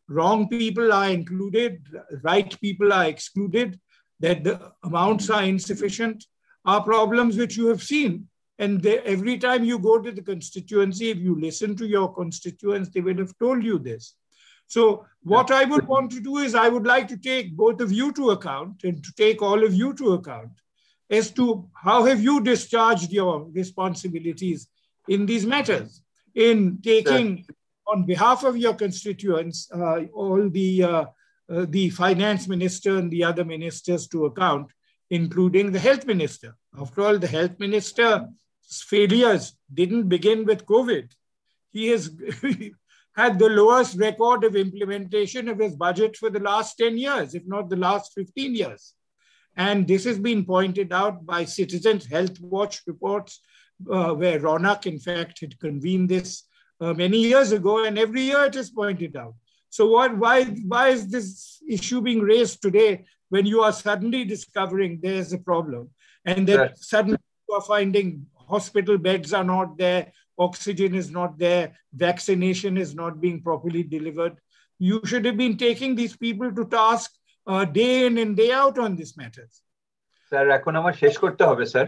wrong people are included, right people are excluded, that the amounts are insufficient, are problems which you have seen. And they, every time you go to the constituency, if you listen to your constituents, they will have told you this. So what I would want to do is I would like to take both of you to account and to take all of you to account as to how have you discharged your responsibilities in these matters, in taking on behalf of your constituents uh, all the, uh, uh, the finance minister and the other ministers to account, including the health minister. After all, the health minister's failures didn't begin with COVID. He has had the lowest record of implementation of his budget for the last ten years, if not the last fifteen years. And this has been pointed out by Citizens Health Watch reports, uh, where Ronak, in fact, had convened this uh, many years ago, and every year it is pointed out. So what, why, why is this issue being raised today when you are suddenly discovering there's a problem, and then yes. suddenly you are finding hospital beds are not there, oxygen is not there, vaccination is not being properly delivered? You should have been taking these people to task uh, day in and day out on these matters. Sir, এখন আমার শেষ করতে হবে, sir.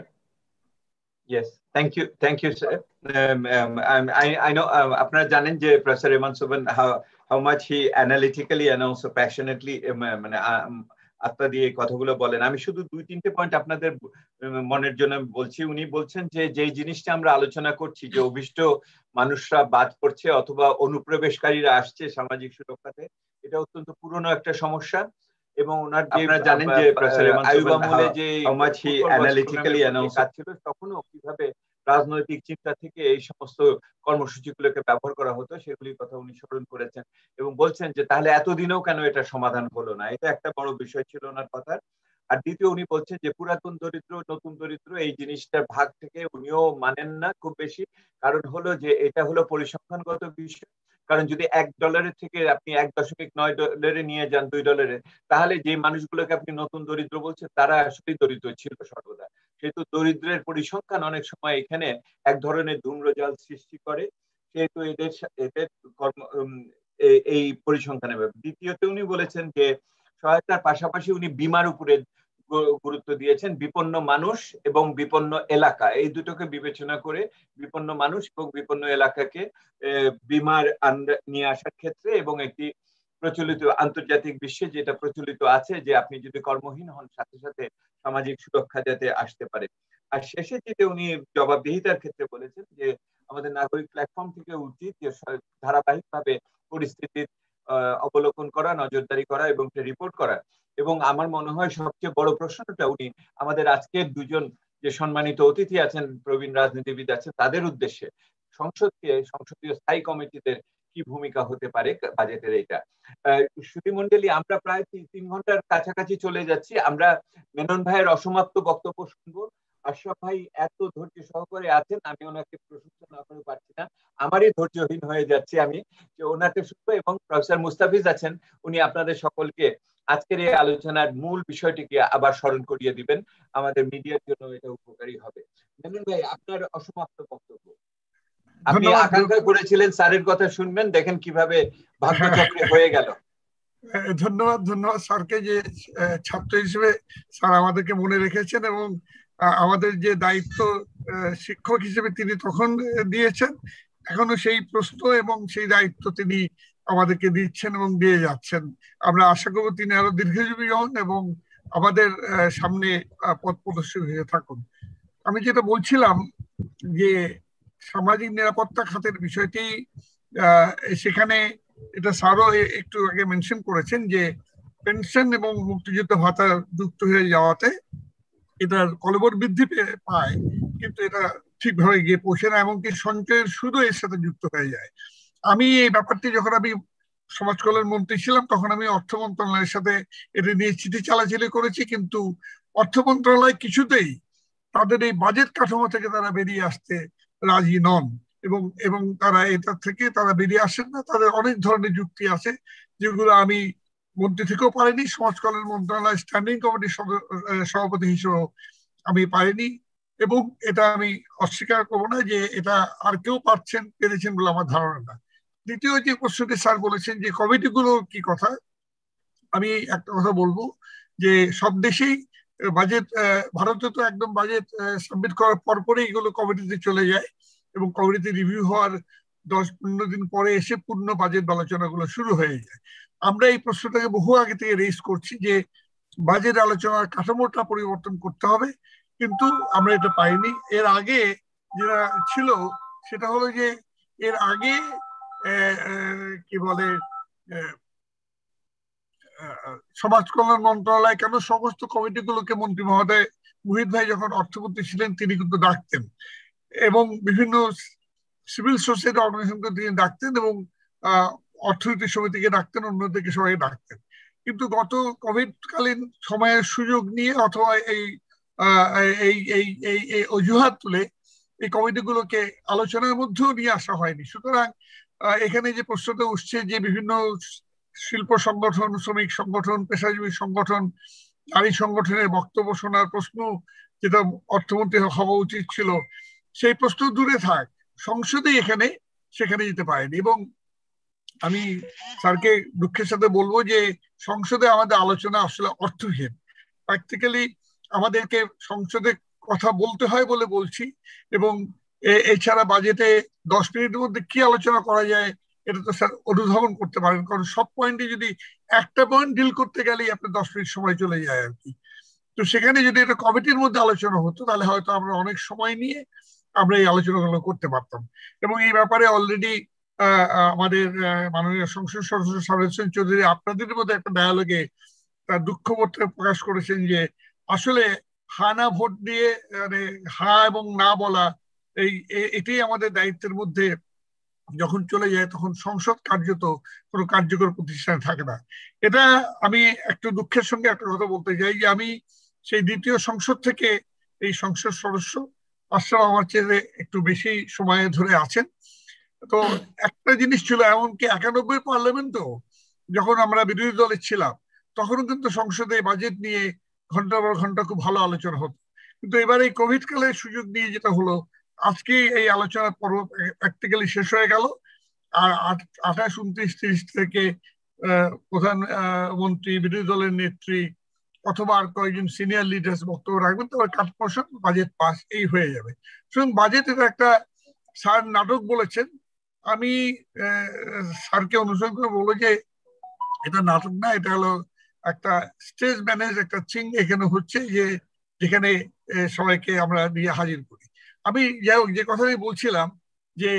Yes, thank you, thank you, sir. Um, um, I, I know uh, আপনারা জানেন যে Professor Eman Sobhan how how much he analytically and also passionately মানে আত্মা দিয়ে কথাগুলো বলেন। আমি শুধু দুই তিনটে পয়েন্ট আপনাদের মনের জন্য বলছি। উনি বলছেন যে যে জিনিসটা আমরা আলোচনা করছি, যে অভিষ্ট মানুষরা বাদ পড়ছে অথবা অনুপ্রবেশকারীরা আসছে সামাজিক সুরক্ষাতে, এটা অত্যন্ত পুরনো একটা সমস্যা। এবং ওনার আপনারা জানেন যে আইয়ুব আমলে যে হামাচি অ্যানালিটিক্যালি অ্যানাউন্স ছিল, তখনও কিভাবে রাজনৈতিক চিন্তা থেকে এই সমস্ত কর্মসূচিগুলোকে ব্যবহার করা হতো সেগুলির কথা উনি স্মরণ করেছেন এবং বলছেন যে তাহলে এতদিনেও কেন এটা সমাধান হলো না। এটা একটা বড় বিষয় ছিল ওনার কথার। আর দ্বিতীয়, উনি বলছেন যে পুরাতন দরিদ্র নতুন দরিদ্র এই জিনিসটার ভাগ থেকে উনিও মানেন না খুব বেশি। কারণ হলো যে এটা হলো পরিসংখ্যানগত বিষয়। কারণ যদি এক ডলারের থেকে আপনি এক দশমিক নয় ডলারে নিয়ে যান দুই ডলারে, তাহলে যে মানুষগুলোকে আপনি নতুন দরিদ্র বলছেন তারা আসলে দরিদ্র ছিল সর্বদা। সেহেতু দরিদ্রের পরিসংখ্যান অনেক সময় এখানে এক ধরনের ধূম্রজাল সৃষ্টি করে, সেহেতু এদের এদের কর্ম এই পরিসংখ্যানে। দ্বিতীয়ত উনি বলেছেন যে সহায়তার পাশাপাশি উনি বীমার উপরে গুরুত্ব দিয়েছেন। বিপন্ন মানুষ এবং বিপন্ন এলাকা এই দুটোকে বিবেচনা করে বিপন্ন মানুষ এবং বিপন্ন এলাকাকে বীমার নিয়ে আসার ক্ষেত্রে, এবং একটি প্রচলিত আন্তর্জাতিক বিশ্বে যেটা প্রচলিত আছে যে আপনি যদি কর্মহীন হন সাথে সাথে সামাজিক সুরক্ষা যাতে আসতে পারে। আর শেষে যেটা উনি জবাবদিহিতার ক্ষেত্রে বলেছেন যে আমাদের নাগরিক প্ল্যাটফর্ম থেকে উচিত যে ধারাবাহিকভাবে পরিস্থিতির অবলোকন করা, নজরদারি করা এবং রিপোর্ট করা। এবং আমার মনে হয় সবচেয়ে বড় প্রশ্নটা উনি আমাদের আজকের দুজন যে সম্মানিত অতিথি আছেন, প্রবীণ রাজনীতিবিদ আছেন, তাদের উদ্দেশ্যে সংসদকে সংসদীয় স্থায়ী কমিটিদের কি ভূমিকা হতে পারে বাজেটের এটা। সুধীমণ্ডলী, আমরা প্রায় তিন ঘন্টার কাছাকাছি চলে যাচ্ছি। আমরা মেনন ভাইয়ের অসমাপ্ত বক্তব্য শুনবো। আশরাফ ভাই এত ধৈর্য সহকারে আছেন, আমি ওনাকে প্রশংসা না করে পারছি না, আমারই ধৈর্যহীন হয়ে যাচ্ছি আমি যে ওনাকে শুনবো। এবং প্রফেসর মুস্তাফিজ আছেন, উনি আপনাদের সকলকে আজকের এই আলোচনার মূল বিষয়টিকে আবার স্মরণ করিয়ে দিবেন। আমাদের মিডিয়ার জন্য এটা উপকারী হবে। মেনন ভাই, আপনার অসমাপ্ত বক্তব্য। আপনি আকাঙ্ক্ষা করেছিলেন স্যারের কথা শুনবেন, দেখেন কিভাবে ভাগ্যচক্রে হয়ে গেল। ধন্যবাদ ধন্যবাদ স্যারকে যে ছাত্র হিসেবে স্যার আমাদেরকে মনে রেখেছেন এবং আমাদের যে দায়িত্ব শিক্ষক হিসেবে তিনি তখন দিয়েছেন, এখনো সেই প্রশ্ন এবং সেই দায়িত্ব তিনি আমাদেরকে দিচ্ছেন এবং দিয়ে যাচ্ছেন। আমরা আশা করব তিনি আরো দীর্ঘজীবী হন এবং আমাদের সামনে পথ প্রদর্শক হয়ে থাকুন। আমি যেটা বলছিলাম যে সামাজিক নিরাপত্তা খাতের বিষয়টি, সেখানে এটা স্যারও একটু আগে মেনশন করেছেন যে পেনশন এবং মুক্তিযুদ্ধ ভাতা যুক্ত হয়ে যাওয়াতে এটার কলবর বৃদ্ধি পায়, কিন্তু এটা ঠিকভাবে গিয়ে পৌঁছে না, এমনকি সঞ্চয়ের সুদও এর সাথে যুক্ত হয়ে যায়। আমি এই ব্যাপারটি যখন আমি সমাজ কল্যাণ মন্ত্রী ছিলাম তখন আমি অর্থ মন্ত্রণালয়ের সাথে এটা নিয়ে চিঠি চালাচালি করেছি, কিন্তু অর্থ মন্ত্রণালয় কিছুতেই তাদের এই বাজেট কাঠামো থেকে তারা বেরিয়ে আসতে রাজি নন এবং এবং তারা এটা থেকে তারা বেরিয়ে আসেন না। তাদের অনেক ধরনের যুক্তি আছে যেগুলো আমি মন্ত্রী থেকেও পারিনি, সমাজ কল্যাণ মন্ত্রণালয় স্ট্যান্ডিং কমিটির সভাপতি হিসেবেও আমি পারিনি, এবং এটা আমি অস্বীকার করবো না যে এটা আর কেউ পারছেন পেরেছেন বলে আমার ধারণা না। দ্বিতীয় যে প্রশ্নটি স্যার বলেছেন যে কমিটিগুলো কি কথা, আমি একটা কথা বলবো যে সব দেশেই বাজেট, ভারতে তো একদম বাজেট সাবমিট করার পরপরই এগুলো কমিটিতে চলে যায় এবং কমিটিতে রিভিউ হওয়ার দশ পনেরো দিন পরে এসে পূর্ণ বাজেট আলোচনাগুলো শুরু হয়ে যায়। আমরা এই প্রশ্নটাকে বহু আগে থেকে রেজ করছি যে বাজেট আলোচনার কাঠামোটা পরিবর্তন করতে হবে, কিন্তু আমরা এটা পাইনি। এর আগে যেটা ছিল সেটা হলো যে এর আগে কি বলে সমাজ কল্যাণ মন্ত্রণালয় কেন সমস্ত কমিটিগুলোকে মন্ত্রী মহোদয় মুহিত ভাই যখন অর্থমন্ত্রী ছিলেন তিনি কিন্তু ডাকতেন এবং বিভিন্ন সিভিল সোসাইটি অর্গানাইজেশনকে তিনি ডাকতেন এবং অর্থনীতি সমিতিকে ডাকতেন, অন্যদিকে সবাই ডাকতেন। কিন্তু গত কোভিড কালীন সময়ের সুযোগ নিয়ে অথবা এই এই এই এই অজুহাত তুলে এই কমিটিগুলোকে আলোচনার মধ্যেও নিয়ে আসা হয়নি। সুতরাং এখানে যে প্রশ্নটা উঠছে যে বিভিন্ন শিল্প সংগঠন, শ্রমিক সংগঠন, পেশাজীবী সংগঠন, নারী সংগঠনের বক্তব্য শোনার প্রশ্ন যেটা অর্থমন্ত্রী হওয়া উচিত ছিল, সেই প্রশ্ন দূরে থাক, সংসদে এখানে সেখানে যেতে পারেনি। এবং আমি স্যারকে দুঃখের সাথে বলবো যে সংসদে আমাদের আলোচনা আসলে অর্থহীন। প্র্যাকটিক্যালি আমাদেরকে সংসদে কথা বলতে হয় বলে বলছি, এবং এছাড়া বাজেটে দশ মিনিটের মধ্যে কি আলোচনা করা যায় এটা তো স্যার অনুধাবন করতে পারেন, কারণ সব পয়েন্টে যদি একটা পয়েন্ট ডিল করতে গেলেই আপনার দশ মিনিট সময় চলে যায় আর কি। তো সেখানে যদি এটা কমিটির মধ্যে আলোচনা হতো তাহলে হয়তো আমরা অনেক সময় নিয়ে আমরা এই আলোচনাগুলো করতে পারতাম। এবং এই ব্যাপারে অলরেডি আমাদের মাননীয় সংসদ সদস্য সাবেক চৌধুরী আপনাদের মধ্যে একটা ডায়ালগে তার দুঃখ প্রকাশ করেছেন যে আসলে হা না ভোট দিয়ে মানে হা এবং না বলা এই এটাই আমাদের দায়িত্বের মধ্যে যখন চলে যায় তখন সংসদ কার্যত কোনো কার্যকর প্রতিষ্ঠানে থাকে না। এটা আমি একটু দুঃখের সঙ্গে একটা কথা বলতে চাই যে আমি সেই দ্বিতীয় সংসদ থেকে এই সংসদ সদস্য, আশরাফ আমার চেয়ে একটু বেশি সময় ধরে আছেন। তো একটা জিনিস ছিল, এমনকি একানব্বই পার্লামেন্টও যখন আমরা বিরোধী দলে ছিলাম তখনও কিন্তু সংসদে বাজেট নিয়ে ঘন্টার পর ঘন্টা খুব ভালো আলোচনা হতো। কিন্তু এবার এই কোভিড কালের সুযোগ নিয়ে যেটা হলো, আজকে এই আলোচনার পর্ব প্র্যাকটিক্যালি শেষ হয়ে গেল। আর আঠাশ উনত্রিশ তিরিশ থেকে প্রধান মন্ত্রী, বিরোধী দলের নেত্রী অথবা আর কয়েকজন সিনিয়র লিডার্স বক্তব্য রাখবেন, তারপর কাট মোশন, বাজেট পাস, এই হয়ে যাবে। সুতরাং বাজেট এটা একটা স্যার নাটক বলেছেন, আমি স্যারকে অনুসরণ করে বলবো যে এটা নাটক না, এটা হলো একটা স্টেজ ম্যানেজ একটা থিং এখানে হচ্ছে, যে যেখানে সবাইকে আমরা নিয়ে হাজির করি। আমি যাই হোক যে কথাই বলছিলাম যে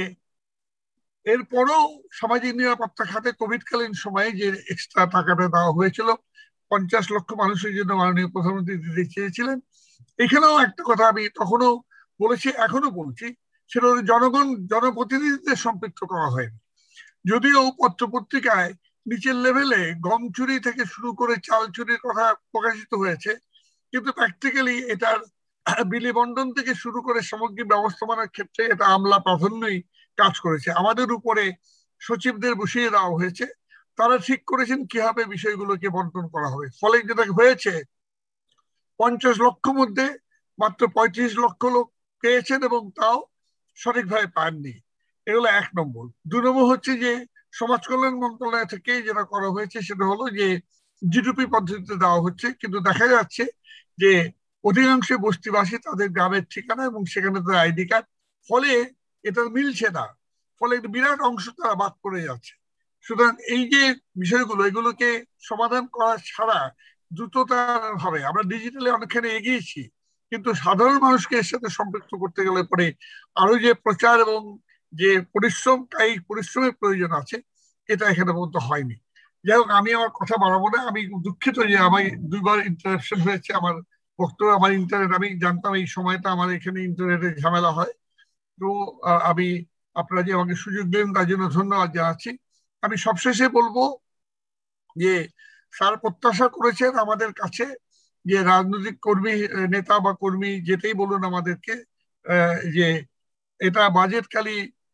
এরপরও সামাজিক নিরাপত্তা খাতে কোভিডকালীন সময়ে যে এক্সট্রা টাকাটা দেওয়া হয়েছিল পঞ্চাশ লক্ষ মানুষের জন্য মাননীয় প্রধানমন্ত্রী দিতে চেয়েছিলেন, এখানেও একটা কথা আমি তখনও বলেছি এখনো বলছি, সেটা হলো জনগণ জনপ্রতিনিধিদের সম্পৃক্ত করা হয়নি। যদিও পত্র পত্রিকায় নিচের লেভেলে গম চুরি থেকে শুরু করে চাল চুরির কথা প্রকাশিত হয়েছে, কিন্তু প্র্যাকটিক্যালি এটার বিলি বন্টন থেকে শুরু করে সামগ্রিক ব্যবস্থাপনার ক্ষেত্রে এটা আমলা প্রাধান্যই কাজ করেছে। আমাদের উপরে সচিবদের বসিয়ে দেওয়া হয়েছে, তারা ঠিক করেছেন কিভাবে বিষয়গুলোকে বন্টন করা হবে। ফলে যেটা হয়েছে পঞ্চাশ লক্ষ মধ্যে মাত্র পঁয়ত্রিশ লক্ষ লোক পেয়েছেন এবং তাও সঠিকভাবে পাননি। এগুলো এক নম্বর। দু নম্বর হচ্ছে যে সমাজ কল্যাণ মন্ত্রণালয় থেকে যেটা করা হয়েছে সেটা হলো যে জিডিপি পদ্ধতিতে দেওয়া হচ্ছে, কিন্তু দেখা যাচ্ছে যে অধিকাংশ বস্তিবাসী তাদের গ্রামের ঠিকানা এবং সেখানে তাদের আইডি কার্ড, ফলে এটা মিলছে না, ফলে বিরাট অংশ তারা বাদ পড়ে যাচ্ছে। সুতরাং এই যে বিষয়গুলো এগুলোকে সমাধান করা ছাড়া দ্রুততার ভাবে আমরা ডিজিটালি অনেকখানি এগিয়েছি, কিন্তু সাধারণ মানুষকে এর সাথে সম্পৃক্ত করতে গেলে পরে আরো যে প্রচার এবং যে পরিশ্রম, কায়িক পরিশ্রমের প্রয়োজন আছে, এটা এখানে পর্যন্ত হয়নি। যাই হোক, আমি আমার কথা বাড়াবো না। আমি দুঃখিত যে আমার দুইবার ইন্টারাপশন হয়েছে আমার বক্তব্য। আমার ইন্টারনেট, আমি জানতাম এই সময়টা আমার এখানে ইন্টারনেটের ঝামেলা হয়, তো আমি আপনারা যে আমাকে সুযোগ দেন তার জন্য ধন্যবাদ জানাচ্ছি। আমি সবশেষে বলবো যে স্যার প্রত্যাশা করেছেন আমাদের কাছে যে রাজনৈতিক কর্মী, নেতা বা কর্মী যেটাই বলুন আমাদেরকে, যে এটা বাজেটকালী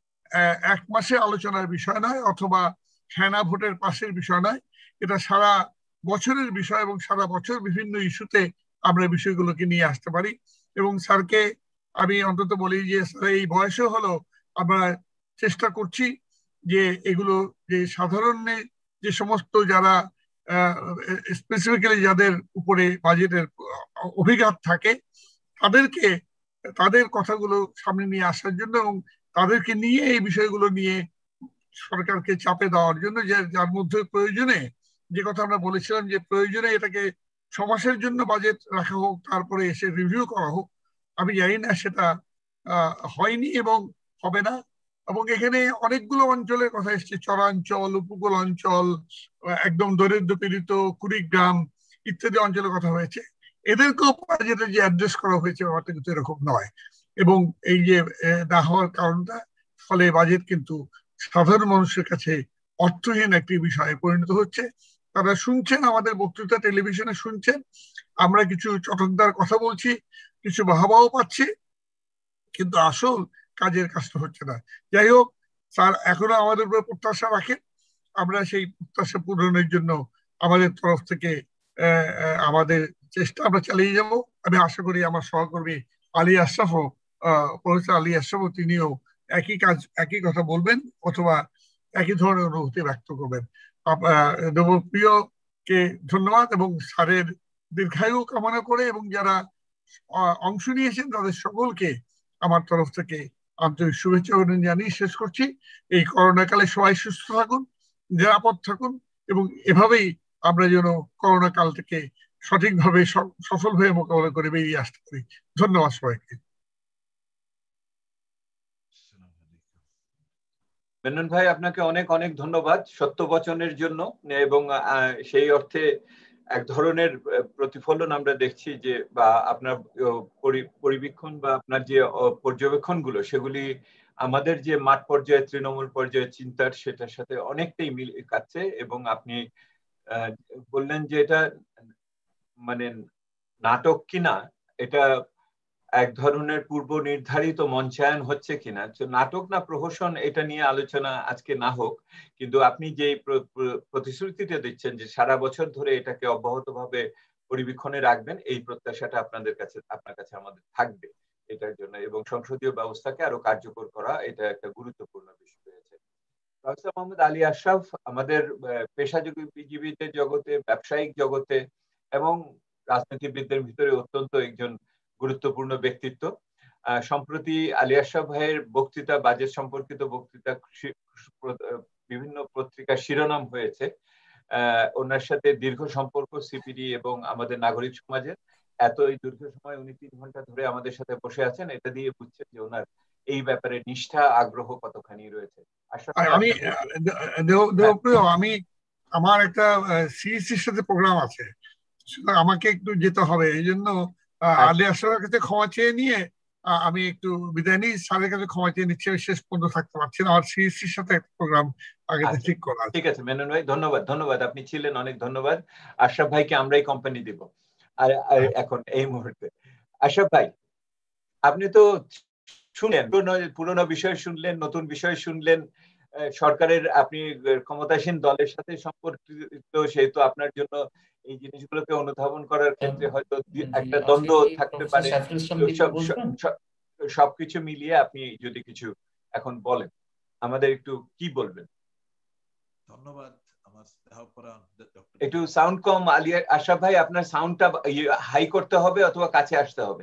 এক মাসে আলোচনার বিষয় নয় অথবা হ্যানা ভোটের পাশের বিষয় নয়, এটা সারা বছরের বিষয় এবং সারা বছর বিভিন্ন ইস্যুতে আমরা বিষয়গুলোকে নিয়ে আসতে পারি। এবং স্যারকে আমি অন্তত বলি যে স্যার এই বয়সে হলো আমরা চেষ্টা করছি যে এগুলো যে সাধারণ যে সমস্ত যারা স্পেসিফিক্যালি যাদের উপরে বাজেটের অভিঘাত থাকে তাদেরকে তাদের কথাগুলো সামনে নিয়ে আসার জন্য এবং তাদেরকে নিয়ে এই বিষয়গুলো নিয়ে সরকারকে চাপে দেওয়ার জন্য, যে যার মধ্যে প্রয়োজনে যে কথা আমরা বলেছিলাম যে প্রয়োজনে এটাকে ছ মাসের জন্য বাজেট রাখা হোক, তারপরে এসে রিভিউ করা হোক। আমি জানি না সেটা হয়নি এবং হবে না। এবং এখানে অনেকগুলো অঞ্চলের কথা এসছে, চরাঞ্চল, উপকূল অঞ্চল, একদম দরিদ্র পীড়িত কুড়িগ্রাম ইত্যাদি অঞ্চলের কথা হয়েছে। এদেরকেও বাজেটে যে অ্যাড্রেস করা হয়েছে ব্যাপারটা কিন্তু এরকম নয়। এবং এই যে না হওয়ার কারণটা, ফলে বাজেট কিন্তু সাধারণ মানুষের কাছে অর্থহীন একটি বিষয়ে পরিণত হচ্ছে। তারা শুনছেন আমাদের বক্তৃতা, টেলিভিশনে শুনছেন, আমরা কিছু চটকদার কথা বলছি, কিছু বাহবাও পাচ্ছি, কিন্তু আসল কাজের কাজটা হচ্ছে না। যাই হোক, স্যার এখনো আমাদের উপর প্রত্যাশা রাখেন, আমরা সেই প্রত্যাশা পূরণের জন্য আমাদের তরফ থেকে আমাদের চেষ্টা আমরা চালিয়ে যাব। আমি আশা করি আমার সহকর্মী আলী আশরাফও, প্রফেসর আলী আশরাফও তিনিও একই কাজ একই কথা বলবেন অথবা একই ধরনের অনুভূতি ব্যক্ত করবেন। দেবপ্রিয়কে ধন্যবাদ এবং স্যারের দীর্ঘায়ু কামনা করে এবং যারা অংশ নিয়েছেন তাদের সকলকে আমার তরফ থেকে আন্তরিক শুভেচ্ছা জানিয়ে শেষ করছি। এই করোনা কালে সবাই সুস্থ থাকুন, নিরাপদ থাকুন এবং এভাবেই আমরা যেন করোনা কাল থেকে সঠিকভাবে সফলভাবে মোকাবিলা করে বেরিয়ে আসতে পারি। ধন্যবাদ সবাইকে। মেনন ভাই, আপনাকে অনেক অনেক ধন্যবাদ সত্য বচনের জন্য, এবং সেই অর্থে এক ধরনের প্রতিফলন আমরা দেখছি যে, বা আপনার পরিবীক্ষণ বা আপনার যে পর্যবেক্ষণগুলো সেগুলি আমাদের যে মাঠ পর্যায়ে তৃণমূল পর্যায়ে চিন্তার সেটার সাথে অনেকটাই মিল খাচ্ছে। এবং আপনি বললেন যে এটা মানে নাটক কিনা, এটা এক ধরনের পূর্ব নির্ধারিত মঞ্চায়ন হচ্ছে কিনা, নাটক না প্রহসন, এটা নিয়ে আলোচনা আজকে না হোক, কিন্তু আপনি যে প্রতিশ্রুতিটা দিচ্ছেন যে সারা বছর ধরে এটাকে অব্যাহতভাবে পরিবীক্ষণে রাখবেন, এই প্রত্যাশাটা আপনাদের কাছে আপনার কাছে আমাদের থাকবে এটার জন্য, এবং সংসদীয় ব্যবস্থাকে আরো কার্যকর করা এটা একটা গুরুত্বপূর্ণ বিষয় হয়েছে। প্রফেসর মোহাম্মদ আলী আশরাফ আমাদের পেশাজীবীদের জগতে, ব্যবসায়িক জগতে এবং রাজনীতিবিদদের ভিতরে অত্যন্ত একজন গুরুত্বপূর্ণ ব্যক্তিত্ব। সম্প্রতি আলী আশরাফ ভাইয়ের বক্তৃতা, বাজেট সম্পর্কিত বক্তৃতা বিভিন্ন পত্রিকার শিরোনাম হয়েছে। ওনার সাথে দীর্ঘ সম্পর্ক সিপিডি এবং আমাদের নাগরিক সমাজের। এত এই দীর্ঘ সময় উনি তিন ঘন্টা ধরে আমাদের সাথে বসে আছেন, এটা দিয়ে বুঝছেন যে ওনার এই ব্যাপারে নিষ্ঠা, আগ্রহ কতখানি রয়েছে। আমি দেবপ্রিয়, আমি আমার একটা সিইসির সাথে প্রোগ্রাম আছে, আমাকে একটু যেতে হবে, এই জন্য আলী আশরাফের কাছে ক্ষমা চেয়ে নিয়ে আমি একটু বিদায় নিই। স্যারের কাছে ক্ষমা চেয়ে নিচ্ছি, আমি শেষ পর্যন্ত থাকতে পারছি না, আমার সিইসির সাথে একটা প্রোগ্রাম আগে ঠিক করা। ঠিক আছে মেনন ভাই, ধন্যবাদ ধন্যবাদ আপনি ছিলেন, অনেক ধন্যবাদ। আশরাফ ভাইকে আমরাই কোম্পানি দিব। আর এখন এই মুহূর্তে আশরাফ ভাই, আপনি তো শুনলেন, পুরনো বিষয় শুনলেন, নতুন বিষয় শুনলেন, সরকারের আপনি ক্ষমতাসীন দলের সাথে সম্পর্কিত, সেহেতু আপনার জন্য এই জিনিসগুলোকে অনুধাবন করার ক্ষেত্রে হয়তো একটা দ্বন্দ্ব থাকতে পারে। সবকিছু মিলিয়ে আপনি যদি কিছু এখন বলেন, আমাদের একটু কি বলবেন? ধন্যবাদ। আমার একটু সাউন্ড কম আলী আশরাফ ভাই, আপনার সাউন্ডটা হাই করতে হবে অথবা কাছে আসতে হবে।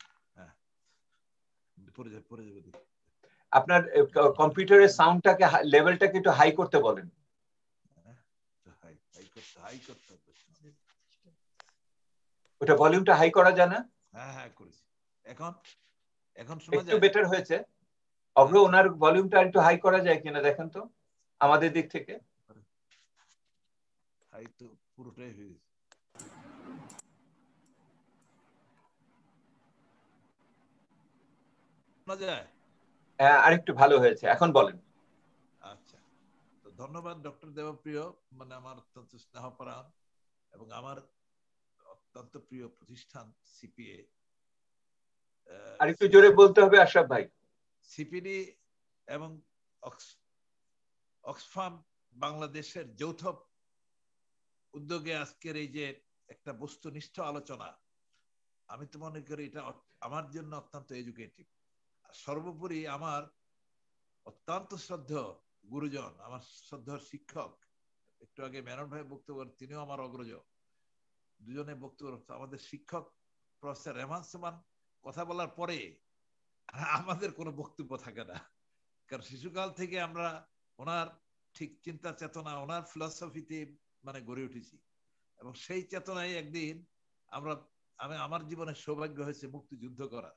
আপনার কম্পিউটারের সাউন্ডটাকে লেভেলটাকে একটু হাই করতে বলেন। ওটা ভলিউমটা হাই করা যায় না? হ্যাঁ হ্যাঁ করেছি। এখন এখন শোনা যায়? একটু বেটার হয়েছে। অগ্র, ওনার ভলিউমটা একটু হাই করা যায় কিনা দেখেন তো আমাদের দিক থেকে। হাই তো পুরোটাই হয়ে গেছে। শোনা যায়? হ্যাঁ, আরেকটু ভালো হয়েছে, এখন বলেন। আচ্ছা, তো ধন্যবাদ ডক্টর দেবপ্রিয়, মানে আমার অত্যন্ত স্নেহপরায়ণ এবং আমার অত্যন্ত প্রিয় প্রতিষ্ঠান সিপিএ। আরেকটু জোরে বলতে হবে আশরাফ ভাই। সিপিডি এবং অক্সফাম বাংলাদেশের যৌথ উদ্যোগে আজকের এই যে একটা বস্তুনিষ্ঠ আলোচনা, আমি তো মনে করি এটা আমার জন্য অত্যন্ত এডুকেটিভ। সর্বোপরি আমার অত্যন্ত শ্রদ্ধেয় গুরুজন, আমার শ্রদ্ধার শিক্ষক, একটু আগে মেনন ভাই বক্তব্য করেন, তিনিও আমার অগ্রজ, দুজনে বক্তব্য, আমাদের শিক্ষক প্রফেসর রেহমান সুমান কথা বলার পরে আমাদের কোনো বক্তব্য থাকে না, কারণ শিশুকাল থেকে আমরা ওনার ঠিক চিন্তা চেতনা, ওনার ফিলসফিতে মানে গড়ে উঠেছি, এবং সেই চেতনায় একদিন আমরা আমি আমার জীবনের সৌভাগ্য হয়েছে মুক্তিযুদ্ধ করার,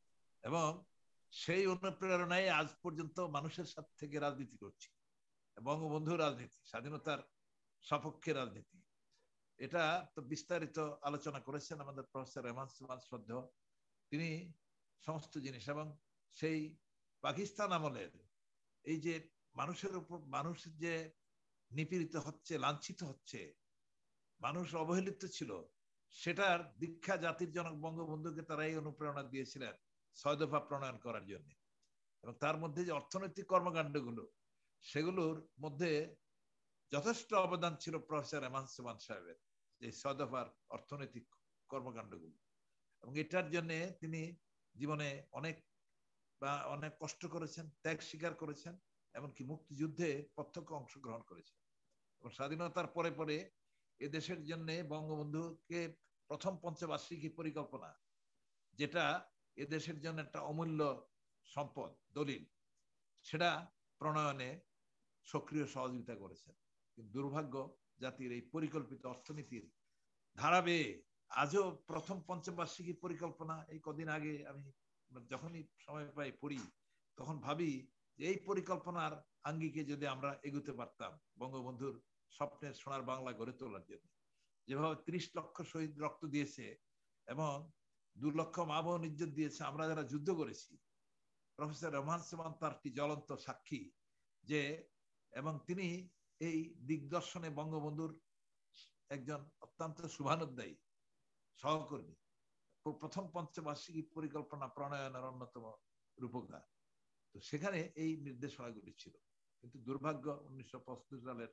এবং সেই অনুপ্রেরণায় আজ পর্যন্ত মানুষের সাথে থেকে রাজনীতি করছি, বঙ্গবন্ধুর রাজনীতি, স্বাধীনতার সপক্ষে রাজনীতি। এটা তো বিস্তারিত আলোচনা করেছেন আমাদের প্রফেসর রেহমান সুমান শ্রদ্ধেয়, তিনি সমস্ত জিনিস, এবং সেই পাকিস্তান আমলের এই যে মানুষের উপর মানুষ যে নিপীড়িত হচ্ছে, লাঞ্ছিত হচ্ছে, মানুষ অবহেলিত ছিল, সেটার দীক্ষা জাতির জনক বঙ্গবন্ধুকে তারা এই অনুপ্রেরণা দিয়েছিলেন ছয় দফা প্রণয়ন করার জন্য, এবং তার মধ্যে যে অর্থনৈতিক কর্মকাণ্ডগুলো, সেগুলোর মধ্যে যথেষ্ট অবদান ছিল প্রফেসর রেহমান সুমান সাহেবের, যে ছয় দফার অর্থনৈতিক কর্মকাণ্ডগুলো, এবং এটার জন্য তিনি জীবনে অনেক বা অনেক কষ্ট করেছেন, ত্যাগ স্বীকার করেছেন, এমনকি মুক্তিযুদ্ধে প্রত্যক্ষ অংশগ্রহণ করেছেন, এবং স্বাধীনতার পরে পরে এ দেশের জন্য বঙ্গবন্ধুকে প্রথম পঞ্চবার্ষিকী পরিকল্পনা, যেটা এ দেশের জন্য একটা অমূল্য সম্পদ দলিল, সেটা প্রণয়নে সক্রিয় সহযোগিতা করেছেন। কিন্তু দুর্ভাগ্য, জাতির এই পরিকল্পিত অর্থনীতির ধারা বেয়ে আজও প্রথম পঞ্চবার্ষিকী পরিকল্পনা, এই কদিন আগে আমি যখনই সময় পাই পড়ি, তখন ভাবি যে এই পরিকল্পনার আঙ্গিকে যদি আমরা এগুতে পারতাম বঙ্গবন্ধুর স্বপ্নের সোনার বাংলা গড়ে তোলার জন্য, যেভাবে ত্রিশ লক্ষ শহীদ রক্ত দিয়েছে এবং দু লক্ষ মা বোন ইজ্জত দিয়েছে, আমরা যারা যুদ্ধ করেছি, প্রফেসর রেহমান সুমান তার একটি জ্বলন্ত সাক্ষী, যে এবং তিনি এই দিগদর্শনে বঙ্গবন্ধুর একজন অত্যন্ত শুভানুধ্যায়ী সহকর্মী, প্রথম পঞ্চবার্ষিকী পরিকল্পনা প্রণয়নের অন্যতম রূপকার। তো সেখানে এই নির্দেশনাগুলি ছিল, কিন্তু দুর্ভাগ্য উনিশশো পঁচাত্তর সালের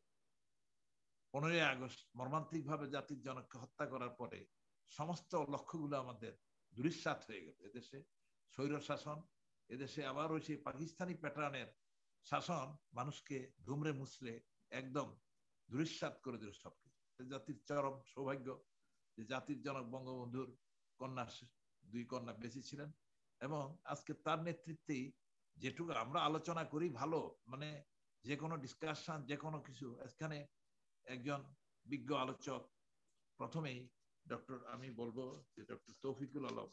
পনেরোই আগস্ট মর্মান্তিক ভাবে জাতির জনককে হত্যা করার পরে সমস্ত লক্ষ্যগুলো আমাদের দুরিশ্বাত হয়ে গেল। এদেশে স্বৈর শাসন, এদেশে আবার ওই সেই পাকিস্তানি প্যাটার্নের শাসন মানুষকে ধুমরে মুছলে একদম দুরিশ্বাত করে দিল সবকিছু। জাতির চরম সৌভাগ্য যে জাতির জনক বঙ্গবন্ধুর কন্যা, দুই কন্যা বেঁচে ছিলেন, এবং আজকে তার নেতৃত্বেই যেটুকু আমরা আলোচনা করি, ভালো মানে যে কোনো ডিসকাশন, যে কোনো কিছু, এখানে একজন বিজ্ঞ আলোচক, প্রথমেই ডক্টর আমি বলবো যে ডক্টর তৌফিকুল আলম,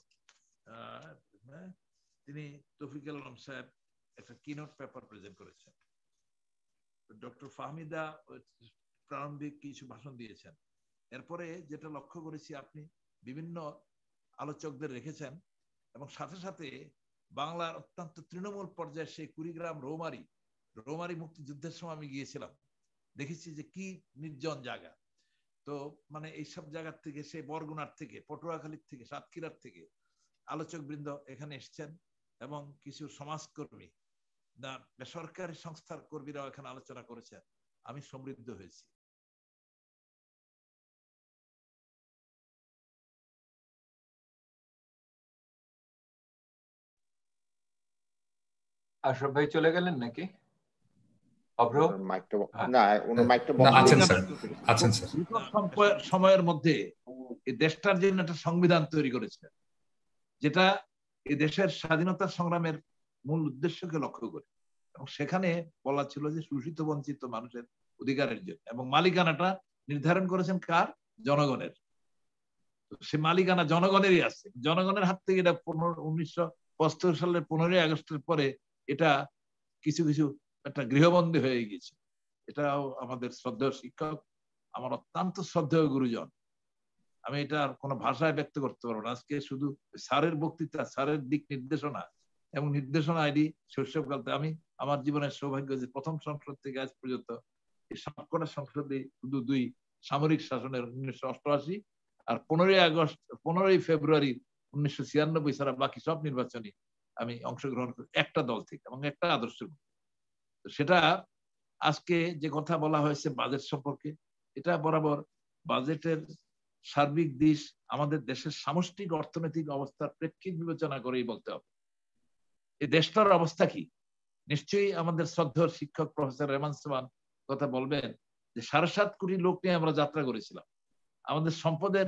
তিনি তৌফিকুল আলম সাহেব একটা কিনোট পেপার প্রেজেন্ট করেছেন, ডক্টর ফাহমিদা প্রারম্ভিক কিছু ভাষণ দিয়েছেন। এরপরে যেটা লক্ষ্য করেছি, আপনি বিভিন্ন আলোচকদের রেখেছেন, এবং সাথে সাথে বাংলার অত্যন্ত তৃণমূল পর্যায়ে সেই কুড়িগ্রাম রৌমারি রৌমারি মুক্তিযুদ্ধের সময় আমি গিয়েছিলাম, দেখেছি যে কি নির্জন জায়গা। তো মানে এইসব জায়গার থেকে, সেই বরগুনার থেকে, পটুয়াখালীর থেকে, সাতক্ষীরার থেকে আলোচক বৃন্দ এখানে এসছেন, এবং কিছু সমাজকর্মী না বেসরকারি সংস্থার কর্মীরাও এখানে আলোচনা করেছেন। আমি সমৃদ্ধ হয়েছি। আশরাফ ভাই চলে গেলেন নাকি? সময়ের মধ্যে এই দেশটার জন্য একটা সংবিধান তৈরি করেছিলেন, যেটা এই দেশের স্বাধীনতা সংগ্রামের মূল উদ্দেশ্যকে লক্ষ্য করে, এবং সেখানে বলা ছিল যে শোষিত বঞ্চিত মানুষের অধিকারের জন্য, এবং মালিকানাটা নির্ধারণ করেছেন কার? জনগণের। সে মালিকানা জনগণেরই আছে, জনগণের হাত থেকে এটা পনেরো উনিশশো পঁচাত্তর সালের পনেরোই আগস্টের পরে এটা কিছু কিছু একটা গৃহবন্দী হয়ে গিয়েছে। এটাও আমাদের শ্রদ্ধেয় শিক্ষক, আমার অত্যন্ত শ্রদ্ধেয় গুরুজন, আমি এটা আর কোনো ভাষায় ব্যক্ত করতে পারবো না। আজকে শুধু স্যারের বক্তৃতা, স্যারের দিক নির্দেশনা এবং নির্দেশনা আইডি শৈশবকালতে আমি আমার জীবনের সৌভাগ্য যে প্রথম সংসদ থেকে আজ পর্যন্ত এই সবকটা সংসদে শুধু দুই সামরিক শাসনের উনিশশো অষ্টআশি আর পনেরোই আগস্ট পনেরোই ফেব্রুয়ারি উনিশশো ছিয়ানব্বই ছাড়া বাকি সব নির্বাচনে আমি অংশগ্রহণ করি একটা দল থেকে এবং একটা আদর্শের। সেটা আজকে যে কথা বলা হয়েছে বাজেট সম্পর্কে, এটা বরাবর বাজেটের সার্বিক দিশ আমাদের দেশের সামষ্টিক অর্থনৈতিক অবস্থার প্রেক্ষিত বিবেচনা করেই বলতে হবে। এই দেশটার অবস্থা কি? নিশ্চয়ই আমাদের শ্রদ্ধেয় শিক্ষক প্রফেসর রেহমান সোবহান কথা বলবেন যে সাড়ে সাত কোটি লোক নিয়ে আমরা যাত্রা করেছিলাম। আমাদের সম্পদের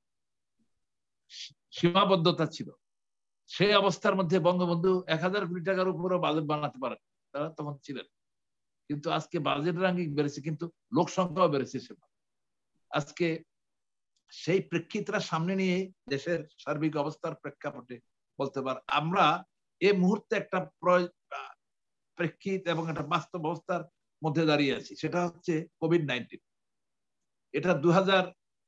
সীমাবদ্ধতা ছিল। সেই অবস্থার মধ্যে বঙ্গবন্ধু এক হাজার কোটি টাকার উপরও বাজেট বানাতে পারেন, তারা তখন ছিলেন। কিন্তু আজকে বাজেট রাঙ্গিং বেড়েছে, কিন্তু লোক সংখ্যাও বেড়েছে। আজকে সেই প্রেক্ষিতটা সামনে নিয়ে দেশের সার্বিক অবস্থার প্রেক্ষাপটে বলতে পার আমরা এই মুহূর্তে একটা প্রেক্ষিত এবং একটা বাস্তব অবস্থার মধ্যে দাঁড়িয়ে আছি, সেটা হচ্ছে কোভিড নাইন্টিন। এটা দু হাজার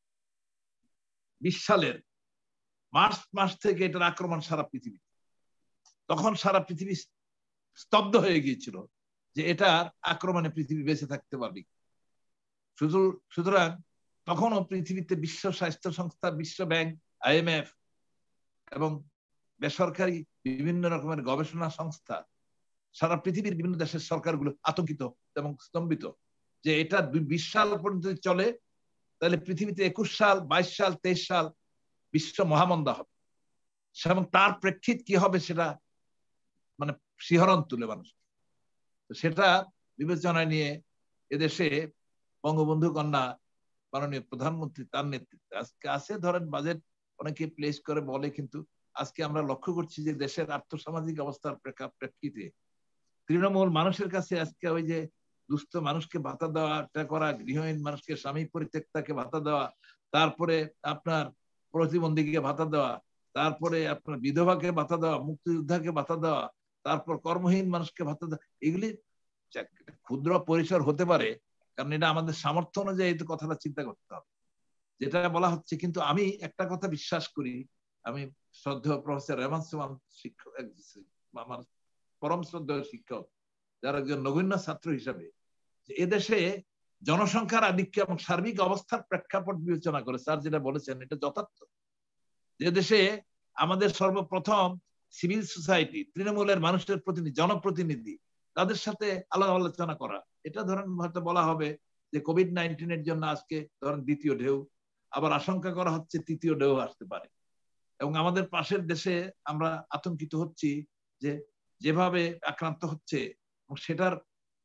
বিশ সালের মার্চ মাস থেকে এটার আক্রমণ সারা পৃথিবী। তখন সারা পৃথিবী স্তব্ধ হয়ে গিয়েছিল যে এটার আক্রমণে পৃথিবী বেঁচে থাকতে পারবে। শুধু সুতরাং তখনও পৃথিবীতে বিশ্ব স্বাস্থ্য সংস্থা, বিশ্ব ব্যাংক, আইএমএফ এবং বেসরকারি বিভিন্ন রকমের গবেষণা সংস্থা, সারা পৃথিবীর বিভিন্ন দেশের সরকারগুলো আতঙ্কিত এবং স্তম্ভিত যে এটা বিশ সাল পর্যন্ত চলে তাহলে পৃথিবীতে একুশ সাল, বাইশ সাল, তেইশ সাল বিশ্ব মহামন্দা হবে এবং তার প্রেক্ষিত কি হবে সেটা মানে শিহরণ তুলে মানুষ। সেটা বিবেচনায় নিয়ে এদেশে বঙ্গবন্ধু কন্যা মাননীয় প্রধানমন্ত্রী তার নেতৃত্বে আজকে আছে ধরেন বাজেট অনেকে প্লেস করে বলে, কিন্তু আজকে আমরা লক্ষ্য করছি যে দেশের আর্থসামাজিক অবস্থার প্রেক্ষিতে তৃণমূল মানুষের কাছে আজকে ওই যে দুস্থ মানুষকে ভাতা দেওয়াটা করা, গৃহহীন মানুষকে স্বামী পরিত্যক্তাকে ভাতা দেওয়া, তারপরে আপনার প্রতিবন্ধীকে ভাতা দেওয়া, তারপরে আপনার বিধবাকে ভাতা দেওয়া, মুক্তিযোদ্ধাকে ভাতা দেওয়া, তারপর কর্মহীন মানুষকে ভাতা দেওয়া, এগুলি ক্ষুদ্র পরিসর হতে পারে কারণ এটা আমাদের সামর্থ্য অনুযায়ী এই কথাটা চিন্তা করতে হবে যেটা বলা হচ্ছে। কিন্তু আমি একটা কথা বিশ্বাস করি, আমি শ্রদ্ধেয় প্রফেসর রেহমান সোবহান শিক্ষক, আমার পরম শ্রদ্ধেয় শিক্ষক, যার একজন নগণ্য ছাত্র হিসাবে, যে এদেশে জনসংখ্যার আধিক্য এবং সার্বিক অবস্থার প্রেক্ষাপট বিবেচনা করে স্যার যেটা বলেছেন এটা যথার্থ। যে দেশে আমাদের সর্বপ্রথম সিভিল সোসাইটি, তৃণমূলের মানুষের প্রতিনিধি, জনপ্রতিনিধি, তাদের সাথে আলাপ আলোচনা করা, এটা ধরেন হয়তো বলা হবে যে কোভিড নাইন্টিনের জন্য আজকে ধরেন দ্বিতীয় ঢেউ, আবার আশঙ্কা করা হচ্ছে তৃতীয় ঢেউ আসতে পারে। এবং আমাদের পাশের দেশে আমরা আতঙ্কিত হচ্ছি যে যেভাবে আক্রান্ত হচ্ছে সেটার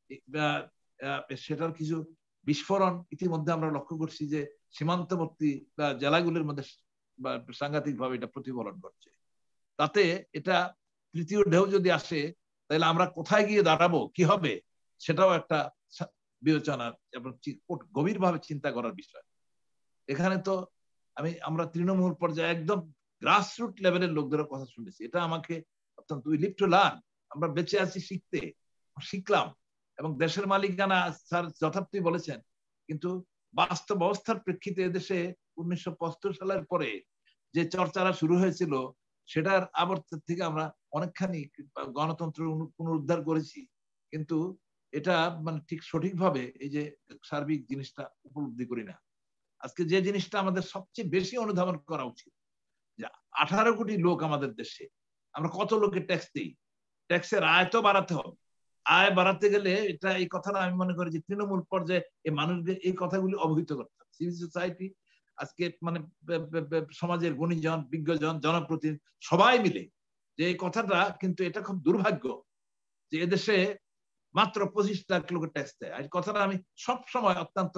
সেটার কিছু বিস্ফোরণ ইতিমধ্যে আমরা লক্ষ্য করছি যে সীমান্তবর্তী বা জেলাগুলির মধ্যে সাংঘাতিক ভাবে এটা প্রতিফলন করছে। তাতে এটা তৃতীয় ঢেউ যদি আসে তাহলে আমরা কোথায় গিয়ে দাঁড়াবো, কি হবে, সেটাও একটা বিবেচনার এবং গভীরভাবে চিন্তা করার বিষয়। এখানে তো আমি আমরা তৃণমূল পর্যায়ে একদম গ্রাসরুট লেভেলের লোকদের কথা শুনেছি, এটা আমাকে অত্যন্ত উই লিভ টু লার্ন, আমরা বেঁচে আছি শিখতে, শিখলাম এবং দেশের মালিকানা স্যার যথার্থই বলেছেন। কিন্তু বাস্তব অবস্থার প্রেক্ষিতে এদেশে উনিশশো পঁচাত্তর সালের পরে যে চর্চাটা শুরু হয়েছিল সেটার আবর্ত থেকে আমরা অনেকখানি গণতন্ত্র পুনরুদ্ধার করেছি, কিন্তু এটা মানে ঠিক সঠিকভাবে এই যে সার্বিক জিনিসটা উপলব্ধি করি না। আজকে যে জিনিসটা আমাদের সবচেয়ে বেশি অনুধাবন করা উচিত যে আঠারো কোটি লোক আমাদের দেশে, আমরা কত লোকের ট্যাক্স দিই, ট্যাক্সের আয় তো বাড়াতে হবে। আয় বাড়াতে গেলে এটা এই কথাটা আমি মনে করি যে তৃণমূল পর্যায়ে এই মানুষদের এই কথাগুলি অবহিত করতে হবে। সিভিল সোসাইটি আজকে মানে সমাজের গুণীজন, বিজ্ঞজন, জনপ্রতিনিধি সবাই মিলে যে এই কথাটা, কিন্তু এটা খুব দুর্ভাগ্য যে এদেশে মাত্র পঁচিশ লাখ লোকের ট্যাক্স দেয়। এই কথাটা আমি সব সময় অত্যন্ত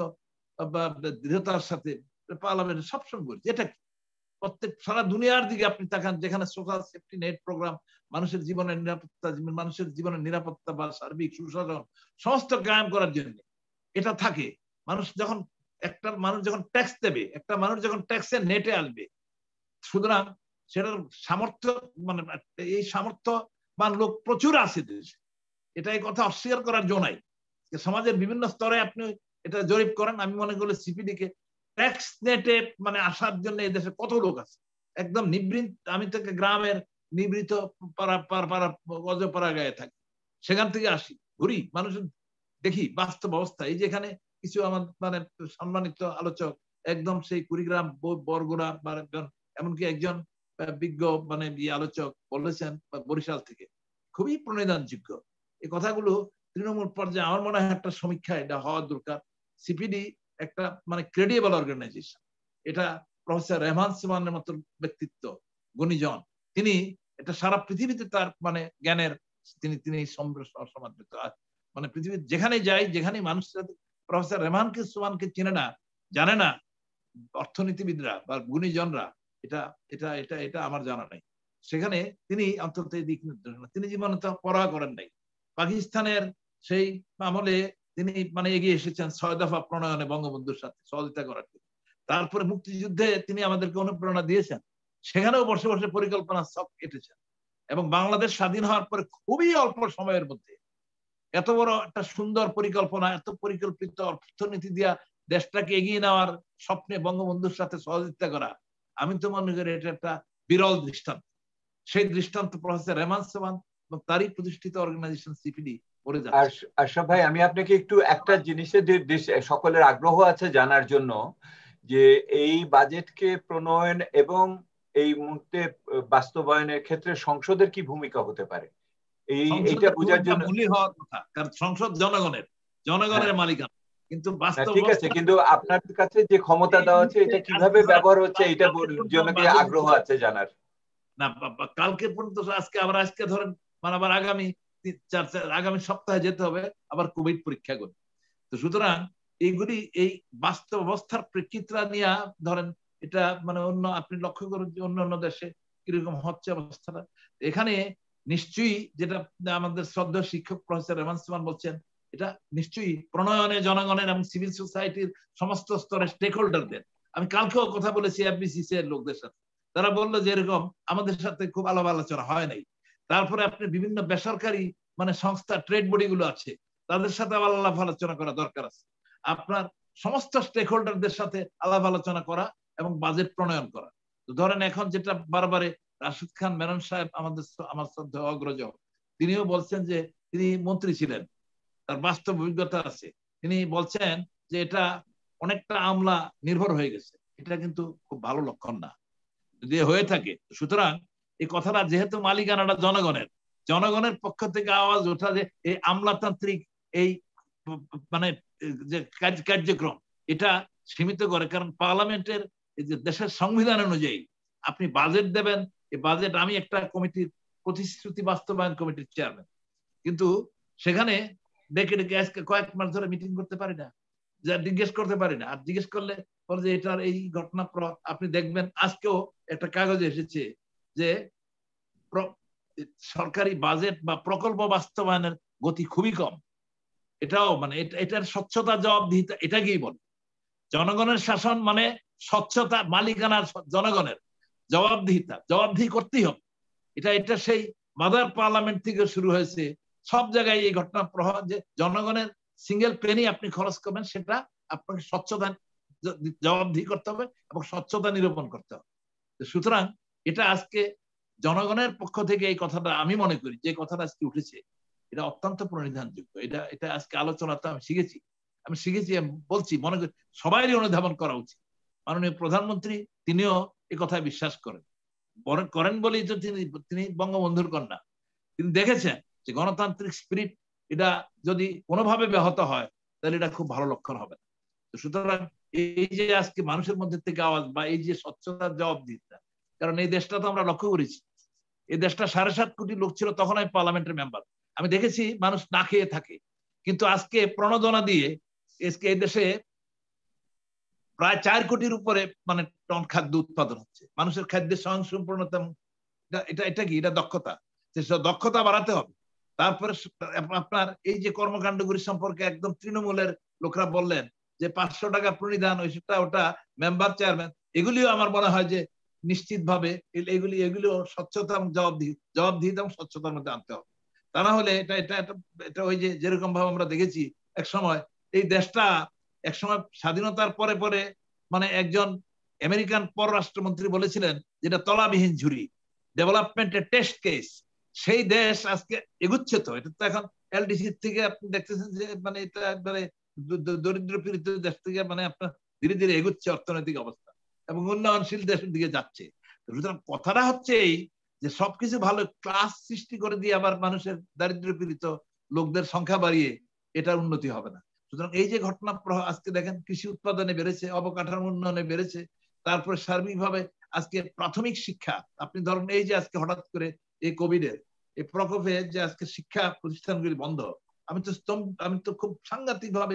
দৃঢ়তার সাথে পার্লামেন্টে সবসময় বলি, যেটা প্রত্যেক সারা দুনিয়ার দিকে আপনি তাকান, যেখানে সোশ্যাল সেফটি নেট প্রোগ্রাম, মানুষের জীবনের নিরাপত্তা, মানুষের জীবনের নিরাপত্তা বা সার্বিক সুশাসন সমস্ত কায়েম করার জন্য এটা থাকে। মানুষ যখন একটা মানুষ যখন ট্যাক্স দেবে, একটা মানুষ যখন ট্যাক্সের নেটে আসবে, সুতরাং সেটার সামর্থ্য মানে এই সামর্থ্যবান লোক প্রচুর আছে দেশে, এটা এই কথা অস্বীকার করার জন্য নাই। সমাজের বিভিন্ন স্তরে আপনি এটা জরিপ করেন, আমি মনে করি সিপিডি কে ট্যাক্স নেটে মানে আসার জন্য এই দেশে কত লোক আছে একদম নিবৃত। আমি থেকে গ্রামের নিবৃত পাড়া পাড়া অজপাড়া গায়ে থাকি, সেখান থেকে আসি, ঘুরি, মানুষ দেখি বাস্তব অবস্থা। এই যে এখানে কিছু আমার মানে সম্মানিত আলোচক একদম সেই কুড়িগ্রাম, বরগুনা বা এমনকি একজন বিজ্ঞ মানে আলোচক বলেছেন বরিশাল থেকে, খুবই প্রণিধানযোগ্য এই কথাগুলো। তৃণমূল পর্যায়ে আমার মনে হয় একটা সমীক্ষা এটা হওয়া দরকার। সিপিডি একটা মানে ক্রেডিবল অর্গানাইজেশন, এটা প্রফেসর রেহমান সোবহানের মতো ব্যক্তিত্ব, গুণীজন, তিনি এটা সারা পৃথিবীতে তার মানে জ্ঞানের তিনি তিনি সমাদৃত। মানে পৃথিবীর যেখানে যাই, যেখানে মানুষ প্রফেসর রেহমানকে সুমানকে চিনে না, জানে না অর্থনীতিবিদরা বা গুণীজনরা, এটা এটা এটা এটা আমার জানা নাই। সেখানে তিনি অন্তত এই দিক নির্দেশনা তিনি জীবনে তো পড়া করেন নাই। পাকিস্তানের সেই আমলে তিনি মানে এগিয়ে এসেছেন ছয় দফা প্রণয়নে বঙ্গবন্ধুর সাথে সহযোগিতা করার জন্য। তারপরে মুক্তিযুদ্ধে তিনি আমাদেরকে অনুপ্রেরণা দিয়েছেন, সেখানেও বসে বসে পরিকল্পনা সব কেটেছেন। এবং বাংলাদেশ স্বাধীন হওয়ার পরে খুবই অল্প সময়ের মধ্যে এত বড় একটা সুন্দর পরিকল্পনা, এত পরিকল্পিত অর্থনীতি দিয়া দেশটাকে এগিয়ে নেওয়ার স্বপ্নে বঙ্গবন্ধুর সাথে সহযোগিতা করা, আমি তো মনে করি এটা একটা বিরল দৃষ্টান্ত। সেই দৃষ্টান্ত প্রফেসর রেহমান সোবহান এবং তারই প্রতিষ্ঠিত অর্গানাইজেশন সিপিডি করে যাচ্ছে। আশরাফ ভাই, আমি আপনাকে একটু একটা জিনিসের সকলের আগ্রহ আছে জানার জন্য, যে এই বাজেটকে প্রণয়ন এবং এই মুহূর্তে বাস্তবায়নের ক্ষেত্রে সংসদের কি ভূমিকা হতে পারে, এই এটা বোঝার জন্য। হওয়ার কথা, কারণ সংসদ জনগণের জনগণের মালিকানা, কিন্তু বাস্তব ঠিক আছে, কিন্তু আপনার কাছে যে ক্ষমতা দেওয়া আছে এটা কিভাবে ব্যবহার হচ্ছে এটা জন্য কি আগ্রহ আছে জানার। না, কালকে পর্যন্ত আজকে আবার আজকে ধরেন মানে আবার আগামী চার আগামী সপ্তাহে যেতে হবে আবার কোভিড পরীক্ষা করে। তো সুতরাং এইগুলি এই বাস্তব অবস্থার প্রেক্ষিতরা নিয়ে ধরেন এটা মানে অন্য আপনি লক্ষ্য করুন যে অন্য অন্য দেশে কিরকম হচ্ছে অবস্থাটা। এখানে নিশ্চয়ই যেটা আমাদের শ্রদ্ধেয় শিক্ষক প্রফেসর রেহমান সোবহান বলছেন, এটা নিশ্চয়ই প্রণয়নে জনগণের এবং সিভিল সোসাইটির সমস্ত স্তরের স্টেক হোল্ডারদের। আমি কালকেও কথা বলেছি এফবিসিসি এর লোকদের সাথে, তারা বললো যে এরকম আমাদের সাথে খুব আলাপ আলোচনা হয় নাই। তারপরে আপনি বিভিন্ন বেসরকারি মানে সংস্থা ট্রেড বডি গুলো আছে, তাদের সাথে আলাপ আলোচনা করা দরকার আছে। আপনার সমস্ত স্টেক হোল্ডারদের সাথে আলাপ আলোচনা করা এবং বাজেট প্রণয়ন করা। তো ধরেন এখন যেটা বারবারে রাশিদ খান মেনন সাহেব আমাদের আমার শ্রদ্ধেয় অগ্রজ, তিনিও বলছেন যে তিনি মন্ত্রী ছিলেন, তার বাস্তব অভিজ্ঞতা আছে। তিনি বলছেন যে এটা অনেকটা আমলা নির্ভর হয়ে গেছে, এটা কিন্তু খুব ভালো লক্ষণ না যদি হয়ে থাকে। সুতরাং এই কথাটা যেহেতু মালিকানাটা জনগণের, জনগণের পক্ষ থেকে আওয়াজ ওঠা যে এই আমলাতান্ত্রিক এই মানে যে কার্যক্রম এটা সীমিত করে। কারণ পার্লামেন্টের এই যে দেশের সংবিধান অনুযায়ী আপনি বাজেট দেবেন, এই বাজেট আমি একটা কমিটির প্রতিশ্রুতি বাস্তবায়ন কমিটির চেয়ারম্যান, কিন্তু সেখানে ডেকে ডেকে আজকে কয়েক মাস ধরে মিটিং করতে পারি না, যা জিজ্ঞেস করতে পারি না। আর জিজ্ঞেস করলে বলে যে এটার এই ঘটনা আপনি দেখবেন আজকেও একটা কাগজে এসেছে যে সরকারি বাজেট বা প্রকল্প বাস্তবায়নের গতি খুবই কম। এটাও মানে এটার স্বচ্ছতা জবাবদিহিতা এটাকেই বলে। জনগণের শাসন মানে স্বচ্ছতা, মালিকানার জনগণের জবাবদিহিতা, জবাবদিহি করতেই হবে। এটা এটা সেই মাদার পার্লামেন্ট থেকে শুরু হয়েছে। সব জায়গায় এই ঘটনা প্রভাব যে জনগণের সিঙ্গেল পেনি আপনি খরচ করবেন, সেটা আপনাকে স্বচ্ছতা জবাবদিহি করতে হবে এবং স্বচ্ছতা নিরূপণ করতে হবে। সুতরাং এটা আজকে জনগণের পক্ষ থেকে এই কথাটা আমি মনে করি যে কথাটা আজকে উঠেছে এটা অত্যন্ত প্রণিধানযোগ্য। এটা এটা আজকে আলোচনাতে আমি শিখেছি আমি শিখেছি বলছি, মনে করি সবাইরই অনুধাবন করা উচিত। মাননীয় প্রধানমন্ত্রী তিনিও এই কথায় বিশ্বাস করেন করেন বলেই তো তিনি তিনি বঙ্গবন্ধুর কন্যা। তিনি দেখেছেন যে গণতান্ত্রিক স্পিরিট এটা যদি কোনোভাবে ব্যাহত হয় তাহলে এটা খুব ভালো লক্ষণ হবে না। সুতরাং এই যে আজকে মানুষের মধ্যে থেকে আওয়াজ বা এই যে স্বচ্ছতার জবাবদিহিতা, কারণ এই দেশটা তো আমরা লক্ষ্য করেছি, এই দেশটা সাড়ে সাত কোটি লোক ছিল তখন আমি পার্লামেন্টের মেম্বার, আমি দেখেছি মানুষ না খেয়ে থাকে, কিন্তু আজকে প্রণোদনা দিয়ে আজকে এই দেশে প্রায় চার কোটির উপরে মানে টন খাদ্য উৎপাদন হচ্ছে। মানুষের খাদ্যের স্বয়ংসম্পূর্ণতা এটা এটা কি এটা দক্ষতা, দক্ষতা বাড়াতে হবে। তারপরে আপনার এই যে কর্মকাণ্ডগুলি সম্পর্কে একদম তৃণমূলের লোকরা বললেন যে পাঁচশো টাকা প্রণিধান ওইটা ওটা মেম্বার চেয়ারম্যান, এগুলিও আমার মনে হয় যে নিশ্চিত ভাবে এগুলি এগুলিও স্বচ্ছতা এবং জবাবদিহি জবাবদিহিতা এবং স্বচ্ছতার মধ্যে আনতে হবে। তা না হলে এটা এটা এটা ওই যে যেরকম ভাবে আমরা দেখেছি এক সময় এই দেশটা একসময় স্বাধীনতার পরে পরে মানে একজন আমেরিকান পররাষ্ট্রমন্ত্রী বলেছিলেন যেটা তলাবিহীন ঝুড়ি, ডেভেলপমেন্টের টেস্ট কেস। সেই দেশ আজকে এগুচ্ছে, তো এটা তো এখন এলডিসি থেকে আপনি দেখতেছেন যে মানে এটা একবারে দরিদ্র পীড়িত দেশ থেকে মানে আপনার ধীরে ধীরে এগুচ্ছে অর্থনৈতিক অবস্থা এবং উন্নয়নশীল দেশের দিকে যাচ্ছে। সুতরাং কথাটা হচ্ছে এই যে সবকিছু ভালো ক্লাস সৃষ্টি করে দিয়ে আবার মানুষের দারিদ্র পীড়িত লোকদের সংখ্যা বাড়িয়ে এটার উন্নতি হবে না। সুতরাং এই যে ঘটনা আজকে দেখেন কৃষি উৎপাদনে বেড়েছে, অবকাঠামো উন্নয়নে বেড়েছে, তারপরে সার্বিকভাবে আজকে প্রাথমিক শিক্ষা আপনি ধরেন এই যে আজকে হঠাৎ করে এই কোভিডের এই প্রকোপে যে আজকে শিক্ষা প্রতিষ্ঠানগুলি বন্ধ, আমি তো আমি তো খুব সাংঘাতিক ভাবে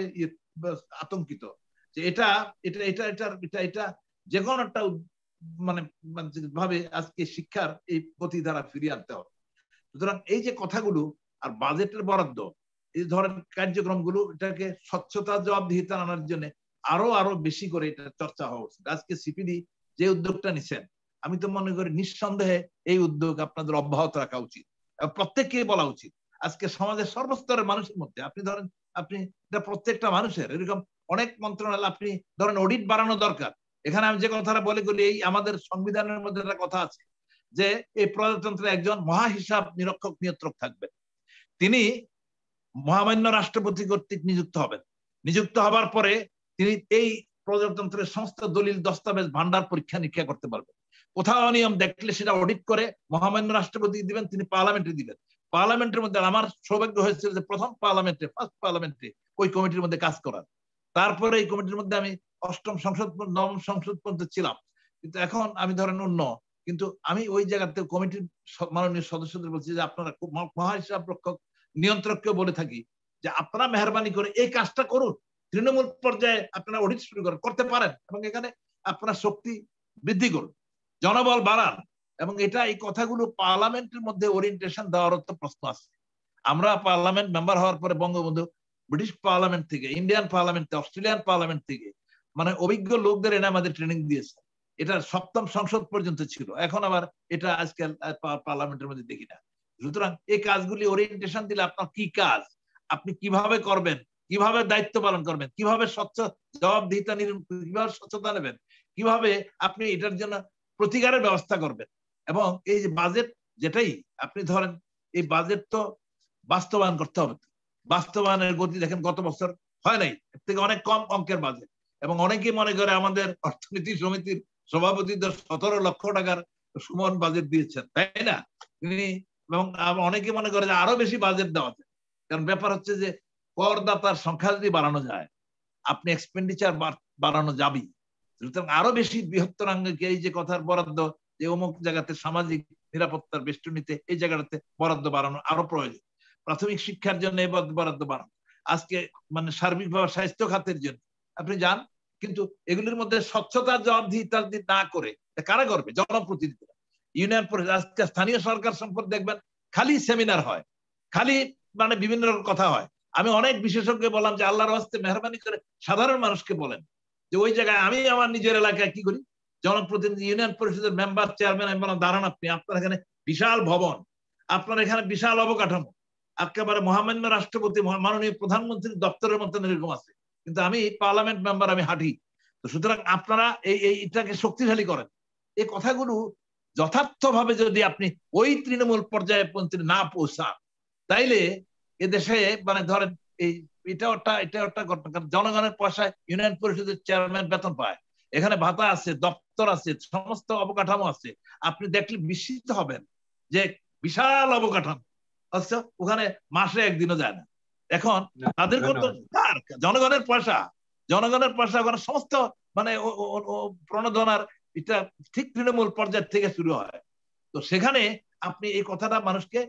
আতঙ্কিত যে এটা এটা এটা এটা এটা এটা যে কোনো একটা মানে ভাবে আজকে শিক্ষার এই গতিধারা ফিরিয়ে আনতে হবে। সুতরাং এই যে কথাগুলো আর বাজেটের বরাদ্দ এই ধরনের কার্যক্রমগুলো এটাকে স্বচ্ছতা জবাবদিহিতা আনার জন্য আরো আরো বেশি করে এটা চর্চা হওয়া উচিত। আজকে সিপিডি যে উদ্যোগটা নিচ্ছেন আমি তো মনে করি নিঃসন্দেহে এই উদ্যোগ আপনাদের অব্যাহত রাখা উচিত, প্রত্যেককে বলা উচিত। আজকে সমাজের সর্বস্তরের মানুষের মধ্যে আপনি ধরেন আপনি এটা প্রত্যেকটা মানুষের এরকম অনেক মন্ত্রণালয় আপনি ধরেন অডিট বাড়ানো দরকার। এখানে আমি যে কথাটা বলে গেলি এই আমাদের সংবিধানের মধ্যে একটা কথা আছে যে এই প্রজাতন্ত্রে একজন মহা হিসাব নিরীক্ষক নিয়ন্ত্রক থাকবেন, তিনি মহামান্য রাষ্ট্রপতি কর্তৃক নিযুক্ত হবেন। নিযুক্ত হবার পরে তিনি এই প্রজাতন্ত্রের সমস্ত দলিল দস্তাবেজ ভান্ডার পরীক্ষা নিরীক্ষা করতে পারবেন। কোথাও নিয়ম দেখলে সেটা অডিট করে মহামান্য রাষ্ট্রপতি দিবেন, তিনি পার্লামেন্টে দিবেন। পার্লামেন্টের মধ্যে আমার সৌভাগ্য হয়েছিল যে প্রথম পার্লামেন্টে ফার্স্ট পার্লামেন্টে ওই কমিটির মধ্যে কাজ করার। তারপরে এই কমিটির মধ্যে আমি অষ্টম সংসদ নবম সংসদ পর্যন্ত ছিলাম, কিন্তু এখন আমি ধরেন অন্য, কিন্তু আমি ওই জায়গাতে কমিটির মাননীয় সদস্যদের বলছি যে আপনারা মহা হিসাব রক্ষক নিয়ন্ত্রককেও বলে থাকি যে আপনারা মেহরবানি করে এই কাজটা করুন, তৃণমূল পর্যায়ে আপনারা অডিট শুরু করেন, করতে পারেন এবং এখানে আপনারা শক্তি বৃদ্ধি করুন, জনবল বাড়ান। এবং এটা এই কথাগুলো পার্লামেন্টের মধ্যে ওরিয়েন্টেশন দেওয়ার তো প্রশ্ন আছে। আমরা পার্লামেন্ট মেম্বার হওয়ার পরে বঙ্গবন্ধু ব্রিটিশ পার্লামেন্ট থেকে, ইন্ডিয়ান পার্লামেন্ট থেকে, অস্ট্রেলিয়ান পার্লামেন্ট থেকে মানে অভিজ্ঞ লোকদের এনে আমাদের ট্রেনিং দিয়েছে। এটা সপ্তম সংসদ পর্যন্ত ছিল, এখন আবার এটা আজকাল পার্লামেন্টের মধ্যে দেখি না। সুতরাং এই কাজগুলি ওরিয়েন্টেশন দিলে আপনার কি কাজ, আপনি কিভাবে করবেন, কিভাবে দায়িত্ব পালন করবেন, কিভাবে স্বচ্ছ জবাবদিহিতা নিবেন, কিভাবে স্বচ্ছতা নেবেন, কিভাবে আপনি এটার জন্য প্রতিকারের ব্যবস্থা করবেন। এবং এই যে বাজেট যেটাই আপনি ধরেন এই বাজেট তো বাস্তবায়ন করতে হবে। বাস্তবায়নের গতি দেখেন গত বছর হয় নাই, এর থেকে অনেক কম অঙ্কের বাজেট। এবং অনেকেই মনে করে আমাদের অর্থনীতি সমিতির সভাপতি সতেরো লক্ষ টাকার সুমন বাজেট দিয়েছেন, তাই না? তিনি এবং অনেকে মনে করে যে আরো বেশি বাজেট দেওয়া যায়, কারণ ব্যাপার হচ্ছে যে করদাতার সংখ্যা যদি বাড়ানো যায় আপনি এক্সপেন্ডিচার বাড়ানো যাবেই। সুতরাং আরো বেশি বৃহত্তর আঙ্গিকে এই যে কথার বরাদ্দ যে অমুক জায়গাতে সামাজিক নিরাপত্তার বেষ্টনীতে এই জায়গাটাতে বরাদ্দ বাড়ানো আরো প্রয়োজন। প্রাথমিক শিক্ষার জন্য এই বরাদ্দ বাড়ানো, আজকে মানে সার্বিকভাবে স্বাস্থ্য খাতের জন্য আপনি যান, কিন্তু এগুলির মধ্যে স্বচ্ছতা জবাবদিহিতা না করে কারা করবে? জনপ্রতিনিধিরা, ইউনিয়ন পরিষদ। আজকে স্থানীয় সরকার সম্পর্কে দেখবেন খালি সেমিনার হয়, খালি মানে বিভিন্ন রকম কথা হয়। আমি অনেক বিশেষজ্ঞ বললাম যে আল্লাহর হস্তে মেহরবানি করে সাধারণ মানুষকে বলেন যে ওই জায়গায় আমি আমার নিজের এলাকায় কি করি, জনপ্রতিনিধি ইউনিয়ন পরিষদের মেম্বার চেয়ারম্যান আমি বললাম দাঁড়ান আপনি, আপনার এখানে বিশাল ভবন, আপনার এখানে বিশাল অবকাঠামো, একেবারে মহামান্য রাষ্ট্রপতি মাননীয় প্রধানমন্ত্রীর দপ্তরের মতন এরকম আছে, কিন্তু আমি পার্লামেন্ট মেম্বার, আমি হাঁটি। তো সুতরাং আপনারা এই এইটাকে শক্তিশালী করেন। এই কথাগুলো যথার্থভাবে যদি আপনি ওই তৃণমূল পর্যায়ে না পৌঁছান তাইলে এদেশে মানে ধরেন এই এটা ওটা এটা ওটা জনগণের পয়সায় ইউনিয়ন পরিষদের চেয়ারম্যান বেতন পায়, এখানে ভাতা আছে, দপ্তর আছে, সমস্ত অবকাঠামো আছে। আপনি দেখলে বিস্মিত হবেন যে বিশাল অবকাঠামো, আচ্ছা ওখানে মাসে একদিনও যায় না। এখন তাদের কিন্তু জনগণের পয়সা, জনগণের পয়সা ওখানে সমস্ত মানে প্রণোদনার এটা ঠিক তৃণমূল পর্যায় থেকে শুরু হয়। তো সেখানে আপনি এই কথাটা মানুষকে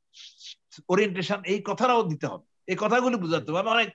ওরিয়েন্টেশন এই কথাটাও দিতে হবে, এই কথাগুলি বুঝাতে হবে। আমি অনেক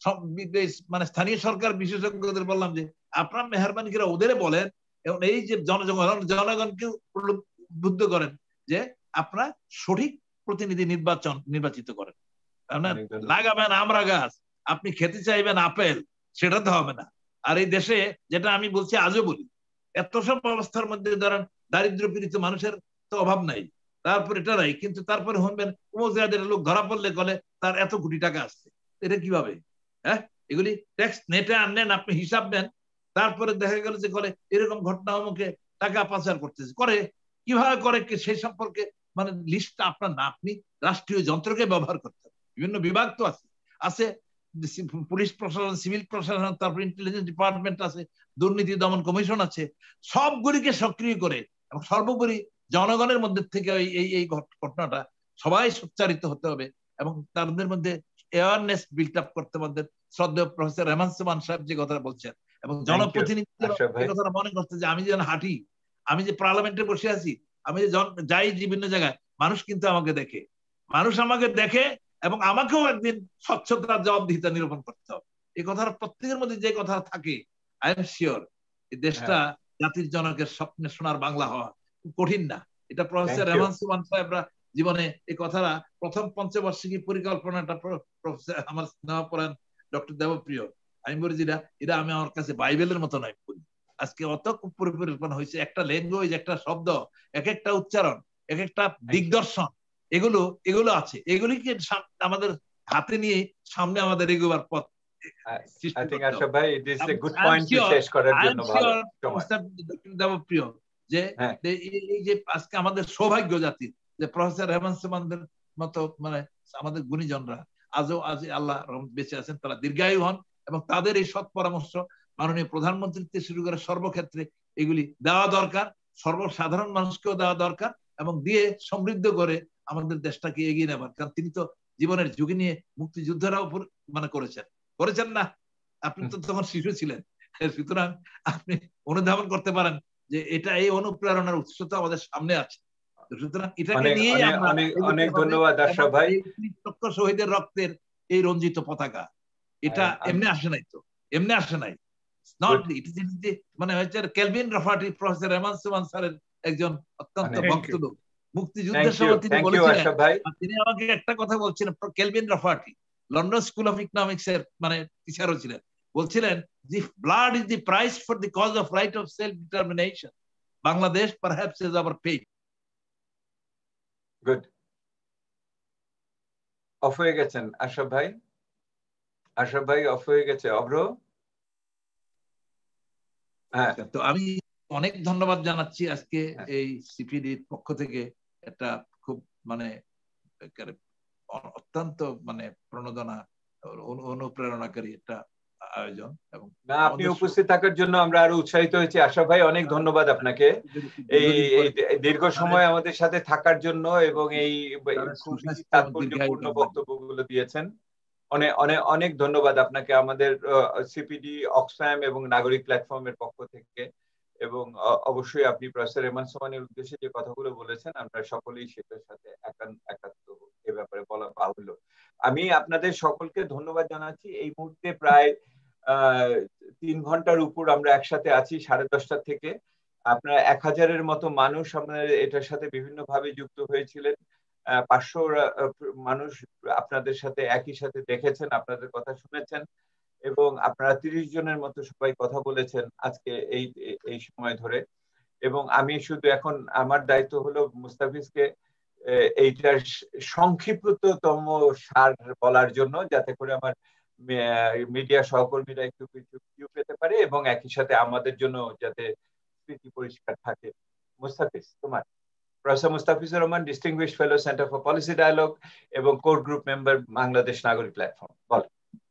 মানে স্থানীয় সরকার বিশেষজ্ঞদের বললাম যে আপনার মেহরবানি করে ওদের বলেন এবং এই যে জনগণ জনগণকে উদ্বুদ্ধ করেন যে আপনারা সঠিক প্রতিনিধি নির্বাচন নির্বাচিত করেন। লাগাবেন আমরা গাছ, আপনি খেতে চাইবেন আপেল, সেটা তো হবে না। আর এই দেশে যেটা আমি বলছি আজও বলি, এত সব অবস্থার মধ্যে ধরেন দারিদ্র পীড়িত মানুষের তো অভাব নাই, তারপর এটা নাই, কিন্তু তারপরে শুনবেন উমজাদের লোক ধরা পড়লে বলে তার এত কোটি টাকা আসছে। এটা কিভাবে? হ্যাঁ, এগুলি ট্যাক্স নেটে আনলেন, আপনি হিসাব নেন, তারপরে দেখা গেল যে করে এরকম ঘটনা অমুকে টাকা পাচার করতেছে, করে কিভাবে করে সেই সম্পর্কে মানে লিস্টটা আপনার না, আপনি রাষ্ট্রীয় যন্ত্রকে ব্যবহার করতে হবে। বিভিন্ন বিভাগ তো আছে, আছে পুলিশ প্রশাসন, সিভিল প্রশাসন, তারপর ইন্টেলিজেন্স ডিপার্টমেন্ট আছে, দুর্নীতি দমন কমিশন আছে, সবগুলিকে সক্রিয় করে এবং সর্বোপরি জনগণের মধ্যে থেকে এই এই ঘটনাটা সবাই সোচ্চারিত হতে হবে এবং তাদের মধ্যে অ্যাওয়ারনেস বিল্ড আপ করতে হবে। শ্রদ্ধেয় প্রফেসর রেহমান সুমান সাহেব যে কথাটা বলছেন এবং জনপ্রতিনিধিদের কথাটা মনে করতে যে আমি যেন হাঁটি, আমি যে পার্লামেন্টে বসে আছি, আমি যে যাই বিভিন্ন জায়গায়, মানুষ কিন্তু আমাকে দেখে মানুষ আমাকে দেখে এবং আমাকেও একদিন স্বচ্ছতার জবাবদিহিতা নিরূপণ করতে হবে। এই কথাটা প্রত্যেকের মধ্যে যে কথা থাকে, আই এম শিওর এই দেশটা জাতির জনকের স্বপ্নে সোনার বাংলা হওয়া কঠিন না। এটা প্রফেসর রেহমান সুমান সাহেবরা জীবনে এই কথাটা প্রথম পঞ্চবার্ষিকী পরিকল্পনাটা প্রফেসর আমার স্নেহপরায়ণ ডক্টর দেবপ্রিয় আমি বলি যেটা এটা আমি আমার কাছে বাইবেলের মতো নয় বলি। আজকে অত পরিকল্পনা হয়েছে, একটা ল্যাঙ্গুয়েজ, একটা শব্দ, এক একটা উচ্চারণ, এক একটা দিগদর্শন, এগুলো এগুলো আছে, এগুলিকে আমাদের হাতে নিয়ে সামনে আমাদের এগোবার পথ। দেবপ্রিয় যে এই যে আজকে আমাদের সৌভাগ্য জাতির যে প্রফেসর রেহমান সুমানদের মতো মানে আমাদের গুণীজনরা আজও আজ আল্লাহ বেঁচে আছেন, তারা দীর্ঘায়ু হন এবং তাদের এই সৎ পরামর্শ মাননীয় প্রধানমন্ত্রী থেকে শুরু করে সর্বক্ষেত্রে এগুলি দেওয়া দরকার, সর্বসাধারণ মানুষকেও দেওয়া দরকার এবং দিয়ে সমৃদ্ধ করে আমাদের দেশটাকে এগিয়ে নেবার। কারণ তিনি তো জীবনের ঝুঁকি নিয়ে মুক্তিযুদ্ধের উপর মানে করেছেন করেছেন না, আপনি তো তখন শিশু ছিলেন, সুতরাং আপনি অনুধাবন করতে পারেন যে এটা এই অনুপ্রেরণার উৎস তো আমাদের সামনে আছে। সুতরাং এটাকে নিয়েই আমরা অনেক ধন্যবাদ আশরাফ ভাই। শহীদের রক্তের এই রঞ্জিত পতাকা এটা এমনি আসে নাই, তো এমনি আসে নাই, মানে হচ্ছে কেলভিন রাফাটি প্রফেসর রেহমান সুমান স্যারের একজন অত্যন্ত ভক্ত লোক। মুক্তিযুদ্ধের সময় তিনি বলেছিলেন, তিনি আমাকে একটা কথা বলছিলেন, Kelvin Rafaty London school of economics এর মানে টিচারও ছিলেন, বলছিলেন যে blood is the price for the cause of right of self determination, Bangladesh perhaps is our pay. Good, off হয়ে গেছেন আশরাফ ভাই, আশরাফ ভাই অফ হয়ে গেছে। অভ্র, হ্যাঁ, তো আমি অনেক ধন্যবাদ জানাচ্ছি আজকে এই সিপিডির পক্ষ থেকে একটা খুব মানে অত্যন্ত মানে প্রণোদনা অনুপ্রেরণাকারী একটা আয়োজন এবং না আপনি উপস্থিত থাকার জন্য আমরা আরো উৎসাহিত হয়েছি। আশরাফ ভাই অনেক ধন্যবাদ আপনাকে এই দীর্ঘ সময় আমাদের সাথে থাকার জন্য এবং এই তাৎপর্যপূর্ণ বক্তব্যগুলো দিয়েছেন। অনেক অনেক অনেক ধন্যবাদ আপনাকে আমাদের সিপিডি, অক্সফ্যাম এবং নাগরিক প্ল্যাটফর্মের পক্ষ থেকে। এবং অবশ্যই আপনি প্রফেসর রেহমান সুমানের উদ্দেশ্যে যে কথাগুলো বলেছেন আমরা সকলেই সেটার সাথে একাত্ম এ ব্যাপারে বলা বাহুল্য। আমি আপনাদের সকলকে ধন্যবাদ জানাচ্ছি। এই মুহূর্তে প্রায় আহ তিন ঘন্টার উপর আমরা একসাথে আছি, সাড়ে দশটা থেকে। আপনারা এক হাজারের মতো মানুষ আপনার এটার সাথে বিভিন্ন ভাবে যুক্ত হয়েছিলেন। আহ পাঁচশো মানুষ আপনাদের সাথে একই সাথে দেখেছেন, আপনাদের কথা শুনেছেন এবং আপনারা তিরিশ জনের মতো সবাই কথা বলেছেন আজকে এই এই সময় ধরে। এবং আমি শুধু এখন আমার দায়িত্ব হলো মুস্তাফিজকে এইটার সংক্ষিপ্ততম সার বলার জন্য, যাতে করে আমার মিডিয়া সহকর্মীরা একটু কিছু ভিউ পেতে পারে এবং একই সাথে আমাদের জন্য যাতে স্মৃতি পরিষ্কার থাকে। মুস্তাফিজ, তোমার। Professor Mustafizur Rahman, distinguished fellow, centre for policy dialogue এবং core group member, Bangladesh Nagorik platform. বল।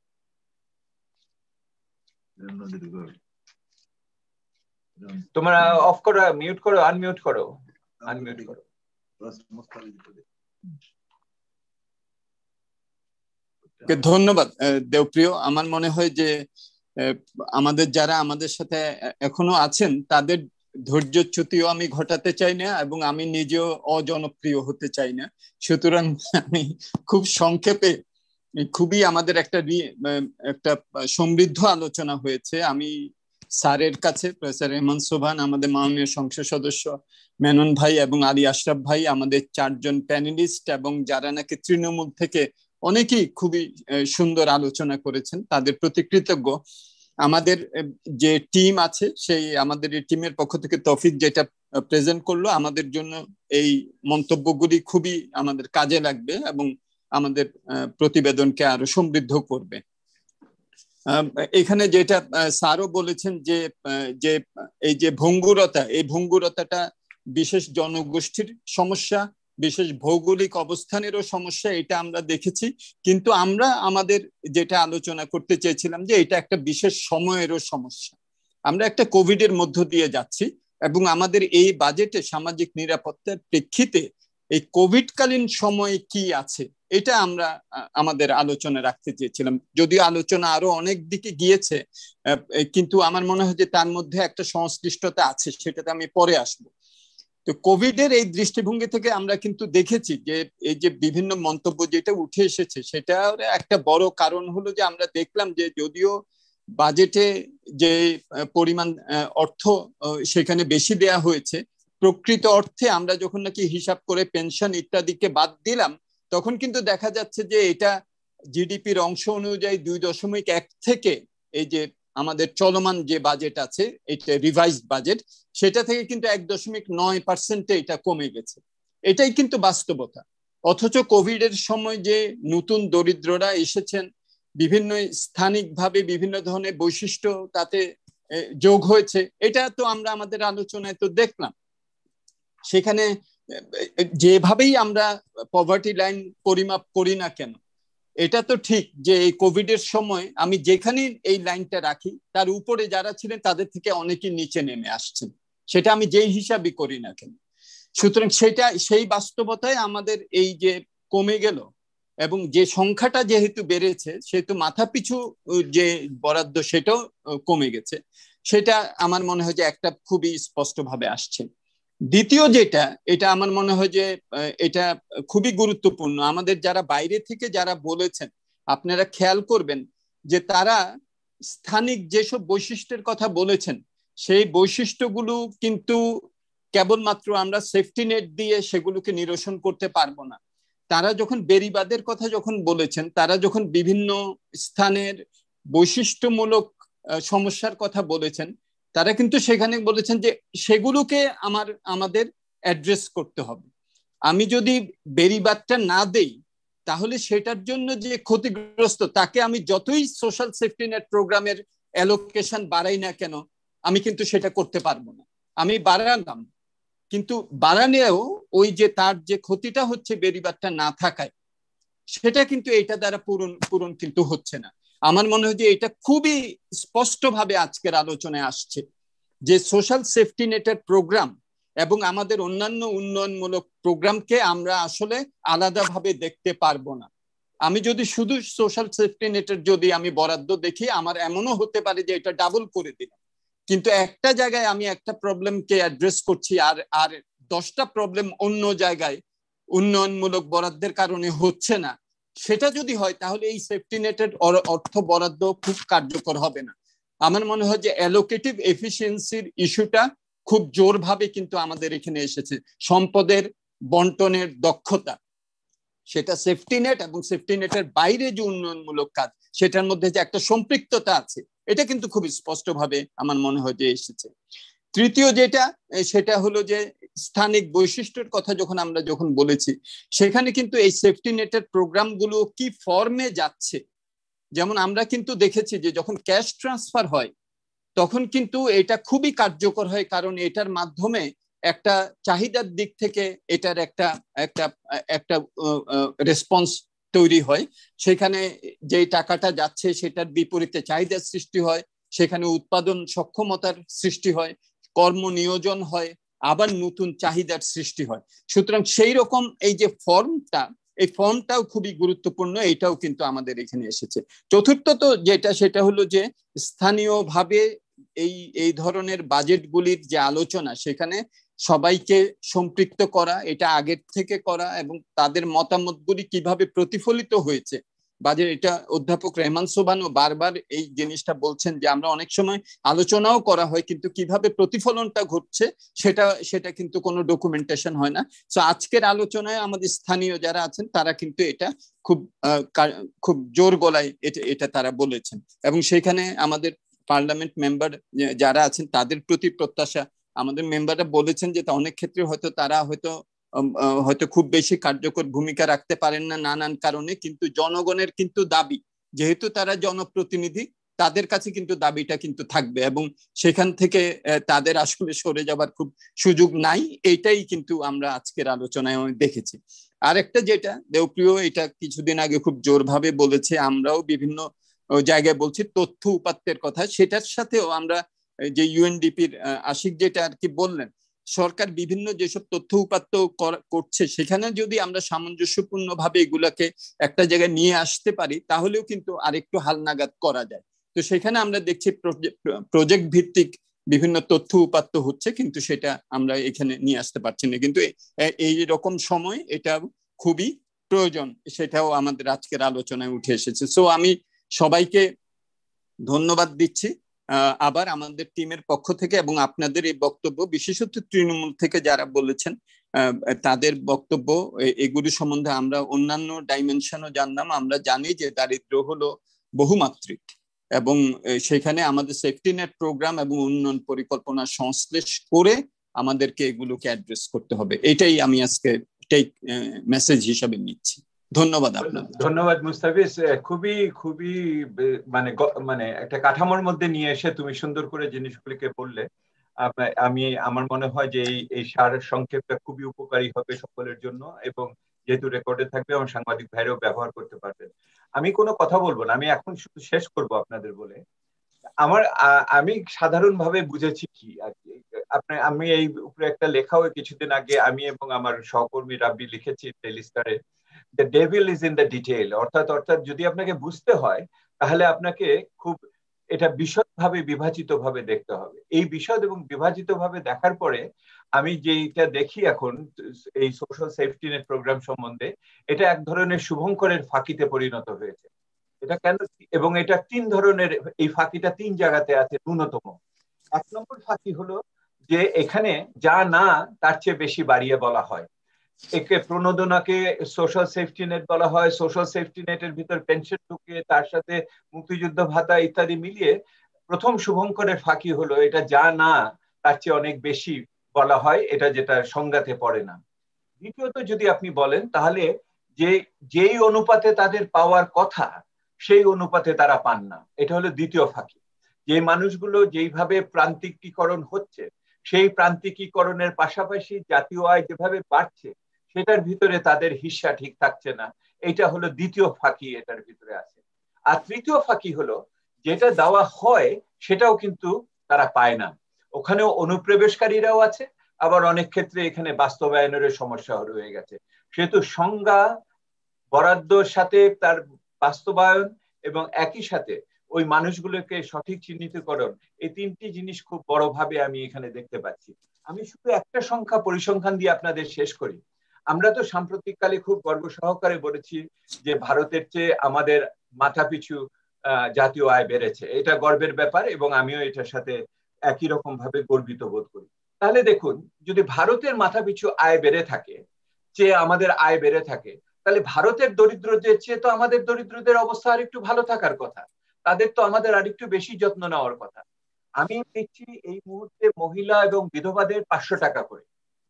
তোমরা অফ করো, মিউট করো, আনমিউট করো, আনমিউট করো। ধন্যবাদ দেবপ্রিয়। আমার মনে হয় যে আমাদের যারা আমাদের সাথে এখনো আছেন তাদের ধৈর্যচ্যুতিও আমি ঘটাতে চাই না এবং আমি নিজেও অজনপ্রিয় হতে চাই না। সুতরাং আমি খুব সংক্ষেপে, খুবই আমাদের একটা একটা সমৃদ্ধ আলোচনা হয়েছে। আমি স্যারের কাছে প্রফেসর রেহমান সুবহান, আমাদের মাননীয় সংসদ সদস্য মেনন ভাই এবং আলী আশরাফ ভাই, আমাদের চারজন প্যানেলিস্ট এবং যারা নাকি তৃণমূল থেকে অনেকেই খুবই সুন্দর আলোচনা করেছেন, তাদের প্রতি কৃতজ্ঞ। আমাদের যে টিম আছে সেই আমাদের এই টিমের পক্ষ থেকে তৌফিক যেটা প্রেজেন্ট করলো, আমাদের জন্য এই মন্তব্যগুলি খুবই আমাদের কাজে লাগবে এবং আমাদের প্রতিবেদনকে আরো সমৃদ্ধ করবে। এখানে যেটা স্যারও বলেছেন যে যে এই যে ভঙ্গুরতা, এই ভঙ্গুরতাটা বিশেষ জনগোষ্ঠীর সমস্যা, বিশেষ ভৌগোলিক অবস্থানেরও সমস্যা, এটা আমরা দেখেছি। কিন্তু আমরা আমাদের যেটা আলোচনা করতে চেয়েছিলাম যে এটা একটা বিশেষ সময়েরও সমস্যা। আমরা একটা কোভিড এর মধ্য দিয়ে যাচ্ছি এবং আমাদের এই বাজেটে সামাজিক নিরাপত্তার প্রেক্ষিতে এই কোভিডকালীন সময়ে কি আছে এটা আমরা আমাদের আলোচনা রাখতে চেয়েছিলাম। যদিও আলোচনা আরো অনেক দিকে গিয়েছে, কিন্তু আমার মনে হয় যে তার মধ্যে একটা সংশ্লিষ্টতা আছে, সেটাতে আমি পরে আসবো। তো কোভিডের এই দৃষ্টিভঙ্গি থেকে আমরা কিন্তু দেখেছি যে এই যে বিভিন্ন মন্তব্য যেটা উঠে এসেছে সেটার একটা বড় কারণ হলো যে আমরা দেখলাম যে যদিও বাজেটে যে পরিমাণ অর্থ সেখানে বেশি দেয়া হয়েছে, প্রকৃত অর্থে আমরা যখন নাকি হিসাব করে পেনশন ইত্যাদিকে বাদ দিলাম তখন কিন্তু দেখা যাচ্ছে যে এটা জিডিপির অংশ অনুযায়ী দুই দশমিক এক থেকে এই যে আমাদের চলমান যে বাজেট আছে এটা রিভাইজড বাজেট সেটা থেকে কিন্তু এক দশমিক নয় পার্সেন্টে এটা কমে গেছে। এটাই কিন্তু বাস্তবতা। অথচ কোভিড এর সময় যে নতুন দরিদ্ররা এসেছেন, বিভিন্ন স্থানিকভাবে বিভিন্ন ধরনের বৈশিষ্ট্য তাতে যোগ হয়েছে, এটা তো আমরা আমাদের আলোচনায় তো দেখলাম। সেখানে যেভাবেই আমরা পভার্টি লাইন পরিমাপ করি না কেন, এটা তো ঠিক যে এই কোভিড এর সময় আমি যেখানে এই লাইনটা রাখি তার উপরে যারা ছিলেন তাদের থেকে অনেকেই নিচে নেমে আসছেন, সেটা আমি যেই হিসাবই করি না কেন। সুতরাং সেটা সেই বাস্তবতায় আমাদের এই যে কমে গেল এবং যে সংখ্যাটা যেহেতু বেড়েছে সেহেতু মাথা পিছু যে বরাদ্দ সেটাও কমে গেছে, সেটা আমার মনে হয় যে একটা খুবই স্পষ্টভাবে আসছে। দ্বিতীয় যেটা, এটা আমার মনে হয় যে এটা খুবই গুরুত্বপূর্ণ, আমাদের যারা বাইরে থেকে যারা বলেছেন আপনারা খেয়াল করবেন যে তারা স্থানিক যেসব বৈশিষ্ট্যের কথা বলেছেন সেই বৈশিষ্ট্যগুলো কিন্তু কেবলমাত্র আমরা সেফটি নেট দিয়ে সেগুলোকে নিরসন করতে পারবো না। তারা যখন বেড়িবাঁধের কথা যখন বলেছেন, তারা যখন বিভিন্ন স্থানের বৈশিষ্ট্যমূলক সমস্যার কথা বলেছেন, তারা কিন্তু সেখানে বলেছেন যে সেগুলোকে আমার আমাদের অ্যাড্রেস করতে হবে। আমি যদি বেড়িবাঁধটা না দেই তাহলে সেটার জন্য যে ক্ষতিগ্রস্ত তাকে আমি যতই সোশ্যাল সেফটি নেট প্রোগ্রামের অ্যালোকেশন বাড়াই না কেন আমি কিন্তু সেটা করতে পারবো না। আমি বাড়ালাম কিন্তু বাড়ালেও ওই যে তার যে ক্ষতিটা হচ্ছে বেড়িবাঁধটা না থাকায় সেটা কিন্তু এটা দ্বারা পূরণ পূরণ কিন্তু হচ্ছে না। আমার মনে হয় যে এটা খুবই স্পষ্টভাবে আজকের আলোচনায় আসছে যে সোশ্যাল সেফটি নেটের প্রোগ্রাম এবং আমাদের অন্যান্য উন্নয়নমূলক প্রোগ্রামকে আমরা আসলে আলাদাভাবে দেখতে পারবো না। আমি যদি শুধু সোশ্যাল সেফটি নেটের যদি আমি বরাদ্দ দেখি, আমার এমনও হতে পারে যে এটা ডাবল করে দিলাম, কিন্তু একটা জায়গায় আমি একটা প্রবলেমকে অ্যাড্রেস করছি আর আর দশটা প্রবলেম অন্য জায়গায় উন্নয়নমূলক বরাদ্দের কারণে হচ্ছে না। সেটা যদি হয় তাহলে এই সেফটি নেটের অর্থ বরাদ্দ খুব কার্যকর হবে না। আমার মনে হয় যে অ্যালোকেটিভ এফিসিয়েন্সির ইস্যুটা খুব জোরভাবে কিন্তু আমাদের এখানে এসেছে। সম্পদের বন্টনের দক্ষতা, সেটা সেফটি নেট এবং সেফটি নেটের বাইরে যে উন্নয়নমূলক কাজ সেটার মধ্যে যে একটা সম্পৃক্ততা আছে এটা কিন্তু খুব স্পষ্টভাবে আমার মনে হয় যে এসেছে। তৃতীয় যেটা, সেটা হলো যে স্থানিক বৈশিষ্ট্যের কথা যখন আমরা যখন বলেছি সেখানে কিন্তু এই সেফটি নেটের প্রোগ্রামগুলো কি ফর্মে যাচ্ছে। যেমন আমরা কিন্তু দেখেছি যে যখন ক্যাশ ট্রান্সফার হয় তখন কিন্তু এটা খুবই কার্যকর হয়, কারণ এটার মাধ্যমে একটা চাহিদার দিক থেকে এটার একটা একটা একটা রেসপন্স তৈরি হয়। সেখানে যে টাকাটা যাচ্ছে সেটার বিপরীতে চাহিদার সৃষ্টি হয়, সেখানে উৎপাদন সক্ষমতার সৃষ্টি হয়, কর্ম নিয়োজন হয়, আবার নতুন চাহিদার সৃষ্টি হয়। সুতরাং সেই রকম এই যে ফর্মটা, এই ফর্মটাও খুবই গুরুত্বপূর্ণ, এটাও কিন্তু আমাদের এখানে এসেছে। চতুর্থ তো যেটা, সেটা হলো যে স্থানীয়ভাবে এই এই ধরনের বাজেটগুলির যে আলোচনা সেখানে সবাইকে সম্পৃক্ত করা, এটা আগের থেকে করা এবং তাদের মতামতগুলি কিভাবে প্রতিফলিত হয়েছে বাজেট, এটা অধ্যাপক রেহমান সোবহানও বারবার এই জিনিসটা বলছেন যে আমরা অনেক সময় আলোচনাও করা হয় কিন্তু কিভাবে প্রতিফলনটা ঘটছে সেটা সেটা কিন্তু কোনো ডকুমেন্টেশন হয় না। তো আজকের আলোচনায় আমাদের স্থানীয় যারা আছেন তারা কিন্তু এটা খুব খুব জোর গলায় এটা এটা তারা বলেছেন এবং সেখানে আমাদের পার্লামেন্ট মেম্বার যারা আছেন তাদের প্রতি প্রত্যাশা, আমাদের মেম্বাররা বলেছেন যে অনেক ক্ষেত্রে হয়তো তারা হয়তো হয়তো খুব বেশি কার্যকর ভূমিকা রাখতে পারেন না নানান কারণে, কিন্তু জনগণের কিন্তু দাবি, যেহেতু তারা জনপ্রতিনিধি, তাদের কাছে কিন্তু দাবিটা কিন্তু থাকবে এবং সেখান থেকে তাদের আসলে সরে যাবার খুব সুযোগ নাই। এইটাই কিন্তু আমরা আজকের আলোচনায় দেখেছি। আর একটা যেটা দেবপ্রিয় এটা কিছুদিন আগে খুব জোরভাবে বলেছে, আমরাও বিভিন্ন জায়গায় বলছি তথ্য উপাত্তের কথা, সেটার সাথেও আমরা যে ইউএনডিপির আশিক যেটা আর কি বললেন, সরকার বিভিন্ন যেসব তথ্য উপাত্ত করছে সেখানে যদি আমরা সামঞ্জস্যপূর্ণ ভাবে এগুলাকে একটা জায়গায় নিয়ে আসতে পারি তাহলেও কিন্তু আরেকটু হালনাগাদ করা যায়। তো সেখানে আমরা দেখছি প্রজেক্ট ভিত্তিক বিভিন্ন তথ্য উপাত্ত হচ্ছে, কিন্তু সেটা আমরা এখানে নিয়ে আসতে পারছি না। কিন্তু এই রকম সময় এটা খুবই প্রয়োজন, সেটাও আমাদের আজকের আলোচনায় উঠে এসেছে। সো আমি সবাইকে ধন্যবাদ দিচ্ছি আবার আমাদের টিমের পক্ষ থেকে, এবং আপনাদের এই বক্তব্য, বিশেষত তৃণমূল থেকে যারা বলেছেন তাদের বক্তব্য, এগুলি সম্বন্ধে আমরা অন্যান্য ডাইমেনশনও জানলাম। আমরা জানি যে দারিদ্র হলো বহুমাত্রিক, এবং সেখানে আমাদের সেফটি নেট প্রোগ্রাম এবং উন্নয়ন পরিকল্পনা সংশ্লেষ করে আমাদেরকে এগুলোকে অ্যাড্রেস করতে হবে। এটাই আমি আজকে টেক মেসেজ হিসাবে নিচ্ছি। ধন্যবাদ আপনাদের। ধন্যবাদ মুস্তাফিজ, খুবই খুবই মানে মানে একটা কাঠামোর মধ্যে নিয়ে এসে তুমি সুন্দর করে জিনিসগুলিকে বললে। আমি আমার মনে হয় যে এই এই সার সংক্ষেপটা খুবই উপকারী হবে সকলের জন্য, এবং যেহেতু রেকর্ডে থাকবে এবং সাংবাদিক ভাইরাও ব্যবহার করতে পারবেন। আমি কোনো কথা বলবো না, আমি এখন শুধু শেষ করব আপনাদের বলে। আমার আমি সাধারণভাবে বুঝেছি কি আর কি, আপনি আমি এই উপরে একটা লেখাও কিছুদিন আগে আমি এবং আমার সহকর্মী রাব্বি লিখেছি ডেইলি স্টারে, the devil is in the detail. অর্থাৎ অর্থাৎ যদি আপনাকে বুঝতে হয় তাহলে আপনাকে খুব এটা বিশদভাবে বিভাজিত ভাবে দেখতে হবে। এই বিশদ এবং বিভাজিত ভাবে দেখার পরে আমি যেটা দেখি এখন এই সোশ্যাল সেফটি নেট প্রোগ্রাম সম্বন্ধে, এটা এক ধরনের শুভঙ্করের ফাঁকিতে পরিণত হয়েছে। এটা কেন? এবং এটা তিন ধরনের, এই ফাঁকিটা তিন জায়গাতে আছে ন্যূনতম। এক নম্বর ফাঁকি হলো যে এখানে যা না তার চেয়ে বেশি বাড়িয়ে বলা হয়। একে প্রণোদনাকে সোশ্যাল সেফটি নেট বলা হয়, সোশ্যাল সেফটি নেটের ভিতর পেনশন ঢুকিয়ে তার সাথে মুক্তিযুদ্ধ ভাতা ইত্যাদি মিলিয়ে প্রথম শুভঙ্করের ফাঁকি হলো এটা যা না তার চেয়ে অনেক বেশি বলা হয়, এটা যেটা সংজ্ঞাতে পড়ে না। দ্বিতীয়ত যদি আপনি বলেন তাহলে যে যেই অনুপাতে তাদের পাওয়ার কথা সেই অনুপাতে তারা পান না, এটা হলো দ্বিতীয় ফাঁকি। যে মানুষগুলো যেইভাবে প্রান্তিকীকরণ হচ্ছে সেই প্রান্তিকীকরণের পাশাপাশি জাতীয় আয় যেভাবে বাড়ছে সেটার ভিতরে তাদের হিস্সা ঠিক থাকছে না, এটা হলো দ্বিতীয় ফাঁকি এটার ভিতরে আছে। আর তৃতীয় ফাঁকি হলো যেটা দেওয়া হয় সেটাও কিন্তু তারা পায় না, ওখানেও অনুপ্রবেশকারীরাও আছে, আবার অনেক ক্ষেত্রে এখানে বাস্তবায়নের সমস্যা রয়ে গেছে। সেহেতু সংজ্ঞা, বরাদ্দর সাথে তার বাস্তবায়ন এবং একই সাথে ওই মানুষগুলোকে সঠিক চিহ্নিতকরণ, এই তিনটি জিনিস খুব বড়ভাবে আমি এখানে দেখতে পাচ্ছি। আমি শুধু একটা সংখ্যা পরিসংখ্যান দিয়ে আপনাদের শেষ করি। আমরা তো সাম্প্রতিককালে খুব গর্ব সহকারে বলেছি যে ভারতের চেয়ে আমাদের মাথাপিছু জাতীয় আয় বেড়েছে, এটা গর্বের ব্যাপার এবং আমিও এটার সাথে একই রকম ভাবে গর্বিত বোধ করি। তাহলে দেখুন, যদি ভারতের মাথাপিছু আয় বেড়ে থাকে, চেয়ে আমাদের আয় বেড়ে থাকে, তাহলে ভারতের দরিদ্রদের চেয়ে তো আমাদের দরিদ্রদের অবস্থা আরেকটু ভালো থাকার কথা, তাদের তো আমাদের আরেকটু বেশি যত্ন নেওয়ার কথা। আমি দেখছি এই মুহূর্তে মহিলা এবং বিধবাদের পাঁচশো টাকা করে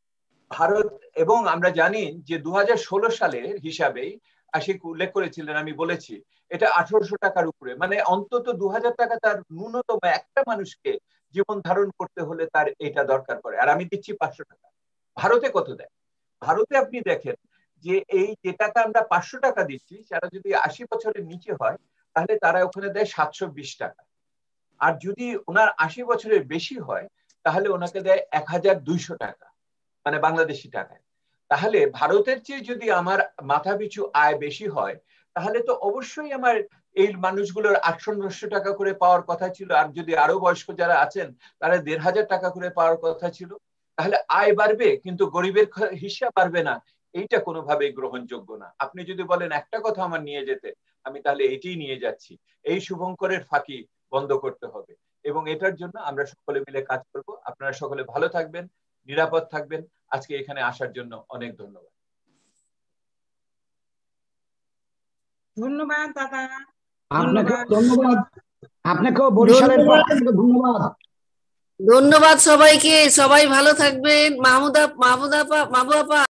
ভারত, এবং আমরা জানি যে দু হাজার ষোলো সালের হিসাবেই আশিক উল্লেখ করেছিলেন, আমি বলেছি এটা আঠারোশো টাকার উপরে, মানে অন্তত দু হাজার টাকা তার ন্যূনতম একটা মানুষকে জীবন ধারণ করতে হলে তার এটা দরকার পড়ে। আর আমি দিচ্ছি পাঁচশো টাকা। ভারতে কত দেয়? ভারতে আপনি দেখেন যে এই যে টাকা আমরা পাঁচশো টাকা দিচ্ছি সেটা যদি আশি বছরের নিচে হয় তাহলে তারা ওখানে দেয় সাতশো বিশ টাকা, আর যদি ওনার আশি বছরের বেশি হয় তাহলে ওনাকে দেয় এক হাজার দুইশো টাকা, মানে বাংলাদেশি টাকায়। তাহলে ভারতের চেয়ে যদি আমার মাথাপিছু আয় বেশি হয় তাহলে তো অবশ্যই আমার এই মানুষগুলোর আটশো নশো টাকা করে পাওয়ার কথা ছিল, আর যদি আরো বয়স্ক যারা আছেন তারা দেড় হাজার টাকা করে পাওয়ার কথা ছিল। তাহলে আয় বাড়বে কিন্তু গরিবের হিস্সা বাড়বে না, এইটা কোনোভাবেই গ্রহণযোগ্য না। আপনি যদি বলেন একটা কথা আমার নিয়ে যেতে, আমি তাহলে এইটাই নিয়ে যাচ্ছি, এই শুভঙ্করের ফাঁকি বন্ধ করতে হবে এবং এটার জন্য আমরা সকলে মিলে কাজ করব। আপনারা সকলে ভালো থাকবেন, নিরাপদ থাকবেন। আজকে এখানে আসার জন্য অনেক ধন্যবাদ। ধন্যবাদ দাদা। আপনাকে ধন্যবাদ, আপনাকেও বরিশালের পক্ষ থেকে ধন্যবাদ। ধন্যবাদ সবাইকে, সবাই ভালো থাকবেন। মাহমুদা মাহমুদা আপা মাহবুব আপা